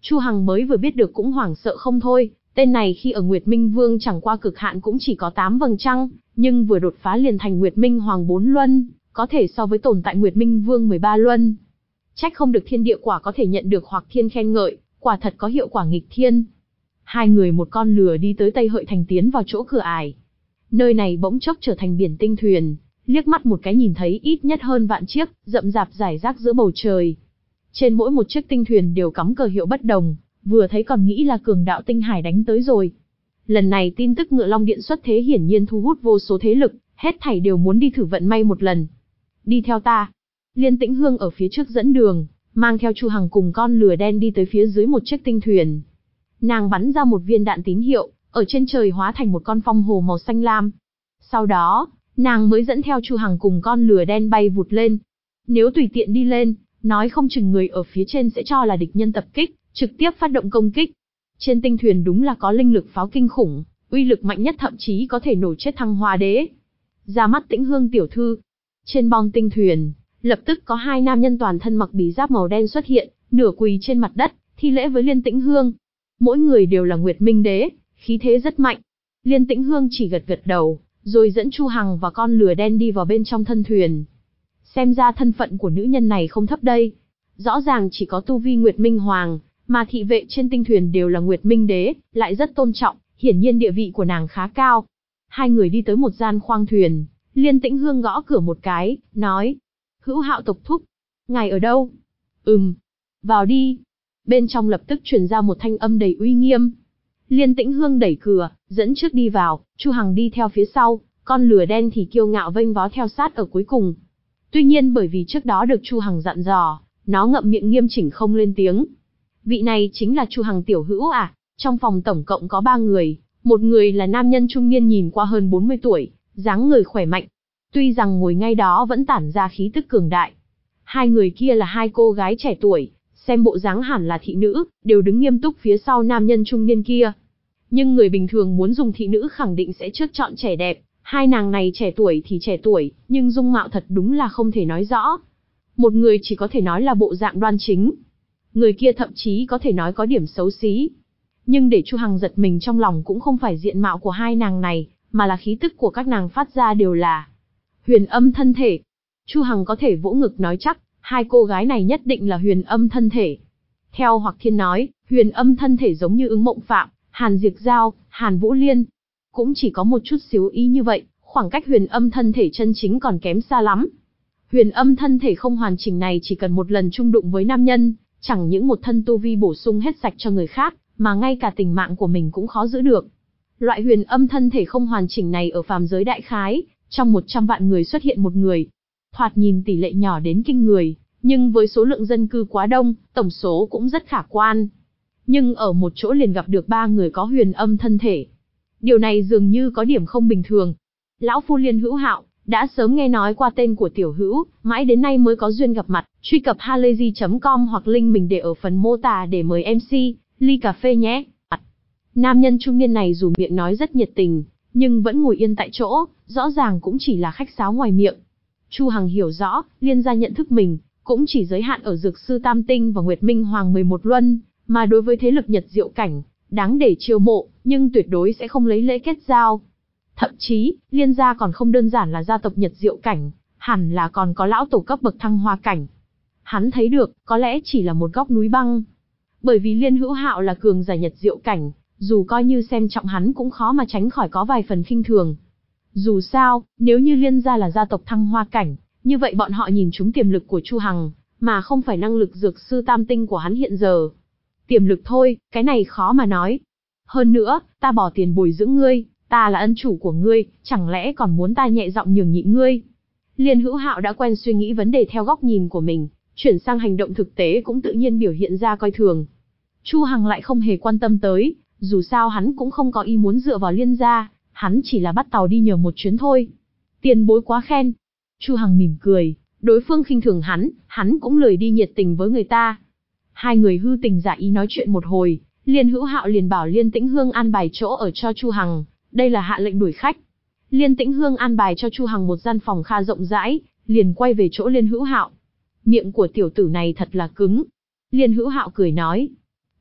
Chu Hằng mới vừa biết được cũng hoảng sợ không thôi, tên này khi ở Nguyệt Minh Vương chẳng qua cực hạn cũng chỉ có 8 vầng trăng, nhưng vừa đột phá liền thành Nguyệt Minh Hoàng 4 luân, có thể so với tồn tại Nguyệt Minh Vương 13 luân. Trách không được thiên địa quả có thể nhận được Hoặc Thiên khen ngợi, quả thật có hiệu quả nghịch thiên. Hai người một con lừa đi tới Tây Hợi Thành tiến vào chỗ cửa ải. Nơi này bỗng chốc trở thành biển tinh thuyền, liếc mắt một cái nhìn thấy ít nhất hơn vạn chiếc, rậm rạp rải rác giữa bầu trời. Trên mỗi một chiếc tinh thuyền đều cắm cờ hiệu bất đồng, vừa thấy còn nghĩ là cường đạo tinh hải đánh tới rồi. Lần này tin tức Ngựa Long Điện xuất thế hiển nhiên thu hút vô số thế lực, hết thảy đều muốn đi thử vận may một lần. Đi theo ta. Liên Tĩnh Hương ở phía trước dẫn đường, mang theo Chu Hằng cùng con lừa đen đi tới phía dưới một chiếc tinh thuyền. Nàng bắn ra một viên đạn tín hiệu, ở trên trời hóa thành một con phong hồ màu xanh lam. Sau đó, nàng mới dẫn theo Chu Hằng cùng con lừa đen bay vụt lên. Nếu tùy tiện đi lên, nói không chừng người ở phía trên sẽ cho là địch nhân tập kích, trực tiếp phát động công kích. Trên tinh thuyền đúng là có linh lực pháo kinh khủng, uy lực mạnh nhất thậm chí có thể nổ chết Thăng Hoa Đế. Ra mắt Tĩnh Hương tiểu thư. Trên bong tinh thuyền, lập tức có hai nam nhân toàn thân mặc bì giáp màu đen xuất hiện, nửa quỳ trên mặt đất, thi lễ với Liên Tĩnh Hương. Mỗi người đều là Nguyệt Minh Đế, khí thế rất mạnh. Liên Tĩnh Hương chỉ gật gật đầu, rồi dẫn Chu Hằng và con lừa đen đi vào bên trong thân thuyền. Xem ra thân phận của nữ nhân này không thấp đây. Rõ ràng chỉ có tu vi Nguyệt Minh Hoàng, mà thị vệ trên tinh thuyền đều là Nguyệt Minh Đế, lại rất tôn trọng, hiển nhiên địa vị của nàng khá cao. Hai người đi tới một gian khoang thuyền, Liên Tĩnh Hương gõ cửa một cái, nói: Hữu Hạo tộc thúc, ngài ở đâu? Vào đi. Bên trong lập tức truyền ra một thanh âm đầy uy nghiêm. Liên Tĩnh Hương đẩy cửa, dẫn trước đi vào, Chu Hằng đi theo phía sau, con lừa đen thì kiêu ngạo vênh vó theo sát ở cuối cùng. Tuy nhiên bởi vì trước đó được Chu Hằng dặn dò, nó ngậm miệng nghiêm chỉnh không lên tiếng. Vị này chính là Chu Hằng tiểu hữu à? Trong phòng tổng cộng có 3 người, một người là nam nhân trung niên nhìn qua hơn 40 tuổi, dáng người khỏe mạnh. Tuy rằng ngồi ngay đó vẫn tản ra khí tức cường đại. Hai người kia là hai cô gái trẻ tuổi, xem bộ dáng hẳn là thị nữ, đều đứng nghiêm túc phía sau nam nhân trung niên kia. Nhưng người bình thường muốn dùng thị nữ khẳng định sẽ trước chọn trẻ đẹp, hai nàng này trẻ tuổi thì trẻ tuổi, nhưng dung mạo thật đúng là không thể nói rõ. Một người chỉ có thể nói là bộ dạng đoan chính. Người kia thậm chí có thể nói có điểm xấu xí. Nhưng để Chu Hằng giật mình trong lòng cũng không phải diện mạo của hai nàng này, mà là khí tức của các nàng phát ra đều là huyền âm thân thể. Chu Hằng có thể vỗ ngực nói chắc, hai cô gái này nhất định là huyền âm thân thể. Theo Hoặc Thiên nói, huyền âm thân thể giống như Ứng Mộng Phạm, Hàn Diệp Giao, Hàn Vũ Liên. Cũng chỉ có một chút xíu ý như vậy, khoảng cách huyền âm thân thể chân chính còn kém xa lắm. Huyền âm thân thể không hoàn chỉnh này chỉ cần một lần chung đụng với nam nhân, chẳng những một thân tu vi bổ sung hết sạch cho người khác, mà ngay cả tình mạng của mình cũng khó giữ được. Loại huyền âm thân thể không hoàn chỉnh này ở phàm giới đại khái, trong 100 vạn người xuất hiện một người. Thoạt nhìn tỷ lệ nhỏ đến kinh người, nhưng với số lượng dân cư quá đông, tổng số cũng rất khả quan. Nhưng ở một chỗ liền gặp được 3 người có huyền âm thân thể. Điều này dường như có điểm không bình thường. Lão phu Liên Hữu Hạo, đã sớm nghe nói qua tên của tiểu hữu, mãi đến nay mới có duyên gặp mặt, truy cập halayzi.com hoặc link mình để ở phần mô tả để mời MC, ly cà phê nhé. Nam nhân trung niên này dù miệng nói rất nhiệt tình, nhưng vẫn ngồi yên tại chỗ, rõ ràng cũng chỉ là khách sáo ngoài miệng. Chu Hằng hiểu rõ, Liên gia nhận thức mình, cũng chỉ giới hạn ở Dược Sư Tam Tinh và Nguyệt Minh Hoàng 11 luân, mà đối với thế lực Nhật Diệu Cảnh, đáng để chiêu mộ, nhưng tuyệt đối sẽ không lấy lễ kết giao. Thậm chí, Liên gia còn không đơn giản là gia tộc Nhật Diệu Cảnh, hẳn là còn có lão tổ cấp bậc Thăng Hoa Cảnh. Hắn thấy được, có lẽ chỉ là một góc núi băng. Bởi vì Liên Hữu Hạo là cường giả Nhật Diệu Cảnh, dù coi như xem trọng hắn cũng khó mà tránh khỏi có vài phần khinh thường. Dù sao, nếu như Liên gia là gia tộc Thăng Hoa Cảnh, như vậy bọn họ nhìn trúng tiềm lực của Chu Hằng, mà không phải năng lực Dược Sư Tam Tinh của hắn hiện giờ. Tiềm lực thôi, cái này khó mà nói. Hơn nữa, ta bỏ tiền bồi dưỡng ngươi, ta là ân chủ của ngươi, chẳng lẽ còn muốn ta nhẹ giọng nhường nhịn ngươi? Liên Hữu Hạo đã quen suy nghĩ vấn đề theo góc nhìn của mình, chuyển sang hành động thực tế cũng tự nhiên biểu hiện ra coi thường. Chu Hằng lại không hề quan tâm tới, dù sao hắn cũng không có ý muốn dựa vào Liên gia, hắn chỉ là bắt tàu đi nhờ một chuyến thôi. Tiền bối quá khen. Chu Hằng mỉm cười, đối phương khinh thường hắn cũng lười đi nhiệt tình với người ta. Hai người hư tình giả ý nói chuyện một hồi, Liên Hữu Hạo liền bảo Liên Tĩnh Hương an bài chỗ ở cho Chu Hằng, đây là hạ lệnh đuổi khách. Liên Tĩnh Hương an bài cho Chu Hằng một gian phòng kha rộng rãi, liền quay về chỗ Liên Hữu Hạo. Miệng của tiểu tử này thật là cứng. Liên Hữu Hạo cười nói,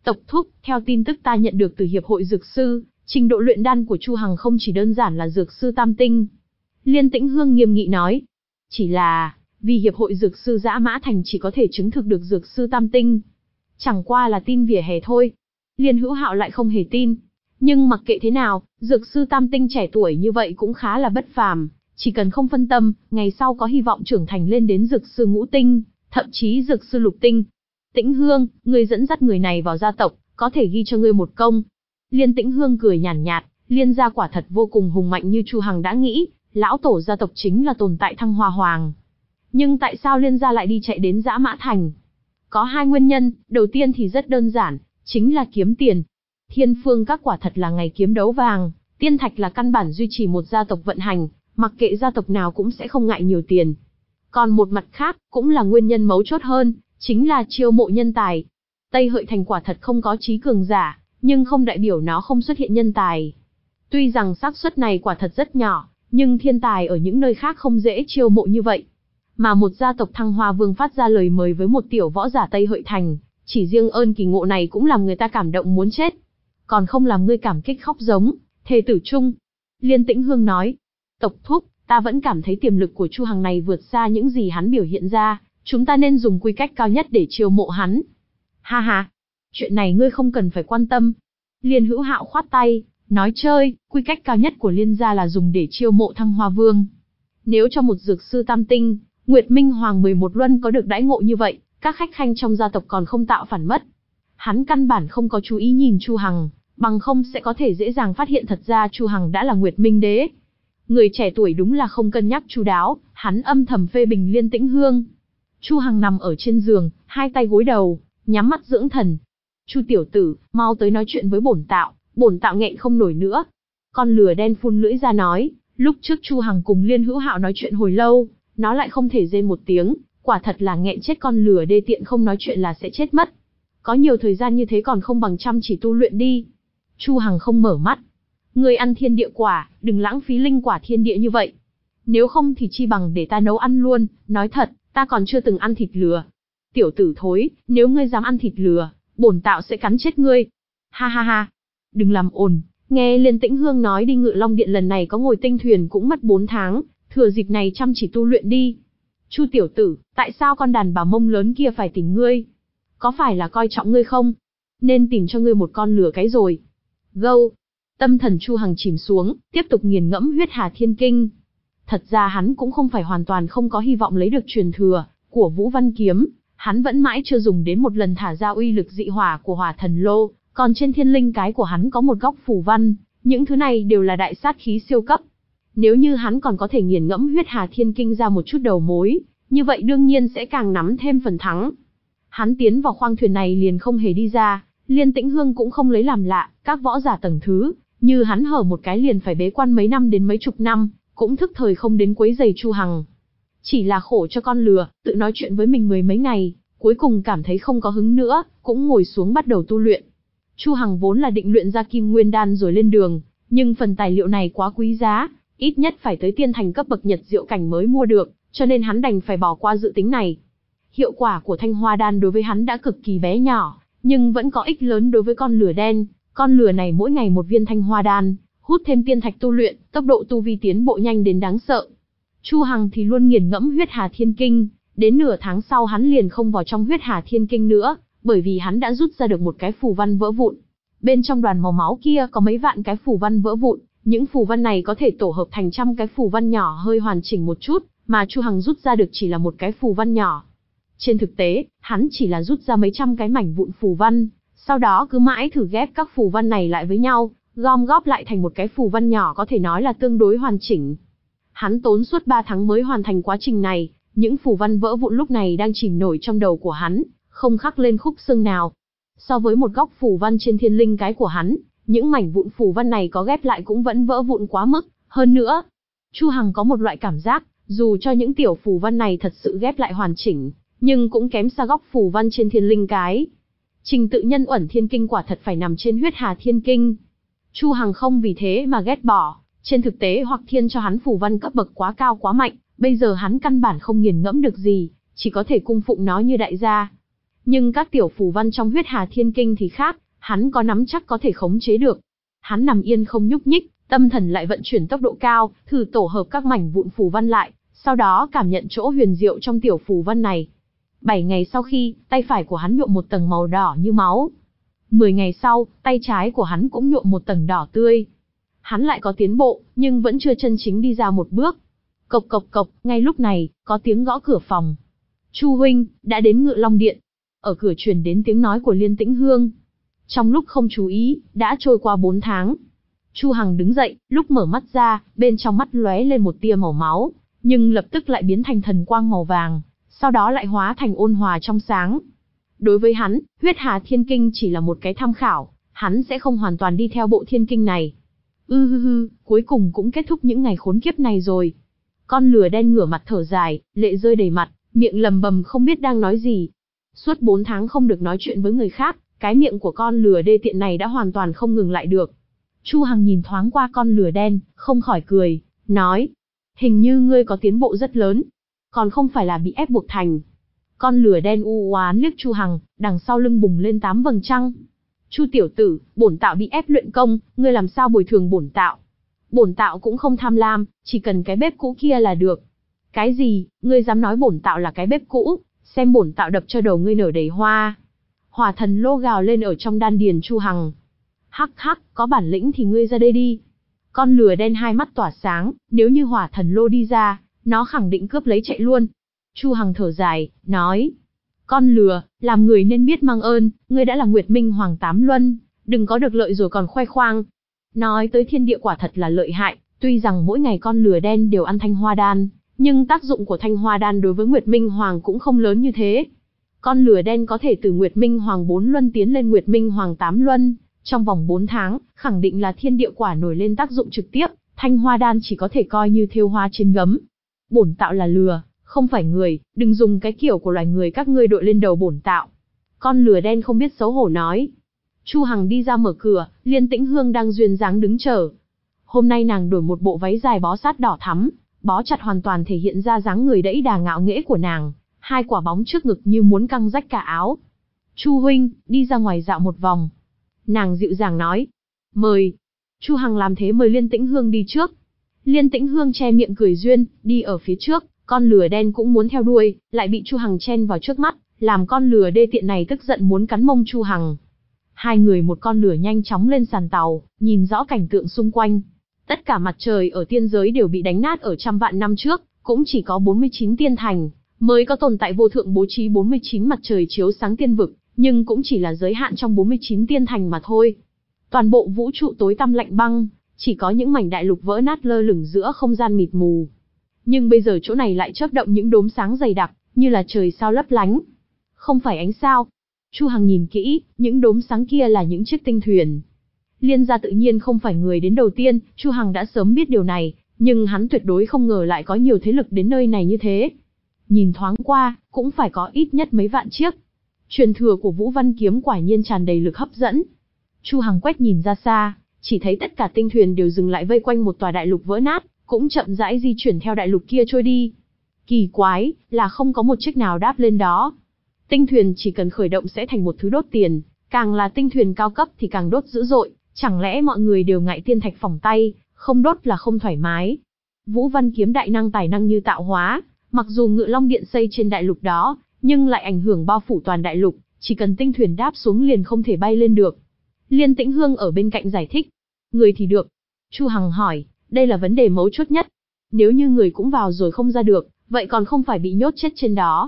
Tộc thúc, theo tin tức ta nhận được từ Hiệp hội Dược Sư, trình độ luyện đan của Chu Hằng không chỉ đơn giản là Dược Sư Tam Tinh. Liên Tĩnh Hương nghiêm nghị nói. Chỉ là, vì Hiệp hội Dược Sư Dã Mã Thành chỉ có thể chứng thực được Dược Sư Tam Tinh. Chẳng qua là tin vỉa hè thôi. Liên Hữu Hạo lại không hề tin. Nhưng mặc kệ thế nào, Dược Sư Tam Tinh trẻ tuổi như vậy cũng khá là bất phàm. Chỉ cần không phân tâm, ngày sau có hy vọng trưởng thành lên đến Dược Sư Ngũ Tinh, thậm chí Dược Sư Lục Tinh. Tĩnh Hương, ngươi dẫn dắt người này vào gia tộc, có thể ghi cho ngươi một công. Liên Tĩnh Hương cười nhàn nhạt, Liên gia quả thật vô cùng hùng mạnh như Chu Hằng đã nghĩ, lão tổ gia tộc chính là tồn tại Thăng Hoa Hoàng. Nhưng tại sao Liên gia lại đi chạy đến Dã Mã Thành? Có hai nguyên nhân, đầu tiên thì rất đơn giản, chính là kiếm tiền. Thiên Phương các quả thật là ngày kiếm đấu vàng, tiên thạch là căn bản duy trì một gia tộc vận hành, mặc kệ gia tộc nào cũng sẽ không ngại nhiều tiền. Còn một mặt khác, cũng là nguyên nhân mấu chốt hơn, chính là chiêu mộ nhân tài. Tây Hợi Thành quả thật không có trí cường giả, nhưng không đại biểu nó không xuất hiện nhân tài. Tuy rằng xác suất này quả thật rất nhỏ, nhưng thiên tài ở những nơi khác không dễ chiêu mộ như vậy. Mà một gia tộc Thăng Hoa Vương phát ra lời mời với một tiểu võ giả Tây Hợi Thành, chỉ riêng ơn kỳ ngộ này cũng làm người ta cảm động muốn chết. Còn không làm ngươi cảm kích khóc giống, thề tử chung. Liên Tĩnh Hương nói, tộc thúc, ta vẫn cảm thấy tiềm lực của Chu Hằng này vượt xa những gì hắn biểu hiện ra, chúng ta nên dùng quy cách cao nhất để chiêu mộ hắn. Ha ha, chuyện này ngươi không cần phải quan tâm. Liên Hữu Hạo khoát tay, nói chơi, quy cách cao nhất của Liên gia là dùng để chiêu mộ Thăng Hoa Vương. Nếu cho một Dược Sư Tam Tinh, Nguyệt Minh Hoàng 11 luân có được đãi ngộ như vậy, các khách khanh trong gia tộc còn không tạo phản mất. Hắn căn bản không có chú ý nhìn Chu Hằng, bằng không sẽ có thể dễ dàng phát hiện thật ra Chu Hằng đã là Nguyệt Minh Đế. Người trẻ tuổi đúng là không cân nhắc chu đáo, hắn âm thầm phê bình Liên Tĩnh Hương. Chu Hằng nằm ở trên giường, hai tay gối đầu, nhắm mắt dưỡng thần. Chu tiểu tử, mau tới nói chuyện với bổn tạo nghẹn không nổi nữa. Con lừa đen phun lưỡi ra nói, lúc trước Chu Hằng cùng Liên Hữu Hạo nói chuyện hồi lâu, nó lại không thể rên một tiếng, quả thật là nghẹn chết, con lừa đê tiện không nói chuyện là sẽ chết mất. Có nhiều thời gian như thế còn không bằng chăm chỉ tu luyện đi. Chu Hằng không mở mắt. Ngươi ăn thiên địa quả, đừng lãng phí linh quả thiên địa như vậy. Nếu không thì chi bằng để ta nấu ăn luôn, nói thật, ta còn chưa từng ăn thịt lừa. Tiểu tử thối, nếu ngươi dám ăn thịt lừa, bổn tạo sẽ cắn chết ngươi. Ha ha ha, đừng làm ồn. Nghe Liên Tĩnh Hương nói đi Ngự Long Điện lần này có ngồi tinh thuyền cũng mất 4 tháng, thừa dịp này chăm chỉ tu luyện đi. Chu tiểu tử, tại sao con đàn bà mông lớn kia phải tìm ngươi? Có phải là coi trọng ngươi không? Nên tìm cho ngươi một con lừa cái rồi. Gâu. Tâm thần Chu Hằng chìm xuống, tiếp tục nghiền ngẫm huyết hà thiên kinh. Thật ra hắn cũng không phải hoàn toàn không có hy vọng lấy được truyền thừa của Vũ Văn Kiếm, hắn vẫn mãi chưa dùng đến một lần thả ra uy lực dị hỏa của Hỏa Thần Lô, còn trên thiên linh cái của hắn có một góc phù văn, những thứ này đều là đại sát khí siêu cấp. Nếu như hắn còn có thể nghiền ngẫm huyết hà thiên kinh ra một chút đầu mối, như vậy đương nhiên sẽ càng nắm thêm phần thắng. Hắn tiến vào khoang thuyền này liền không hề đi ra, Liên Tĩnh Hương cũng không lấy làm lạ, các võ giả tầng thứ, như hắn hở một cái liền phải bế quan mấy năm đến mấy chục năm, cũng thức thời không đến quấy rầy Chu Hằng. Chỉ là khổ cho con lừa, tự nói chuyện với mình mười mấy ngày, cuối cùng cảm thấy không có hứng nữa, cũng ngồi xuống bắt đầu tu luyện. Chu Hằng vốn là định luyện ra Kim Nguyên Đan rồi lên đường, nhưng phần tài liệu này quá quý giá, ít nhất phải tới tiên thành cấp bậc Nhật Diệu cảnh mới mua được, cho nên hắn đành phải bỏ qua dự tính này. Hiệu quả của Thanh Hoa Đan đối với hắn đã cực kỳ bé nhỏ, nhưng vẫn có ích lớn đối với con lừa đen. Con lừa này mỗi ngày một viên Thanh Hoa Đan, hút thêm tiên thạch tu luyện, tốc độ tu vi tiến bộ nhanh đến đáng sợ. Chu Hằng thì luôn nghiền ngẫm huyết hà thiên kinh, đến nửa tháng sau hắn liền không vào trong huyết hà thiên kinh nữa, bởi vì hắn đã rút ra được một cái phù văn vỡ vụn. Bên trong đoàn màu máu kia có mấy vạn cái phù văn vỡ vụn, những phù văn này có thể tổ hợp thành trăm cái phù văn nhỏ hơi hoàn chỉnh một chút, mà Chu Hằng rút ra được chỉ là một cái phù văn nhỏ. Trên thực tế, hắn chỉ là rút ra mấy trăm cái mảnh vụn phù văn, sau đó cứ mãi thử ghép các phù văn này lại với nhau, gom góp lại thành một cái phù văn nhỏ có thể nói là tương đối hoàn chỉnh. Hắn tốn suốt 3 tháng mới hoàn thành quá trình này, những phù văn vỡ vụn lúc này đang chìm nổi trong đầu của hắn, không khắc lên khúc xương nào. So với một góc phù văn trên thiên linh cái của hắn, những mảnh vụn phù văn này có ghép lại cũng vẫn vỡ vụn quá mức. Hơn nữa, Chu Hằng có một loại cảm giác, dù cho những tiểu phù văn này thật sự ghép lại hoàn chỉnh, nhưng cũng kém xa góc phù văn trên thiên linh cái. Trình tự nhân uẩn thiên kinh quả thật phải nằm trên huyết hà thiên kinh. Chu Hằng không vì thế mà ghét bỏ, trên thực tế Hoặc Thiên cho hắn phù văn cấp bậc quá cao quá mạnh, bây giờ hắn căn bản không nghiền ngẫm được gì, chỉ có thể cung phụng nó như đại gia. Nhưng các tiểu phù văn trong huyết hà thiên kinh thì khác, hắn có nắm chắc có thể khống chế được. Hắn nằm yên không nhúc nhích, tâm thần lại vận chuyển tốc độ cao, thử tổ hợp các mảnh vụn phù văn lại, sau đó cảm nhận chỗ huyền diệu trong tiểu phù văn này. 7 ngày sau khi, tay phải của hắn nhuộm một tầng màu đỏ như máu. 10 ngày sau, tay trái của hắn cũng nhuộm một tầng đỏ tươi. Hắn lại có tiến bộ, nhưng vẫn chưa chân chính đi ra một bước. Cộc cộc cộc, ngay lúc này, có tiếng gõ cửa phòng. Chu huynh, đã đến Ngự Long Điện. Ở cửa truyền đến tiếng nói của Liên Tĩnh Hương. Trong lúc không chú ý, đã trôi qua 4 tháng. Chu Hằng đứng dậy, lúc mở mắt ra, bên trong mắt lóe lên một tia màu máu, nhưng lập tức lại biến thành thần quang màu vàng, sau đó lại hóa thành ôn hòa trong sáng. Đối với hắn, huyết hà thiên kinh chỉ là một cái tham khảo, hắn sẽ không hoàn toàn đi theo bộ thiên kinh này. Cuối cùng cũng kết thúc những ngày khốn kiếp này rồi. Con lừa đen ngửa mặt thở dài, lệ rơi đầy mặt, miệng lầm bầm không biết đang nói gì. Suốt 4 tháng không được nói chuyện với người khác, cái miệng của con lừa đê tiện này đã hoàn toàn không ngừng lại được. Chu Hằng nhìn thoáng qua con lừa đen, không khỏi cười, nói: hình như ngươi có tiến bộ rất lớn, còn không phải là bị ép buộc thành. Con lừa đen u oán liếc Chu Hằng, đằng sau lưng bùng lên 8 vầng trăng. Chu tiểu tử, bổn tạo bị ép luyện công, ngươi làm sao bồi thường bổn tạo? Bổn tạo cũng không tham lam, chỉ cần cái bếp cũ kia là được. Cái gì, ngươi dám nói bổn tạo là cái bếp cũ, xem bổn tạo đập cho đầu ngươi nở đầy hoa. Hỏa thần lô gào lên ở trong đan điền Chu Hằng. Hắc hắc, có bản lĩnh thì ngươi ra đây đi. Con lừa đen hai mắt tỏa sáng, nếu như hỏa thần lô đi ra, nó khẳng định cướp lấy chạy luôn. Chu Hằng thở dài, nói: con lừa, làm người nên biết mang ơn, ngươi đã là Nguyệt Minh Hoàng Tám Luân, đừng có được lợi rồi còn khoe khoang. Nói tới thiên địa quả thật là lợi hại, tuy rằng mỗi ngày con lừa đen đều ăn thanh hoa đan, nhưng tác dụng của thanh hoa đan đối với Nguyệt Minh Hoàng cũng không lớn như thế. Con lừa đen có thể từ Nguyệt Minh Hoàng 4 Luân tiến lên Nguyệt Minh Hoàng 8 Luân, trong vòng 4 tháng, khẳng định là thiên địa quả nổi lên tác dụng trực tiếp, thanh hoa đan chỉ có thể coi như thêu hoa trên gấm. Bổn tạo là lừa, không phải người, đừng dùng cái kiểu của loài người các ngươi đội lên đầu bổn tạo. Con lừa đen không biết xấu hổ nói. Chu Hằng đi ra mở cửa, Liên Tĩnh Hương đang duyên dáng đứng chờ. Hôm nay nàng đổi một bộ váy dài bó sát đỏ thắm, bó chặt hoàn toàn thể hiện ra dáng người đẫy đà ngạo nghễ của nàng, hai quả bóng trước ngực như muốn căng rách cả áo. Chu huynh, đi ra ngoài dạo một vòng. Nàng dịu dàng nói. Mời. Chu Hằng làm thế mời Liên Tĩnh Hương đi trước. Liên Tĩnh Hương che miệng cười duyên, đi ở phía trước, con lừa đen cũng muốn theo đuôi, lại bị Chu Hằng chen vào trước mắt, làm con lừa đê tiện này tức giận muốn cắn mông Chu Hằng. Hai người một con lừa nhanh chóng lên sàn tàu, nhìn rõ cảnh tượng xung quanh. Tất cả mặt trời ở tiên giới đều bị đánh nát ở trăm vạn năm trước, cũng chỉ có 49 tiên thành, mới có tồn tại vô thượng bố trí 49 mặt trời chiếu sáng tiên vực, nhưng cũng chỉ là giới hạn trong 49 tiên thành mà thôi. Toàn bộ vũ trụ tối tăm lạnh băng, chỉ có những mảnh đại lục vỡ nát lơ lửng giữa không gian mịt mù. Nhưng bây giờ chỗ này lại chớp động những đốm sáng dày đặc, như là trời sao lấp lánh. Không phải ánh sao. Chu Hằng nhìn kỹ, những đốm sáng kia là những chiếc tinh thuyền. Liên gia tự nhiên không phải người đến đầu tiên, Chu Hằng đã sớm biết điều này, nhưng hắn tuyệt đối không ngờ lại có nhiều thế lực đến nơi này như thế. Nhìn thoáng qua, cũng phải có ít nhất mấy vạn chiếc. Truyền thừa của Vũ Văn Kiếm quả nhiên tràn đầy lực hấp dẫn. Chu Hằng quét nhìn ra xa, chỉ thấy tất cả tinh thuyền đều dừng lại vây quanh một tòa đại lục vỡ nát, cũng chậm rãi di chuyển theo đại lục kia trôi đi. Kỳ quái, là không có một chiếc nào đáp lên đó. Tinh thuyền chỉ cần khởi động sẽ thành một thứ đốt tiền, càng là tinh thuyền cao cấp thì càng đốt dữ dội, chẳng lẽ mọi người đều ngại tiên thạch phỏng tay, không đốt là không thoải mái. Vũ Văn Kiếm đại năng tài năng như tạo hóa, mặc dù Ngự Long Điện xây trên đại lục đó, nhưng lại ảnh hưởng bao phủ toàn đại lục, chỉ cần tinh thuyền đáp xuống liền không thể bay lên được. Liên Tĩnh Hương ở bên cạnh giải thích. Người thì được. Chu Hằng hỏi, đây là vấn đề mấu chốt nhất. Nếu như người cũng vào rồi không ra được, vậy còn không phải bị nhốt chết trên đó.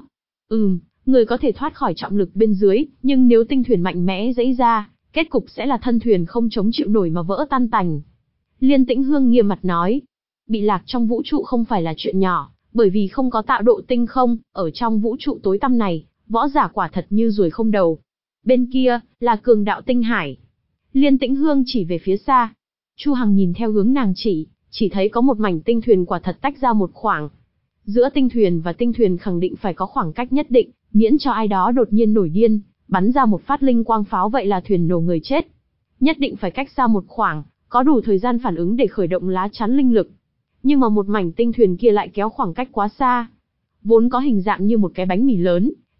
Người có thể thoát khỏi trọng lực bên dưới, nhưng nếu tinh thuyền mạnh mẽ dãy ra, kết cục sẽ là thân thuyền không chống chịu nổi mà vỡ tan tành. Liên Tĩnh Hương nghiêm mặt nói, bị lạc trong vũ trụ không phải là chuyện nhỏ, bởi vì không có tạo độ tinh không, ở trong vũ trụ tối tăm này, võ giả quả thật như ruồi không đầu. Bên kia, là cường đạo tinh hải. Liên Tĩnh Hương chỉ về phía xa. Chu Hằng nhìn theo hướng nàng chỉ thấy có một mảnh tinh thuyền quả thật tách ra một khoảng. Giữa tinh thuyền và tinh thuyền khẳng định phải có khoảng cách nhất định, miễn cho ai đó đột nhiên nổi điên, bắn ra một phát linh quang pháo vậy là thuyền nổ người chết. Nhất định phải cách xa một khoảng, có đủ thời gian phản ứng để khởi động lá chắn linh lực. Nhưng mà một mảnh tinh thuyền kia lại kéo khoảng cách quá xa. Vốn có hình dạng như một cái bánh mì lớn,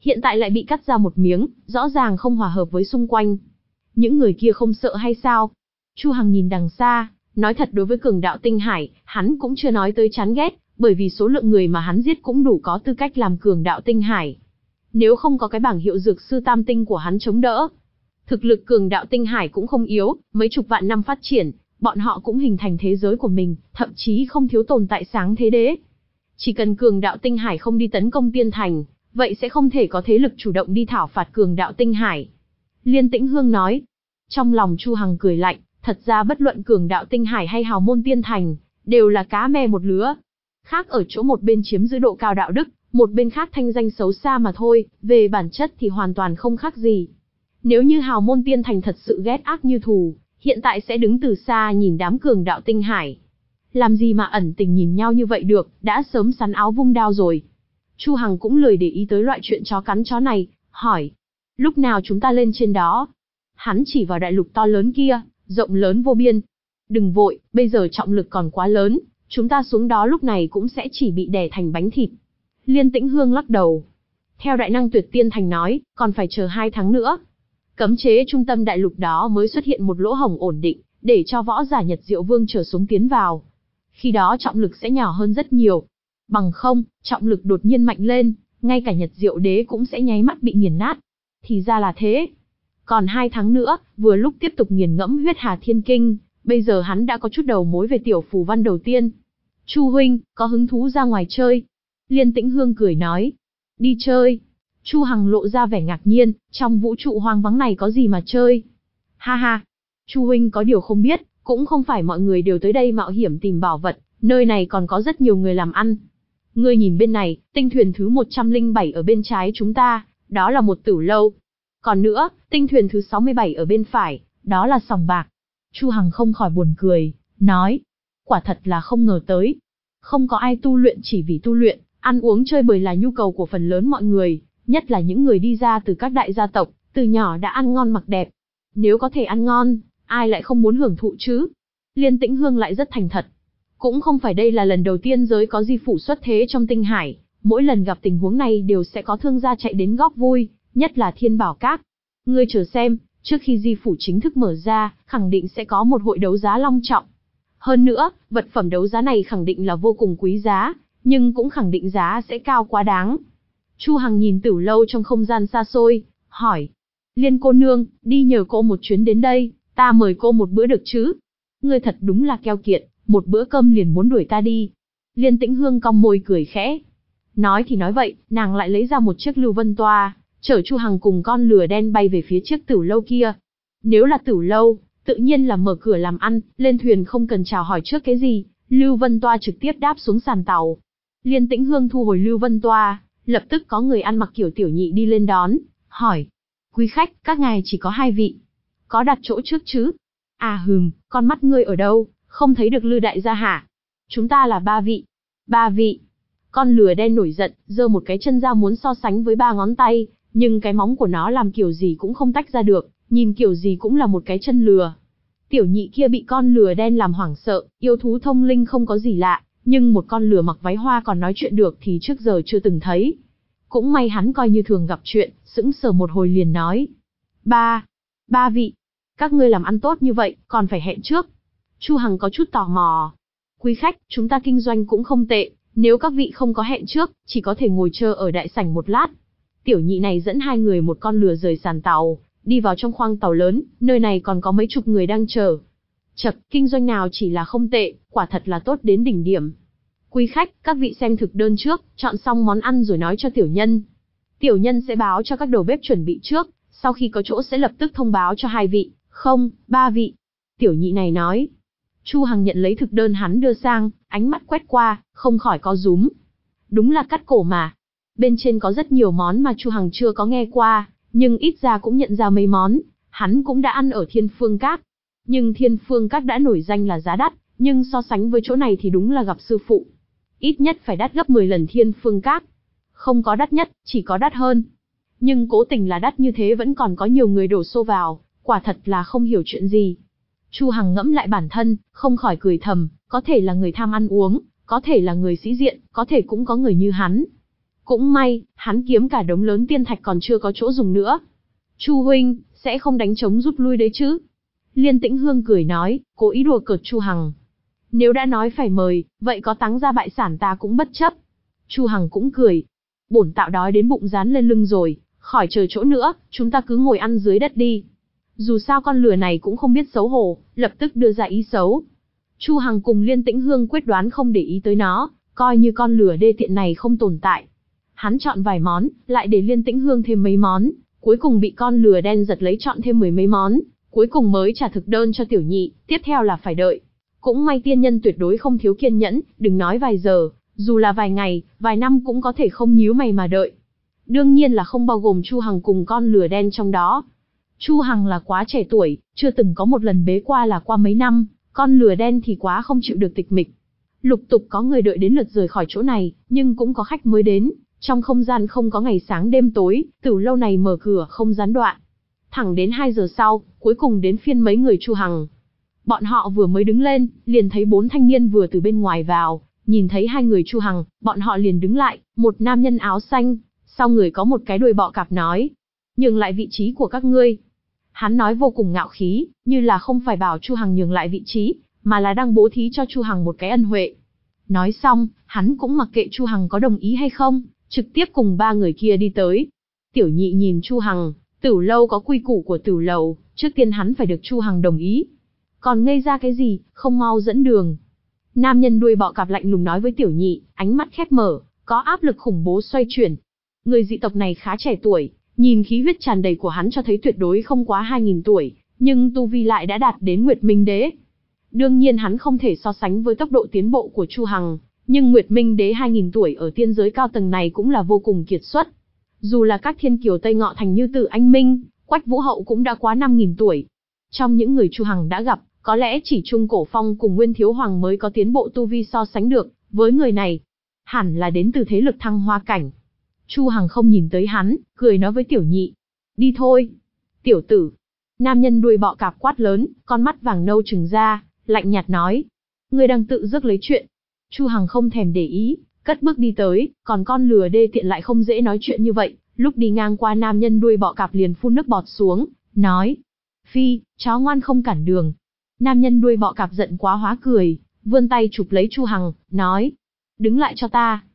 hiện tại lại bị cắt ra một miếng, rõ ràng không hòa hợp với xung quanh. Những người kia không sợ hay sao? Chu Hằng nhìn đằng xa, nói thật đối với cường đạo tinh hải, hắn cũng chưa nói tới chán ghét, bởi vì số lượng người mà hắn giết cũng đủ có tư cách làm cường đạo tinh hải. Nếu không có cái bảng hiệu dược sư tam tinh của hắn chống đỡ, thực lực cường đạo tinh hải cũng không yếu, mấy chục vạn năm phát triển, bọn họ cũng hình thành thế giới của mình, thậm chí không thiếu tồn tại sáng thế đế. Chỉ cần cường đạo tinh hải không đi tấn công tiên thành, vậy sẽ không thể có thế lực chủ động đi thảo phạt cường đạo tinh hải. Liên Tĩnh Hương nói. Trong lòng Chu Hằng cười lạnh, thật ra bất luận cường đạo tinh hải hay hào môn tiên thành, đều là cá mè một lứa. Khác ở chỗ một bên chiếm giữ độ cao đạo đức, một bên khác thanh danh xấu xa mà thôi, về bản chất thì hoàn toàn không khác gì. Nếu như hào môn tiên thành thật sự ghét ác như thù, hiện tại sẽ đứng từ xa nhìn đám cường đạo tinh hải. Làm gì mà ẩn tình nhìn nhau như vậy được, đã sớm sắn áo vung đao rồi. Chu Hằng cũng lười để ý tới loại chuyện chó cắn chó này, hỏi. Lúc nào chúng ta lên trên đó? Hắn chỉ vào đại lục to lớn kia, rộng lớn vô biên. Đừng vội, bây giờ trọng lực còn quá lớn, chúng ta xuống đó lúc này cũng sẽ chỉ bị đè thành bánh thịt. Liên Tĩnh Hương lắc đầu. Theo đại năng Tuyệt Tiên Thành nói, còn phải chờ 2 tháng nữa. Cấm chế trung tâm đại lục đó mới xuất hiện một lỗ hổng ổn định, để cho võ giả Nhật Diệu Vương trở xuống tiến vào. Khi đó trọng lực sẽ nhỏ hơn rất nhiều. Bằng không, trọng lực đột nhiên mạnh lên, ngay cả Nhật Diệu Đế cũng sẽ nháy mắt bị nghiền nát. Thì ra là thế. Còn 2 tháng nữa, vừa lúc tiếp tục nghiền ngẫm huyết hà thiên kinh, bây giờ hắn đã có chút đầu mối về tiểu phù văn đầu tiên. Chu huynh, có hứng thú ra ngoài chơi? Liên Tĩnh Hương cười nói. Đi chơi? Chu Hằng lộ ra vẻ ngạc nhiên, trong vũ trụ hoang vắng này có gì mà chơi? Ha ha, Chu huynh có điều không biết, cũng không phải mọi người đều tới đây mạo hiểm tìm bảo vật, nơi này còn có rất nhiều người làm ăn. Ngươi nhìn bên này, tinh thuyền thứ 107 ở bên trái chúng ta, đó là một tử lâu. Còn nữa, tinh thuyền thứ 67 ở bên phải, đó là sòng bạc. Chu Hằng không khỏi buồn cười, nói, quả thật là không ngờ tới. Không có ai tu luyện chỉ vì tu luyện, ăn uống chơi bời là nhu cầu của phần lớn mọi người, nhất là những người đi ra từ các đại gia tộc, từ nhỏ đã ăn ngon mặc đẹp. Nếu có thể ăn ngon, ai lại không muốn hưởng thụ chứ? Liên Tĩnh Hương lại rất thành thật. Cũng không phải đây là lần đầu tiên giới có di phủ xuất thế trong tinh hải, mỗi lần gặp tình huống này đều sẽ có thương gia chạy đến góp vui, nhất là Thiên Bảo Các. Ngươi chờ xem, trước khi di phủ chính thức mở ra, khẳng định sẽ có một hội đấu giá long trọng. Hơn nữa, vật phẩm đấu giá này khẳng định là vô cùng quý giá, nhưng cũng khẳng định giá sẽ cao quá đáng. Chu Hằng nhìn Tử lâu trong không gian xa xôi, hỏi. Liên cô nương, đi nhờ cô một chuyến đến đây, ta mời cô một bữa được chứ? Ngươi thật đúng là keo kiệt, một bữa cơm liền muốn đuổi ta đi. Liên Tĩnh Hương cong môi cười khẽ. Nói thì nói vậy, nàng lại lấy ra một chiếc lưu vân toa, chở Chu Hằng cùng con lừa đen bay về phía chiếc tử lâu kia. Nếu là tử lâu, tự nhiên là mở cửa làm ăn, lên thuyền không cần chào hỏi trước cái gì, lưu vân toa trực tiếp đáp xuống sàn tàu. Liên Tĩnh Hương thu hồi lưu vân toa, lập tức có người ăn mặc kiểu tiểu nhị đi lên đón, hỏi. Quý khách, các ngài chỉ có 2 vị. Có đặt chỗ trước chứ? À con mắt ngươi ở đâu, không thấy được Lư đại gia hả? Chúng ta là 3 vị. 3 vị. Con lừa đen nổi giận, giơ một cái chân ra muốn so sánh với 3 ngón tay, nhưng cái móng của nó làm kiểu gì cũng không tách ra được, nhìn kiểu gì cũng là một cái chân lừa. Tiểu nhị kia bị con lừa đen làm hoảng sợ, yêu thú thông linh không có gì lạ, nhưng một con lừa mặc váy hoa còn nói chuyện được thì trước giờ chưa từng thấy. Cũng may hắn coi như thường gặp chuyện, sững sờ một hồi liền nói. 3 vị. Các ngươi làm ăn tốt như vậy, còn phải hẹn trước. Chu Hằng có chút tò mò. Quý khách, chúng ta kinh doanh cũng không tệ, nếu các vị không có hẹn trước, chỉ có thể ngồi chờ ở đại sảnh một lát. Tiểu nhị này dẫn 2 người một con lừa rời sàn tàu, đi vào trong khoang tàu lớn, nơi này còn có mấy chục người đang chờ. Chậc, kinh doanh nào chỉ là không tệ, quả thật là tốt đến đỉnh điểm. Quý khách, các vị xem thực đơn trước, chọn xong món ăn rồi nói cho tiểu nhân. Tiểu nhân sẽ báo cho các đầu bếp chuẩn bị trước, sau khi có chỗ sẽ lập tức thông báo cho 2 vị, không, 3 vị. Tiểu nhị này nói. Chu Hằng nhận lấy thực đơn hắn đưa sang, ánh mắt quét qua, không khỏi co rúm. Đúng là cắt cổ mà. Bên trên có rất nhiều món mà Chu Hằng chưa có nghe qua, nhưng ít ra cũng nhận ra mấy món, hắn cũng đã ăn ở Thiên Phương Các. Nhưng Thiên Phương Các đã nổi danh là giá đắt, nhưng so sánh với chỗ này thì đúng là gặp sư phụ. Ít nhất phải đắt gấp 10 lần Thiên Phương Các. Không có đắt nhất, chỉ có đắt hơn. Nhưng cố tình là đắt như thế vẫn còn có nhiều người đổ xô vào, quả thật là không hiểu chuyện gì. Chu Hằng ngẫm lại bản thân, không khỏi cười thầm, có thể là người tham ăn uống, có thể là người sĩ diện, có thể cũng có người như hắn. Cũng may, hắn kiếm cả đống lớn tiên thạch còn chưa có chỗ dùng nữa. Chu huynh, sẽ không đánh trống rút lui đấy chứ? Liên Tĩnh Hương cười nói, cố ý đùa cợt Chu Hằng. Nếu đã nói phải mời, vậy có táng ra bại sản ta cũng bất chấp. Chu Hằng cũng cười. Bổn tạo đói đến bụng dán lên lưng rồi, khỏi chờ chỗ nữa, chúng ta cứ ngồi ăn dưới đất đi. Dù sao con lừa này cũng không biết xấu hổ, lập tức đưa ra ý xấu. Chu Hằng cùng Liên Tĩnh Hương quyết đoán không để ý tới nó, coi như con lừa đê tiện này không tồn tại. Hắn chọn vài món, lại để Liên Tĩnh Hương thêm mấy món, cuối cùng bị con lừa đen giật lấy chọn thêm 10 mấy món, cuối cùng mới trả thực đơn cho tiểu nhị, tiếp theo là phải đợi. Cũng may tiên nhân tuyệt đối không thiếu kiên nhẫn, đừng nói vài giờ, dù là vài ngày, vài năm cũng có thể không nhíu mày mà đợi. Đương nhiên là không bao gồm Chu Hằng cùng con lừa đen trong đó. Chu Hằng là quá trẻ tuổi, chưa từng có một lần bế qua là qua mấy năm, con lừa đen thì quá không chịu được tịch mịch. Lục tục có người đợi đến lượt rời khỏi chỗ này, nhưng cũng có khách mới đến, trong không gian không có ngày sáng đêm tối, tửu lâu này mở cửa không gián đoạn. Thẳng đến 2 giờ sau, cuối cùng đến phiên mấy người Chu Hằng. Bọn họ vừa mới đứng lên, liền thấy 4 thanh niên vừa từ bên ngoài vào, nhìn thấy 2 người Chu Hằng, bọn họ liền đứng lại, một nam nhân áo xanh, sau người có một cái đuôi bọ cạp nói, nhường lại vị trí của các ngươi. Hắn nói vô cùng ngạo khí, như là không phải bảo Chu Hằng nhường lại vị trí, mà là đang bố thí cho Chu Hằng một cái ân huệ. Nói xong, hắn cũng mặc kệ Chu Hằng có đồng ý hay không, trực tiếp cùng 3 người kia đi tới. Tiểu nhị nhìn Chu Hằng, tửu lâu có quy củ của tửu lầu, trước tiên hắn phải được Chu Hằng đồng ý. Còn ngây ra cái gì, không mau dẫn đường. Nam nhân đuôi bọ cạp lạnh lùng nói với tiểu nhị, ánh mắt khép mở, có áp lực khủng bố xoay chuyển. Người dị tộc này khá trẻ tuổi, nhìn khí huyết tràn đầy của hắn cho thấy tuyệt đối không quá 2000 tuổi, nhưng tu vi lại đã đạt đến Nguyệt Minh Đế. Đương nhiên hắn không thể so sánh với tốc độ tiến bộ của Chu Hằng, nhưng Nguyệt Minh Đế 2000 tuổi ở tiên giới cao tầng này cũng là vô cùng kiệt xuất. Dù là các thiên kiều Tây Ngọ Thành như Tử Anh Minh, Quách Vũ Hậu cũng đã quá 5000 tuổi. Trong những người Chu Hằng đã gặp, có lẽ chỉ Trung Cổ Phong cùng Nguyên Thiếu Hoàng mới có tiến bộ tu vi so sánh được với người này. Hẳn là đến từ thế lực Thăng Hoa cảnh. Chu Hằng không nhìn tới hắn, cười nói với tiểu nhị. Đi thôi. Tiểu tử. Nam nhân đuôi bọ cạp quát lớn, con mắt vàng nâu trừng ra, lạnh nhạt nói. Ngươi đang tự rước lấy chuyện. Chu Hằng không thèm để ý, cất bước đi tới, còn con lừa đê tiện lại không dễ nói chuyện như vậy. Lúc đi ngang qua nam nhân đuôi bọ cạp liền phun nước bọt xuống, nói. Phi, chó ngoan không cản đường. Nam nhân đuôi bọ cạp giận quá hóa cười, vươn tay chụp lấy Chu Hằng, nói. Đứng lại cho ta.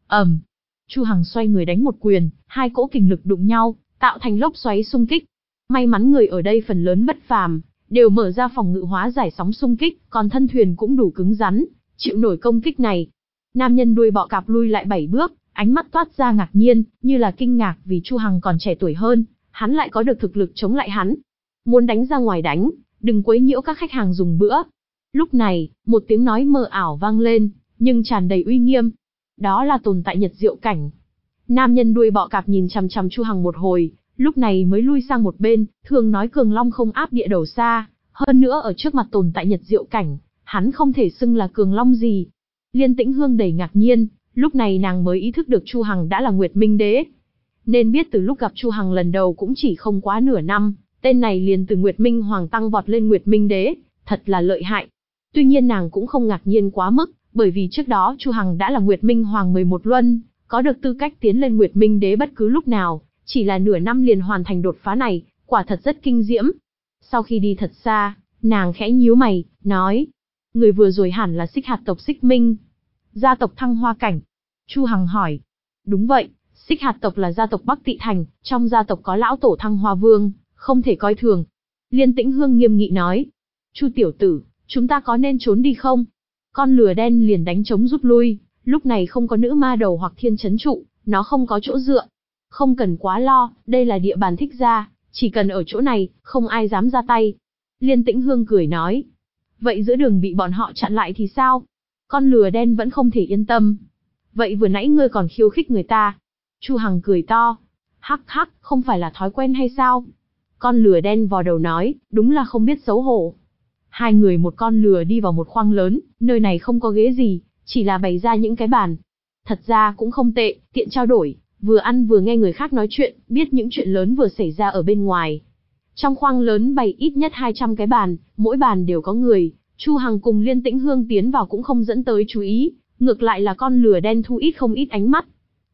Chu Hằng xoay người đánh một quyền, hai cỗ kình lực đụng nhau, tạo thành lốc xoáy xung kích. May mắn người ở đây phần lớn bất phàm, đều mở ra phòng ngự hóa giải sóng xung kích, còn thân thuyền cũng đủ cứng rắn, chịu nổi công kích này. Nam nhân đuôi bọ cạp lui lại 7 bước, ánh mắt toát ra ngạc nhiên, như là kinh ngạc vì Chu Hằng còn trẻ tuổi hơn, hắn lại có được thực lực chống lại hắn. Muốn đánh ra ngoài đánh, đừng quấy nhiễu các khách hàng dùng bữa. Lúc này, một tiếng nói mờ ảo vang lên, nhưng tràn đầy uy nghiêm. Đó là tồn tại Nhật Diệu cảnh. Nam nhân đuôi bọ cạp nhìn chằm chằm Chu Hằng một hồi, lúc này mới lui sang một bên, thường nói cường long không áp địa đầu xa, hơn nữa ở trước mặt tồn tại Nhật Diệu cảnh, hắn không thể xưng là cường long gì. Liên Tĩnh Hương đầy ngạc nhiên, lúc này nàng mới ý thức được Chu Hằng đã là Nguyệt Minh Đế. Nên biết từ lúc gặp Chu Hằng lần đầu cũng chỉ không quá nửa năm, tên này liền từ Nguyệt Minh Hoàng tăng vọt lên Nguyệt Minh Đế, thật là lợi hại. Tuy nhiên nàng cũng không ngạc nhiên quá mức, bởi vì trước đó Chu Hằng đã là Nguyệt Minh Hoàng 11 luân, có được tư cách tiến lên Nguyệt Minh Đế bất cứ lúc nào, chỉ là nửa năm liền hoàn thành đột phá này, quả thật rất kinh diễm. Sau khi đi thật xa, nàng khẽ nhíu mày, nói, người vừa rồi hẳn là Xích Hạt tộc Xích Minh, gia tộc Thăng Hoa cảnh. Chu Hằng hỏi, đúng vậy, Xích Hạt tộc là gia tộc Bắc Tị Thành, trong gia tộc có lão tổ Thăng Hoa Vương, không thể coi thường. Liên Tĩnh Hương nghiêm nghị nói, Chu tiểu tử, chúng ta có nên trốn đi không? Con lừa đen liền đánh trống rút lui, lúc này không có nữ ma đầu hoặc thiên chấn trụ, nó không có chỗ dựa. Không cần quá lo, đây là địa bàn thích gia, chỉ cần ở chỗ này, không ai dám ra tay. Liên Tĩnh Hương cười nói, vậy giữa đường bị bọn họ chặn lại thì sao? Con lừa đen vẫn không thể yên tâm. Vậy vừa nãy ngươi còn khiêu khích người ta. Chu Hằng cười to, hắc hắc, không phải là thói quen hay sao? Con lừa đen vò đầu nói, đúng là không biết xấu hổ. Hai người một con lừa đi vào một khoang lớn, nơi này không có ghế gì, chỉ là bày ra những cái bàn. Thật ra cũng không tệ, tiện trao đổi, vừa ăn vừa nghe người khác nói chuyện, biết những chuyện lớn vừa xảy ra ở bên ngoài. Trong khoang lớn bày ít nhất 200 cái bàn, mỗi bàn đều có người. Chu Hằng cùng Liên Tĩnh Hương tiến vào cũng không dẫn tới chú ý, ngược lại là con lừa đen thu ít không ít ánh mắt.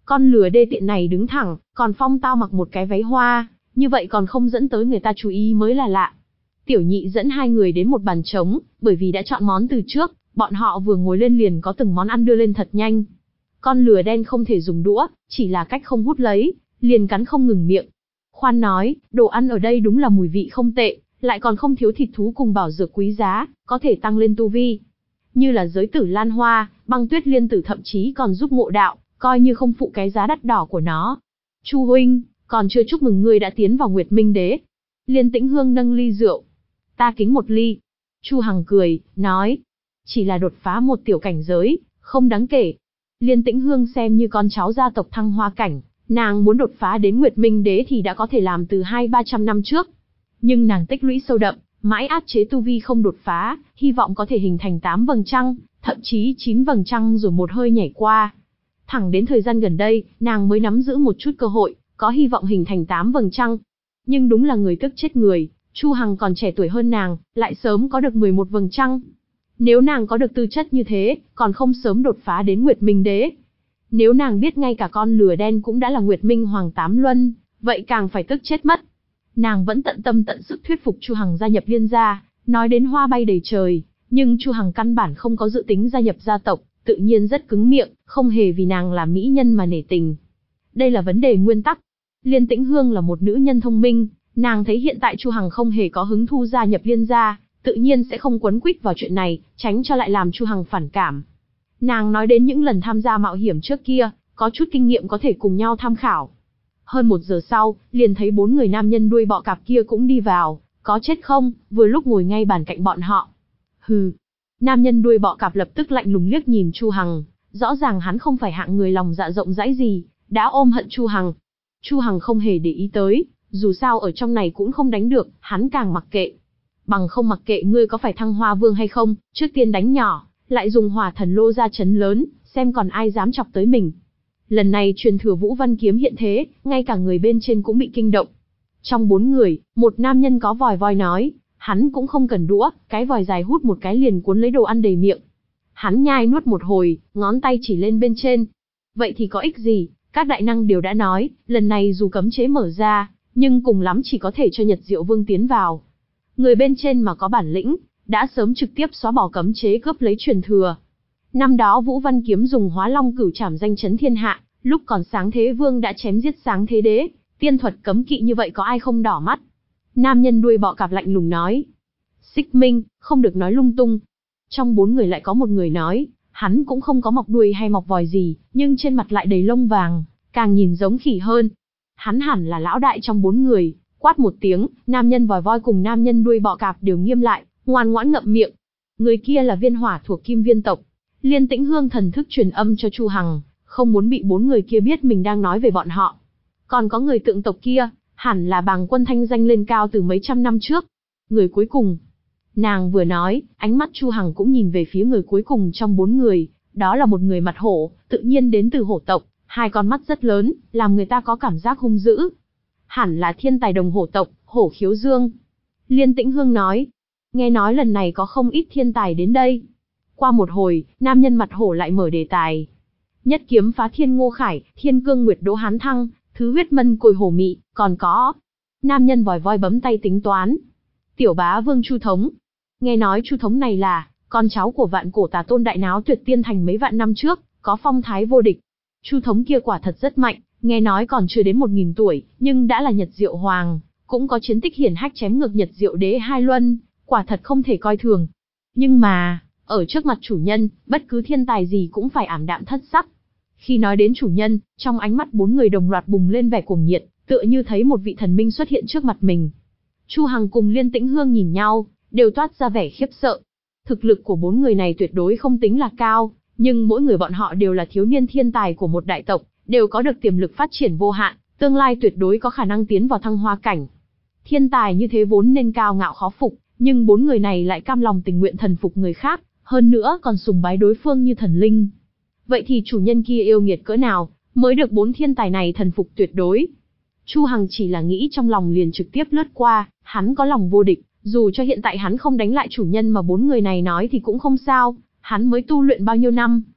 Con lừa đê tiện này đứng thẳng, còn phong tao mặc một cái váy hoa, như vậy còn không dẫn tới người ta chú ý mới là lạ. Tiểu nhị dẫn hai người đến một bàn trống, bởi vì đã chọn món từ trước, bọn họ vừa ngồi lên liền có từng món ăn đưa lên thật nhanh. Con lừa đen không thể dùng đũa, chỉ là cách không hút lấy, liền cắn không ngừng miệng. Khoan nói, đồ ăn ở đây đúng là mùi vị không tệ, lại còn không thiếu thịt thú cùng bảo dược quý giá, có thể tăng lên tu vi. Như là giới tử lan hoa, băng tuyết liên tử thậm chí còn giúp ngộ đạo, coi như không phụ cái giá đắt đỏ của nó. Chu huynh, còn chưa chúc mừng ngươi đã tiến vào Nguyệt Minh Đế. Liên Tĩnh Hương nâng ly rượu. Ta kính một ly. Chu Hằng cười, nói. Chỉ là đột phá một tiểu cảnh giới, không đáng kể. Liên Tĩnh Hương xem như con cháu gia tộc Thăng Hoa cảnh, nàng muốn đột phá đến Nguyệt Minh Đế thì đã có thể làm từ 200-300 năm trước. Nhưng nàng tích lũy sâu đậm, mãi áp chế tu vi không đột phá, hy vọng có thể hình thành 8 vầng trăng, thậm chí 9 vầng trăng rồi một hơi nhảy qua. Thẳng đến thời gian gần đây, nàng mới nắm giữ một chút cơ hội, có hy vọng hình thành 8 vầng trăng. Nhưng đúng là người tức chết người, Chu Hằng còn trẻ tuổi hơn nàng, lại sớm có được 11 vầng trăng. Nếu nàng có được tư chất như thế, còn không sớm đột phá đến Nguyệt Minh Đế. Nếu nàng biết ngay cả con lừa đen cũng đã là Nguyệt Minh Hoàng Tám Luân, vậy càng phải tức chết mất. Nàng vẫn tận tâm tận sức thuyết phục Chu Hằng gia nhập Liên gia, nói đến hoa bay đầy trời, nhưng Chu Hằng căn bản không có dự tính gia nhập gia tộc, tự nhiên rất cứng miệng, không hề vì nàng là mỹ nhân mà nể tình. Đây là vấn đề nguyên tắc. Liên Tĩnh Hương là một nữ nhân thông minh, nàng thấy hiện tại Chu Hằng không hề có hứng thu gia nhập Liên gia, tự nhiên sẽ không quấn quýt vào chuyện này, tránh cho lại làm Chu Hằng phản cảm. Nàng nói đến những lần tham gia mạo hiểm trước kia, có chút kinh nghiệm có thể cùng nhau tham khảo. Hơn 1 giờ sau, liền thấy 4 người nam nhân đuôi bọ cạp kia cũng đi vào, có chết không, vừa lúc ngồi ngay bàn cạnh bọn họ. Hừ. Nam nhân đuôi bọ cạp lập tức lạnh lùng liếc nhìn Chu Hằng, rõ ràng hắn không phải hạng người lòng dạ rộng rãi gì, đã ôm hận Chu Hằng. Chu Hằng không hề để ý tới, dù sao ở trong này cũng không đánh được, hắn càng mặc kệ. Bằng không mặc kệ ngươi có phải Thăng Hoa Vương hay không, trước tiên đánh nhỏ, lại dùng Hỏa Thần Lô ra chấn lớn, xem còn ai dám chọc tới mình. Lần này truyền thừa Vũ Văn kiếm hiện thế, ngay cả người bên trên cũng bị kinh động. Trong 4 người, một nam nhân có vòi voi nói, hắn cũng không cần đũa, cái vòi dài hút một cái liền cuốn lấy đồ ăn đầy miệng. Hắn nhai nuốt một hồi, ngón tay chỉ lên bên trên. Vậy thì có ích gì, các đại năng đều đã nói, lần này dù cấm chế mở ra, nhưng cùng lắm chỉ có thể cho Nhật Diệu Vương tiến vào. Người bên trên mà có bản lĩnh, đã sớm trực tiếp xóa bỏ cấm chế cướp lấy truyền thừa. Năm đó Vũ Văn Kiếm dùng Hóa Long Cửu Trảm danh chấn thiên hạ, lúc còn Sáng Thế Vương đã chém giết Sáng Thế Đế, tiên thuật cấm kỵ như vậy có ai không đỏ mắt. Nam nhân đuôi bọ cạp lạnh lùng nói. Xích Minh, không được nói lung tung. Trong 4 người lại có một người nói, hắn cũng không có mọc đuôi hay mọc vòi gì, nhưng trên mặt lại đầy lông vàng, càng nhìn giống khỉ hơn. Hắn hẳn là lão đại trong 4 người, quát một tiếng, nam nhân vòi voi cùng nam nhân đuôi bọ cạp đều nghiêm lại, ngoan ngoãn ngậm miệng. Người kia là Viên Hỏa thuộc Kim Viên tộc. Liên Tĩnh Hương thần thức truyền âm cho Chu Hằng, không muốn bị 4 người kia biết mình đang nói về bọn họ. Còn có người Tượng tộc kia, hẳn là Bàng Quân thanh danh lên cao từ mấy trăm năm trước. Người cuối cùng. Nàng vừa nói, ánh mắt Chu Hằng cũng nhìn về phía người cuối cùng trong 4 người, đó là một người mặt hổ, tự nhiên đến từ hổ tộc, 2 con mắt rất lớn, làm người ta có cảm giác hung dữ. Hẳn là thiên tài đồng hổ tộc, Hổ Khiếu Dương. Liên Tĩnh Hương nói, nghe nói lần này có không ít thiên tài đến đây. Qua một hồi, nam nhân mặt hổ lại mở đề tài. Nhất kiếm phá thiên Ngô Khải, thiên cương nguyệt Đỗ Hán Thăng, thứ huyết mân cồi hổ mị, còn có. Nam nhân vòi voi bấm tay tính toán. Tiểu bá vương Chu Thống. Nghe nói Chu Thống này là con cháu của vạn cổ tà tôn đại náo tuyệt tiên thành mấy vạn năm trước, có phong thái vô địch. Chu Thống kia quả thật rất mạnh, nghe nói còn chưa đến 1000 tuổi, nhưng đã là Nhật Diệu Hoàng, cũng có chiến tích hiển hách chém ngược Nhật Diệu Đế 2 luân, quả thật không thể coi thường. Nhưng mà, ở trước mặt chủ nhân, bất cứ thiên tài gì cũng phải ảm đạm thất sắc. Khi nói đến chủ nhân, trong ánh mắt 4 người đồng loạt bùng lên vẻ cuồng nhiệt, tựa như thấy một vị thần minh xuất hiện trước mặt mình. Chu Hằng cùng Liên Tĩnh Hương nhìn nhau, đều toát ra vẻ khiếp sợ. Thực lực của 4 người này tuyệt đối không tính là cao, nhưng mỗi người bọn họ đều là thiếu niên thiên tài của một đại tộc, đều có được tiềm lực phát triển vô hạn, tương lai tuyệt đối có khả năng tiến vào Thăng Hoa cảnh. Thiên tài như thế vốn nên cao ngạo khó phục, nhưng 4 người này lại cam lòng tình nguyện thần phục người khác, hơn nữa còn sùng bái đối phương như thần linh. Vậy thì chủ nhân kia yêu nghiệt cỡ nào, mới được 4 thiên tài này thần phục tuyệt đối? Chu Hằng chỉ là nghĩ trong lòng liền trực tiếp lướt qua, hắn có lòng vô địch, dù cho hiện tại hắn không đánh lại chủ nhân mà 4 người này nói thì cũng không sao, hắn mới tu luyện bao nhiêu năm.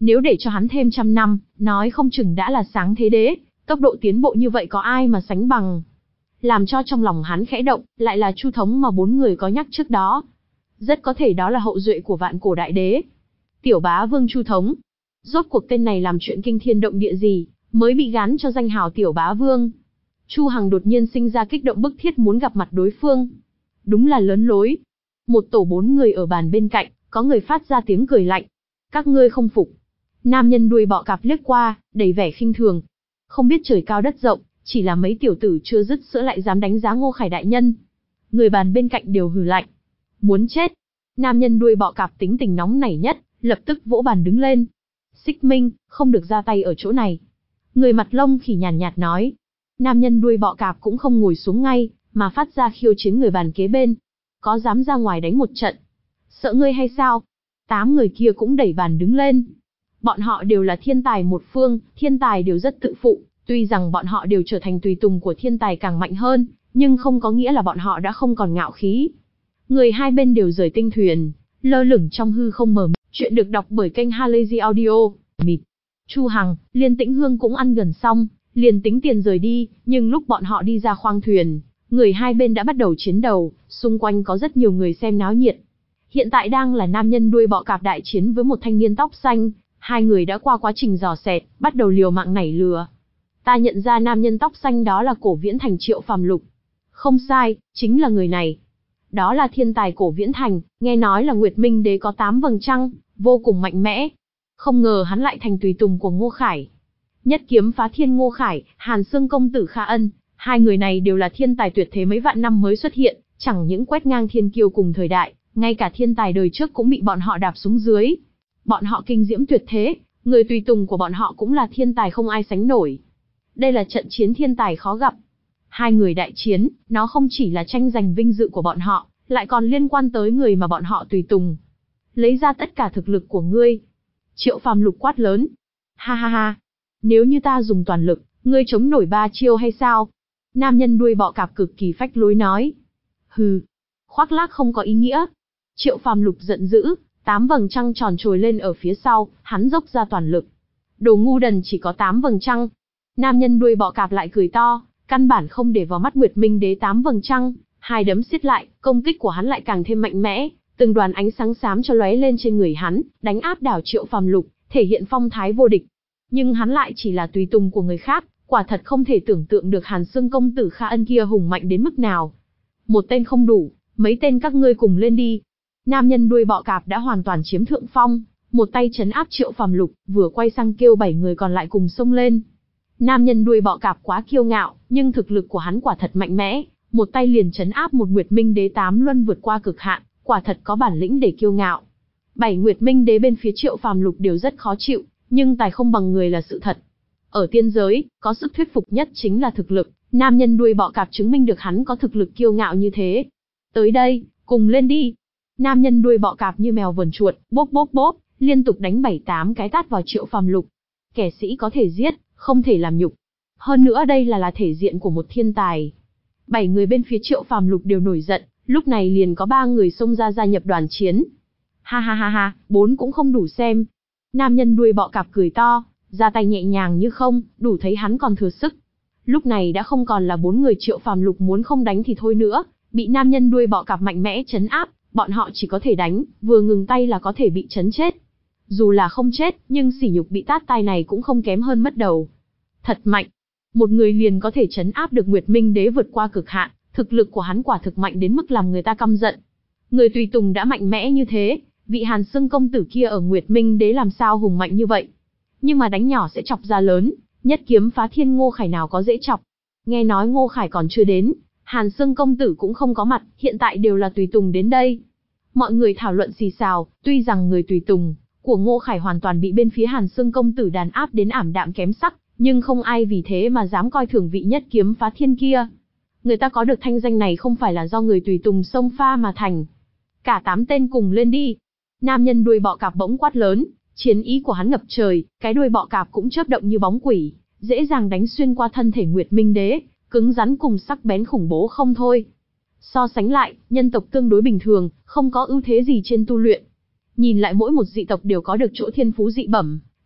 Nếu để cho hắn thêm 100 năm, nói không chừng đã là sáng thế đế, tốc độ tiến bộ như vậy có ai mà sánh bằng. Làm cho trong lòng hắn khẽ động, lại là Chu Thống mà 4 người có nhắc trước đó. Rất có thể đó là hậu duệ của Vạn Cổ Đại Đế. Tiểu bá vương Chu Thống. Rốt cuộc tên này làm chuyện kinh thiên động địa gì, mới bị gán cho danh hào Tiểu bá vương. Chu Hằng đột nhiên sinh ra kích động bức thiết muốn gặp mặt đối phương. Đúng là lớn lối. Một tổ 4 người ở bàn bên cạnh, có người phát ra tiếng cười lạnh. Các ngươi không phục. Nam nhân đuôi bọ cạp liếc qua, đầy vẻ khinh thường. Không biết trời cao đất rộng, chỉ là mấy tiểu tử chưa dứt sữa lại dám đánh giá Ngô Khải đại nhân. Người bàn bên cạnh đều hừ lạnh. Muốn chết. Nam nhân đuôi bọ cạp tính tình nóng nảy nhất, lập tức vỗ bàn đứng lên. Xích Minh, không được ra tay ở chỗ này. Người mặt lông khỉ nhàn nhạt nói. Nam nhân đuôi bọ cạp cũng không ngồi xuống ngay, mà phát ra khiêu chiến người bàn kế bên. Có dám ra ngoài đánh một trận? Sợ ngươi hay sao? 8 người kia cũng đẩy bàn đứng lên. Bọn họ đều là thiên tài một phương, thiên tài đều rất tự phụ. Tuy rằng bọn họ đều trở thành tùy tùng của thiên tài càng mạnh hơn, nhưng không có nghĩa là bọn họ đã không còn ngạo khí. Người hai bên đều rời tinh thuyền, lơ lửng trong hư không mờ mịt. Chuyện được đọc bởi kênh Halazy Audio. Mịt. Chu Hằng, Liên Tĩnh Hương cũng ăn gần xong, liền tính tiền rời đi, nhưng lúc bọn họ đi ra khoang thuyền, người hai bên đã bắt đầu chiến đầu, xung quanh có rất nhiều người xem náo nhiệt. Hiện tại đang là nam nhân đuôi bọ cạp đại chiến với một thanh niên tóc xanh, hai người đã qua quá trình dò xét, bắt đầu liều mạng nảy lừa. Ta nhận ra nam nhân tóc xanh đó là Cổ Viễn Thành Triệu Phàm Lục. Không sai, chính là người này. Đó là thiên tài Cổ Viễn Thành, nghe nói là Nguyệt Minh Đế có 8 vầng trăng, vô cùng mạnh mẽ. Không ngờ hắn lại thành tùy tùng của Ngô Khải. Nhất kiếm phá thiên Ngô Khải, Hàn Xương công tử Kha Ân, hai người này đều là thiên tài tuyệt thế mấy vạn năm mới xuất hiện, chẳng những quét ngang thiên kiêu cùng thời đại, ngay cả thiên tài đời trước cũng bị bọn họ đạp xuống dưới. Bọn họ kinh diễm tuyệt thế, người tùy tùng của bọn họ cũng là thiên tài không ai sánh nổi. Đây là trận chiến thiên tài khó gặp. Hai người đại chiến, nó không chỉ là tranh giành vinh dự của bọn họ, lại còn liên quan tới người mà bọn họ tùy tùng. Lấy ra tất cả thực lực của ngươi. Triệu Phàm Lục quát lớn. Ha ha ha. Nếu như ta dùng toàn lực, ngươi chống nổi 3 chiêu hay sao? Nam nhân đuôi bọ cạp cực kỳ phách lối nói. Hừ. Khoác lác không có ý nghĩa. Triệu Phàm Lục giận dữ, 8 vầng trăng tròn trồi lên ở phía sau, hắn dốc ra toàn lực. Đồ ngu đần chỉ có 8 vầng trăng. Nam nhân đuôi bọ cạp lại cười to, căn bản không để vào mắt Nguyệt Minh Đế 8 vầng trăng, hai đấm siết lại, công kích của hắn lại càng thêm mạnh mẽ, từng đoàn ánh sáng xám cho lóe lên trên người hắn, đánh áp đảo Triệu Phàm Lục, thể hiện phong thái vô địch. Nhưng hắn lại chỉ là tùy tùng của người khác, quả thật không thể tưởng tượng được Hàn Xương công tử Kha Ân kia hùng mạnh đến mức nào. Một tên không đủ, mấy tên các ngươi cùng lên đi. Nam nhân đuôi bọ cạp đã hoàn toàn chiếm thượng phong, một tay trấn áp Triệu Phàm Lục, vừa quay sang kêu 7 người còn lại cùng xông lên. Nam nhân đuôi bọ cạp quá kiêu ngạo, nhưng thực lực của hắn quả thật mạnh mẽ, một tay liền trấn áp một Nguyệt Minh Đế 8 luân vượt qua cực hạn, quả thật có bản lĩnh để kiêu ngạo. 7 Nguyệt Minh Đế bên phía Triệu Phàm Lục đều rất khó chịu, nhưng tài không bằng người là sự thật. Ở tiên giới, có sức thuyết phục nhất chính là thực lực, nam nhân đuôi bọ cạp chứng minh được hắn có thực lực kiêu ngạo như thế. Tới đây, cùng lên đi. Nam nhân đuôi bọ cạp như mèo vờn chuột, bốp bốp bốp, liên tục đánh 7-8 cái tát vào Triệu Phàm Lục. Kẻ sĩ có thể giết, không thể làm nhục. Hơn nữa đây là thể diện của một thiên tài. 7 người bên phía Triệu Phàm Lục đều nổi giận, lúc này liền có 3 người xông ra gia nhập đoàn chiến. Ha ha ha ha, 4 cũng không đủ xem. Nam nhân đuôi bọ cạp cười to, ra tay nhẹ nhàng như không, đủ thấy hắn còn thừa sức. Lúc này đã không còn là 4 người Triệu Phàm Lục muốn không đánh thì thôi nữa, bị nam nhân đuôi bọ cạp mạnh mẽ trấn áp, bọn họ chỉ có thể đánh, vừa ngừng tay là có thể bị trấn chết. Dù là không chết, nhưng sỉ nhục bị tát tai này cũng không kém hơn mất đầu. Thật mạnh. Một người liền có thể trấn áp được Nguyệt Minh Đế vượt qua cực hạn, thực lực của hắn quả thực mạnh đến mức làm người ta căm giận. Người tùy tùng đã mạnh mẽ như thế, vị Hàn Xương công tử kia ở Nguyệt Minh Đế làm sao hùng mạnh như vậy. Nhưng mà đánh nhỏ sẽ chọc ra lớn, nhất kiếm phá thiên Ngô Khải nào có dễ chọc. Nghe nói Ngô Khải còn chưa đến, Hàn Xương công tử cũng không có mặt, hiện tại đều là tùy tùng đến đây. Mọi người thảo luận xì xào, tuy rằng người tùy tùng của Ngô Khải hoàn toàn bị bên phía Hàn Xương công tử đàn áp đến ảm đạm kém sắc, nhưng không ai vì thế mà dám coi thường vị nhất kiếm phá thiên kia. Người ta có được thanh danh này không phải là do người tùy tùng xông pha mà thành. Cả 8 tên cùng lên đi. Nam nhân đuôi bọ cạp bỗng quát lớn, chiến ý của hắn ngập trời, cái đuôi bọ cạp cũng chớp động như bóng quỷ, dễ dàng đánh xuyên qua thân thể Nguyệt Minh Đế, cứng rắn cùng sắc bén khủng bố không thôi. So sánh lại, nhân tộc tương đối bình thường, không có ưu thế gì trên tu luyện. Nhìn lại mỗi một dị tộc đều có được chỗ thiên phú dị bẩm,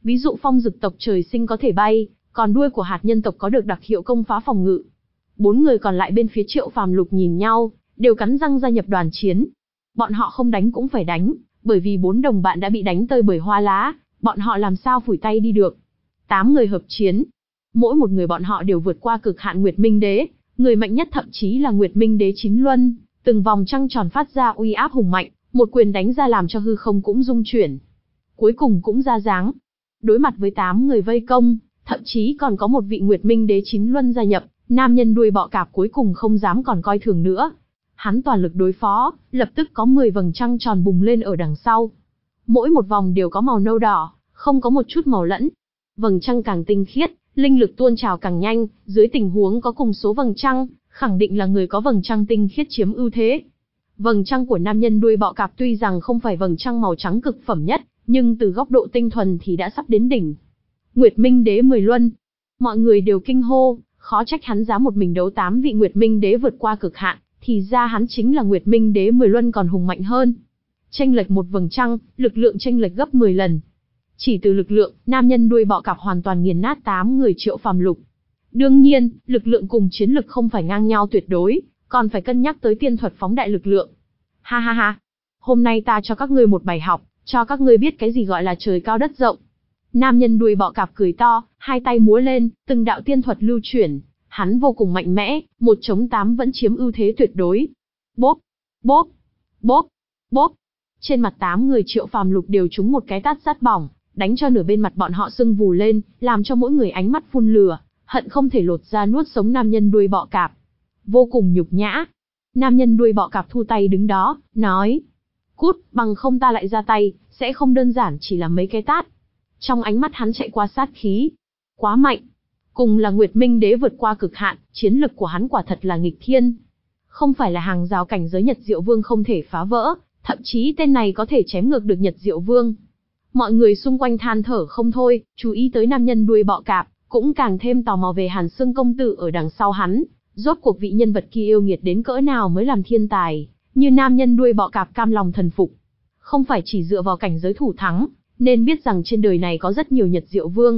Ví dụ phong dực tộc trời sinh có thể bay, còn đuôi của hạt nhân tộc có được đặc hiệu công phá phòng ngự. 4 người còn lại bên phía Triệu Phàm Lục nhìn nhau, đều cắn răng gia nhập đoàn chiến. Bọn họ không đánh cũng phải đánh, bởi vì 4 đồng bạn đã bị đánh tơi bởi hoa lá, bọn họ làm sao phủi tay đi được. 8 người hợp chiến. Mỗi một người bọn họ đều vượt qua cực hạn Nguyệt Minh Đế, người mạnh nhất thậm chí là Nguyệt Minh Đế Chín Luân, từng vòng trăng tròn phát ra uy áp hùng mạnh, một quyền đánh ra làm cho hư không cũng rung chuyển. Cuối cùng cũng ra dáng. Đối mặt với 8 người vây công, thậm chí còn có một vị Nguyệt Minh Đế Chín Luân gia nhập, nam nhân đuôi bọ cạp cuối cùng không dám còn coi thường nữa. Hắn toàn lực đối phó, lập tức có 10 vầng trăng tròn bùng lên ở đằng sau. Mỗi một vòng đều có màu nâu đỏ, không có một chút màu lẫn. Vầng trăng càng tinh khiết, linh lực tuôn trào càng nhanh, dưới tình huống có cùng số vầng trăng, khẳng định là người có vầng trăng tinh khiết chiếm ưu thế. Vầng trăng của nam nhân đuôi bọ cạp tuy rằng không phải vầng trăng màu trắng cực phẩm nhất, nhưng từ góc độ tinh thuần thì đã sắp đến đỉnh. Nguyệt Minh Đế 10 luân. Mọi người đều kinh hô, khó trách hắn dám một mình đấu 8 vị Nguyệt Minh Đế vượt qua cực hạn, thì ra hắn chính là Nguyệt Minh Đế 10 luân còn hùng mạnh hơn. Chênh lệch một vầng trăng, lực lượng chênh lệch gấp 10 lần. Chỉ từ lực lượng, nam nhân đuôi bọ cạp hoàn toàn nghiền nát 8 người Triệu Phàm Lục. Đương nhiên, lực lượng cùng chiến lực không phải ngang nhau tuyệt đối, còn phải cân nhắc tới tiên thuật phóng đại lực lượng. Ha ha ha, hôm nay ta cho các ngươi một bài học, cho các ngươi biết cái gì gọi là trời cao đất rộng. Nam nhân đuôi bọ cạp cười to, hai tay múa lên, từng đạo tiên thuật lưu chuyển, hắn vô cùng mạnh mẽ, 1-8 vẫn chiếm ưu thế tuyệt đối. Bốp, bốp, bốp, bốp. Trên mặt 8 người Triệu Phàm Lục đều trúng một cái tát rát bỏng, đánh cho nửa bên mặt bọn họ sưng vù lên, làm cho mỗi người ánh mắt phun lửa, hận không thể lột ra nuốt sống nam nhân đuôi bọ cạp. Vô cùng nhục nhã. Nam nhân đuôi bọ cạp thu tay đứng đó, nói: "Cút, bằng không ta lại ra tay, sẽ không đơn giản chỉ là mấy cái tát." Trong ánh mắt hắn chạy qua sát khí. Quá mạnh. Cùng là Nguyệt Minh Đế vượt qua cực hạn, chiến lực của hắn quả thật là nghịch thiên. Không phải là hàng rào cảnh giới Nhật Diệu Vương không thể phá vỡ, thậm chí tên này có thể chém ngược được Nhật Diệu Vương. Mọi người xung quanh than thở không thôi, chú ý tới nam nhân đuôi bọ cạp, cũng càng thêm tò mò về Hàn Xương công tử ở đằng sau hắn. Rốt cuộc vị nhân vật kia yêu nghiệt đến cỡ nào mới làm thiên tài, như nam nhân đuôi bọ cạp cam lòng thần phục. Không phải chỉ dựa vào cảnh giới thủ thắng, nên biết rằng trên đời này có rất nhiều Nhật Diệu Vương.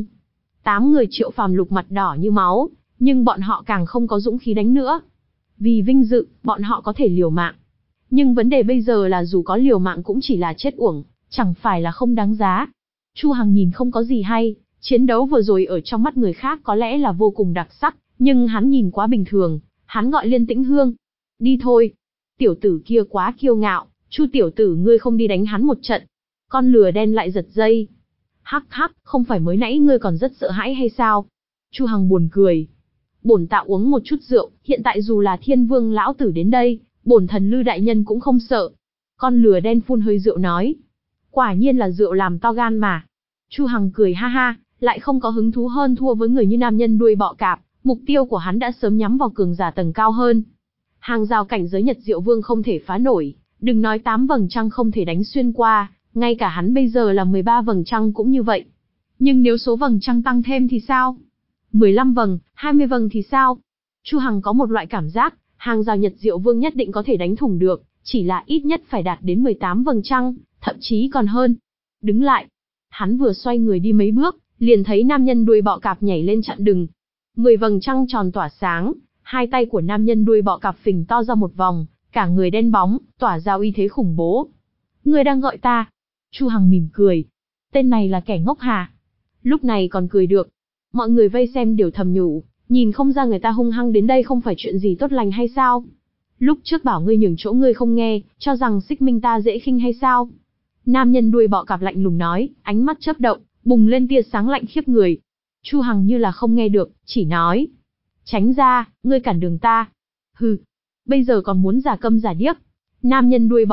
8 người Triệu Phàm Lục mặt đỏ như máu, nhưng bọn họ càng không có dũng khí đánh nữa. Vì vinh dự, bọn họ có thể liều mạng. Nhưng vấn đề bây giờ là dù có liều mạng cũng chỉ là chết uổng, chẳng phải là không đáng giá. Chu Hằng nhìn không có gì hay, chiến đấu vừa rồi ở trong mắt người khác có lẽ là vô cùng đặc sắc, nhưng hắn nhìn quá bình thường, hắn gọi Liên Tĩnh Hương. Đi thôi. Tiểu tử kia quá kiêu ngạo, Chu tiểu tử ngươi không đi đánh hắn một trận. Con lừa đen lại giật dây. Hắc hắc, không phải mới nãy ngươi còn rất sợ hãi hay sao? Chu Hằng buồn cười. Bổn tạo uống một chút rượu, hiện tại dù là Thiên Vương lão tử đến đây, bổn thần Lư đại nhân cũng không sợ. Con lừa đen phun hơi rượu nói. Quả nhiên là rượu làm to gan mà. Chu Hằng cười ha ha, lại không có hứng thú hơn thua với người như nam nhân đuôi bọ cạp, mục tiêu của hắn đã sớm nhắm vào cường giả tầng cao hơn. Hàng rào cảnh giới Nhật Diệu Vương không thể phá nổi, đừng nói 8 vầng trăng không thể đánh xuyên qua, ngay cả hắn bây giờ là 13 vầng trăng cũng như vậy. Nhưng nếu số vầng trăng tăng thêm thì sao? 15 vầng, 20 vầng thì sao? Chu Hằng có một loại cảm giác, hàng rào Nhật Diệu Vương nhất định có thể đánh thủng được, chỉ là ít nhất phải đạt đến 18 vầng trăng, thậm chí còn hơn. Đứng lại. Hắn vừa xoay người đi mấy bước, liền thấy nam nhân đuôi bọ cạp nhảy lên chặn đường. 10 vầng trăng tròn tỏa sáng, hai tay của nam nhân đuôi bọ cạp phình to ra một vòng, cả người đen bóng, tỏa ra uy thế khủng bố. Ngươi đang gọi ta? Chu Hằng mỉm cười. Tên này là kẻ ngốc hả? Lúc này còn cười được. Mọi người vây xem đều thầm nhủ, nhìn không ra người ta hung hăng đến đây không phải chuyện gì tốt lành hay sao? Lúc trước bảo ngươi nhường chỗ ngươi không nghe, cho rằng Xích Minh ta dễ khinh hay sao? Nam nhân đuôi bọ cạp lạnh lùng nói, ánh mắt chớp động, bùng lên tia sáng lạnh khiếp người. Chu Hằng như là không nghe được, chỉ nói. Tránh ra, ngươi cản đường ta. Hừ, bây giờ còn muốn giả câm giả điếc. Nam nhân đuôi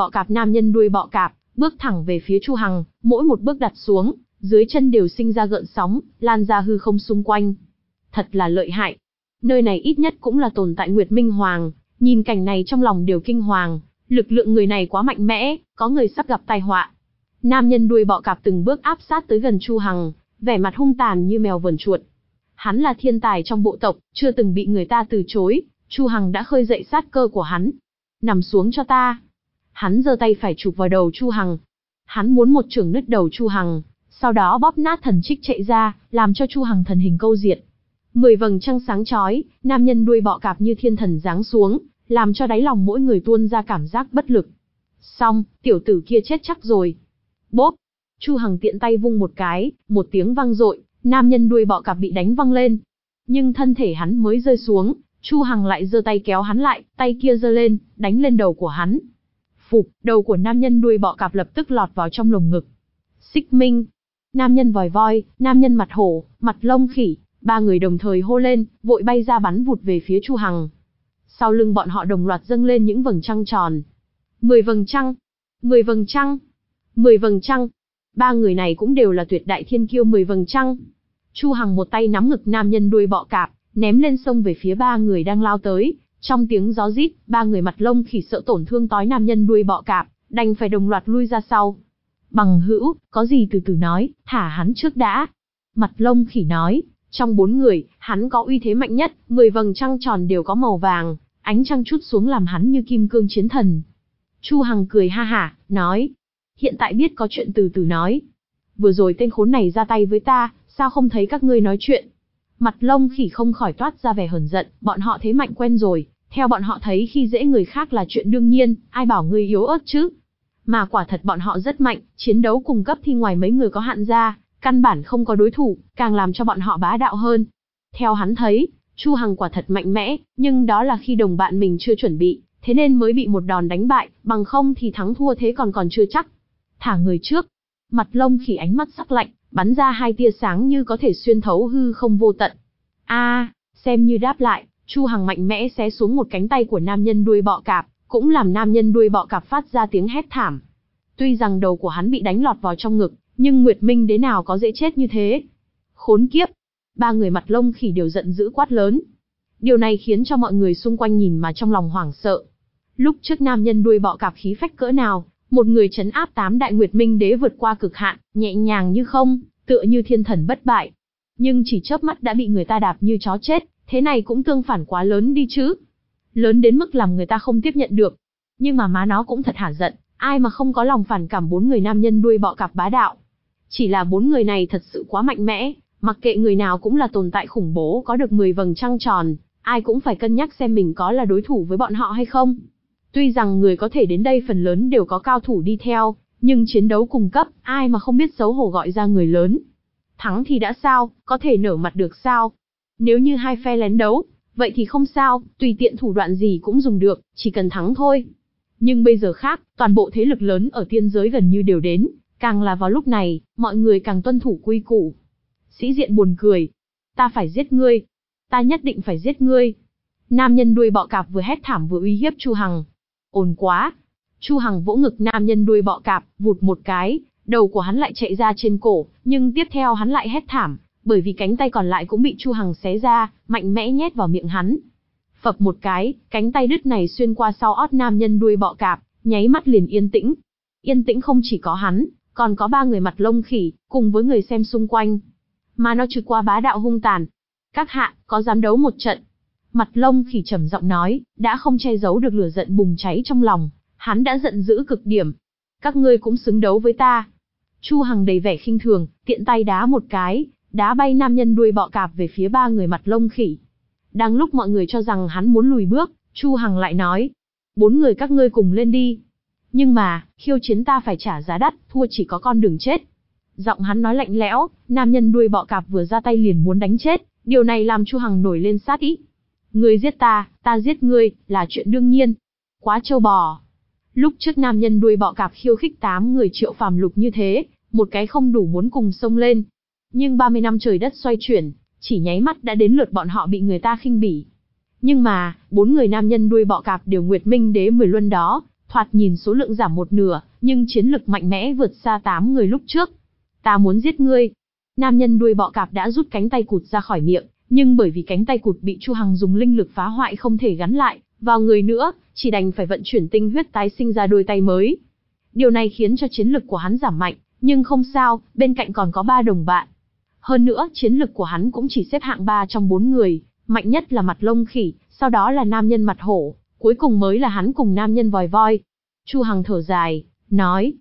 bọ cạp, bước thẳng về phía Chu Hằng, mỗi một bước đặt xuống, dưới chân đều sinh ra gợn sóng, lan ra hư không xung quanh. Thật là lợi hại. Nơi này ít nhất cũng là tồn tại Nguyệt Minh Hoàng, nhìn cảnh này trong lòng đều kinh hoàng, lực lượng người này quá mạnh mẽ, có người sắp gặp tai họa. Nam nhân đuôi bọ cạp từng bước áp sát tới gần Chu Hằng, vẻ mặt hung tàn như mèo vờn chuột. Hắn là thiên tài trong bộ tộc, chưa từng bị người ta từ chối, Chu Hằng đã khơi dậy sát cơ của hắn. Nằm xuống cho ta. Hắn giơ tay phải chụp vào đầu Chu Hằng. Hắn muốn một chưởng nứt đầu Chu Hằng, sau đó bóp nát thần trích chạy ra, làm cho Chu Hằng thần hình câu diệt. 10 vầng trăng sáng chói, nam nhân đuôi bọ cạp như thiên thần giáng xuống, làm cho đáy lòng mỗi người tuôn ra cảm giác bất lực. Xong, tiểu tử kia chết chắc rồi. Bốp! Chu Hằng tiện tay vung một cái, một tiếng vang dội, nam nhân đuôi bọ cạp bị đánh văng lên. Nhưng thân thể hắn mới rơi xuống, Chu Hằng lại giơ tay kéo hắn lại, tay kia giơ lên, đánh lên đầu của hắn. Phụp, đầu của nam nhân đuôi bọ cạp lập tức lọt vào trong lồng ngực. Xích Minh, nam nhân vòi voi, nam nhân mặt hổ, mặt lông khỉ, ba người đồng thời hô lên, vội bay ra bắn vụt về phía Chu Hằng. Sau lưng bọn họ đồng loạt dâng lên những vầng trăng tròn. 10 vầng trăng, 10 vầng trăng, 10 vầng trăng. Ba người này cũng đều là tuyệt đại thiên kiêu 10 vầng trăng. Chu Hằng một tay nắm ngực nam nhân đuôi bọ cạp, ném lên sông về phía ba người đang lao tới. Trong tiếng gió rít, ba người mặt lông khỉ sợ tổn thương tối nam nhân đuôi bọ cạp, đành phải đồng loạt lui ra sau. Bằng hữu, có gì từ từ nói, thả hắn trước đã. Mặt lông khỉ nói, trong 4 người, hắn có uy thế mạnh nhất, 10 vầng trăng tròn đều có màu vàng, ánh trăng chút xuống làm hắn như kim cương chiến thần. Chu Hằng cười ha hả, nói, hiện tại biết có chuyện từ từ nói. Vừa rồi tên khốn này ra tay với ta, sao không thấy các ngươi nói chuyện? Mặt lông khỉ không khỏi toát ra vẻ hờn giận, bọn họ thế mạnh quen rồi, theo bọn họ thấy khi dễ người khác là chuyện đương nhiên, ai bảo ngươi yếu ớt chứ? Mà quả thật bọn họ rất mạnh, chiến đấu cùng cấp thì ngoài mấy người có hạn ra, căn bản không có đối thủ, càng làm cho bọn họ bá đạo hơn. Theo hắn thấy, Chu Hằng quả thật mạnh mẽ, nhưng đó là khi đồng bạn mình chưa chuẩn bị, thế nên mới bị một đòn đánh bại, bằng không thì thắng thua thế còn chưa chắc. Thả người trước. Mặt lông khỉ ánh mắt sắc lạnh, bắn ra hai tia sáng như có thể xuyên thấu hư không vô tận. Xem như đáp lại, Chu Hằng mạnh mẽ xé xuống một cánh tay của nam nhân đuôi bọ cạp, cũng làm nam nhân đuôi bọ cạp phát ra tiếng hét thảm. Tuy rằng đầu của hắn bị đánh lọt vào trong ngực, nhưng Nguyệt Minh đế nào có dễ chết như thế. Khốn kiếp! Ba người mặt lông khỉ đều giận dữ quát lớn. Điều này khiến cho mọi người xung quanh nhìn mà trong lòng hoảng sợ. Lúc trước nam nhân đuôi bọ cạp khí phách cỡ nào, một người trấn áp 8 đại Nguyệt Minh đế vượt qua cực hạn, nhẹ nhàng như không, tựa như thiên thần bất bại. Nhưng chỉ chớp mắt đã bị người ta đạp như chó chết, thế này cũng tương phản quá lớn đi chứ. Lớn đến mức làm người ta không tiếp nhận được. Nhưng mà má nó cũng thật hả giận, ai mà không có lòng phản cảm 4 người nam nhân đuôi bọ cạp bá đạo. Chỉ là 4 người này thật sự quá mạnh mẽ, mặc kệ người nào cũng là tồn tại khủng bố có được 10 vầng trăng tròn, ai cũng phải cân nhắc xem mình có là đối thủ với bọn họ hay không. Tuy rằng người có thể đến đây phần lớn đều có cao thủ đi theo, nhưng chiến đấu cùng cấp, ai mà không biết xấu hổ gọi ra người lớn. Thắng thì đã sao, có thể nở mặt được sao? Nếu như hai phe lén đấu, vậy thì không sao, tùy tiện thủ đoạn gì cũng dùng được, chỉ cần thắng thôi. Nhưng bây giờ khác, toàn bộ thế lực lớn ở tiên giới gần như đều đến, càng là vào lúc này, mọi người càng tuân thủ quy củ. Sĩ Diện buồn cười. Ta phải giết ngươi. Ta nhất định phải giết ngươi. Nam nhân đuôi bọ cạp vừa hét thảm vừa uy hiếp Chu Hằng. Ồn quá. Chu Hằng vỗ ngực nam nhân đuôi bọ cạp, vụt một cái, đầu của hắn lại chạy ra trên cổ, nhưng tiếp theo hắn lại hét thảm, bởi vì cánh tay còn lại cũng bị Chu Hằng xé ra, mạnh mẽ nhét vào miệng hắn. Phập một cái, cánh tay đứt này xuyên qua sau ót nam nhân đuôi bọ cạp, nháy mắt liền yên tĩnh. Yên tĩnh không chỉ có hắn, còn có 3 người mặt lông khỉ, cùng với người xem xung quanh. Mà nó trừ qua bá đạo hung tàn. Các hạ, có dám đấu một trận? Mặt lông khỉ trầm giọng nói, đã không che giấu được lửa giận bùng cháy trong lòng, hắn đã giận dữ cực điểm. Các ngươi cũng xứng đấu với ta. Chu Hằng đầy vẻ khinh thường, tiện tay đá một cái, đá bay nam nhân đuôi bọ cạp về phía 3 người mặt lông khỉ. Đang lúc mọi người cho rằng hắn muốn lùi bước, Chu Hằng lại nói, 4 người các ngươi cùng lên đi. Nhưng mà, khiêu chiến ta phải trả giá đắt, thua chỉ có con đường chết. Giọng hắn nói lạnh lẽo, nam nhân đuôi bọ cạp vừa ra tay liền muốn đánh chết, điều này làm Chu Hằng nổi lên sát ý. Ngươi giết ta giết ngươi, là chuyện đương nhiên. Quá trâu bò. Lúc trước nam nhân đuôi bọ cạp khiêu khích 8 người Triệu Phàm Lục như thế, một cái không đủ muốn cùng xông lên. Nhưng 30 năm trời đất xoay chuyển, chỉ nháy mắt đã đến lượt bọn họ bị người ta khinh bỉ. Nhưng mà, 4 người nam nhân đuôi bọ cạp đều Nguyệt Minh đế 10 luân đó, thoạt nhìn số lượng giảm một nửa, nhưng chiến lực mạnh mẽ vượt xa 8 người lúc trước. Ta muốn giết ngươi. Nam nhân đuôi bọ cạp đã rút cánh tay cụt ra khỏi miệng, nhưng bởi vì cánh tay cụt bị Chu Hằng dùng linh lực phá hoại không thể gắn lại vào người nữa, chỉ đành phải vận chuyển tinh huyết tái sinh ra đôi tay mới. Điều này khiến cho chiến lực của hắn giảm mạnh, nhưng không sao, bên cạnh còn có 3 đồng bạn. Hơn nữa, chiến lực của hắn cũng chỉ xếp hạng 3 trong 4 người, mạnh nhất là mặt lông khỉ, sau đó là nam nhân mặt hổ, cuối cùng mới là hắn cùng nam nhân vòi voi. Chu Hằng thở dài, nói,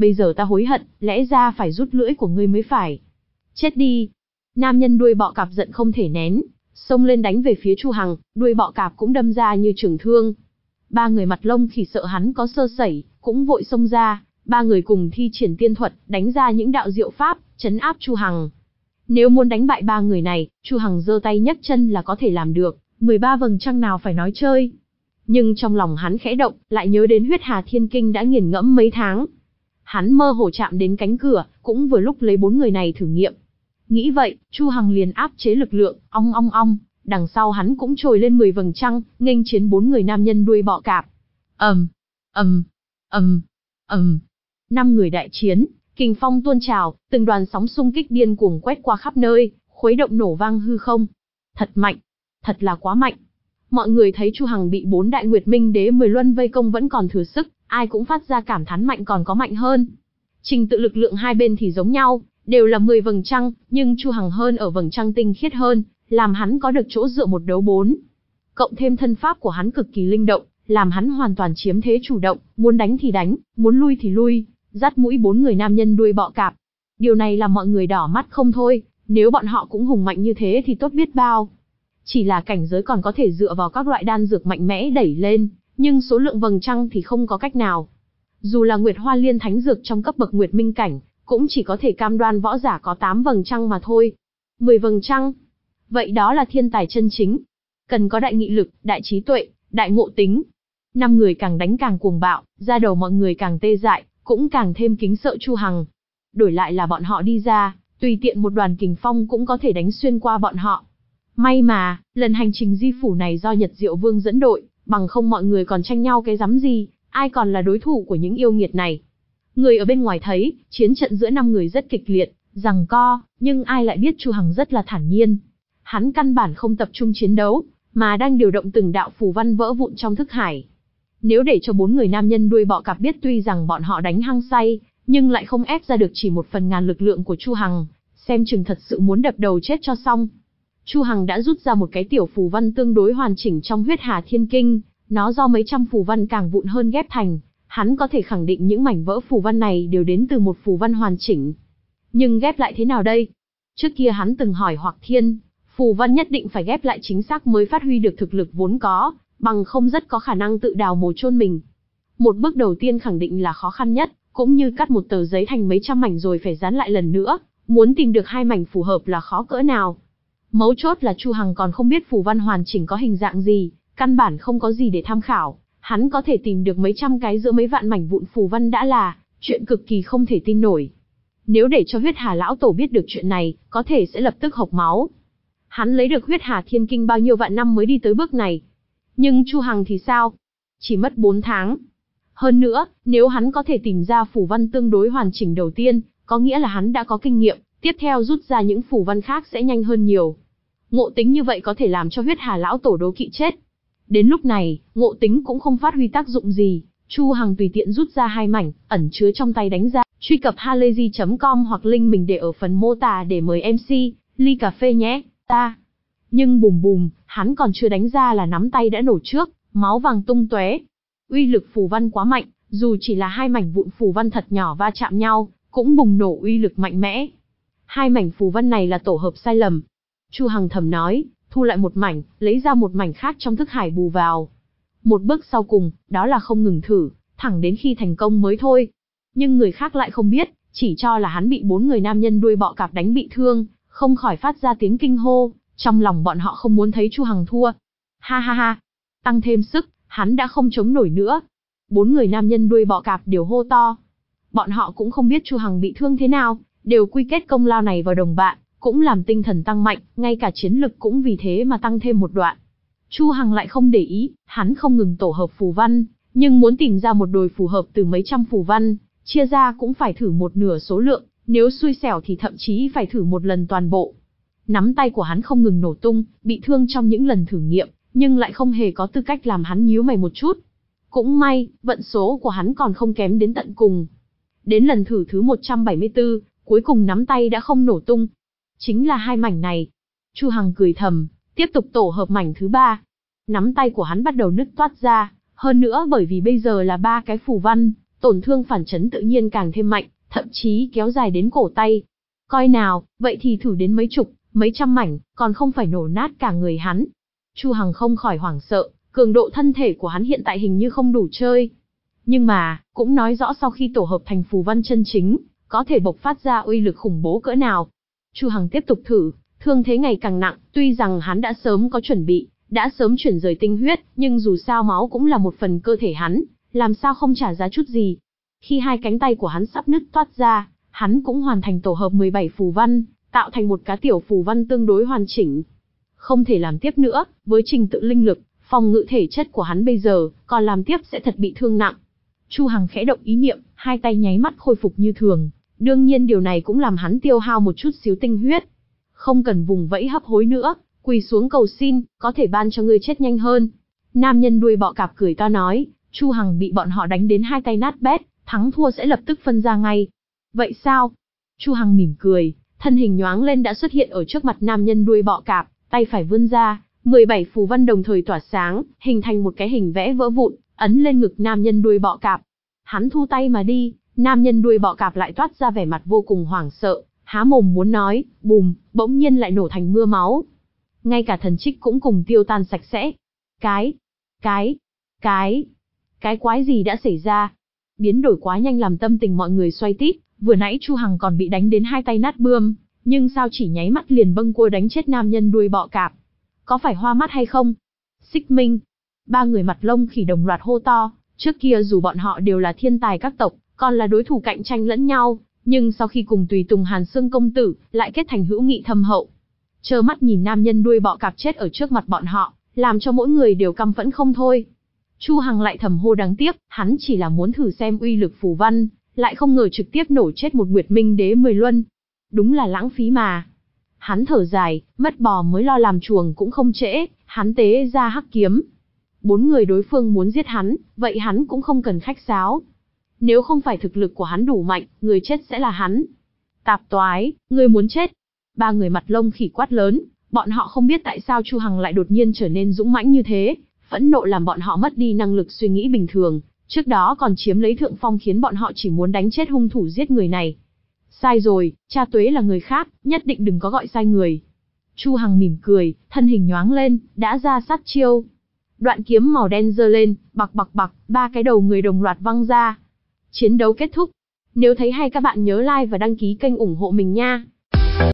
Bây giờ ta hối hận, lẽ ra phải rút lưỡi của ngươi mới phải. Chết đi. Nam nhân đuôi bọ cạp giận không thể nén, xông lên đánh về phía Chu Hằng, đuôi bọ cạp cũng đâm ra như trường thương. Ba người mặt lông khỉ sợ hắn có sơ sẩy, cũng vội xông ra, ba người cùng thi triển tiên thuật, đánh ra những đạo diệu pháp, trấn áp Chu Hằng. Nếu muốn đánh bại ba người này, Chu Hằng giơ tay nhấc chân là có thể làm được, 13 vầng trăng nào phải nói chơi. Nhưng trong lòng hắn khẽ động, lại nhớ đến huyết hà thiên kinh đã nghiền ngẫm mấy tháng. Hắn mơ hồ chạm đến cánh cửa, cũng vừa lúc lấy 4 người này thử nghiệm. Nghĩ vậy, Chu Hằng liền áp chế lực lượng, ong ong ong, đằng sau hắn cũng trồi lên 10 vầng trăng, nghênh chiến 4 người nam nhân đuôi bọ cạp. ầm, ầm, ầm, ầm. 5 người đại chiến, kình phong tuôn trào, từng đoàn sóng xung kích điên cuồng quét qua khắp nơi, khuấy động nổ vang hư không. Thật mạnh, thật là quá mạnh. Mọi người thấy Chu Hằng bị 4 đại nguyệt minh đế 10 luân vây công vẫn còn thừa sức, ai cũng phát ra cảm thán mạnh còn có mạnh hơn. Trình tự lực lượng hai bên thì giống nhau, đều là 10 vầng trăng, nhưng Chu Hằng hơn ở vầng trăng tinh khiết hơn, làm hắn có được chỗ dựa một đấu 4. Cộng thêm thân pháp của hắn cực kỳ linh động, làm hắn hoàn toàn chiếm thế chủ động, muốn đánh thì đánh, muốn lui thì lui, dắt mũi 4 người nam nhân đuôi bọ cạp. Điều này làm mọi người đỏ mắt không thôi, nếu bọn họ cũng hùng mạnh như thế thì tốt biết bao. Chỉ là cảnh giới còn có thể dựa vào các loại đan dược mạnh mẽ đẩy lên, nhưng số lượng vầng trăng thì không có cách nào. Dù là Nguyệt Hoa Liên thánh dược trong cấp bậc Nguyệt Minh cảnh, cũng chỉ có thể cam đoan võ giả có 8 vầng trăng mà thôi. 10 vầng trăng. Vậy đó là thiên tài chân chính. Cần có đại nghị lực, đại trí tuệ, đại ngộ tính. 5 người càng đánh càng cuồng bạo, da đầu mọi người càng tê dại, cũng càng thêm kính sợ Chu Hằng. Đổi lại là bọn họ đi ra, tùy tiện một đoàn kình phong cũng có thể đánh xuyên qua bọn họ. May mà, lần hành trình di phủ này do Nhật Diệu Vương dẫn đội, bằng không mọi người còn tranh nhau cái rắm gì, ai còn là đối thủ của những yêu nghiệt này. Người ở bên ngoài thấy, chiến trận giữa 5 người rất kịch liệt, giằng co, nhưng ai lại biết Chu Hằng rất là thản nhiên. Hắn căn bản không tập trung chiến đấu, mà đang điều động từng đạo phù văn vỡ vụn trong thức hải. Nếu để cho 4 người nam nhân đuôi bọ cạp biết tuy rằng bọn họ đánh hăng say, nhưng lại không ép ra được chỉ 1/1000 lực lượng của Chu Hằng, xem chừng thật sự muốn đập đầu chết cho xong. Chu Hằng đã rút ra một cái tiểu phù văn tương đối hoàn chỉnh trong huyết hà thiên kinh, nó do mấy trăm phù văn càng vụn hơn ghép thành, hắn có thể khẳng định những mảnh vỡ phù văn này đều đến từ một phù văn hoàn chỉnh. Nhưng ghép lại thế nào đây? Trước kia hắn từng hỏi Hoặc Thiên, phù văn nhất định phải ghép lại chính xác mới phát huy được thực lực vốn có, bằng không rất có khả năng tự đào mồ chôn mình. Một bước đầu tiên khẳng định là khó khăn nhất, cũng như cắt một tờ giấy thành mấy trăm mảnh rồi phải dán lại lần nữa, muốn tìm được 2 mảnh phù hợp là khó cỡ nào. Mấu chốt là Chu Hằng còn không biết phù văn hoàn chỉnh có hình dạng gì, căn bản không có gì để tham khảo, hắn có thể tìm được mấy trăm cái giữa mấy vạn mảnh vụn phù văn đã là chuyện cực kỳ không thể tin nổi. Nếu để cho huyết hà lão tổ biết được chuyện này, có thể sẽ lập tức hộc máu. Hắn lấy được huyết hà thiên kinh bao nhiêu vạn năm mới đi tới bước này. Nhưng Chu Hằng thì sao? Chỉ mất 4 tháng. Hơn nữa, nếu hắn có thể tìm ra phù văn tương đối hoàn chỉnh đầu tiên, có nghĩa là hắn đã có kinh nghiệm, tiếp theo rút ra những phù văn khác sẽ nhanh hơn nhiều. Ngộ tính như vậy có thể làm cho huyết hà lão tổ đố kỵ chết. Đến lúc này, ngộ tính cũng không phát huy tác dụng gì, Chu Hằng tùy tiện rút ra 2 mảnh, ẩn chứa trong tay đánh ra. Truy cập halayzi.com hoặc link mình để ở phần mô tả để mời MC, ly cà phê nhé, ta. Nhưng bùm bùm, hắn còn chưa đánh ra là nắm tay đã nổ trước, máu vàng tung tóe. Uy lực phù văn quá mạnh, dù chỉ là 2 mảnh vụn phù văn thật nhỏ va chạm nhau, cũng bùng nổ uy lực mạnh mẽ. 2 mảnh phù văn này là tổ hợp sai lầm. Chu Hằng thầm nói, thu lại một mảnh, lấy ra một mảnh khác trong thức hải bù vào. Một bước sau cùng, đó là không ngừng thử, thẳng đến khi thành công mới thôi. Nhưng người khác lại không biết, chỉ cho là hắn bị 4 người nam nhân đuôi bọ cạp đánh bị thương, không khỏi phát ra tiếng kinh hô, trong lòng bọn họ không muốn thấy Chu Hằng thua. Ha ha ha, tăng thêm sức, hắn đã không chống nổi nữa. 4 người nam nhân đuôi bọ cạp đều hô to. Bọn họ cũng không biết Chu Hằng bị thương thế nào, đều quy kết công lao này vào đồng bạn, cũng làm tinh thần tăng mạnh, ngay cả chiến lực cũng vì thế mà tăng thêm một đoạn. Chu Hằng lại không để ý, hắn không ngừng tổ hợp phù văn, nhưng muốn tìm ra một đồi phù hợp từ mấy trăm phù văn, chia ra cũng phải thử một nửa số lượng, nếu xui xẻo thì thậm chí phải thử một lần toàn bộ. Nắm tay của hắn không ngừng nổ tung, bị thương trong những lần thử nghiệm, nhưng lại không hề có tư cách làm hắn nhíu mày một chút. Cũng may, vận số của hắn còn không kém đến tận cùng. Đến lần thử thứ 174, cuối cùng nắm tay đã không nổ tung. Chính là 2 mảnh này. Chu Hằng cười thầm, tiếp tục tổ hợp mảnh thứ 3. Nắm tay của hắn bắt đầu nứt toát ra, hơn nữa bởi vì bây giờ là 3 cái phù văn, tổn thương phản chấn tự nhiên càng thêm mạnh, thậm chí kéo dài đến cổ tay. Coi nào, vậy thì thử đến mấy chục, mấy trăm mảnh, còn không phải nổ nát cả người hắn. Chu Hằng không khỏi hoảng sợ, cường độ thân thể của hắn hiện tại hình như không đủ chơi. Nhưng mà, cũng nói rõ sau khi tổ hợp thành phù văn chân chính, có thể bộc phát ra uy lực khủng bố cỡ nào. Chu Hằng tiếp tục thử, thương thế ngày càng nặng, tuy rằng hắn đã sớm có chuẩn bị, đã sớm chuyển rời tinh huyết, nhưng dù sao máu cũng là một phần cơ thể hắn, làm sao không trả giá chút gì. Khi hai cánh tay của hắn sắp nứt toát ra, hắn cũng hoàn thành tổ hợp 17 phù văn, tạo thành một cá tiểu phù văn tương đối hoàn chỉnh. Không thể làm tiếp nữa, với trình tự linh lực, phòng ngự thể chất của hắn bây giờ, còn làm tiếp sẽ thật bị thương nặng. Chu Hằng khẽ động ý niệm, hai tay nháy mắt khôi phục như thường. Đương nhiên điều này cũng làm hắn tiêu hao một chút xíu tinh huyết. Không cần vùng vẫy hấp hối nữa, quỳ xuống cầu xin, có thể ban cho ngươi chết nhanh hơn. Nam nhân đuôi bọ cạp cười to nói, Chu Hằng bị bọn họ đánh đến hai tay nát bét, thắng thua sẽ lập tức phân ra ngay. Vậy sao? Chu Hằng mỉm cười, thân hình nhoáng lên đã xuất hiện ở trước mặt nam nhân đuôi bọ cạp, tay phải vươn ra, 17 phù văn đồng thời tỏa sáng, hình thành một cái hình vẽ vỡ vụn, ấn lên ngực nam nhân đuôi bọ cạp. Hắn thu tay mà đi, nam nhân đuôi bọ cạp lại toát ra vẻ mặt vô cùng hoảng sợ, há mồm muốn nói, bùm, bỗng nhiên lại nổ thành mưa máu. Ngay cả thần trích cũng cùng tiêu tan sạch sẽ. Cái quái gì đã xảy ra? Biến đổi quá nhanh làm tâm tình mọi người xoay tít, vừa nãy Chu Hằng còn bị đánh đến hai tay nát bươm, nhưng sao chỉ nháy mắt liền bâng quơ đánh chết nam nhân đuôi bọ cạp? Có phải hoa mắt hay không? Xích Minh. Ba người mặt lông khỉ đồng loạt hô to, trước kia dù bọn họ đều là thiên tài các tộc, còn là đối thủ cạnh tranh lẫn nhau, nhưng sau khi cùng tùy tùng Hàn Xương công tử, lại kết thành hữu nghị thâm hậu. Trơ mắt nhìn nam nhân đuôi bọ cạp chết ở trước mặt bọn họ, làm cho mỗi người đều căm phẫn không thôi. Chu Hằng lại thầm hô đáng tiếc, hắn chỉ là muốn thử xem uy lực phù văn, lại không ngờ trực tiếp nổ chết một Nguyệt Minh Đế 10 luân. Đúng là lãng phí mà. Hắn thở dài, mất bò mới lo làm chuồng cũng không trễ, hắn tế ra hắc kiếm. 4 người đối phương muốn giết hắn, vậy hắn cũng không cần khách sáo. Nếu không phải thực lực của hắn đủ mạnh, người chết sẽ là hắn. Tạp toái, người muốn chết. Ba người mặt lông khỉ quát lớn, bọn họ không biết tại sao Chu Hằng lại đột nhiên trở nên dũng mãnh như thế, phẫn nộ làm bọn họ mất đi năng lực suy nghĩ bình thường, trước đó còn chiếm lấy thượng phong khiến bọn họ chỉ muốn đánh chết hung thủ giết người này. Sai rồi, cha Tuế là người khác, nhất định đừng có gọi sai người. Chu Hằng mỉm cười, thân hình nhoáng lên, đã ra sát chiêu. Đoạn kiếm màu đen giơ lên, bạc bạc bạc, ba cái đầu người đồng loạt văng ra. Chiến đấu kết thúc. Nếu thấy hay các bạn nhớ like và đăng ký kênh ủng hộ mình nha.